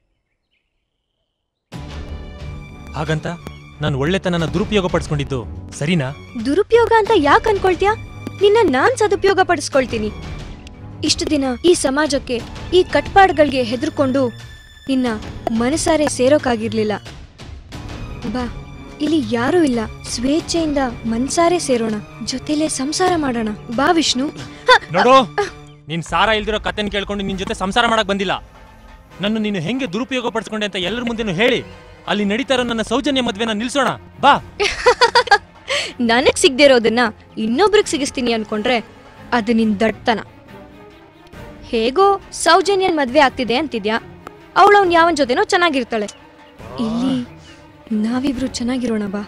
ಹಾಗಂತ ನಾನು ಒಳ್ಳೆತನನ ದುರುಪಯೋಗ ಪಡಿಸ್ಕೊಂಡಿದ್ದು ಸರಿನಾ? ದುರುಪಯೋಗ ಅಂತ ಯಾಕೆ ಅನ್ಕೊಳ್ತೀಯಾ? ನಿನ್ನ ನಾನ್ ಸದುಪಯೋಗ ಪಡಿಸ್ಕೊಳ್ತೀನಿ. ಇಷ್ಟು ದಿನ ಈ ಸಮಾಜಕ್ಕೆ, ಈ ಕಟ್ಪಾಡ್ಗಳಿಗೆ ಹೆದರ್ಕೊಂಡು ನಿನ್ನ ಮನಸಾರೆ ಸೇರೋಕಾಗಿರ್ಲಿಲ್ಲ. ಬಾ, ಇಲ್ಲಿ ಯಾರೂ ಇಲ್ಲ, ಸ್ವೇಚ್ಛೆಯಿಂದ ಮನ್ಸಾರೆ ಸೇರೋಣ, ಜೊತೆಲೇ ಸಂಸಾರ ಮಾಡೋಣ. ಬಾ ವಿಷ್ಣು. ನೋಡು, ನೀನ್ ಸಾರ ಇಲ್ದಿರೋ ಕತೆನ್ ಕೇಳ್ಕೊಂಡು ನಿನ್ ಜೊತೆ ಸಂಸಾರ ಮಾಡಕ್ ಬಂದಿಲ್ಲ. ನನ್ನ ನೀನು ಹೆಂಗೆ ದುರುಪಯೋಗ ಪಡಿಸ್ಕೊಂಡೆ ಅಂತ ಎಲ್ಲರ ಮುಂದೆನೂ ಹೇಳಿ ಅಲ್ಲಿ ನಡೀತಾ ಇರೋ ನನ್ನ ಸೌಜನ್ಯ ಮದ್ವೆನ ನಿಲ್ಸೋಣ. ಬಾ. ನನಗ್ ಸಿಗ್ದಿರೋದನ್ನ ಇನ್ನೊಬ್ರಿಗೆ ಸಿಗಿಸ್ತೀನಿ ಅನ್ಕೊಂಡ್ರೆ ಅದು ನಿನ್ ದಡ್ತನ. ಹೇಗೋ ಸೌಜನ್ಯನ್ ಮದ್ವೆ ಆಗ್ತಿದೆ ಅಂತಿದ್ಯಾ, ಅವಳವ್ನ್ ಯಾವನ್ ಜೊತೆನೋ ಚೆನ್ನಾಗಿರ್ತಾಳೆ. ಇಲ್ಲಿ ನಾವಿಬ್ರು ಚೆನ್ನಾಗಿರೋಣ. ಬಾ.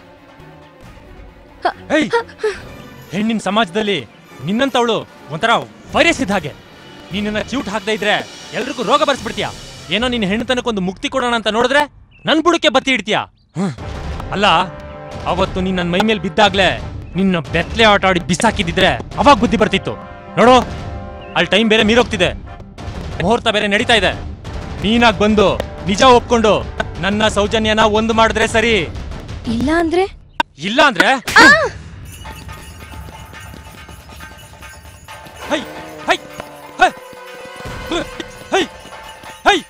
ಹೆಣ್ಣಿನ ಸಮಾಜದಲ್ಲಿ ನಿನ್ನಂತವಳು ಒಂಥರ ವೈರಸ್ ಇದ್ದ ಹಾಗೆ. ನೀನನ್ನ ಚ್ಯೂಟ್ ಹಾಕ್ತಾ ಇದ್ರೆ ಎಲ್ರಿಗೂ ರೋಗ ಬರ್ಸ್ಬಿಡ್ತೀಯ. ಏನೋ ನಿನ್ನ ಹೆಣ್ಣುತನಕ್ಕೊಂದು ಮುಕ್ತಿ ಕೊಡೋಣ ಅಂತ ನೋಡಿದ್ರೆ ನನ್ ಬುಡಕ್ಕೆ ಬತ್ತಿ ಇಡ್ತೀಯ. ಅಲ್ಲ, ಅವತ್ತು ನೀನ್ ನನ್ನ ಮೈ ಮೇಲೆ ಬಿದ್ದಾಗ್ಲೇ ನಿನ್ನ ಬೆತ್ತಲೆ ಆಟ ಆಡಿ ಬಿಸಾಕಿದ್ದಿದ್ರೆ ಅವಾಗ ಬುದ್ಧಿ ಬರ್ತಿತ್ತು. ನೋಡು, ಅಲ್ಲಿ ಟೈಮ್ ಬೇರೆ ಮೀರೋಗ್ತಿದೆ, ಮುಹೂರ್ತ ಬೇರೆ ನಡೀತಾ ಇದೆ. ನೀನಾಗ್ ಬಂದು ನಿಜ ಒಪ್ಕೊಂಡು ನನ್ನ ಸೌಜನ್ಯನ ಒಂದು ಮಾಡಿದ್ರೆ ಸರಿ. ಇಲ್ಲ ಅಂದ್ರೆ hi hi hi hi hi.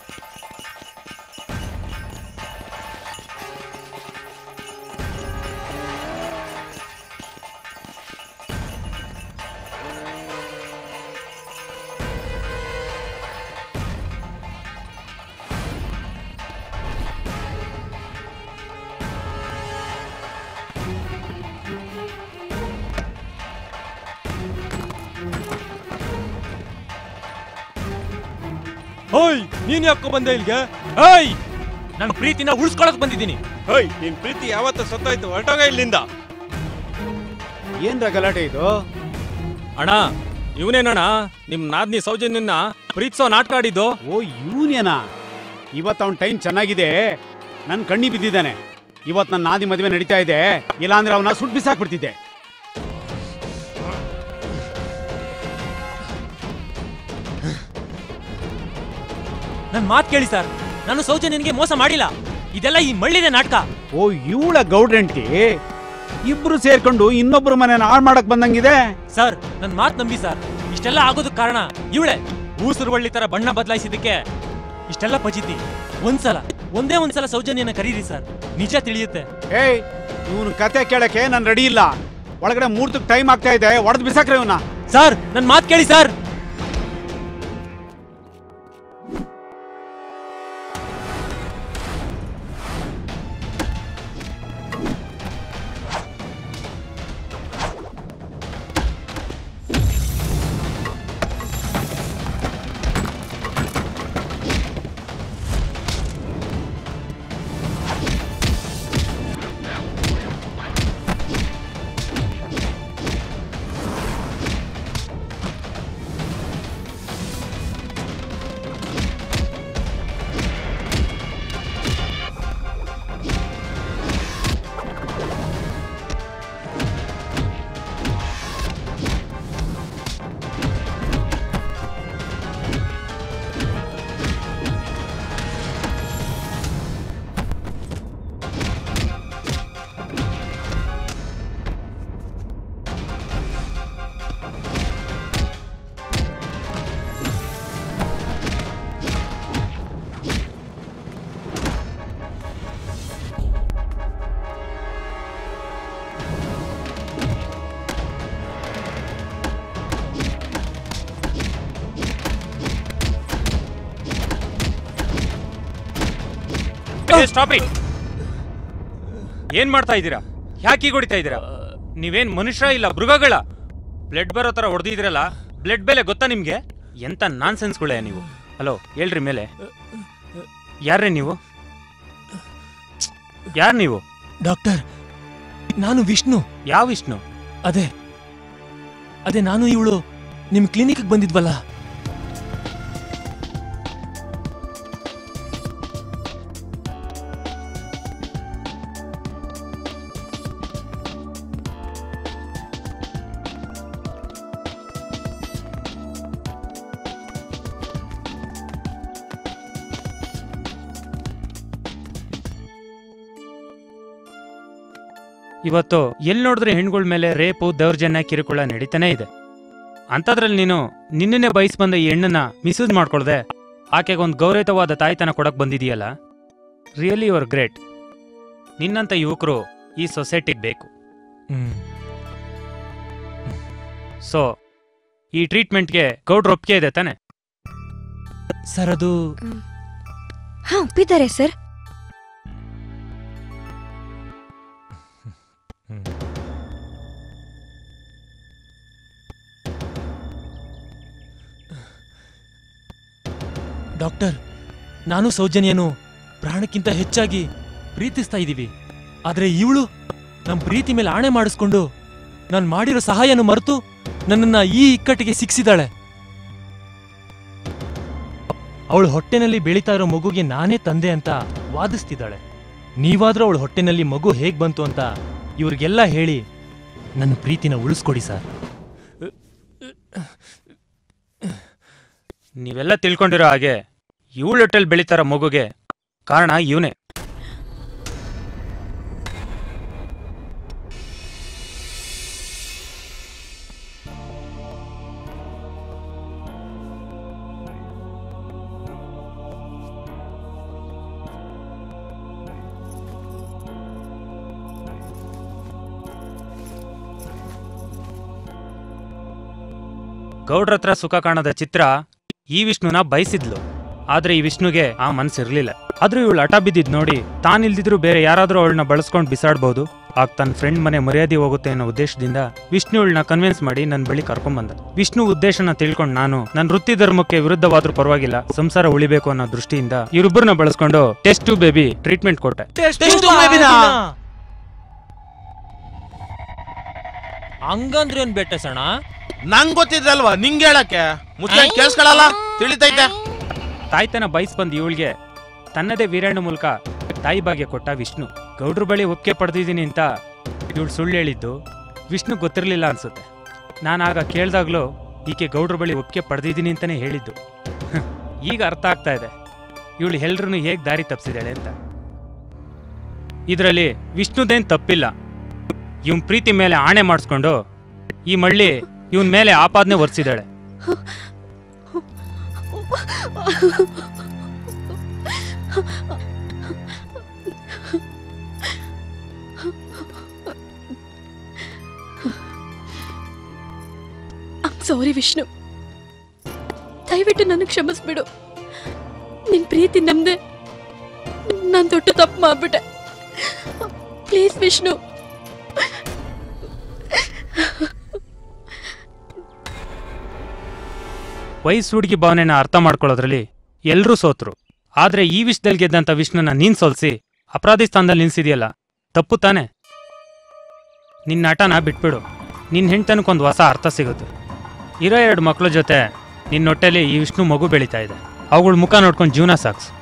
ಓಯ್, ನೀನ್ ಯಾಕೋ ಬಂದೆ ಇಲ್ಗೆ? ಏಯ್, ನನ್ನ ಪ್ರೀತಿನ ಉಳಿಸ್ಕೊಳಕ್ ಬಂದಿದ್ದೀನಿ. ಓಯ್, ನಿನ್ ಪ್ರೀತಿ ಯಾವತ್ತ ಸತ್ತೋಯ್ತು, ಹೊರಟೋಗ ಇಲ್ಲಿಂದ. ಏನ್ರ ಗಲಾಟೆ ಇದು? ಅಣ್ಣ, ಇವನೇನಣ್ಣ ನಿಮ್ ನಾದ್ನಿ ಸೌಜನ್ಯನ ಪ್ರೀತಿಸೋ ನಾಟಕ ಆಡಿದ್ದು? ಓ, ಇವನೇನಾ? ಇವತ್ತು ಅವನ ಟೈಮ್ ಚೆನ್ನಾಗಿದೆ, ನನ್ನ ಕಣ್ಣಿ ಬಿದ್ದಿದ್ದಾನೆ. ಇವತ್ತು ನನ್ನ ನಾದಿ ಮದುವೆ ನಡೀತಾ ಇದೆ, ಇಲ್ಲಾಂದ್ರೆ ಅವನ ಸುಟ್ಟು ಬಿಸಾಕ್ಬಿಡ್ತಿದ್ದೆ. ನನ್ ಮಾತ್ ಕೇಳಿ ಸರ್, ನಾನು ಸೌಜನ್ಯನಿಗೆ ಮೋಸ ಮಾಡಿಲ್ಲ. ಇದೆಲ್ಲ ಈ ಮಳ್ಳಿದೆ ನಾಟಕ. ಓ, ಇವಳ ಗೌಡ್ರೆಂಟಿ ಇಬ್ರು ಸೇರ್ಕೊಂಡು ಇನ್ನೊಬ್ರು ಮನೆನ ಹಾಳು ಮಾಡಕ್ ಬಂದಂಗಿದೆ. ಸರ್, ನನ್ ಮಾತ್ ನಂಬಿ ಸರ್. ಇಷ್ಟೆಲ್ಲ ಆಗೋದಕ್ಕೆ ಕಾರಣ ಇವಳೆ. ಊಸುರುವಳ್ಳಿ ತರ ಬಣ್ಣ ಬದಲಾಯಿಸಿದ್ದಕ್ಕೆ ಇಷ್ಟೆಲ್ಲ ಪಜಿತಿ. ಒಂದೇ ಒಂದ್ಸಲ ಸೌಜನ್ಯನ ಕರೀರಿ ಸರ್, ನಿಜ ತಿಳಿಯುತ್ತೆ. ಏಯ್, ಇವನು ಕತೆ ಕೇಳಕ್ಕೆ ನಾನು ರೆಡಿ ಇಲ್ಲ. ಒಳಗಡೆ ಮುಹೂರ್ತಕ್ಕೆ ಟೈಮ್ ಆಗ್ತಾ ಇದೆ, ಒಡೆದು ಬಿಸಾಕ್ರೆ ಇವನ್ನ. ಸರ್, ನನ್ ಮಾತ್ ಕೇಳಿ ಸರ್. Stop it. ಏನ್ ಮಾಡ್ತಾ ಇದ್ದೀರಾ? ಯಾಕೆ ಹೊಡಿತಾ ಇದ್ದೀರಾ? ನೀವೇನ್ ಮನುಷ್ಯ ಇಲ್ಲ ಮೃಗಗಳ? ಬ್ಲಡ್ ಬರೋ ತರ ಹೊಡೆದಿದ್ರಲ್ಲ, ಬ್ಲಡ್ ಬೆಲೆ ಗೊತ್ತಾ ನಿಮ್ಗೆ? ಎಂತ ನಾನ್ಸೆನ್ಸ್ಗಳೇ ನೀವು. ಹಲೋ ಹೇಳ್ರಿ ಮೇಲೆ, ಯಾರೇ ನೀವು? ಯಾರು ನೀವು? ಡಾಕ್ಟರ್, ನಾನು ವಿಷ್ಣು. ಯಾವ ವಿಷ್ಣು? ಅದೇ ನಾನು ಇವಳು ನಿಮ್ ಕ್ಲಿನಿಕ್ ಬಂದಿದ್ವಲ್ಲ. ಇವತ್ತು ಎಲ್ಲಿ ನೋಡಿದ್ರೆ ಹೆಣ್ಗಳ ಮೇಲೆ ರೇಪು, ದೌರ್ಜನ್ಯ, ಕಿರುಕುಳ ನಡೀತಾನೆ ಇದೆ. ಅಂಥದ್ರಲ್ಲಿ ನೀನು ನಿನ್ನೆ ಬಯಸ್ ಬಂದ ಈ ಹೆಣ್ಣನ್ನ ಮಿಸ್ಯೂಸ್ ಮಾಡ್ಕೊಳ್ದೆ ಆಕೆಗೆ ಒಂದು ಗೌರವಯುತವಾದ ತಾಯ್ತನ ಕೊಡಕ್ ಬಂದಿದೆಯಲ್ಲ, ರಿಯಲಿ ಯು ಆರ್ ಗ್ರೇಟ್. ನಿನ್ನಂಥ ಯುವಕರು ಈ ಸೊಸೈಟಿಗೆ ಬೇಕು. ಸೊ ಈ ಟ್ರೀಟ್ಮೆಂಟ್ಗೆ ಗೌಡ್ರ ಒಪ್ಪಿಗೆ ಇದೆ ತಾನೆ? ಸರ್ ಅದು ಹಾ, ಒಪ್ಪಿದ್ದಾರೆ ಸರ್. ಡಾಕ್ಟರ್, ನಾನು ಸೌಜನ್ಯನು ಪ್ರಾಣಕ್ಕಿಂತ ಹೆಚ್ಚಾಗಿ ಪ್ರೀತಿಸ್ತಾ ಇದ್ದೀವಿ. ಆದ್ರೆ ಇವಳು ನಮ್ಮ ಪ್ರೀತಿ ಮೇಲೆ ಆಣೆ ಮಾಡಿಸ್ಕೊಂಡು ನಾನು ಮಾಡಿರೋ ಸಹಾಯನ ಮರೆತು ನನ್ನನ್ನ ಈ ಇಕ್ಕಟ್ಟಿಗೆ ಸಿಕ್ಕಿಸಿದಾಳೆ. ಅವಳು ಹೊಟ್ಟೆನಲ್ಲಿ ಬೆಳೀತಾ ಇರೋ ಮಗುಗೆ ನಾನೇ ತಂದೆ ಅಂತ ವಾದಿಸ್ತಿದ್ದಾಳೆ. ನೀವಾದ್ರೂ ಅವಳ ಹೊಟ್ಟೆನಲ್ಲಿ ಮಗು ಹೇಗ್ ಬಂತು ಅಂತ ಇವ್ರಿಗೆಲ್ಲ ಹೇಳಿ ನನ್ನ ಪ್ರೀತಿನ ಉಳಿಸ್ಕೊಡಿ ಸರ್. ನೀವೆಲ್ಲ ತಿಳ್ಕೊಂಡಿರೋ ಹಾಗೆ ಇವಳು ಹೊಟ್ಟೆಲ್ ಬೆಳೀತಾರ ಮಗುಗೆ ಕಾರಣ ಇವನೇ. ಗೌಡ್ರ ಹತ್ರ ಸುಖ ಕಾಣದ ಚಿತ್ರ ಈ ವಿಷ್ಣುನ ಬಯಸಿದ್ಲು. ಆದ್ರೆ ಈ ವಿಷ್ಣುಗೆ ಆ ಮನ್ಸಿರ್ಲಿಲ್ಲ. ಆದ್ರೂ ಇವಳು ಹಠ ಬಿದ್ದಿದ್ ನೋಡಿ ತಾನಿಲ್ದಿದ್ರು ಬೇರೆ ಯಾರಾದ್ರೂ ಅವಳನ್ನ ಬಳಸ್ಕೊಂಡು ಬಿಸಾಡ್ಬಹುದು, ಆಗ ತನ್ನ ಫ್ರೆಂಡ್ ಮನೆ ಮರ್ಯಾದೆ ಹೋಗುತ್ತೆ ಅನ್ನೋ ಉದ್ದೇಶದಿಂದ ವಿಷ್ಣು ಇವಳನ್ನ ಕನ್ವಿನ್ಸ್ ಮಾಡಿ ನನ್ನ ಬಳಿ ಕರ್ಕೊಂಡ್ಬಂದ. ವಿಷ್ಣು ಉದ್ದೇಶನ ತಿಳ್ಕೊಂಡು ನಾನು ನನ್ನ ವೃತ್ತಿ ಧರ್ಮಕ್ಕೆ ವಿರುದ್ಧವಾದ್ರೂ ಪರವಾಗಿಲ್ಲ, ಸಂಸಾರ ಉಳಿಬೇಕು ಅನ್ನೋ ದೃಷ್ಟಿಯಿಂದ ಇವರಿಬ್ಬರನ್ನ ಬಳಸ್ಕೊಂಡು ಟೆಸ್ಟ್ ಟು ಬೇಬಿ ಟ್ರೀಟ್ಮೆಂಟ್ ಕೊಟ್ಟೆ. ಹಂಗಂದ್ರೆ ಏನ್ ಬೆಟ್ಟ ಸಣ್ಣ? ನಂಗ್ ಗೊತ್ತಿದ್ದಲ್ವಾ ನಿಂಗೆ ಹೇಳಕ್ಕೆ? ಮುಚ್ಚ ಕೇಳಿಸ್ಕೊಳ್ಳಲ್ಲ, ತಿಳಿತೈತೆ? ತಾಯ್ತನ ಬಯಸ್ ಬಂದ್ ಇವಳಿಗೆ ತನ್ನದೇ ವೀರಣ್ಣ ಮೂಲಕ ತಾಯಿ ಭಾಗ್ಯ ಕೊಟ್ಟ ವಿಷ್ಣು. ಗೌಡ್ರ ಬಳಿ ಒಪ್ಪಿಗೆ ಪಡೆದಿದ್ದೀನಿ ಅಂತ ಇವಳು ಸುಳ್ಳು ಹೇಳಿದ್ದು ವಿಷ್ಣು ಗೊತ್ತಿರಲಿಲ್ಲ ಅನ್ಸುತ್ತೆ. ನಾನಾಗ ಕೇಳ್ದಾಗ್ಲೂ ಈಕೆ ಗೌಡ್ರ ಬಳಿ ಒಪ್ಪಿಗೆ ಪಡೆದಿದ್ದೀನಿ ಅಂತಾನೆ ಹೇಳಿದ್ದು. ಈಗ ಅರ್ಥ ಆಗ್ತಾ ಇದೆ ಇವಳು ಎಲ್ರನ್ನೂ ಹೇಗೆ ದಾರಿ ತಪ್ಪಿಸಿದಾಳೆ ಅಂತ. ಇದರಲ್ಲಿ ವಿಷ್ಣುದೇನ್ ತಪ್ಪಿಲ್ಲ. ಇವನ್ ಪ್ರೀತಿ ಮೇಲೆ ಆಣೆ ಮಾಡಿಸ್ಕೊಂಡು ಈ ಮಳ್ಳಿ ಇವನ್ ಮೇಲೆ ಆಪಾದನೆ ಹೊರಿಸಿದಾಳೆ. ಸಾರಿ ವಿಷ್ಣು, ದಯವಿಟ್ಟು ನನಗೆ ಕ್ಷಮಿಸ್ಬಿಡು. ನಿನ್ ಪ್ರೀತಿ ನಮ್ದೆ, ನಾನ್ ದೊಡ್ಡ ತಪ್ಪು ಮಾಡ್ಬಿಟ್ಟೆ. ಪ್ಲೀಸ್ ವಿಷ್ಣು. ವಯಸ್ಸು ಹುಡುಗಿ ಭಾವನೆನ ಅರ್ಥ ಮಾಡ್ಕೊಳ್ಳೋದ್ರಲ್ಲಿ ಎಲ್ರೂ ಸೋತ್ರು. ಆದ್ರೆ ಈ ವಿಷಯದಲ್ಲಿ ಗೆದ್ದಂತ ವಿಷ್ಣುನ ನೀನ್ ಸೋಲ್ಸಿ ಅಪರಾಧಿ ಸ್ಥಾನದಲ್ಲಿ ನಿಲ್ಸಿದ್ಯಲ್ಲ, ತಪ್ಪು ತಾನೆ? ನಿನ್ನ ನಟನ ಬಿಟ್ಬಿಡು. ನಿನ್ನ ಹೆಂಡತನಕ್ಕೊಂದು ಹೊಸ ಅರ್ಥ ಸಿಗುತ್ತೆ. ಇರೋ 2 ಮಕ್ಳ ಜೊತೆ ನಿನ್ನ ಹೊಟ್ಟೆಲಿ ಈ ವಿಷ್ಣು ಮಗು ಬೆಳೀತಾ ಇದೆ. ಅವುಗಳ ಮುಖ ನೋಡ್ಕೊಂಡು ಜೀವನ ಸಾಕ್ಸು.